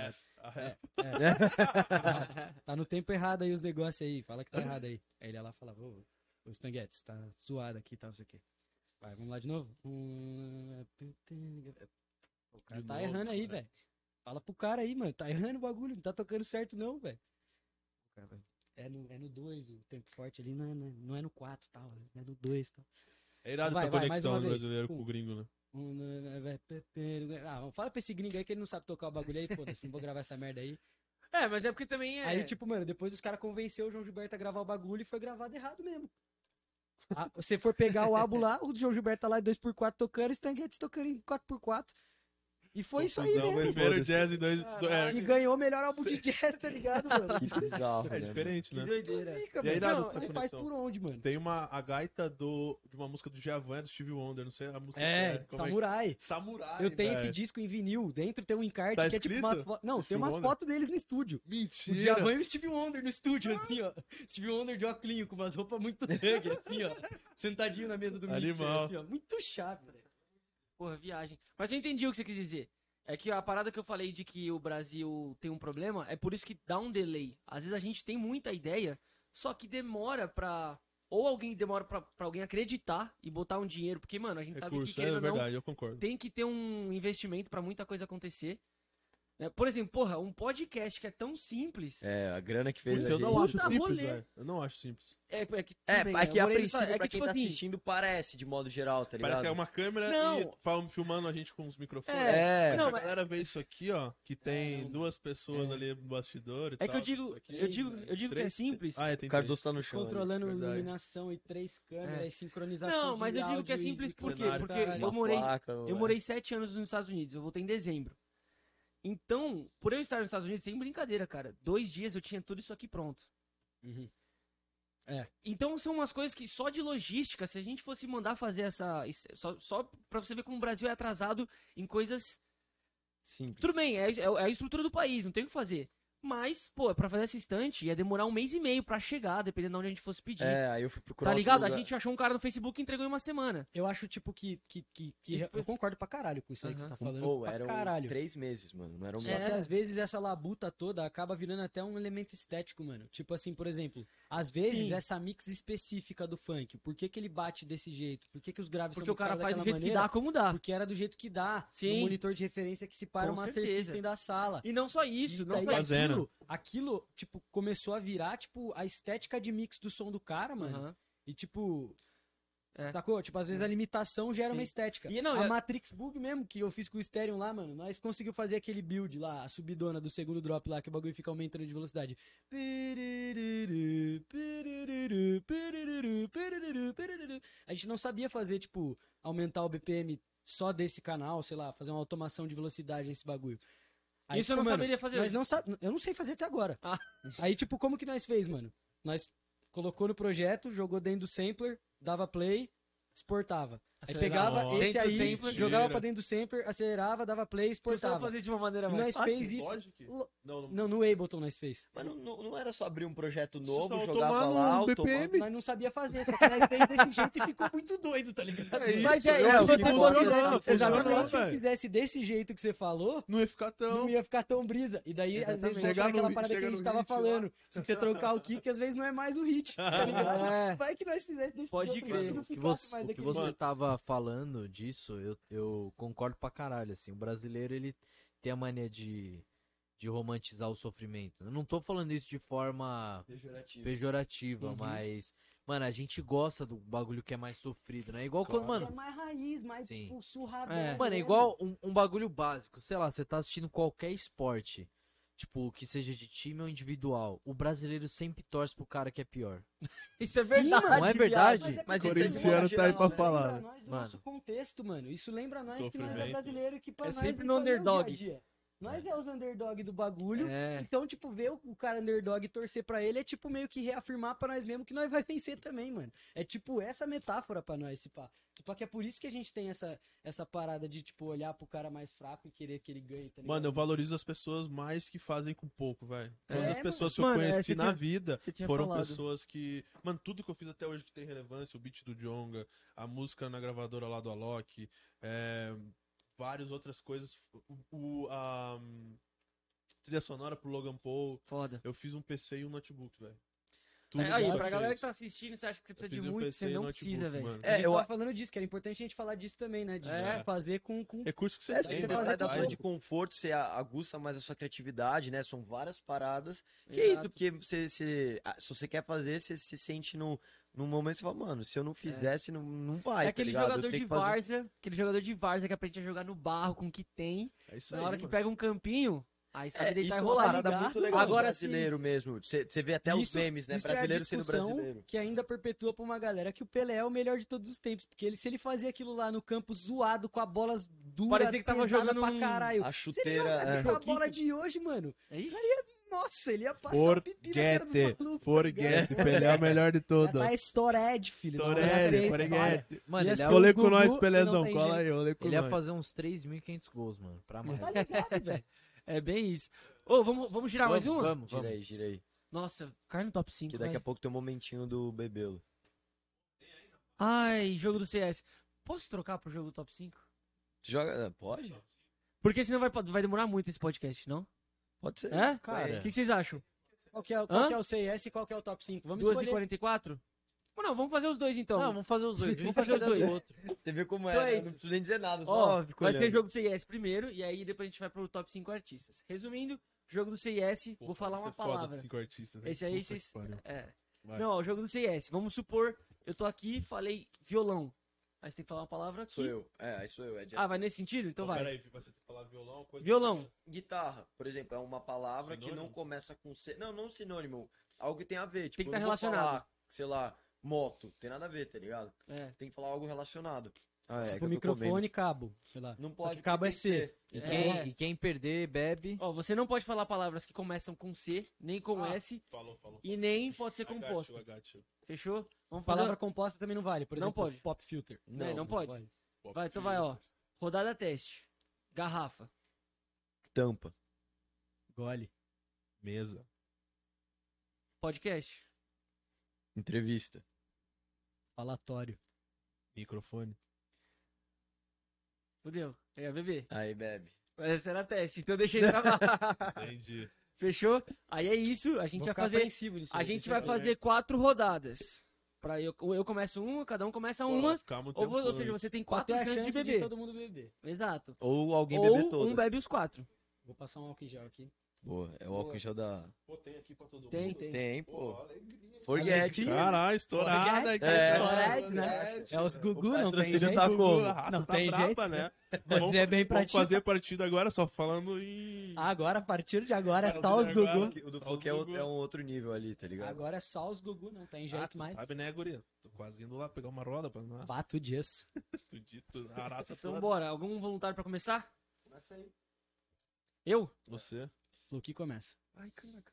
Tá no tempo errado aí os negócios aí, fala que tá errado aí. Aí ele ia lá e falava, ô Stan Getz, tá zoado aqui, tá, não sei o quê. Vai, vamos lá de novo? O cara De tá novo, errando aí, cara. velho. Fala pro cara aí, mano, tá errando o bagulho, não tá tocando certo não, velho. O cara vai, É no 2, o tempo forte ali não é no 4 tal, é no 2 tal. É irado Vai, essa vai, mais conexão uma do vez. brasileiro Pum. com o gringo, né? Fala pra esse gringo aí que ele não sabe tocar o bagulho aí, foda-se, não vou gravar essa merda aí. É, mas é porque também é. Aí, tipo, mano, depois os caras convenceram o João Gilberto a gravar o bagulho e foi gravado errado mesmo. Você for pegar o álbum lá, o João Gilberto tá lá em 2x4 tocando, o Stan Getz tocando em 4x4. E foi isso aí Confusão, mesmo. primeiro Foda-se. jazz em dois. E ganhou o melhor álbum de jazz, tá ligado, mano? Que bizarro, É né? diferente, Que né? doideira. Fica, E aí, velho. nada, Não, essa mas faz conexão. por onde, mano? Tem a gaita de uma música do Djavan, do Stevie Wonder, não sei a música É, que como Samurai. Samurai, Eu tenho esse velho. disco em vinil, dentro tem um encarte Tá que é tipo escrito? umas fotos. Não, tem Stevie umas Wonder? fotos deles no estúdio. O Mentira! Djavan e o Stevie Wonder no estúdio, assim, ó. Stevie Wonder de óculos, com umas roupas muito thug, assim, ó. Sentadinho na mesa do mixer, Animal. assim, ó. Muito chato, velho. Porra, viagem. Mas eu entendi o que você quis dizer. É que a parada que eu falei de que o Brasil tem um problema é por isso que dá um delay. Às vezes a gente tem muita ideia, só que demora pra. Ou alguém demora pra alguém acreditar e botar um dinheiro. Porque, mano, a gente sabe que, Recurso, querendo é ou não, verdade, eu concordo. tem que ter um investimento pra muita coisa acontecer. Né? Por exemplo, porra, um podcast que é tão simples. É, a grana que fez Porque a eu não gente. acho Puta simples, rolê. velho. Eu não acho simples. É que, É, tudo bem, é que a o Moreira princípio, é pra que, quem tipo tá assim, assistindo, parece, de modo geral, tá ligado? Parece que é uma câmera Não. e filmando a gente com os microfones. É. Não, Não, a mas- galera vê isso aqui, ó, que tem duas pessoas ali no bastidor e É tal. que eu digo, isso aqui. eu digo que é simples. Ah, é, tem O Cardoso tá no chão. ali. Controlando verdade. iluminação e 3 câmeras É. e sincronização. Não, mas de eu digo que é áudio e simples de por quê? cenário. Porque Caralho. eu morei, Placa, eu velho. morei 7 anos nos Estados Unidos, eu voltei em dezembro. Então, por eu estar nos Estados Unidos, sem brincadeira, cara, 2 dias eu tinha tudo isso aqui pronto. Uhum. Então são umas coisas que só de logística, se a gente fosse mandar fazer só pra você ver como o Brasil é atrasado em coisas. Simples. Tudo bem, é a estrutura do país, não tem o que fazer. Mas, pô, pra fazer essa estante ia demorar 1 mês e meio pra chegar, dependendo de onde a gente fosse pedir. É, aí eu fui procurar Tá outro ligado? A lugar. gente achou um cara no Facebook e entregou em uma semana. Eu acho, tipo, que Isso foi- eu concordo pra caralho com isso aí que você Aham. tá falando. Pô, pra eram caralho. 3 meses, mano. Não era um Só mês. que às vezes essa labuta toda acaba virando até um elemento estético, mano. Tipo assim, por exemplo, às vezes Sim. essa mix específica do funk, por que que ele bate desse jeito? Por que que os graves Porque são o cara mixados faz do daquela jeito que maneira? dá, como dá. Porque era do jeito que dá. Sim. No monitor de referência que se para Com o Master certeza. System da sala. E não só isso, E não daí só isso. Fazendo. aquilo, tipo, começou a virar, tipo, a estética de mix do som do cara, mano. Aham. E, tipo, É. Sacou? Tipo, às vezes a limitação gera Sim. uma estética. E não, a é- Matrix Bug mesmo, que eu fiz com o Stereo lá, mano, nós conseguimos fazer aquele build lá, a subidona do segundo drop lá, que o bagulho fica aumentando de velocidade. A gente não sabia fazer, tipo, aumentar o BPM só desse canal, sei lá, fazer uma automação de velocidade nesse bagulho. Isso eu não saberia fazer nós hoje. não eu não sei fazer até agora. Ah. Aí, tipo, como que nós fez, mano? Nós colocou no projeto, jogou dentro do sampler, dava play, exportava. Aí Acelerava. pegava esse Dentro do aí, sampler. jogava pra dentro do sampler, acelerava, dava play, Tu sabe exportava. fazer de uma maneira E mais nós fácil? fez isso. Logic? Lo- Não, Não, no Ableton nós fez. Mas não era só abrir um projeto Isso novo, só jogava tomar lá, no BPM. Nós não sabia fazer, só que nós fez desse jeito e ficou muito doido, tá ligado? É isso, Mas é, eu o que acho você que falou, funcionou, Exatamente, funcionou, se eu velho. fizesse desse jeito que você falou, Não ia ficar tão... não ia ficar tão brisa. E daí, às vezes, Exatamente. volta aquela Chega parada que a no gente tava hit lá. falando. Se você trocar o kick, às vezes não é mais o hit, tá ligado? É. Vai que nós fizesse desse Pode jeito, crer. mas não O que ficasse você, mais o que daquele você jeito. tava falando disso, eu concordo pra caralho, assim. O brasileiro, ele tem a mania de romantizar o sofrimento. Eu não tô falando isso de forma pejorativa, Uhum. mas, mano, a gente gosta do bagulho que é mais sofrido, né? Igual quando, É mano, mais raiz, mais, Sim. tipo, surradão. É. mano, é né, igual um bagulho básico. Sei lá, você tá assistindo qualquer esporte, tipo, que seja de time ou individual. O brasileiro sempre torce pro cara que é pior. Isso é Sim, verdade. mano. Não é verdade? Mas Mas porque corintiano isso tá aí lembra pra falar, nós né? do Mano. nosso contexto, mano. Isso lembra nós que nós é Sofrimento. brasileiro, que pra É nós sempre isso no aí é o underdog. dia a dia. Nós é os underdog do bagulho. É. Então, tipo, ver o cara underdog e torcer pra ele é tipo meio que reafirmar pra nós mesmo que nós vai vencer também, mano. É tipo essa metáfora pra nós, se pá. Tipo, que é por isso que a gente tem essa parada de, tipo, olhar pro cara mais fraco e querer que ele ganhe, tá ligado? Mano, eu valorizo as pessoas mais que fazem com pouco, velho. Todas É, as pessoas que eu mano, conheci você na tinha- vida você tinha foram falado. pessoas que... Mano, tudo que eu fiz até hoje que tem relevância, o beat do Djonga, a música na gravadora lá do Alok, várias outras coisas. A trilha sonora pro Logan Paul. Foda. Eu fiz um PC e um notebook, velho. Aí, isso pra eu galera fiz. que tá assistindo, você acha que você Eu precisa de fiz um muito, PC você e não notebook, precisa, velho. mano. A gente eu tava falando disso, que era importante a gente falar disso também, né? De É. fazer com Recurso que você Você tem, você né? sai da faz zona tudo. de conforto, você aguça mais a sua criatividade, né? São várias paradas. Que é isso, Exato. porque se você quer fazer, você se sente num momento e você fala, mano, se eu não fizesse, não vai. É aquele tá ligado? Eu jogador tenho de que fazer- várzea, aquele jogador de várzea que aprende a jogar no barro com o que tem. É isso Na aí, hora que mano. pega um campinho, aí sabe isso deitar é e uma rolar. parada ligado? muito legal Agora do brasileiro sim. mesmo. Você vê até os memes, né? isso é a Brasileiro sendo discussão brasileiro. que ainda perpetua pra uma galera que o Pelé é o melhor de todos os tempos. Porque se ele fazia aquilo lá no campo zoado, com a bola dura, Parecia que tava pesada jogando pra um- caralho. A Se ele chuteira. jogasse com a bola de hoje, mano, Aí, nossa, ele ia passar o pipi na cara dos Forget, malucos. forget. Pelé é o melhor de todos. Tá Stored, filho. não Storelli, olha três, forget. Mano, Ia ele ser ia, o Colei com Gugu nós, e não Pelézão. tem Cola jeito. aí, rolei com ele ia nós. fazer uns 3.500 gols, mano, pra mais. Tá ligado, velho? é bem isso. Ô, vamos girar mais uma? Vamos, Gira vamos. aí, gira aí. Nossa, cai no top 5, Que daqui a pouco tem um momentinho do Bebelo. Ai, jogo do CS. Posso trocar pro jogo do top 5? Joga. Pode? Porque senão vai demorar muito esse podcast, não? Pode ser. É? Cara, O que vocês acham? Qual que é o CS e qual que é o top 5? Vamos 2 e escolher. 44? Não, vamos fazer os dois então. não, vamos fazer os dois. Vamos fazer os dois. Outro. Você vê como Então é, é né? isso. Não preciso nem dizer nada, Ó, só fico vai ser olhando. jogo do CS primeiro, e aí depois a gente vai pro top 5 artistas. Resumindo, jogo do CS, vou falar uma palavra. Esse aí vocês... É. Vai. Não, ó, o jogo do CS. Vamos supor, eu tô aqui, falei violão. Aí você tem que falar uma palavra aqui. Sou eu. Aí sou eu. É de Ah, vai nesse sentido? Então vai. Peraí, você tem que falar violão, coisa Violão. Guitarra, por exemplo, é uma palavra que Sinônimo? não começa com C. Não sinônimo. Algo que tem a ver. Tipo, Tem que eu tá não vou relacionado. falar, sei lá, moto. Tem nada a ver, tá ligado? É. Tem que falar algo relacionado. Ah, é. O microfone e cabo, sei lá. Não Só pode. que cabo é C. E, É. e quem perder, bebe. Ó, você não pode falar palavras que começam com C, nem com S, Falou. e nem pode ser I got composto. you, I got you. Fechou? Vamos fazer... Palavra composta também não vale. Por Não exemplo, pode. pop filter. Não pode. Pop Vai, então vai, ó. Rodada teste. Garrafa. Tampa. Gole. Mesa. Podcast. Entrevista. Falatório. Microfone. Fudeu. É, bebê. Aí, bebe. Mas esse era teste, então deixei travar. Entendi. Fechou? Aí é isso, a gente Vou vai ficar fazer... apreensivo nisso A aí, gente deixa vai eu ver. fazer 4 rodadas. Pra eu começo uma, cada um começa uma. Ou seja, você tem Qual 4 é a chances de chance beber. todo mundo beber? Exato. Ou alguém Ou beber todas. um bebe os 4. Vou passar um álcool em gel aqui. Boa. É o álcool em gel da. Pô, tem aqui pra todo mundo. Tem. Tem, pô. Pô, alegria. Forget. Caralho, estourada. Forget, é, Forget, né? É os Gugu, não tem patrocínio jeito. tá como? Não tem jeito. né? Você é bem pra Vamos ti. fazer partida agora só falando em... Agora, a partir de agora, é Cara, só os agora- Gugu. O do Só Flow os é, Gugu. é um outro nível ali, tá ligado? Agora é só os Gugu, não tem jeito tu mais. sabe, né, guria? Tô quase indo lá pegar uma roda pra nós. Bato disso. Tu dito, a raça Então toda. bora, algum voluntário pra começar? Eu? Você. Flu que começa. Ai, caraca.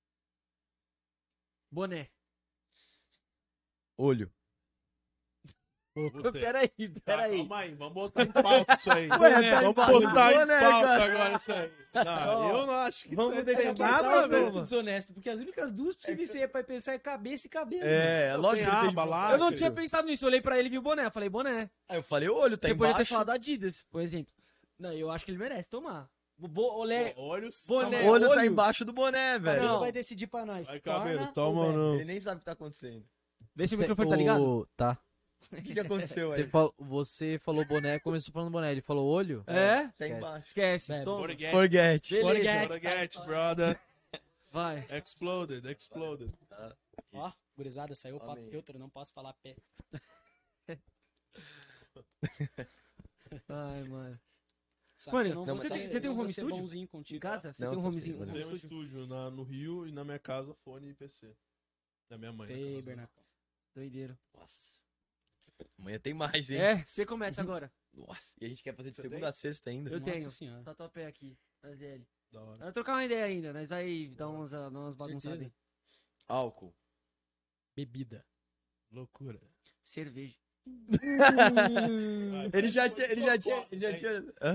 Boné. Olho. Puta. Peraí, Tá, peraí. calma aí, vamos botar em pauta isso aí. Ué, tá em Vamos pauta. botar em Boné, pauta cara. agora isso aí. Não, eu não acho que Vamos isso aí deixar tem passar nada a o ver. muito desonesto, porque as únicas duas possíveis que você ia pra pensar é cabeça e cabelo. É, lógico que ele fez aba lá. Eu não filho. tinha pensado nisso, eu olhei pra ele e vi o boné. Eu falei, boné. Aí eu falei, olho, tá Você podia ter embaixo. falado Adidas, por exemplo. Não, eu acho que ele merece tomar. Olé, Olhos. boné, olho tá olho. embaixo do boné, velho. Cabelo Não. vai decidir pra nós. Vai, cabelo, Torna toma ou ou bebe? não? Ele nem sabe o que tá acontecendo. Vê se o Cê- microfone tá ligado. Tá. O que aconteceu aí? Você falou boné, começou falando boné. Ele falou olho? É? Tá embaixo. Esquece. Bebe. Toma. Forget. Forget. Beleza. Forget, brother. Vai. Exploded, exploded. Ó, gurizada, saiu o papo Amém. filtro, não posso falar pé. Ai, mano. Sabe Mano, que eu não não, vou você ser- tem- você tem eu um não home vou ser studio? bonzinho contigo. Em casa? Você Não, tem um tô homezinho? sem, Tem um estúdio no Rio e na minha casa fone e PC. Da minha mãe. no Ei, caso. Bernacão. Doideira. Nossa. Amanhã tem mais, hein? É, você começa agora. Nossa. E a gente quer fazer de Você segunda tem? a sexta ainda. Eu Nossa tenho. Senhora. Tá teu pé aqui. Na ZL. Da hora. Vai trocar uma ideia ainda, nós vai dar umas bagunçadas aí. Álcool. Bebida. Loucura. Cerveja. Ele já tinha. Hã?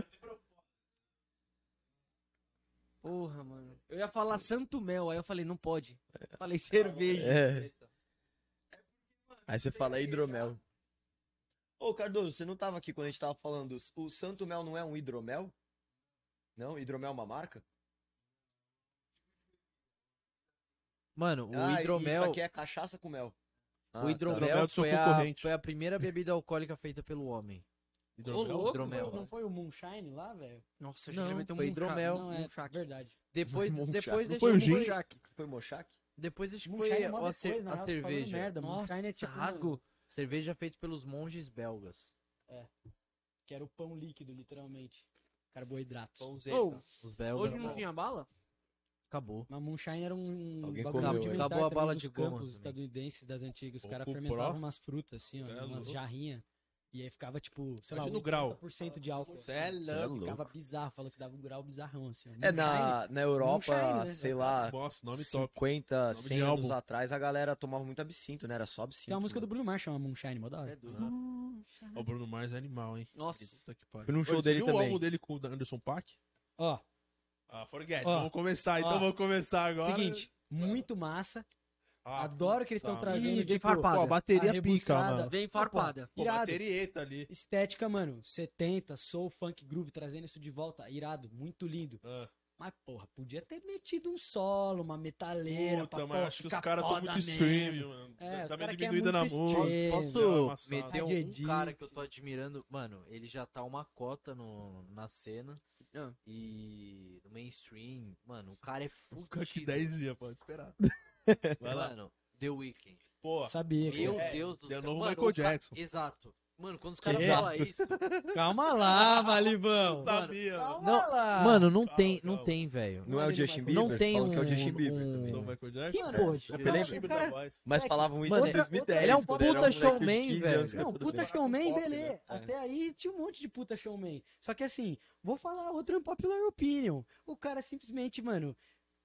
Porra, mano. Eu ia falar Santo Mel, aí eu falei, não pode. Falei cerveja. É. Aí você fala hidromel. Ô, Cardoso, você não tava aqui quando a gente tava falando. O Santo Mel não é um hidromel? Não? Hidromel é uma marca? Mano, o Isso hidromel, aqui é cachaça com mel. Ah, o tá. hidromel Hidromel do seu foi concorrente. foi a primeira bebida alcoólica feita pelo homem. Hidromel? louco, Hidromel. Não foi o Moonshine lá, velho? Nossa, Não, ele meteu um foi hidromel. hidromel. Não, é Moonshak. verdade. Depois, Monchak. depois Não deixa foi o eu- gin? Foi Mochak? Depois acho que Moonshine foi é mó a, depois, cer- na a real, tô falando cerveja. merda. Nossa, Moonshine é tipo, rasgo. Cerveja feita pelos monges belgas. que era o pão líquido, literalmente. Carboidratos. Ô, Os belgas. hoje não tinha bala? Acabou. Mas Moonshine era um Alguém bagulho comeu, de hein? militar Acabou a também bala dos de goma campos também. estadunidenses das antigas. Os Pô, caras pro fermentavam Pro? umas frutas, assim, ó, Cê é umas louco. jarrinhas. E aí ficava, tipo, sei Imagina lá, o grau. 80% de álcool. Você é louco. Ficava bizarro, falou que dava um grau bizarrão, assim. Ó. É, na Europa, Moonshine, né? sei lá, Nossa, nome top. 50, Nome de 100 anos álbum. atrás, a galera tomava muito absinto, né? Era só absinto. Tem uma música do mano. Bruno Mars chama Moonshine, mó da Você hora. é doido. O Bruno Mars é animal, hein? Nossa. Puta que pariu. Fui num show Você dele viu também. o álbum dele com o Anderson .Paak? Ó, Ah, forget. Ó. Vamos começar, então Ó. vamos começar agora. seguinte, muito massa. Ah, Adoro que eles estão tá. trazendo, Ih, tipo, farpada. Pô, a bateria a pica, rebuscada. mano. Vem farpada. Pô, irado. baterieta ali. Estética, mano, 70, soul, funk, groove, trazendo isso de volta. Irado, muito lindo. Ah, Mas, porra, podia ter metido um solo, uma metaleira. puta, pra, mas pô, acho que os ficar caras estão foda muito mesmo. stream, mano. É, os Tá meio cara quer diminuída na muito música. stream. Deu uma Posso amassada. meter um Edit. cara que eu tô admirando? Mano, ele já tá uma cota na cena. Ah. E no mainstream, mano, o cara é Fica aqui fudido. 10 dias, pode esperar. Vai lá. Mano, The Weeknd. Pô, Sabia que Meu você... Deus do deu céu. novo Mano, Michael o ca- Jackson. Exato. Mano, quando os caras Que? falam isso. Calma lá, Malivão. sabia, mano. Calma lá. Mano, não Calma, tem, calma. não tem, velho. Não é o Justin Bieber? Não tem Falam que é o um- Justin Bieber um- também. Do Michael Jackson? Que Mano, porra, eu Justin Eu Bieber. lembro cara- da voz. Mas falavam isso Mano, em 2010. ele é um quando era puta moleque de showman, 15 velho. anos, Não, cantando puta bem. showman, pop, né? beleza. Até aí tinha um monte de puta showman. Só que assim, vou falar outra unpopular opinion. O cara simplesmente, mano,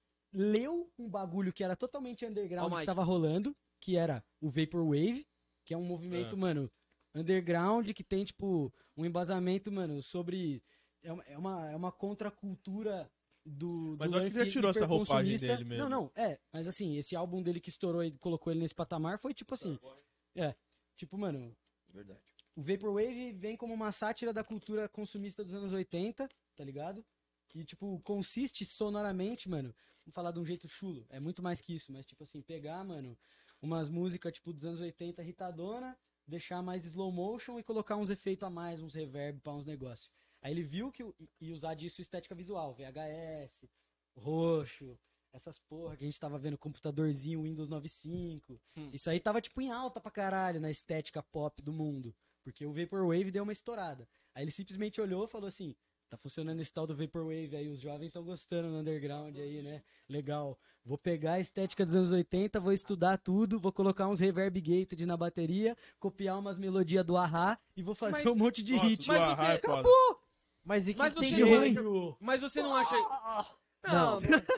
leu um bagulho que era totalmente underground Ó, que Mike. tava rolando, que era o Vaporwave, que é um movimento, mano, underground, que tem, tipo, um embasamento, mano, sobre... É uma contracultura do Mas eu acho que ele lance já tirou essa roupagem hiperconsumista. dele mesmo. Não, mas assim, esse álbum dele que estourou e colocou ele nesse patamar foi tipo assim, tipo, mano, Verdade. o Vaporwave vem como uma sátira da cultura consumista dos anos 80, tá ligado? E, tipo, consiste sonoramente, mano, vamos falar de um jeito chulo, é muito mais que isso, mas, tipo assim, pegar, mano, umas músicas, tipo, dos anos 80 irritadona, deixar mais slow motion e colocar uns efeitos a mais, uns reverb pra uns negócios. Aí ele viu que e usar disso estética visual, VHS, roxo, essas porra que a gente tava vendo, computadorzinho Windows 95. Isso aí tava, tipo, em alta pra caralho na estética pop do mundo. Porque o Vaporwave deu uma estourada. Aí ele simplesmente olhou e falou assim, tá funcionando esse tal do Vaporwave aí, os jovens estão gostando no underground aí, né? Legal. Vou pegar a estética dos anos 80, vou estudar tudo, vou colocar uns reverb gated na bateria, copiar umas melodias do Ahá e vou fazer um monte de Nossa, hit. o Ahá é foda. Mas e que Mas tem você de não ruim? acha... Mas você não acha... Não.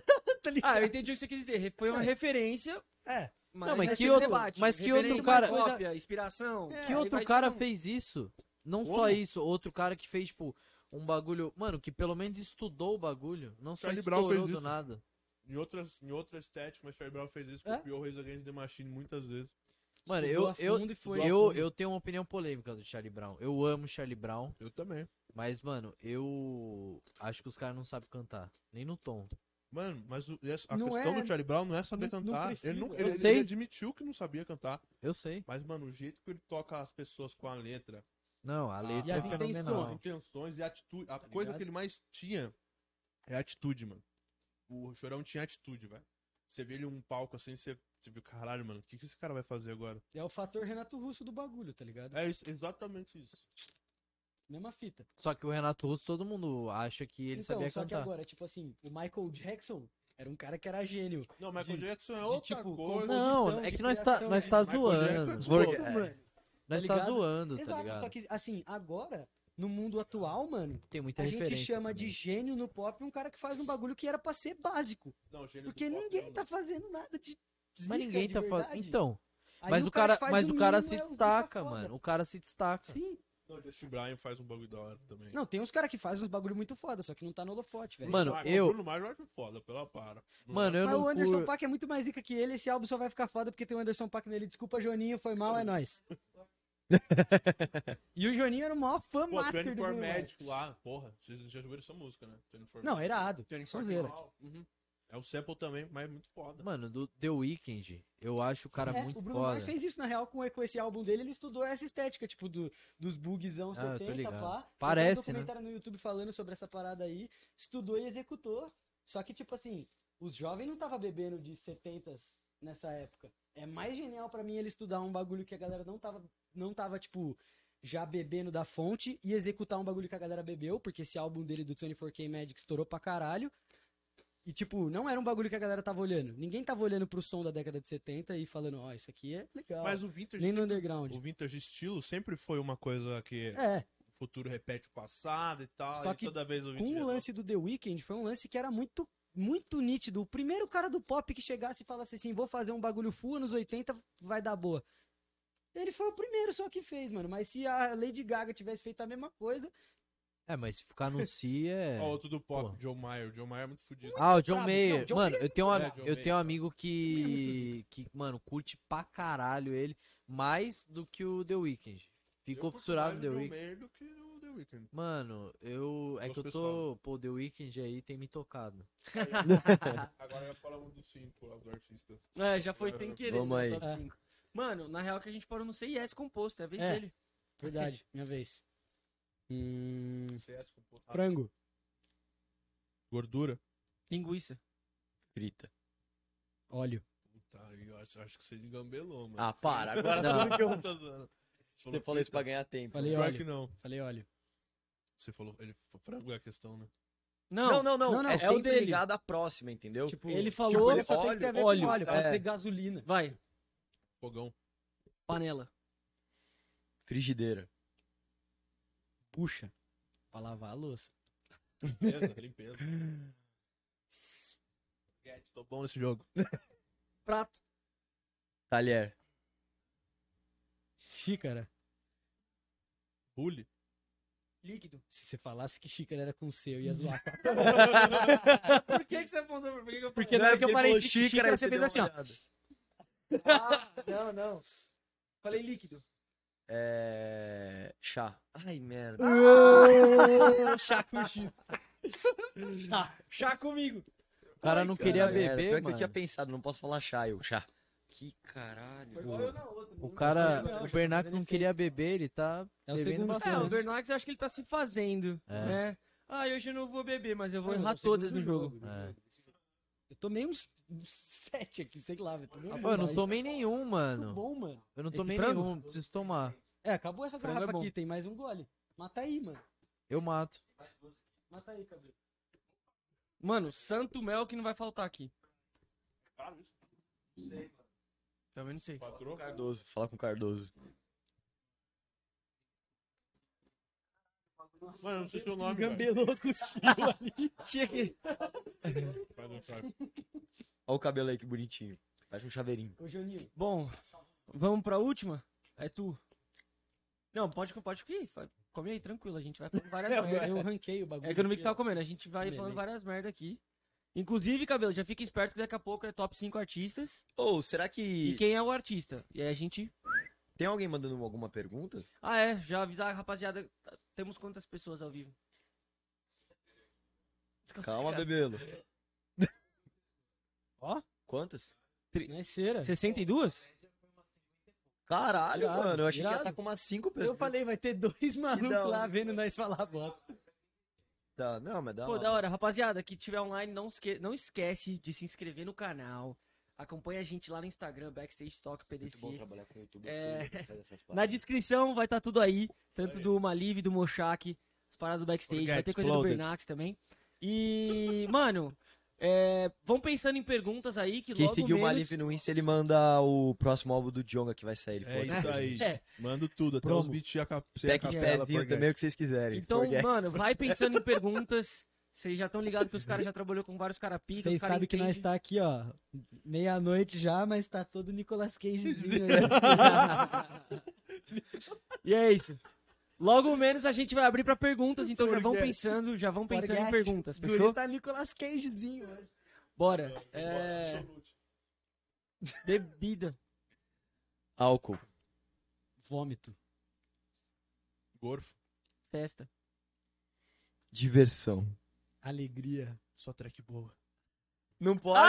Ah, eu entendi o que você quis dizer. Foi uma referência. É. Não, mas é que sempre outro- debate. mas que outro Referência, cara- cópia, inspiração. É, Que aí outro vai de cara cada um. fez isso? Não Como? só isso, outro cara que fez, tipo, um bagulho. Mano, que pelo menos estudou o bagulho. Não só Charlie Brown estourou fez do isso. nada. Em outra estética, mas Charlie Brown fez isso, É? copiou o Rage Against the Machine muitas vezes. Mano, Estudou eu, a fundo e foi a eu, fundo. eu tenho uma opinião polêmica do Charlie Brown. Eu amo Charlie Brown, Eu também. mas, mano, eu acho que os caras não sabem cantar. Nem no tom. Mano, mas a Não questão é- do Charlie Brown não é saber não cantar. precisa. Ele, não, Eu ele sei. admitiu que não sabia cantar. Eu sei. Mas, mano, o jeito que ele toca as pessoas com a letra, Não, a letra E é as fenomenal. as intenções e a atitude. A coisa ligado? que ele mais tinha é a atitude, mano. O Chorão tinha atitude, velho. Você vê ele em um palco assim, você vê, caralho, mano, o que esse cara vai fazer agora? É o fator Renato Russo do bagulho, tá ligado? É isso, exatamente isso. Mesma fita. Só que o Renato Russo, todo mundo acha que ele Então, sabia só que cantar. agora, tipo assim, o Michael Jackson era um cara que era gênio. Não, Michael De- Jackson é de, outra tipo, coisa. Não, composição, é de que nós criação, nós de- tá Michael zoando. Jackson, Porque- mano. Nós tá tá ligado? zoando, tá Exato, ligado? só que, assim, agora, no mundo atual, mano, Tem muita a gente referência chama também. de gênio no pop um cara que faz um bagulho que era pra ser básico. Não, gênio do Porque pop ninguém não. tá fazendo nada de zica Mas ninguém de tá fazendo. verdade. Então, Aí mas o cara, que faz mas o cara mínimo se é o zica destaca, foda. mano. O cara se destaca. Sim. Não, o Justin Bryan faz um bagulho da hora também. Não, tem uns caras que fazem uns bagulho muito foda, só que não tá no holofote, velho. Mano, O eu- Bruno Mars eu acho foda, pela para. Não Mano, é? eu Mas não o Anderson curto. Paak é muito mais zica que ele, esse álbum só vai ficar foda porque tem o Anderson Paak nele. Desculpa, Joninho, foi mal, é nóis. E o Joninho era o maior fã Pô, master do 24 Bruno Mars. Magic lá, porra, vocês já ouviram essa música, né? 24 Não, é irado. Sonzeira. Uhum. É um sample também, mas é muito foda. Mano, do The Weeknd, eu acho o cara É, muito o Bruno foda. Mars fez isso, na real, com esse álbum dele, ele estudou essa estética, tipo, dos bugzão Ah, eu tô 70, ligado. pá. Parece, Tem um documentário no YouTube falando sobre essa parada aí, estudou e executou. Só que, tipo assim, os jovens não tava bebendo de 70 nessa época. É mais genial pra mim ele estudar um bagulho que a galera não tava, tipo, já bebendo da fonte e executar um bagulho que a galera bebeu, porque esse álbum dele do 24K Magic estourou pra caralho. E, tipo, não era um bagulho que a galera tava olhando. Ninguém tava olhando pro som da década de 70 e falando, ó, isso aqui é legal. Mas o vintage, Nem no sempre- underground. o vintage estilo sempre foi uma coisa que É, o futuro repete o passado e tal. Só e que toda vez o com vintage o lance do The Weeknd, foi um lance que era muito, muito nítido. O primeiro cara do pop que chegasse e falasse assim, vou fazer um bagulho full anos 80, vai dar boa. Ele foi o primeiro só que fez, mano. Mas se a Lady Gaga tivesse feito a mesma coisa... É, mas se ficar no Si é. Ó, outro do pop, Pô. Joe Mayer. Joe Mayer é muito fudido. Ah, o John brabo. Mayer. Não, John Mano, Mayer é eu tenho, muito eu brabo. tenho um amigo John Mayer é muito que, mano, curte pra caralho ele, mais do que o The Weeknd. Ficou Eu curto fissurado mais no o The Joe Weeknd. Mayer do que o The Weeknd. Mano, é que Gosto eu tô. pessoal. Pô, o The Weeknd aí tem me tocado. Agora já falamos dos 5 dos artistas. É, já foi sem querer. Vamos né, aí. top 5. Mano, na real que a gente parou no CIS composto, é a vez É. dele. Verdade, minha vez. CS com porra. Frango. Gordura. Linguiça. Frita. Óleo. Puta, eu acho que você engambelou, mano. Ah, para. Agora Não. tudo que eu... Tô zoando. Você falou isso pra ganhar tempo. Falei Pior óleo. que não. Falei óleo. Você falou, frango é a questão, né? Não, Não, É é sempre o dele. ligado à próxima, entendeu? Tipo, ele falou ele só tem que ter a ver óleo, com óleo. Pode é. ter gasolina. vai, Fogão. panela. Frigideira. Puxa. Pra lavar a louça. Limpeza, limpeza. Guedes, tô bom nesse jogo. Prato. Talher. Xícara. Bully. Líquido. Se você falasse que xícara era com C, eu ia zoar. Por que você apontou? Por que que eu Porque Não na é hora que eu porque falei falou xícara, aí você fez deu assim, uma ó. olhada. Não. Falei líquido. Chá. Ai, merda. Chá com X. Chá comigo. O cara não queria Merda, beber, pior que mano. eu tinha pensado, não posso falar chá, eu. Chá. Que caralho. Foi igual eu na outra. O cara, Não, o já Bernac fazendo não queria efeito. beber, ele tá É o bebendo segundo bastante. É, o Bernax eu acho que ele tá se fazendo. É. Né? Ah, hoje eu não vou beber, mas eu vou Não, errar no segundo todas no jogo. É. Eu tomei uns 7 aqui, sei lá, velho. Tomei um Pô, eu não monte. tomei nenhum, Muito mano. bom, mano. Eu não Esse tomei frango? nenhum, preciso tomar. É, acabou essa Frango é garrafa bom. aqui, tem mais um gole. Mata aí, mano. Eu mato. Mata aí, cabelo. Mano, santo mel que não vai faltar aqui. Também não sei. Cardoso, fala com o Cardoso. Mano, eu não sei se é o nome, velho. Gambelou com os fios ali. Tinha que. Vai dançar. Olha o cabelo aí, que bonitinho. Parece um chaveirinho. Ô, Joninho. Bom, vamos pra última? É tu. Não, pode ir. Come aí, tranquilo. A gente vai falando várias merda. Eu ranquei o bagulho. É que eu não vi que aqui, você tava comendo. A gente vai Comer, falando né? várias merda aqui. Inclusive, Cabelo, já fica esperto que daqui a pouco é top 5 artistas. Ô, será E que quem é o artista? E aí a gente. tem alguém mandando alguma pergunta? Ah, é. Já avisar a rapaziada. Temos quantas pessoas ao vivo? Calma, bebelo. Ó. Quantas? ó. Não é cera. 62? Caralho, Irado, mano. Eu achei que ia irado. estar com umas 5 pessoas. Eu falei, vai ter 2 malucos da lá hora. vendo nós falar bosta. Tá, não, mas dá Pô, uma... da hora. Rapaziada, que tiver online, não esquece de se inscrever no canal. Acompanha a gente lá no Instagram, Backstage Talk Muito bom PDC. trabalhar com o YouTube. É. faz essas Na paradas. descrição vai estar tudo aí. Tanto do Malive, do Mochak, as paradas do Backstage. Vai ter coisa do Exploded. Bernax também. E, mano, vão pensando em perguntas aí que Quem logo seguir o menos... Malif no Insta, ele manda o próximo álbum do Djonga que vai sair. Ele É falou isso aqui pra aí. gente. É. Mando tudo, até Promo. os beats e a Pack de pezinho também, o que vocês quiserem. Então, Forget. mano, vai pensando em perguntas. Vocês já estão ligados que os caras já trabalhou com vários caras pica. Vocês os caras sabem que nós entendem. tá aqui, ó. Meia-noite já, mas tá todo Nicolas Cagezinho aí. E é isso. Logo menos a gente vai abrir pra perguntas, então já vão Forget. pensando, em Forget. perguntas, Guri fechou? tá Nicolas Cagezinho hoje. Bora. Bebida. Álcool. Vômito. Gorfo. Festa. Diversão. Alegria. Só track boa. Não pode.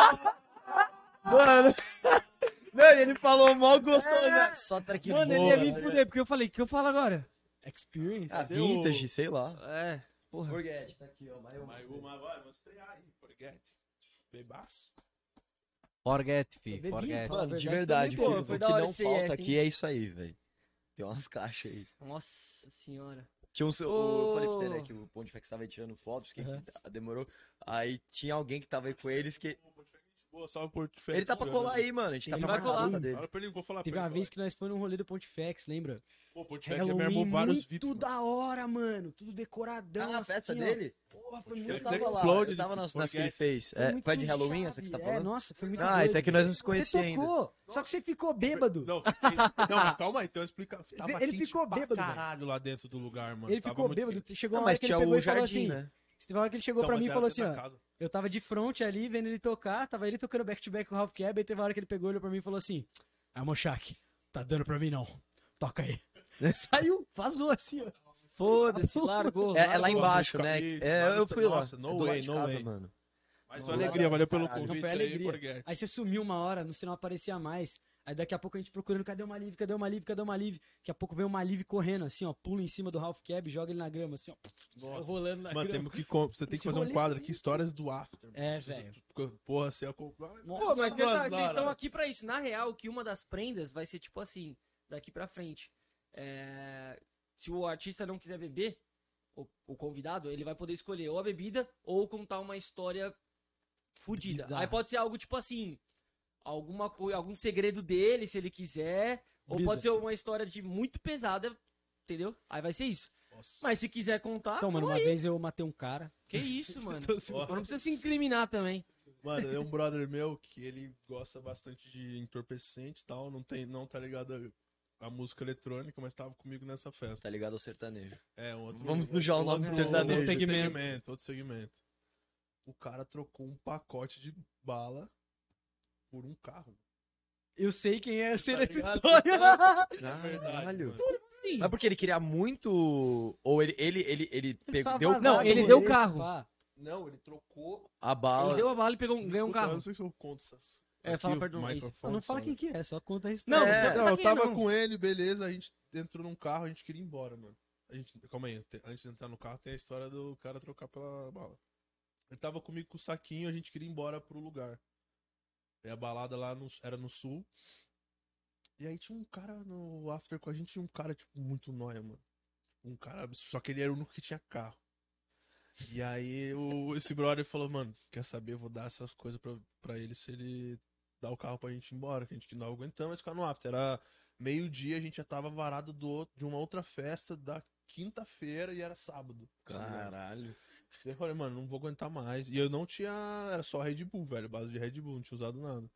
Mano. Mano, ele falou mal gostoso. né? Só track Mano, ele boa. ia me fuder, porque eu falei, o que eu falo agora? Experience. Ah, vintage, sei lá. É, porra. Forget, tá aqui, ó. Mais uma agora, vou estrear aí. Forget. Bebaço. Forget, fi. Bebi, Forget. fala a Mano, de verdade, verdade, também, pô, o foi que da hora não esse falta ES, aqui é isso aí, velho. Tem umas caixas aí. Nossa senhora. Tinha um. Ô. Eu falei pra você, né, que o Pontifex tava aí tirando fotos, que demorou. Aí tinha alguém que tava aí com eles que. Boa, salve Porto Félix. Ele tá pra colar aí, mano. A gente tá Ele pra vai marcar a colar. data dele. Fala pra ele, vou falar Teve pra uma ele. vez que nós fomos num rolê do Pontifex, lembra? Pô, Porto Félix já me armou Halloween vários muito VIPs. da hora, mano. Tudo decoradão. Ah, a festa assim, ó. dele? Porra, foi Eu muito tava da lá. Explode, Eu tava nas que ele Forget. fez. Foi É, muito foi de Halloween essa chave. que você tá É, falando? nossa, foi muito Ah, doido. até que nós não se Você conhecia ainda. tocou, só que você ficou bêbado. Não, fiquei... não, mas calma aí, então explica. Tava Ele quente ficou pra bêbado, velho. caralho lá dentro do lugar, mano. Ele Tava ficou muito bêbado. quente. Chegou Não, uma hora mas que ele tinha pegou o e falou jardim, assim. né? Teve uma hora que ele chegou Então, pra mas mim e era falou dentro assim, da ó. casa. Eu tava de frente ali, vendo ele tocar, tava ele tocando back-to-back com o Ralph Cab, aí teve uma hora que ele pegou, olhou pra mim e falou assim, Mochak, tá dando pra mim não, toca aí. Saiu, vazou assim, ó. Foda-se, largou. É lá largou. embaixo, né? Isso, É, lá eu no- fui lá. Nossa, no É do lado way, de no casa, way. mano. Mas sua alegria, valeu pelo Caralho. convite Não, foi aí, alegria. Forget. Aí você sumiu uma hora, você não aparecia mais. Aí daqui a pouco a gente procurando, cadê o Malive, cadê o Malive, cadê o Malive? Daqui a pouco vem o Malive correndo, assim, ó, pula em cima do Ralph Cab, joga ele na grama, assim, ó, sai rolando na Mano, grama. você tem Esse que fazer um rolê quadro foi aqui, histórias do After. É, Você- velho. Porra, você ia comprar. Pô, mas Nossa, vocês Lara. estão aqui pra isso. Na real, que uma das prendas vai ser tipo assim, daqui pra frente. Se o artista não quiser beber, o convidado, ele vai poder escolher ou a bebida ou contar uma história fodida. Bizarra. Aí pode ser algo tipo assim, algum segredo dele, se ele quiser, ou Brisa. pode ser uma história de muito pesada, entendeu? Aí vai ser isso. Nossa. Mas se quiser contar, Então, mano, tamo uma aí. vez eu matei um cara. Que isso, mano. Tô zoando. Não precisa se incriminar também. Mano, é um brother meu que ele gosta bastante de entorpecente e tal, não tá ligado a música eletrônica, mas tava comigo nessa festa. Tá ligado ao sertanejo. É, um outro. Vamos sujar o nome do outro sertanejo. segmento, outro segmento. O cara trocou um pacote de bala por um carro. Eu sei quem é, eu sei Tá dessa ligado? história. Caralho. mano. Sim. Mas porque ele queria muito. Ou ele pegou, deu Não, Vazado, ele mano, deu o esse carro. pá. Não, ele trocou. a Ele bala. deu a bala e ganhou um Puta, carro. Eu não sei se eu conto essas. É, Aqui fala o perdão, é isso. microfone Não fala some. quem que é, só conta a Não, história. não precisa Não, contar eu quem tava não. com ele, beleza, a gente entrou num carro, a gente queria ir embora, mano. Calma aí, antes de entrar no carro tem a história do cara trocar pela bala. Ele tava comigo com o saquinho, a gente queria ir embora pro lugar. E a balada lá era no sul. E aí tinha um cara no after com a gente, tinha um cara, tipo, muito nóia, mano. Um cara, só que ele era o único que tinha carro. E aí esse brother falou, mano, quer saber, eu vou dar essas coisas pra ele se ele dar o carro pra gente ir embora, que a gente não aguentamos mais ficar no after. Era meio-dia, a gente já tava varado de uma outra festa da quinta-feira e era sábado. Caralho. Eu falei, mano, não vou aguentar mais. E eu não tinha, era só Red Bull, velho, base de Red Bull, não tinha usado nada.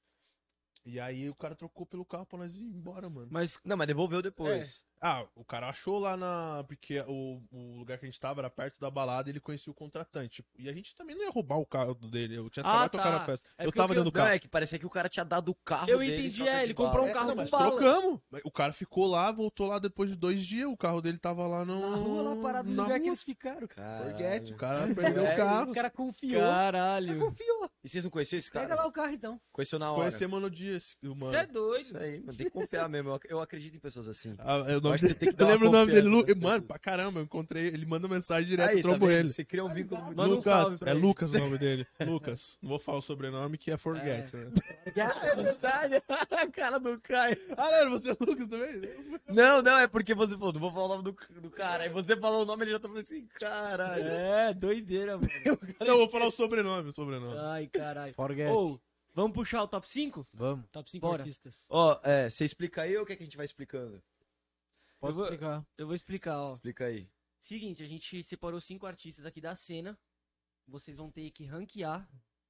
E aí o cara trocou pelo carro pra nós ir embora, mano. Mas Não, mas devolveu depois. Ah, o cara achou lá na. Porque o lugar que a gente tava era perto da balada e ele conhecia o contratante. Tipo, e a gente também não ia roubar o carro dele. Eu tinha Ah, acabado de tocar tá. na festa. É eu porque tava o que dentro do Não, carro. é que parecia que o cara tinha dado o carro Eu dele. em entendi, troca de ele bala. comprou um carro Não, com mas bala. trocamos. O cara ficou lá, voltou lá depois de 2 dias. O carro dele tava lá no. Na rua, lá parado no na lugar que rua. eles ficaram. Forget, o Caralho. cara perdeu o carro. O cara confiou. Caralho. Confiou. E vocês não conheciam esse cara? Pega lá o carro então. Conheceu na hora. Conhecemos no dia, mano. Você é doido. Isso aí, mano. Tem que confiar mesmo. Eu acredito em pessoas assim. O nome acho que dele, tem que dar eu uma lembro o nome dele, confiança nas Mano, pessoas. pra caramba, eu encontrei, ele manda mensagem direto, Aí, eu trombo tá vendo? ele. Você cria um vínculo muito Manda um Lucas, salve pra é ele. Lucas o nome dele. Lucas. Não vou falar o sobrenome que é Forget, né? É verdade. A cara do Caio. Ah, não, você é Lucas também? Não, é porque você falou, não vou falar o nome do cara. Aí você falou o nome, ele já tá falando assim, caralho. É, doideira, mano. Não, eu vou falar o sobrenome. Ai, caralho. Forget. Ô, vamos puxar o top 5? Vamos. Top 5 Bora. artistas. Ó, você explica aí ou o que é que a gente vai explicando? Pode Eu vou- explicar. Eu vou explicar, ó. Explica aí. Seguinte, a gente separou 5 artistas aqui da cena. Vocês vão ter que ranquear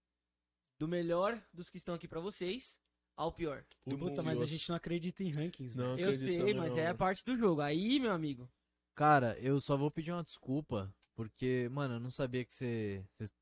do melhor dos que estão aqui pra vocês ao pior. Puta, mas a gente não acredita em rankings, Não, mano. Eu acredito sei, também mas não, é a mano. parte do jogo. Aí, meu amigo. Cara, eu só vou pedir uma desculpa, porque, mano, eu não sabia que você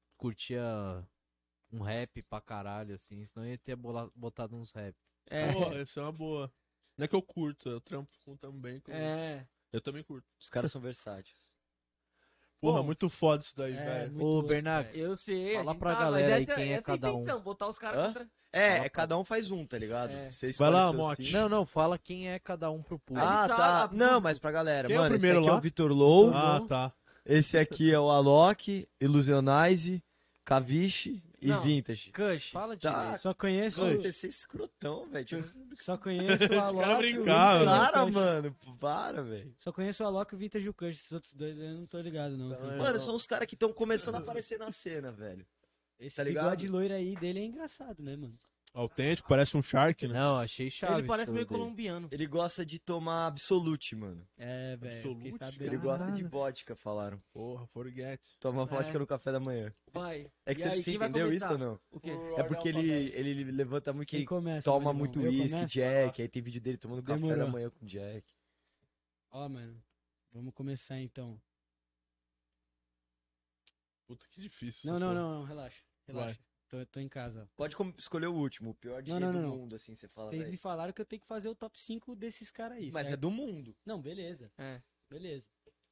curtia um rap pra caralho, assim, senão eu ia ter botado uns rap. É, Pô, essa é uma boa. Não é que eu curto, eu trampo também. é. Eu também curto. Os caras são versáteis. Porra, Bom, muito foda isso daí, É, velho. muito Ô, osso, Bernardo, velho. Eu sei. Fala a gente pra sabe, galera mas aí essa, quem é essa cada a um. intenção, botar os caras Hã? contra. Cada um faz um, tá ligado? É. Você Vai escolhe lá, seus Mote. filhos. não, fala quem é cada um pro público. Ah, Ele tá. sabe, Não, tudo. mas pra galera. Quem é o Mano, primeiro esse aqui lá? é o Vitor Low. Ah, tá. Esse aqui é o Alok, Illusionize, Kavish e Não. Vintage. Kush. Fala Tá. direito. Só conheço, Nossa, esse escrotão, velho. só conheço o caras Alok e o brincaram, Vintage. né? Para, mano. Para, velho. Só conheço o Alok, o Vintage e o Kush. Esses outros dois eu não tô ligado, não. Mano, são os caras que estão começando a aparecer na cena, velho. Esse tá ligado? bigode loiro aí dele é engraçado, né, mano? Autêntico, parece um Shark, né? Não, achei chave. Ele parece o meio show dele. colombiano. Ele gosta de tomar Absolute, mano. É, velho. Fiquei Absolute, sabendo. Ele gosta de vodka, falaram. Porra, Forget. Toma vodka no café da manhã. Vai. É que E aí, você quem vai entendeu isso começar? ou não? O quê? É porque ele levanta muito que Quem ele começa, toma Marinão? muito Eu uísque, começo? Jack, aí tem vídeo dele tomando café da Demorou. manhã com Jack. Ó, mano. Vamos começar então. Puta, que difícil. Não, essa não, porra. não, não, relaxa. Relaxa. Tô em casa. Pode escolher o último, o pior DJ Não, do não. mundo, assim, você fala, Vocês me velho. falaram que eu tenho que fazer o top 5 desses caras aí. Mas é certo? do mundo. Não, beleza. É. Beleza.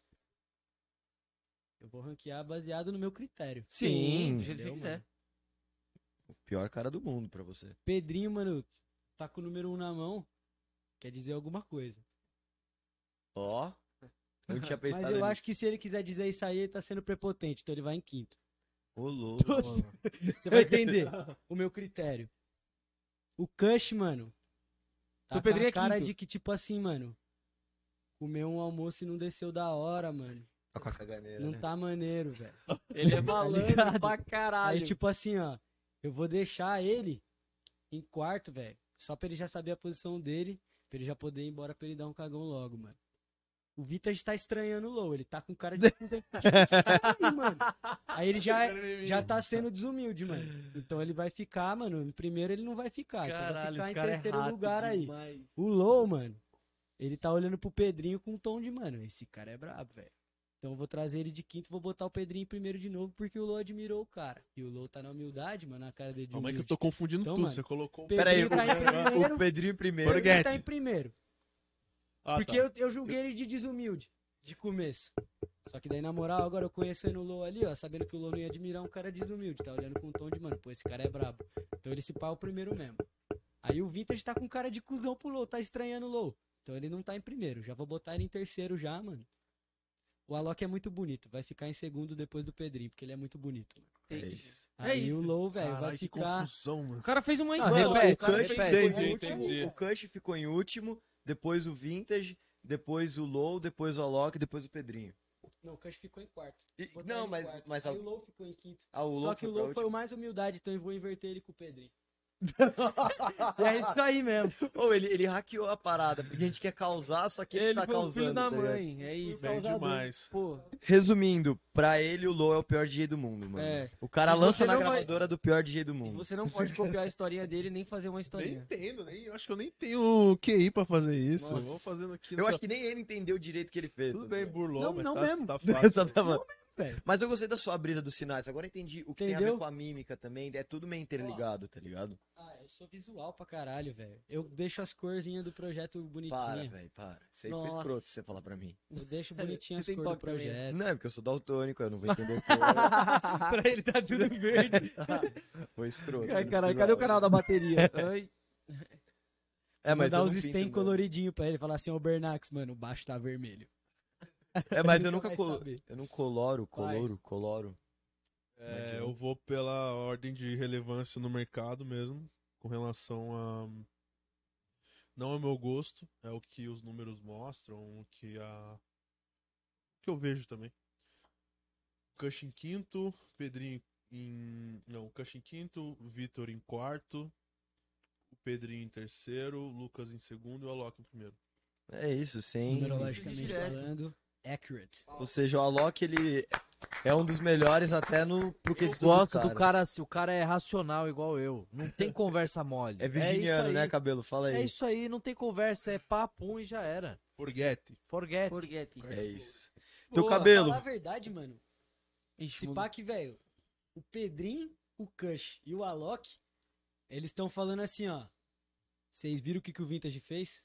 Eu vou ranquear baseado no meu critério. Sim, do jeito que você Entendeu, quiser. mano? O pior cara do mundo pra você. Pedrinho, mano, tá com o número 1 na mão. Quer dizer alguma coisa. Ó. Não tinha Mas pensado eu acho que se ele quiser dizer isso aí, ele tá sendo prepotente. Então ele vai em quinto. Ô, louco. Você vai entender o meu critério. O Kush, mano. Tá Então, Pedrinho com é a cara quinto. de que, tipo assim, mano. Comeu um almoço e não desceu da hora, mano. Tá com a caganeira, Não né? tá maneiro, velho. Ele é malandro ligado? pra caralho. Aí, tipo assim, ó. Eu vou deixar ele em quarto, velho. Só pra ele já saber a posição dele. Pra ele já poder ir embora pra ele dar um cagão logo, mano. O Vintage tá estranhando o Low. Ele tá com cara de. mano. Aí ele já tá sendo desumilde, mano. Então ele vai ficar, mano. Em primeiro ele não vai ficar. Então vai Caralho, ficar esse em cara é terceiro rato lugar aí. demais. O Low, mano. Ele tá olhando pro Pedrinho com um tom de, mano, esse cara é brabo, velho. Então eu vou trazer ele de quinto, vou botar o Pedrinho em primeiro de novo, porque o Low admirou o cara. E o Low tá na humildade, mano, na cara dele de Calma aí que eu humilde. tô confundindo Então, tudo. mano, Você colocou o Pedrinho Pera aí, tá em primeiro. o Pedrinho primeiro. Pedrinho Forget. tá em primeiro. Ah, Porque tá. eu julguei ele de desumilde, de começo. Só que daí, na moral, agora eu conhecendo o Low ali, ó, sabendo que o Low não ia admirar um cara desumilde, tá olhando com um tom de, mano, pô, esse cara é brabo. Então ele se pá é o primeiro mesmo. Aí o Vintage tá com cara de cuzão pro Low, tá estranhando o Low. Então ele não tá em primeiro, já vou botar ele em terceiro já, mano. O Alok é muito bonito, vai ficar em segundo depois do Pedrinho, porque ele é muito bonito, mano. É isso. Aí isso. o Low, velho, vai Caralho, que ficar... confusão, mano. O cara fez uma Mano, história. repete, o Kush repete. ficou em Entendi, último, entendi. o Kush ficou em último, depois o Vintage, depois o Low, depois o Alok, depois o Pedrinho. Não, o Kush ficou em quarto. E- Botar não, ele em mas- quarto. mas Aí a- o Low ficou em quinto. Ah, o Só Low que o foi pra Low foi última. o mais humildade, então eu vou inverter ele com o Pedrinho. E é isso aí mesmo. Ô, ele hackeou a parada, porque a gente quer causar, só que ele, Ele tá foi o causando. filho da tá ligado? mãe, é isso. Bem demais. Pô, Resumindo, pra ele o Low é o pior DJ do mundo, mano. É. O cara E lança você na não vai- gravadora do pior DJ do e mundo. você não pode copiar a historinha dele nem fazer uma Nem historinha. entendo, eu acho que eu nem tenho QI pra fazer isso. Nossa. Vou fazendo aqui. Eu acho que nem ele entendeu direito o que ele fez. Tudo bem, burlou, Não, mas não tá, mesmo. tá Só fácil. tava- velho. Mas eu gostei da sua brisa dos sinais. Agora eu entendi o que tem a Entendeu? ver com a mímica também. É tudo meio interligado, tá ligado? Ah, eu sou visual pra caralho, velho. Eu deixo as corzinhas do projeto Para, bonitinha. velho, para. Isso aí foi Nossa. escroto você falar pra mim. Eu deixo bonitinha Você as tem cores do toque também, né? projeto. Não, é porque eu sou daltônico, eu não vou entender cor. Pra ele tá tudo verde. Foi escroto. Ai, caralho, cadê o canal da bateria? Ai. É, mas Mandar eu os não pinto stem mesmo. coloridinho pra ele. Falar assim, ô Bernax, mano, o baixo tá vermelho. É, mas eu Nunca nunca vai saber. eu não coloro. É, eu vou pela ordem de relevância no mercado mesmo, com relação a. Não é o meu gosto, é o que os números mostram, o que eu vejo também. Kush em quinto, Pedrinho em. Não, Kush em quinto, Vitor em quarto, o Pedrinho em terceiro, o Lucas em segundo e o Alok em primeiro. É isso, sim. Numerologicamente Direto. falando, accurate. Ou seja, o Alok, ele é um dos melhores até pro Eu quesito dos gosto do caras. cara, se o cara é racional igual eu. Não tem conversa mole. É virginiano, isso né, aí. Cabelo? Fala aí. É isso aí, não tem conversa, é papo e já era. Forget. Forget. Forget. É isso. Teu Pô, cabelo. Falar a verdade, mano. Ixi, Se mudou. pá que, velho, o Pedrinho, o Kush e o Alok, eles estão falando assim, ó. Vocês viram o que o Vintage fez?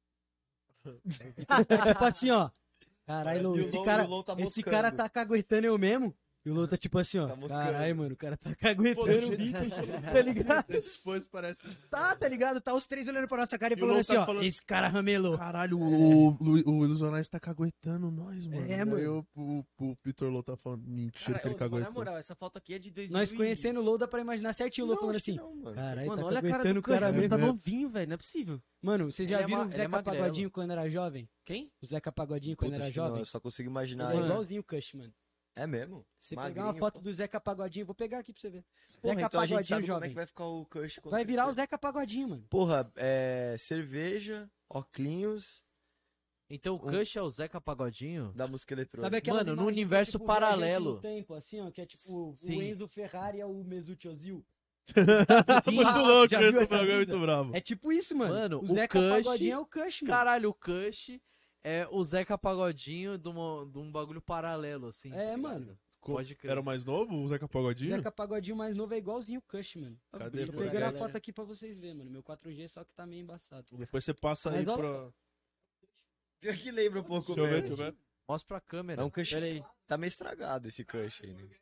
É tipo assim, ó. Caralho, Lô, E o esse Lô- cara, e o Lô tá esse moscando. cara tá caguetando eu mesmo. E o Lô tá tipo assim, ó. Tá moscando. Caralho, mano, o cara tá caguetando Pô, do o jeito Vintage, que- tá ligado? Depois parece. Tá ligado? Tá os três olhando pra nossa cara e E o falando Lô assim, tá ó. falando- Esse cara ramelou. Caralho, o Ilusionais tá caguetando nós, mano. É, Daí mano. o Vitor Lô tá falando mentira Cara, que ele na caguetou. moral, essa foto aqui é de 2000. Nós conhecendo o Lô, dá pra imaginar certinho o Lô Não, falando acho que assim. não, mano. Caralho, Mano, tá olha a cara caguetando do o cara cara, mesmo. tá novinho, velho, não é possível. Mano, vocês já Ele é viram ma- o ele é Zeca magrelo. Pagodinho quando era jovem? Quem? O Zeca Pagodinho quando Puta, era acho que não, jovem? eu só consigo imaginar Ele é ele. igualzinho o Kush, mano. É mesmo? Você Magrinho, pegar uma foto pô. do Zeca Pagodinho, vou pegar aqui pra você ver. Porra, Zeca então a gente Pagodinho sabe como é jovem. que vai ficar o Kush. quando Vai virar o crescer. Zeca Pagodinho, mano. Porra, cerveja, óculos Então o Kush é o Zeca Pagodinho? da música eletrônica. Sabe aquelas Mano, no imagens que universo tipo, viajante paralelo. no tempo, assim, ó, que é tipo Sim. o Enzo Ferrari é o Mesut Ozil. Muito louco, Já viu esse essa bagulho é brisa? muito bravo. É tipo isso, mano. Mano, o o Zeca Kush- Pagodinho é o Kush, mano. Caralho, o Kush é o Zeca Pagodinho de um bagulho paralelo, assim. É, tá mano. ligado? Pode crer. Era o mais novo, o Zeca Pagodinho? Zeca Pagodinho mais novo é igualzinho o Kush, mano. Cadê? Tô Por pegando a galera. foto aqui pra vocês verem, mano. Meu 4G só que tá meio embaçado. Depois você passa aí Mas olha- pra. Pior que lembra um pouco Deixa eu ver, mesmo. deixa eu ver. Mostra pra câmera. É um Kush. Pera aí. Tá meio estragado esse Kush aí, né?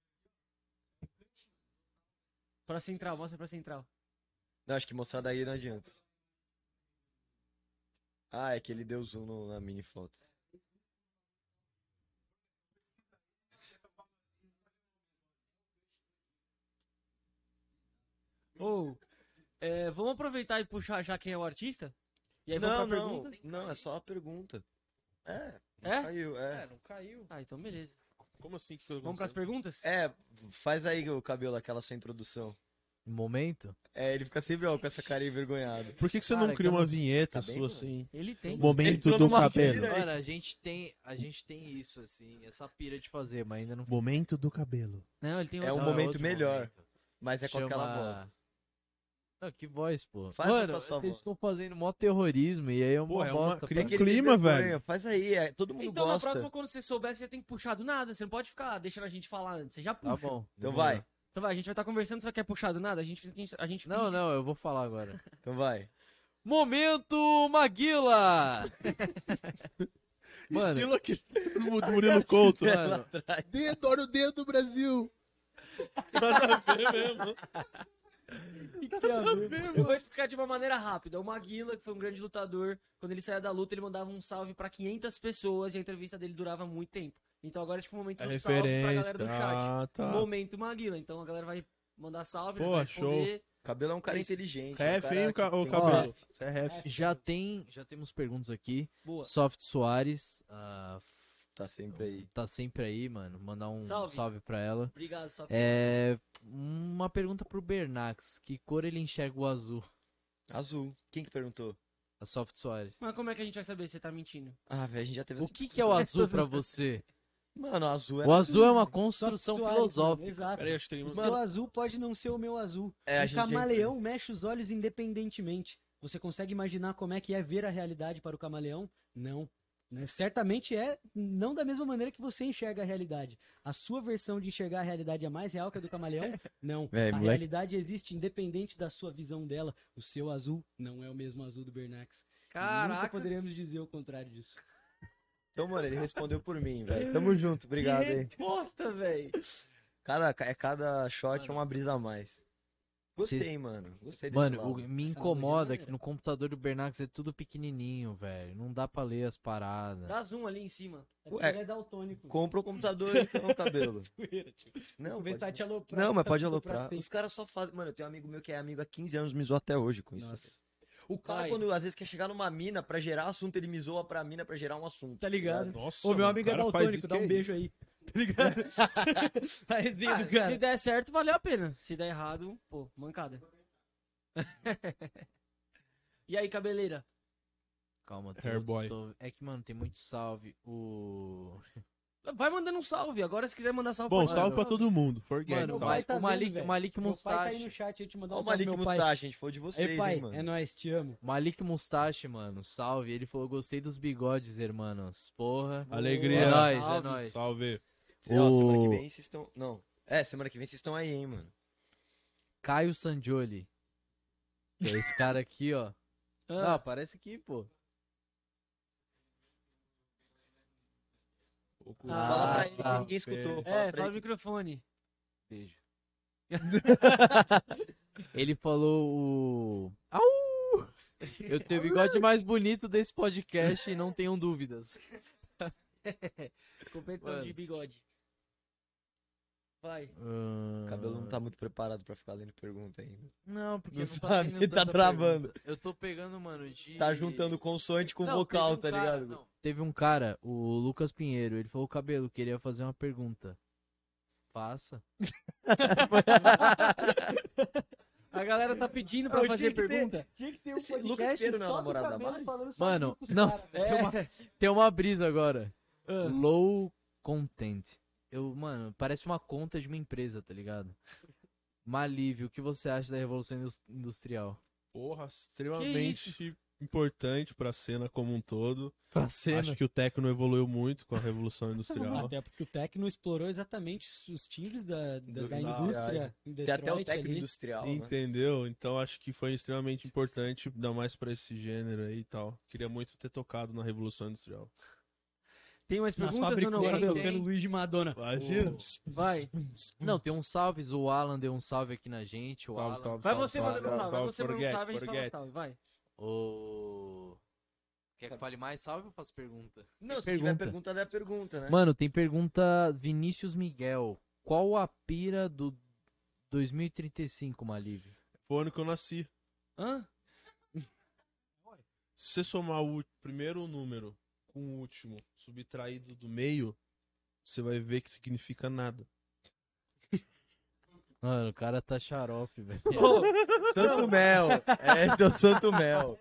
Pra central, mostra pra central. Não, acho que mostrar daí não adianta. Ah, é que ele deu zoom na mini foto. Ou, vamos aproveitar e puxar já quem é o artista? E aí não, vamos pra não, pergunta? não, é só a pergunta. É, É? caiu, É, é. não caiu. Ah, então beleza. Como assim que foi Vamos pras acontecendo? perguntas? É, faz aí o cabelo, aquela sua introdução. No momento? É, ele fica sempre ó, com essa cara envergonhada. Por que você Cara, não que cria eu uma não- vinheta Tá bem, sua mano? assim? Ele tem. Momento Entrou do numa cabelo. fila. Mano, a gente tem isso, assim, essa pira de fazer, mas ainda não Momento do cabelo. Não, ele tem É um Não, momento outro melhor. momento. Mas é com Chama- aquela voz. Não, que voz, pô. Faz Mano, com a sua vocês voz. ficam fazendo mó terrorismo e aí é uma Pô, é uma bosta. cria pra- que- clima, vergonha. velho. Faz aí, todo mundo Então, na gosta. próxima, quando você souber, você já tem que puxar do nada. Você não pode ficar deixando a gente falar antes. Você já Tá puxa. bom. Então demorou. vai, Então vai, a gente vai estar conversando, você quer puxar do nada? A gente Não, finge- não, eu vou falar agora. então vai. Momento Maguila! Mano, Estilo aqui do Murilo Couto. mano, Dedo, olha o dedo do Brasil. Nada a ver mesmo. Eu vou explicar de uma maneira rápida. O Maguila, que foi um grande lutador, quando ele saía da luta, ele mandava um salve pra 500 pessoas e a entrevista dele durava muito tempo. Então agora é tipo um momento É do salve pra galera referência. do chat. Ah, tá. Momento Maguila. Então a galera vai mandar salve, Pô, nós vai responder. Cabelo é um cara Isso. inteligente. Ref, hein, o que o tem- cabelo. Você é ref. Já temos perguntas aqui. Boa. Soft Soares, Tá sempre aí. tá sempre aí, mano. Mandar um Salve. salve pra ela. Obrigado, só Uma pergunta pro Bernax. Que cor ele enxerga o azul? Azul. Quem que perguntou? A Soft Soares. Mas como é que a gente vai saber se você tá mentindo? Ah, velho, a gente já teve O essa que é o azul pra você? Mano, o azul é. O azul é uma Só construção Soares, filosófica. mano, Exato. Peraí, acho que tem O um... seu azul pode não ser o meu azul. É, a Um gente é camaleão mexe os olhos independentemente. Você consegue imaginar como é que é ver a realidade para o camaleão? Não. Né? Certamente é não da mesma maneira que você enxerga a realidade. A sua versão de enxergar a realidade é mais real que a do camaleão? Não. Véi, A moleque. realidade existe independente da sua visão dela. O seu azul não é o mesmo azul do Bernax. Nunca Caraca, poderemos dizer o contrário disso. Então, mano, ele respondeu por mim, velho. Tamo junto, obrigado que aí. resposta, velho. Cada shot é uma brisa a mais. Gostei, mano. Gostei desse Mano, lado. me Essa incomoda analogia é que no computador do Bernax é tudo pequenininho, velho. Não dá pra ler as paradas. Dá zoom ali em cima. É porque Ué, ele é daltônico. Compra o computador então, cabelo. Zoeira, tio. Não, Vê se tá pode... te aloprando, não, mas tá pode tudo aloprar. pra Os caras só fazem. Mano, eu tenho um amigo meu que é amigo há 15 anos, me zoa até hoje com isso. Nossa. O cara, Vai. quando às vezes quer chegar numa mina pra gerar assunto, ele me zoa pra mina pra gerar um assunto. Tá ligado? Nossa, Ô, meu mano, amigo o é cara faz daltônico, isso, dá que um é beijo isso? aí. Tá ligado? A resenha do Se cara. der certo, valeu a pena. Se der errado, pô, mancada. E aí, cabeleira? Calma, Hairboy. É que, mano, tem muito salve. Vai mandando um salve. Agora, se quiser mandar salve Bom, pra salve pra todo mundo. Forget. Mano, tá? o Malik- vendo, velho. o Malik Meu pai tá aí no Mustache. chat, eu te mandar Olha um o salve, Malik meu pai. Mustache, a gente falou de vocês, Ei, pai, hein, mano. é nóis, te amo. Malik Mustache, mano, salve. Ele falou, gostei dos bigodes, hermanos. Porra. Alegria. É nóis, é Salve. nóis. Salve. Ó, semana que O- vem vocês estão... Não. É, semana que vem vocês estão aí, hein, mano. Caio Sangioli. Que é esse cara aqui, ó. Não, Ah, aparece aqui, pô. Fala pra ele que tá. ninguém escutou. Fala é, pra fala no ele que... microfone. Beijo. Ele falou o. Au! Eu tenho o bigode mais bonito desse podcast e não tenham dúvidas. Competição Mano. de bigode. Vai. O cabelo não tá muito preparado pra ficar lendo pergunta ainda. Não, porque Não não tá sabe, tendo ele tá tanta travando. pergunta. Eu tô pegando, mano, de. Tá juntando consoante com Não, vocal, teve tá um cara- ligado? não, teve um cara, o Lucas Pinheiro, ele falou: cabelo, queria fazer uma pergunta. Faça. A galera tá pedindo pra Eu fazer tinha que ter- pergunta. Tinha que ter um Esse Lucas podcast Pinheiro não é só do namorado da cabelo Mari? falando Mano, sozinho com os não, caras, velho. tem uma brisa agora. Ah. Low content. Mano, parece uma conta de uma empresa, tá ligado? Malívio, o que você acha da Revolução Industrial? Porra, extremamente importante pra cena como um todo. Pra cena. Acho que o techno evoluiu muito com a Revolução Industrial. Até porque o Tecno explorou exatamente os timbres da Da indústria. em Tem até o Detroit técnico ali. industrial, né? Entendeu? Então acho que foi extremamente importante, ainda mais pra esse gênero aí e tal. Queria muito ter tocado na Revolução Industrial. Tem mais Nas perguntas ou não, fabriconas cabelo? tocando Luiz de Madonna. Imagina. Vai. Não, tem uns salves. O Alan deu um salve aqui na gente. O Salve, Alan. salve, Vai salve, você salve, mandando um salve. Vai salve, você mandando um forget, salve, a gente fala forget. salve. Vai. O... Quer que fale mais salve ou faço pergunta? Não, se Pergunta. tiver pergunta, dá pergunta, né? Mano, tem pergunta Vinícius Miguel. Qual a pira do 2035, Malívio? Foi o ano que eu nasci. Hã? Se você somar o primeiro número com o último subtraído do meio, você vai ver que significa nada. Mano, o cara tá xarope, velho. Santo Mel. Esse é o Santo Mel.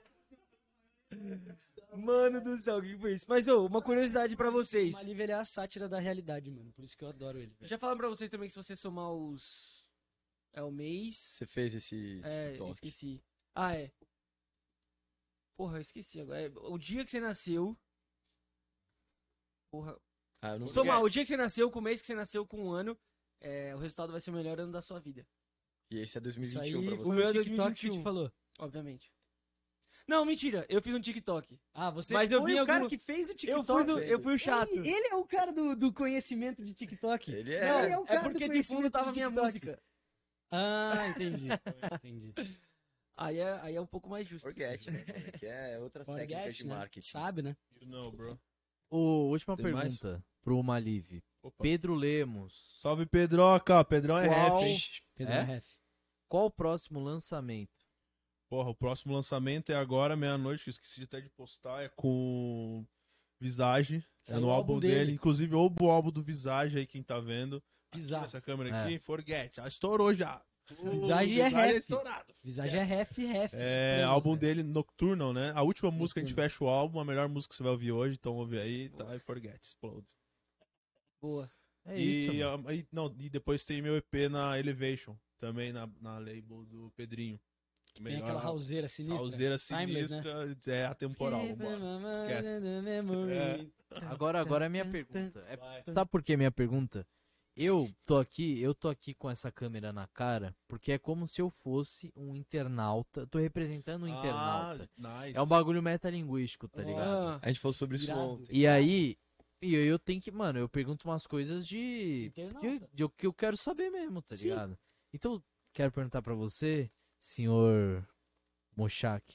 Mano do céu, o que foi isso? Mas, ô, uma curiosidade pra vocês. Malívio, ele é a sátira da realidade, mano. Por isso que eu adoro ele. velho. Já falaram pra vocês também que se você somar os... É o mês... Você fez esse É, TikTok. esqueci. Ah, é. Porra, eu esqueci agora. É, o dia que você nasceu... Porra. Ah, eu não Somar o dia que você nasceu com o mês que você nasceu com um ano, o resultado vai ser o melhor ano da sua vida. E esse é Isso 2021 aí pra foi você. O meu é o TikTok que 2021. te falou. Obviamente. Não, mentira. Eu fiz um TikTok. Ah, você Mas eu foi vi o cara algum- que fez o Eu TikTok. fui o chato. Ele é o cara do conhecimento de TikTok. Ele é. Não, ele é o É cara porque do de fundo conhecimento tava de minha TikTok. música. Ah, entendi. Entendi. Aí é um pouco mais justo. Forget, né? Que é outras técnicas de Forget, né? marketing. Sabe, né? You know, bro. Última Tem mais? pergunta. pro Malive. Opa. Pedro Lemos. Salve, Pedroca. Pedrão é Qual- rap, hein? Pedro É? Ref. Qual o próximo lançamento? Porra, o próximo lançamento é agora, meia-noite. Esqueci até de postar. É com Visage. É Saiu no o álbum álbum dele. dele. Inclusive, o álbum do Visage aí, quem tá vendo. Bizarro. Essa câmera É. aqui, Forget. Já estourou já. Visage é rap. estourado. Visagem é Ref. É, Supremos, álbum velho. dele, Nocturnal, né? A última música a gente Nocturnal. fecha o álbum, a melhor música que você vai ouvir hoje, então ouve aí, tá? E Forget, Explode. Boa. É isso, mano. E depois tem meu EP na Elevation, também na label do Pedrinho. Tem aquela houseira sinistra. Salzeira Timeless, né? sinistra, é atemporal, vambora. Esquece. Agora é minha pergunta. Sabe por que minha pergunta? Eu tô aqui com essa câmera na cara, porque é como se eu fosse um internauta. Tô representando um internauta. Nice. É um bagulho metalinguístico, tá ligado? Ah, A gente falou sobre isso Irado. ontem. E aí, eu tenho que, mano, eu pergunto umas coisas Internauta. que eu quero saber mesmo, tá Sim. ligado? Então, quero perguntar pra você, senhor Mochak,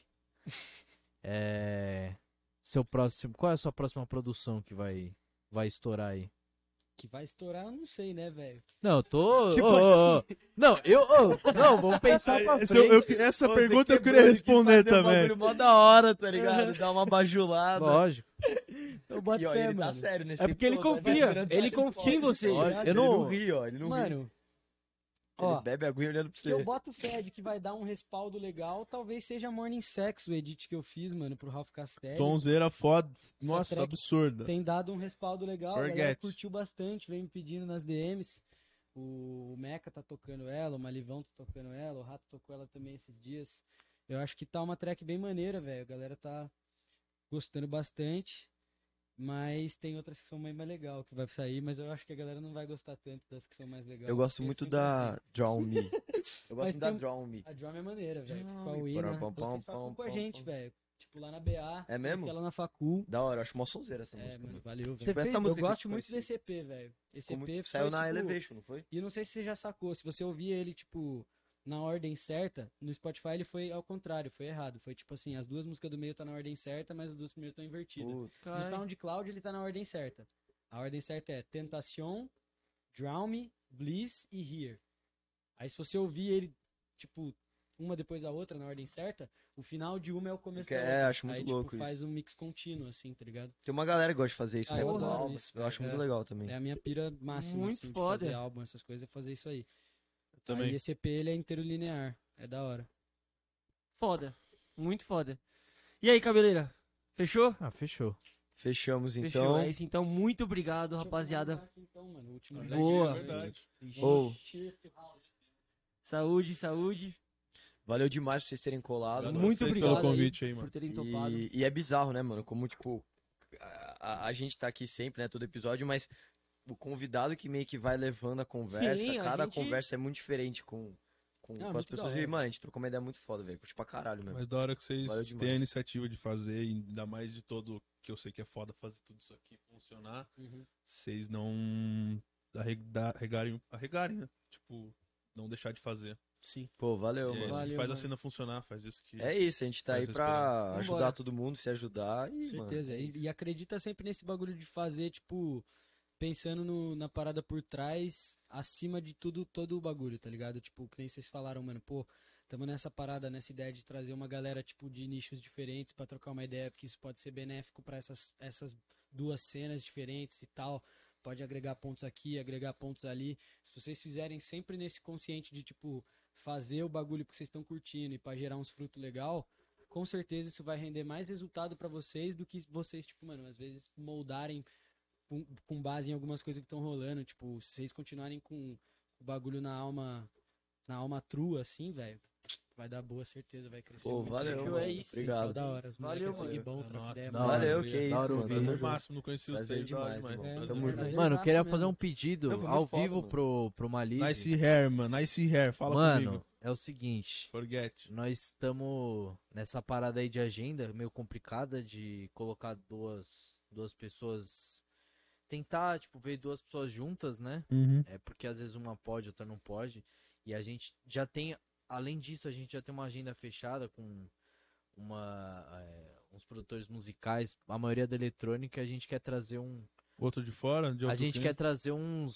qual é a sua próxima produção que vai estourar aí? Que vai estourar, eu não sei, né, velho? Não, eu tô. Tipo Não, não, vamos pensar pra frente. Essa Você pergunta eu quebrou queria de responder fazer um também. bagulho mó da hora, tá ligado? Dar uma bajulada. Lógico. Eu boto E ó, fé, ele tá mano. sério nesse É tempo porque ele todo, né? confia, Esperando ele sair do confia em pódio, você. tá Lógico, ligado? eu Ele não- não ri, ó. Ele não ri. Mano, ó, Ele bebe aguinha olhando pra que eu você. boto fé de que vai dar um respaldo legal, talvez seja Morning Sex, o edit que eu fiz, mano, pro Ralph Castelli. Tonzeira foda. Nossa, track absurda. Tem dado um respaldo legal, a galera Forget. curtiu bastante, vem me pedindo nas DMs. O Meca tá tocando ela, o Malivão tá tocando ela, o Rato tocou ela também esses dias. Eu acho que tá uma track bem maneira, velho. A galera tá gostando bastante. Mas tem outras que são bem mais legal que vai sair, mas eu acho que a galera não vai gostar tanto das que são mais legais. Eu gosto porque muito sempre da assim. Draw Me. Eu gosto Mas muito da tem- Draw Me. A Drum é maneira, velho. Drum Com a Me, Wina, pam, ela pam, fez facu com a pam, gente, pam. velho. Tipo, lá na BA. É mesmo? Ela na facu. Da hora, eu acho mó sonzeira essa É, música. mano, mano. valeu, Você velho. Foi essa fez- música Eu que eu gosto te muito conheci. desse EP, velho. Esse Ficou EP muito- foi, Saiu na tipo, Elevation, não foi? E não sei se você já sacou, se você ouvir ele, tipo, na ordem certa, no Spotify ele foi ao contrário, foi errado. Foi tipo assim, as duas músicas do meio tá na ordem certa, mas as duas primeiras estão invertidas. Putz. No SoundCloud ele tá na ordem certa. A ordem certa é Tentacion, Drown Me, Bliss e Here. Aí se você ouvir ele, tipo, uma depois da outra, na ordem certa, o final de uma é o começo da outra. Acho muito Aí, louco tipo, faz isso. um mix contínuo, assim, tá ligado? Tem uma galera que gosta de fazer isso, Ah, né? eu com adoro álbuns. isso, Eu acho velho. muito legal também. É a minha pira máxima, Muito assim, de foda. fazer álbum, essas coisas, é fazer isso aí. Também. Aí esse EP, ele é inteiro linear. É da hora. foda. Muito foda. E aí, cabeleira? Fechou? Ah, fechou. Fechamos Fechou. então. É isso, então. Muito obrigado, rapaziada. Deixa eu finalizar aqui, então, mano, o último Boa. É verdade. Ô, Cheers to house. Saúde, saúde. valeu demais por vocês terem colado. Valeu mano. Muito vocês obrigado pelo convite aí, por mano. terem topado. E é bizarro, né, mano? Como, tipo, a gente tá aqui sempre, né, todo episódio, mas o convidado que meio que vai levando a conversa, Sim, a cada gente- conversa é muito diferente com as muito da pessoas. hora. E, mano, a gente trocou uma ideia muito foda, velho. Curti pra caralho mesmo. Mas da hora que vocês Valeu têm a demais. iniciativa de fazer, e ainda mais de todo que eu sei que é foda fazer tudo isso aqui funcionar, vocês não arregarem, né? Tipo, não deixar de fazer. Sim. Pô, valeu, E é mano. isso que Valeu, faz a mano. cena funcionar, faz isso que. É isso, a gente tá Faz aí respirar. pra Vambora. ajudar todo mundo, se ajudar e, Com mano, certeza. é E, isso. e acredita sempre nesse bagulho de fazer, tipo, pensando na parada por trás, acima de tudo, todo o bagulho, tá ligado? Tipo, que nem vocês falaram, mano, pô, tamo nessa parada, nessa ideia de trazer uma galera, tipo, de nichos diferentes pra trocar uma ideia, porque isso pode ser benéfico pra essas duas cenas diferentes e tal. Pode agregar pontos aqui, agregar pontos ali. Se vocês fizerem sempre nesse consciente de, tipo, fazer o bagulho porque vocês estão curtindo e pra gerar uns frutos legal, com certeza isso vai render mais resultado pra vocês do que vocês, tipo, mano, às vezes moldarem com base em algumas coisas que estão rolando. Tipo, se vocês continuarem com o bagulho na alma true, assim, velho, vai dar boa certeza, vai crescer. Pô, muito. valeu, Fechou, mano. é isso. Obrigado. Da hora. Os Valeu, moleques é sangue mano. bom, É troca nóis. ideia, Da mano. hora. Valeu, que Da isso, hora mano. ouvir. Tamo No junto. máximo, não conheci os Prazer três, da hora demais, demais. mano. É, Tamo mano, junto. prazer. Mano, eu queria Prazer fazer um mesmo. pedido Não, foi ao muito foda, vivo mano. pro Malive. Nice hair, mano. Nice hair. Fala Mano, comigo. é o seguinte. Forget. Nós estamos nessa parada aí de agenda meio complicada de colocar duas pessoas. Tentar, tipo, ver duas pessoas juntas, né? É porque às vezes uma pode, outra não pode. E a gente já tem, além disso, a gente já tem uma agenda fechada com uns produtores musicais, a maioria da eletrônica. A gente quer trazer Outro de fora? De A outro gente clima? quer trazer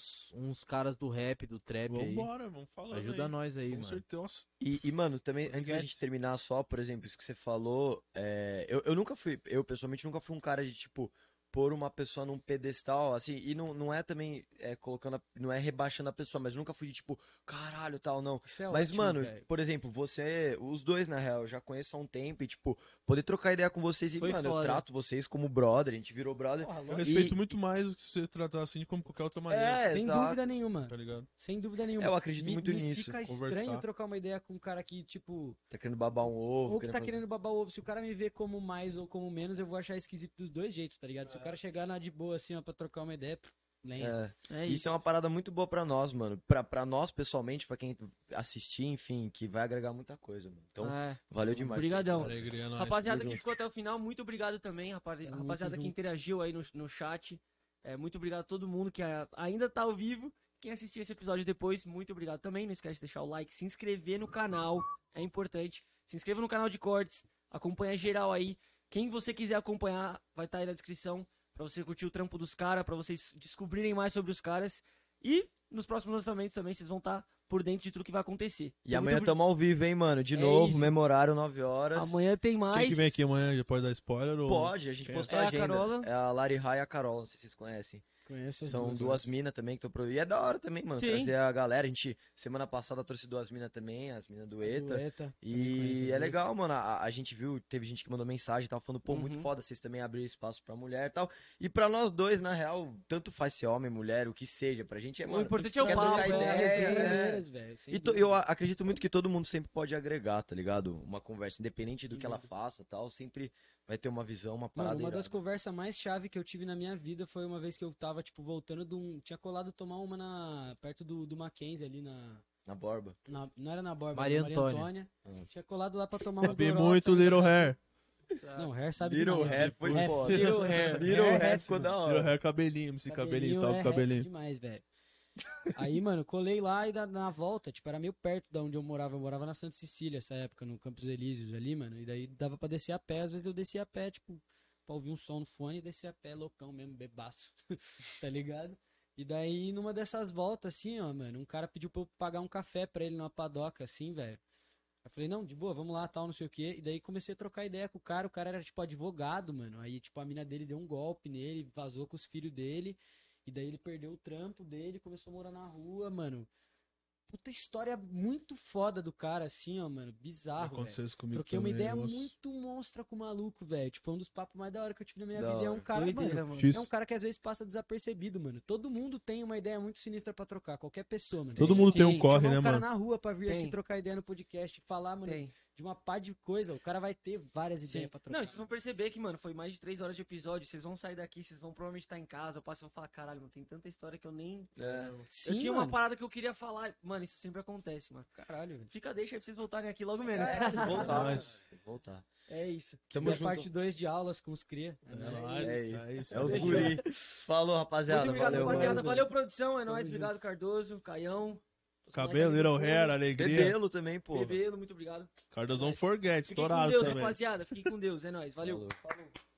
uns caras do rap, do trap aí. Vambora, vamos falar. Ajuda nós aí, Com mano. certeza. Nossa, Mano, também, antes da Obrigado. gente terminar só, por exemplo, isso que você falou, eu nunca fui, eu pessoalmente nunca fui um cara de, tipo, pôr uma pessoa num pedestal, assim, e não é também colocando, não é rebaixando a pessoa, mas nunca fui de, tipo, caralho, tal, não. Isso é Mas, ótimo, mano, velho. por exemplo, os dois, na real, eu já conheço há um tempo e, tipo, poder trocar ideia com vocês e, Foi mano, eu foda. trato vocês como brother, a gente virou brother. eu respeito muito mais do que se você tratar assim como qualquer outra maneira. Sem exato, dúvida nenhuma. Tá ligado? Sem dúvida nenhuma. Eu acredito muito me nisso, Fica conversar. estranho trocar uma ideia com um cara que, tipo, Tá querendo babar um ovo. ou que tá fazer- querendo babar ovo. Se o cara me vê como mais ou como menos, eu vou achar esquisito dos dois jeitos, tá ligado? Se o cara chegar na de boa, assim, ó, pra trocar uma ideia, lenha. É. Isso é uma parada muito boa pra nós, mano. Pra nós, pessoalmente, pra quem assistir, enfim, que vai agregar muita coisa, mano. Então, É. valeu demais. Obrigadão. Alegria, nós. Rapaziada tamo que junto. ficou até o final, muito obrigado também, rapaziada que junto. interagiu aí no chat. Muito obrigado a todo mundo que ainda tá ao vivo. Quem assistiu esse episódio depois, muito obrigado também. Não esquece de deixar o like, se inscrever no canal, é importante. Se inscreva no canal de cortes, acompanha geral aí. Quem você quiser acompanhar, vai estar aí na descrição pra você curtir o trampo dos caras, pra vocês descobrirem mais sobre os caras. E nos próximos lançamentos também, vocês vão estar por dentro de tudo que vai acontecer. E amanhã tamo ao vivo, hein, mano? De novo, isso. mesmo horário, 9 horas. Amanhã tem mais. Quem que vem aqui amanhã? Já pode dar spoiler? Ou... Pode, a gente Quem postou é? a É a agenda. Carola. É a Lari Rai e a Carol, não sei se vocês conhecem. Conheço as São duas minas também que estão pro. E é da hora também, mano. Sim. Trazer a galera. A gente, semana passada, trouxe duas minas também, as minas do ETA. Também E conheço é os dois. legal, mano. A gente viu, teve gente que mandou mensagem, tava falando, pô, muito Uhum. foda vocês também abrir espaço pra mulher e tal. E pra nós dois, na real, tanto faz ser homem, mulher, o que seja, pra gente é, O mano. importante é o quer papo, trocar é a ideia, resenha, é. velho. sem E dúvida. eu acredito muito que todo mundo sempre pode agregar, tá ligado? Uma conversa, independente do que ela faça tal, sempre vai ter uma visão, uma parada. Mano, uma das irada. conversas mais chave que eu tive na minha vida foi uma vez que eu tava, tipo, voltando de um. Tinha colado tomar uma perto do Mackenzie ali Na borba. não era na Borba, Maria era na Antônia. Tinha colado lá pra tomar uma Sabe muito Little Hair. Não, Hair sabe Little demais. Hair foi Rap, foda. Little Hair. Little Hair, Hair ficou da Little hora. Hair cabelinho, MC cabelinho, salve é cabelinho. rap demais, velho. Aí, mano, colei lá e na volta, tipo, era meio perto da onde eu morava na Santa Cecília, essa época, no Campos Elíseos ali, mano, e daí dava pra descer a pé, às vezes eu descia a pé, tipo, pra ouvir um som no fone e descia a pé, loucão mesmo, bebaço, tá ligado? E daí, numa dessas voltas, assim, ó, mano, um cara pediu pra eu pagar um café pra ele numa padoca, assim, velho. Eu falei, não, de boa, vamos lá, tal, não sei o quê. E daí comecei a trocar ideia com o cara era, tipo, advogado, mano. Aí, tipo, a mina dele deu um golpe nele, vazou com os filhos dele. E daí ele perdeu o trampo dele, começou a morar na rua, mano. Puta história muito foda do cara, assim, ó, mano. Bizarro, velho. Aconteceu isso comigo Troquei uma também, ideia nossa. muito monstra com o maluco, velho. Tipo, foi um dos papos mais da hora que eu tive na minha Da vida. E é um hora. cara, Doideira, mano. mano. É um cara que às vezes passa desapercebido, mano. Todo mundo tem uma ideia muito sinistra pra trocar. Qualquer pessoa, mano. Todo mundo tem um Sim, corre, Chamar né, um cara mano? na rua pra vir Tem. aqui trocar ideia no podcast e falar, mano, Tem. de uma pá de coisa. O cara vai ter várias Sim. ideias pra trocar. Não, e vocês vão perceber que, mano, foi mais de 3 horas de episódio. Vocês vão sair daqui, vocês vão provavelmente estar em casa. Eu passo e vou falar, caralho, mano, tem tanta história que eu nem. Sim, eu tinha mano. uma parada que eu queria falar. Mano, isso sempre acontece, mano. Caralho, velho. Fica, deixa aí pra vocês voltarem aqui logo menos. Tem que voltar, Mas- mano. Tem que voltar. É isso. Tamo Quiser junto. parte 2 de aulas com os cria. É nóis, É isso. isso. É os Beijo. guri. Falou, rapaziada. Muito obrigado, Valeu, rapaziada. mano. Valeu, produção. É nóis. junto. Obrigado, Cardoso, Caião. Os Cabelo, moleques Little ali do Hair, fundo. alegria. Bebelo também, pô. Bebelo, muito obrigado. Cardoso Nice. Forget, Fiquem com estourado Deus, também. rapaziada. Fiquem com Deus. É nóis. Valeu. Falou. Falou.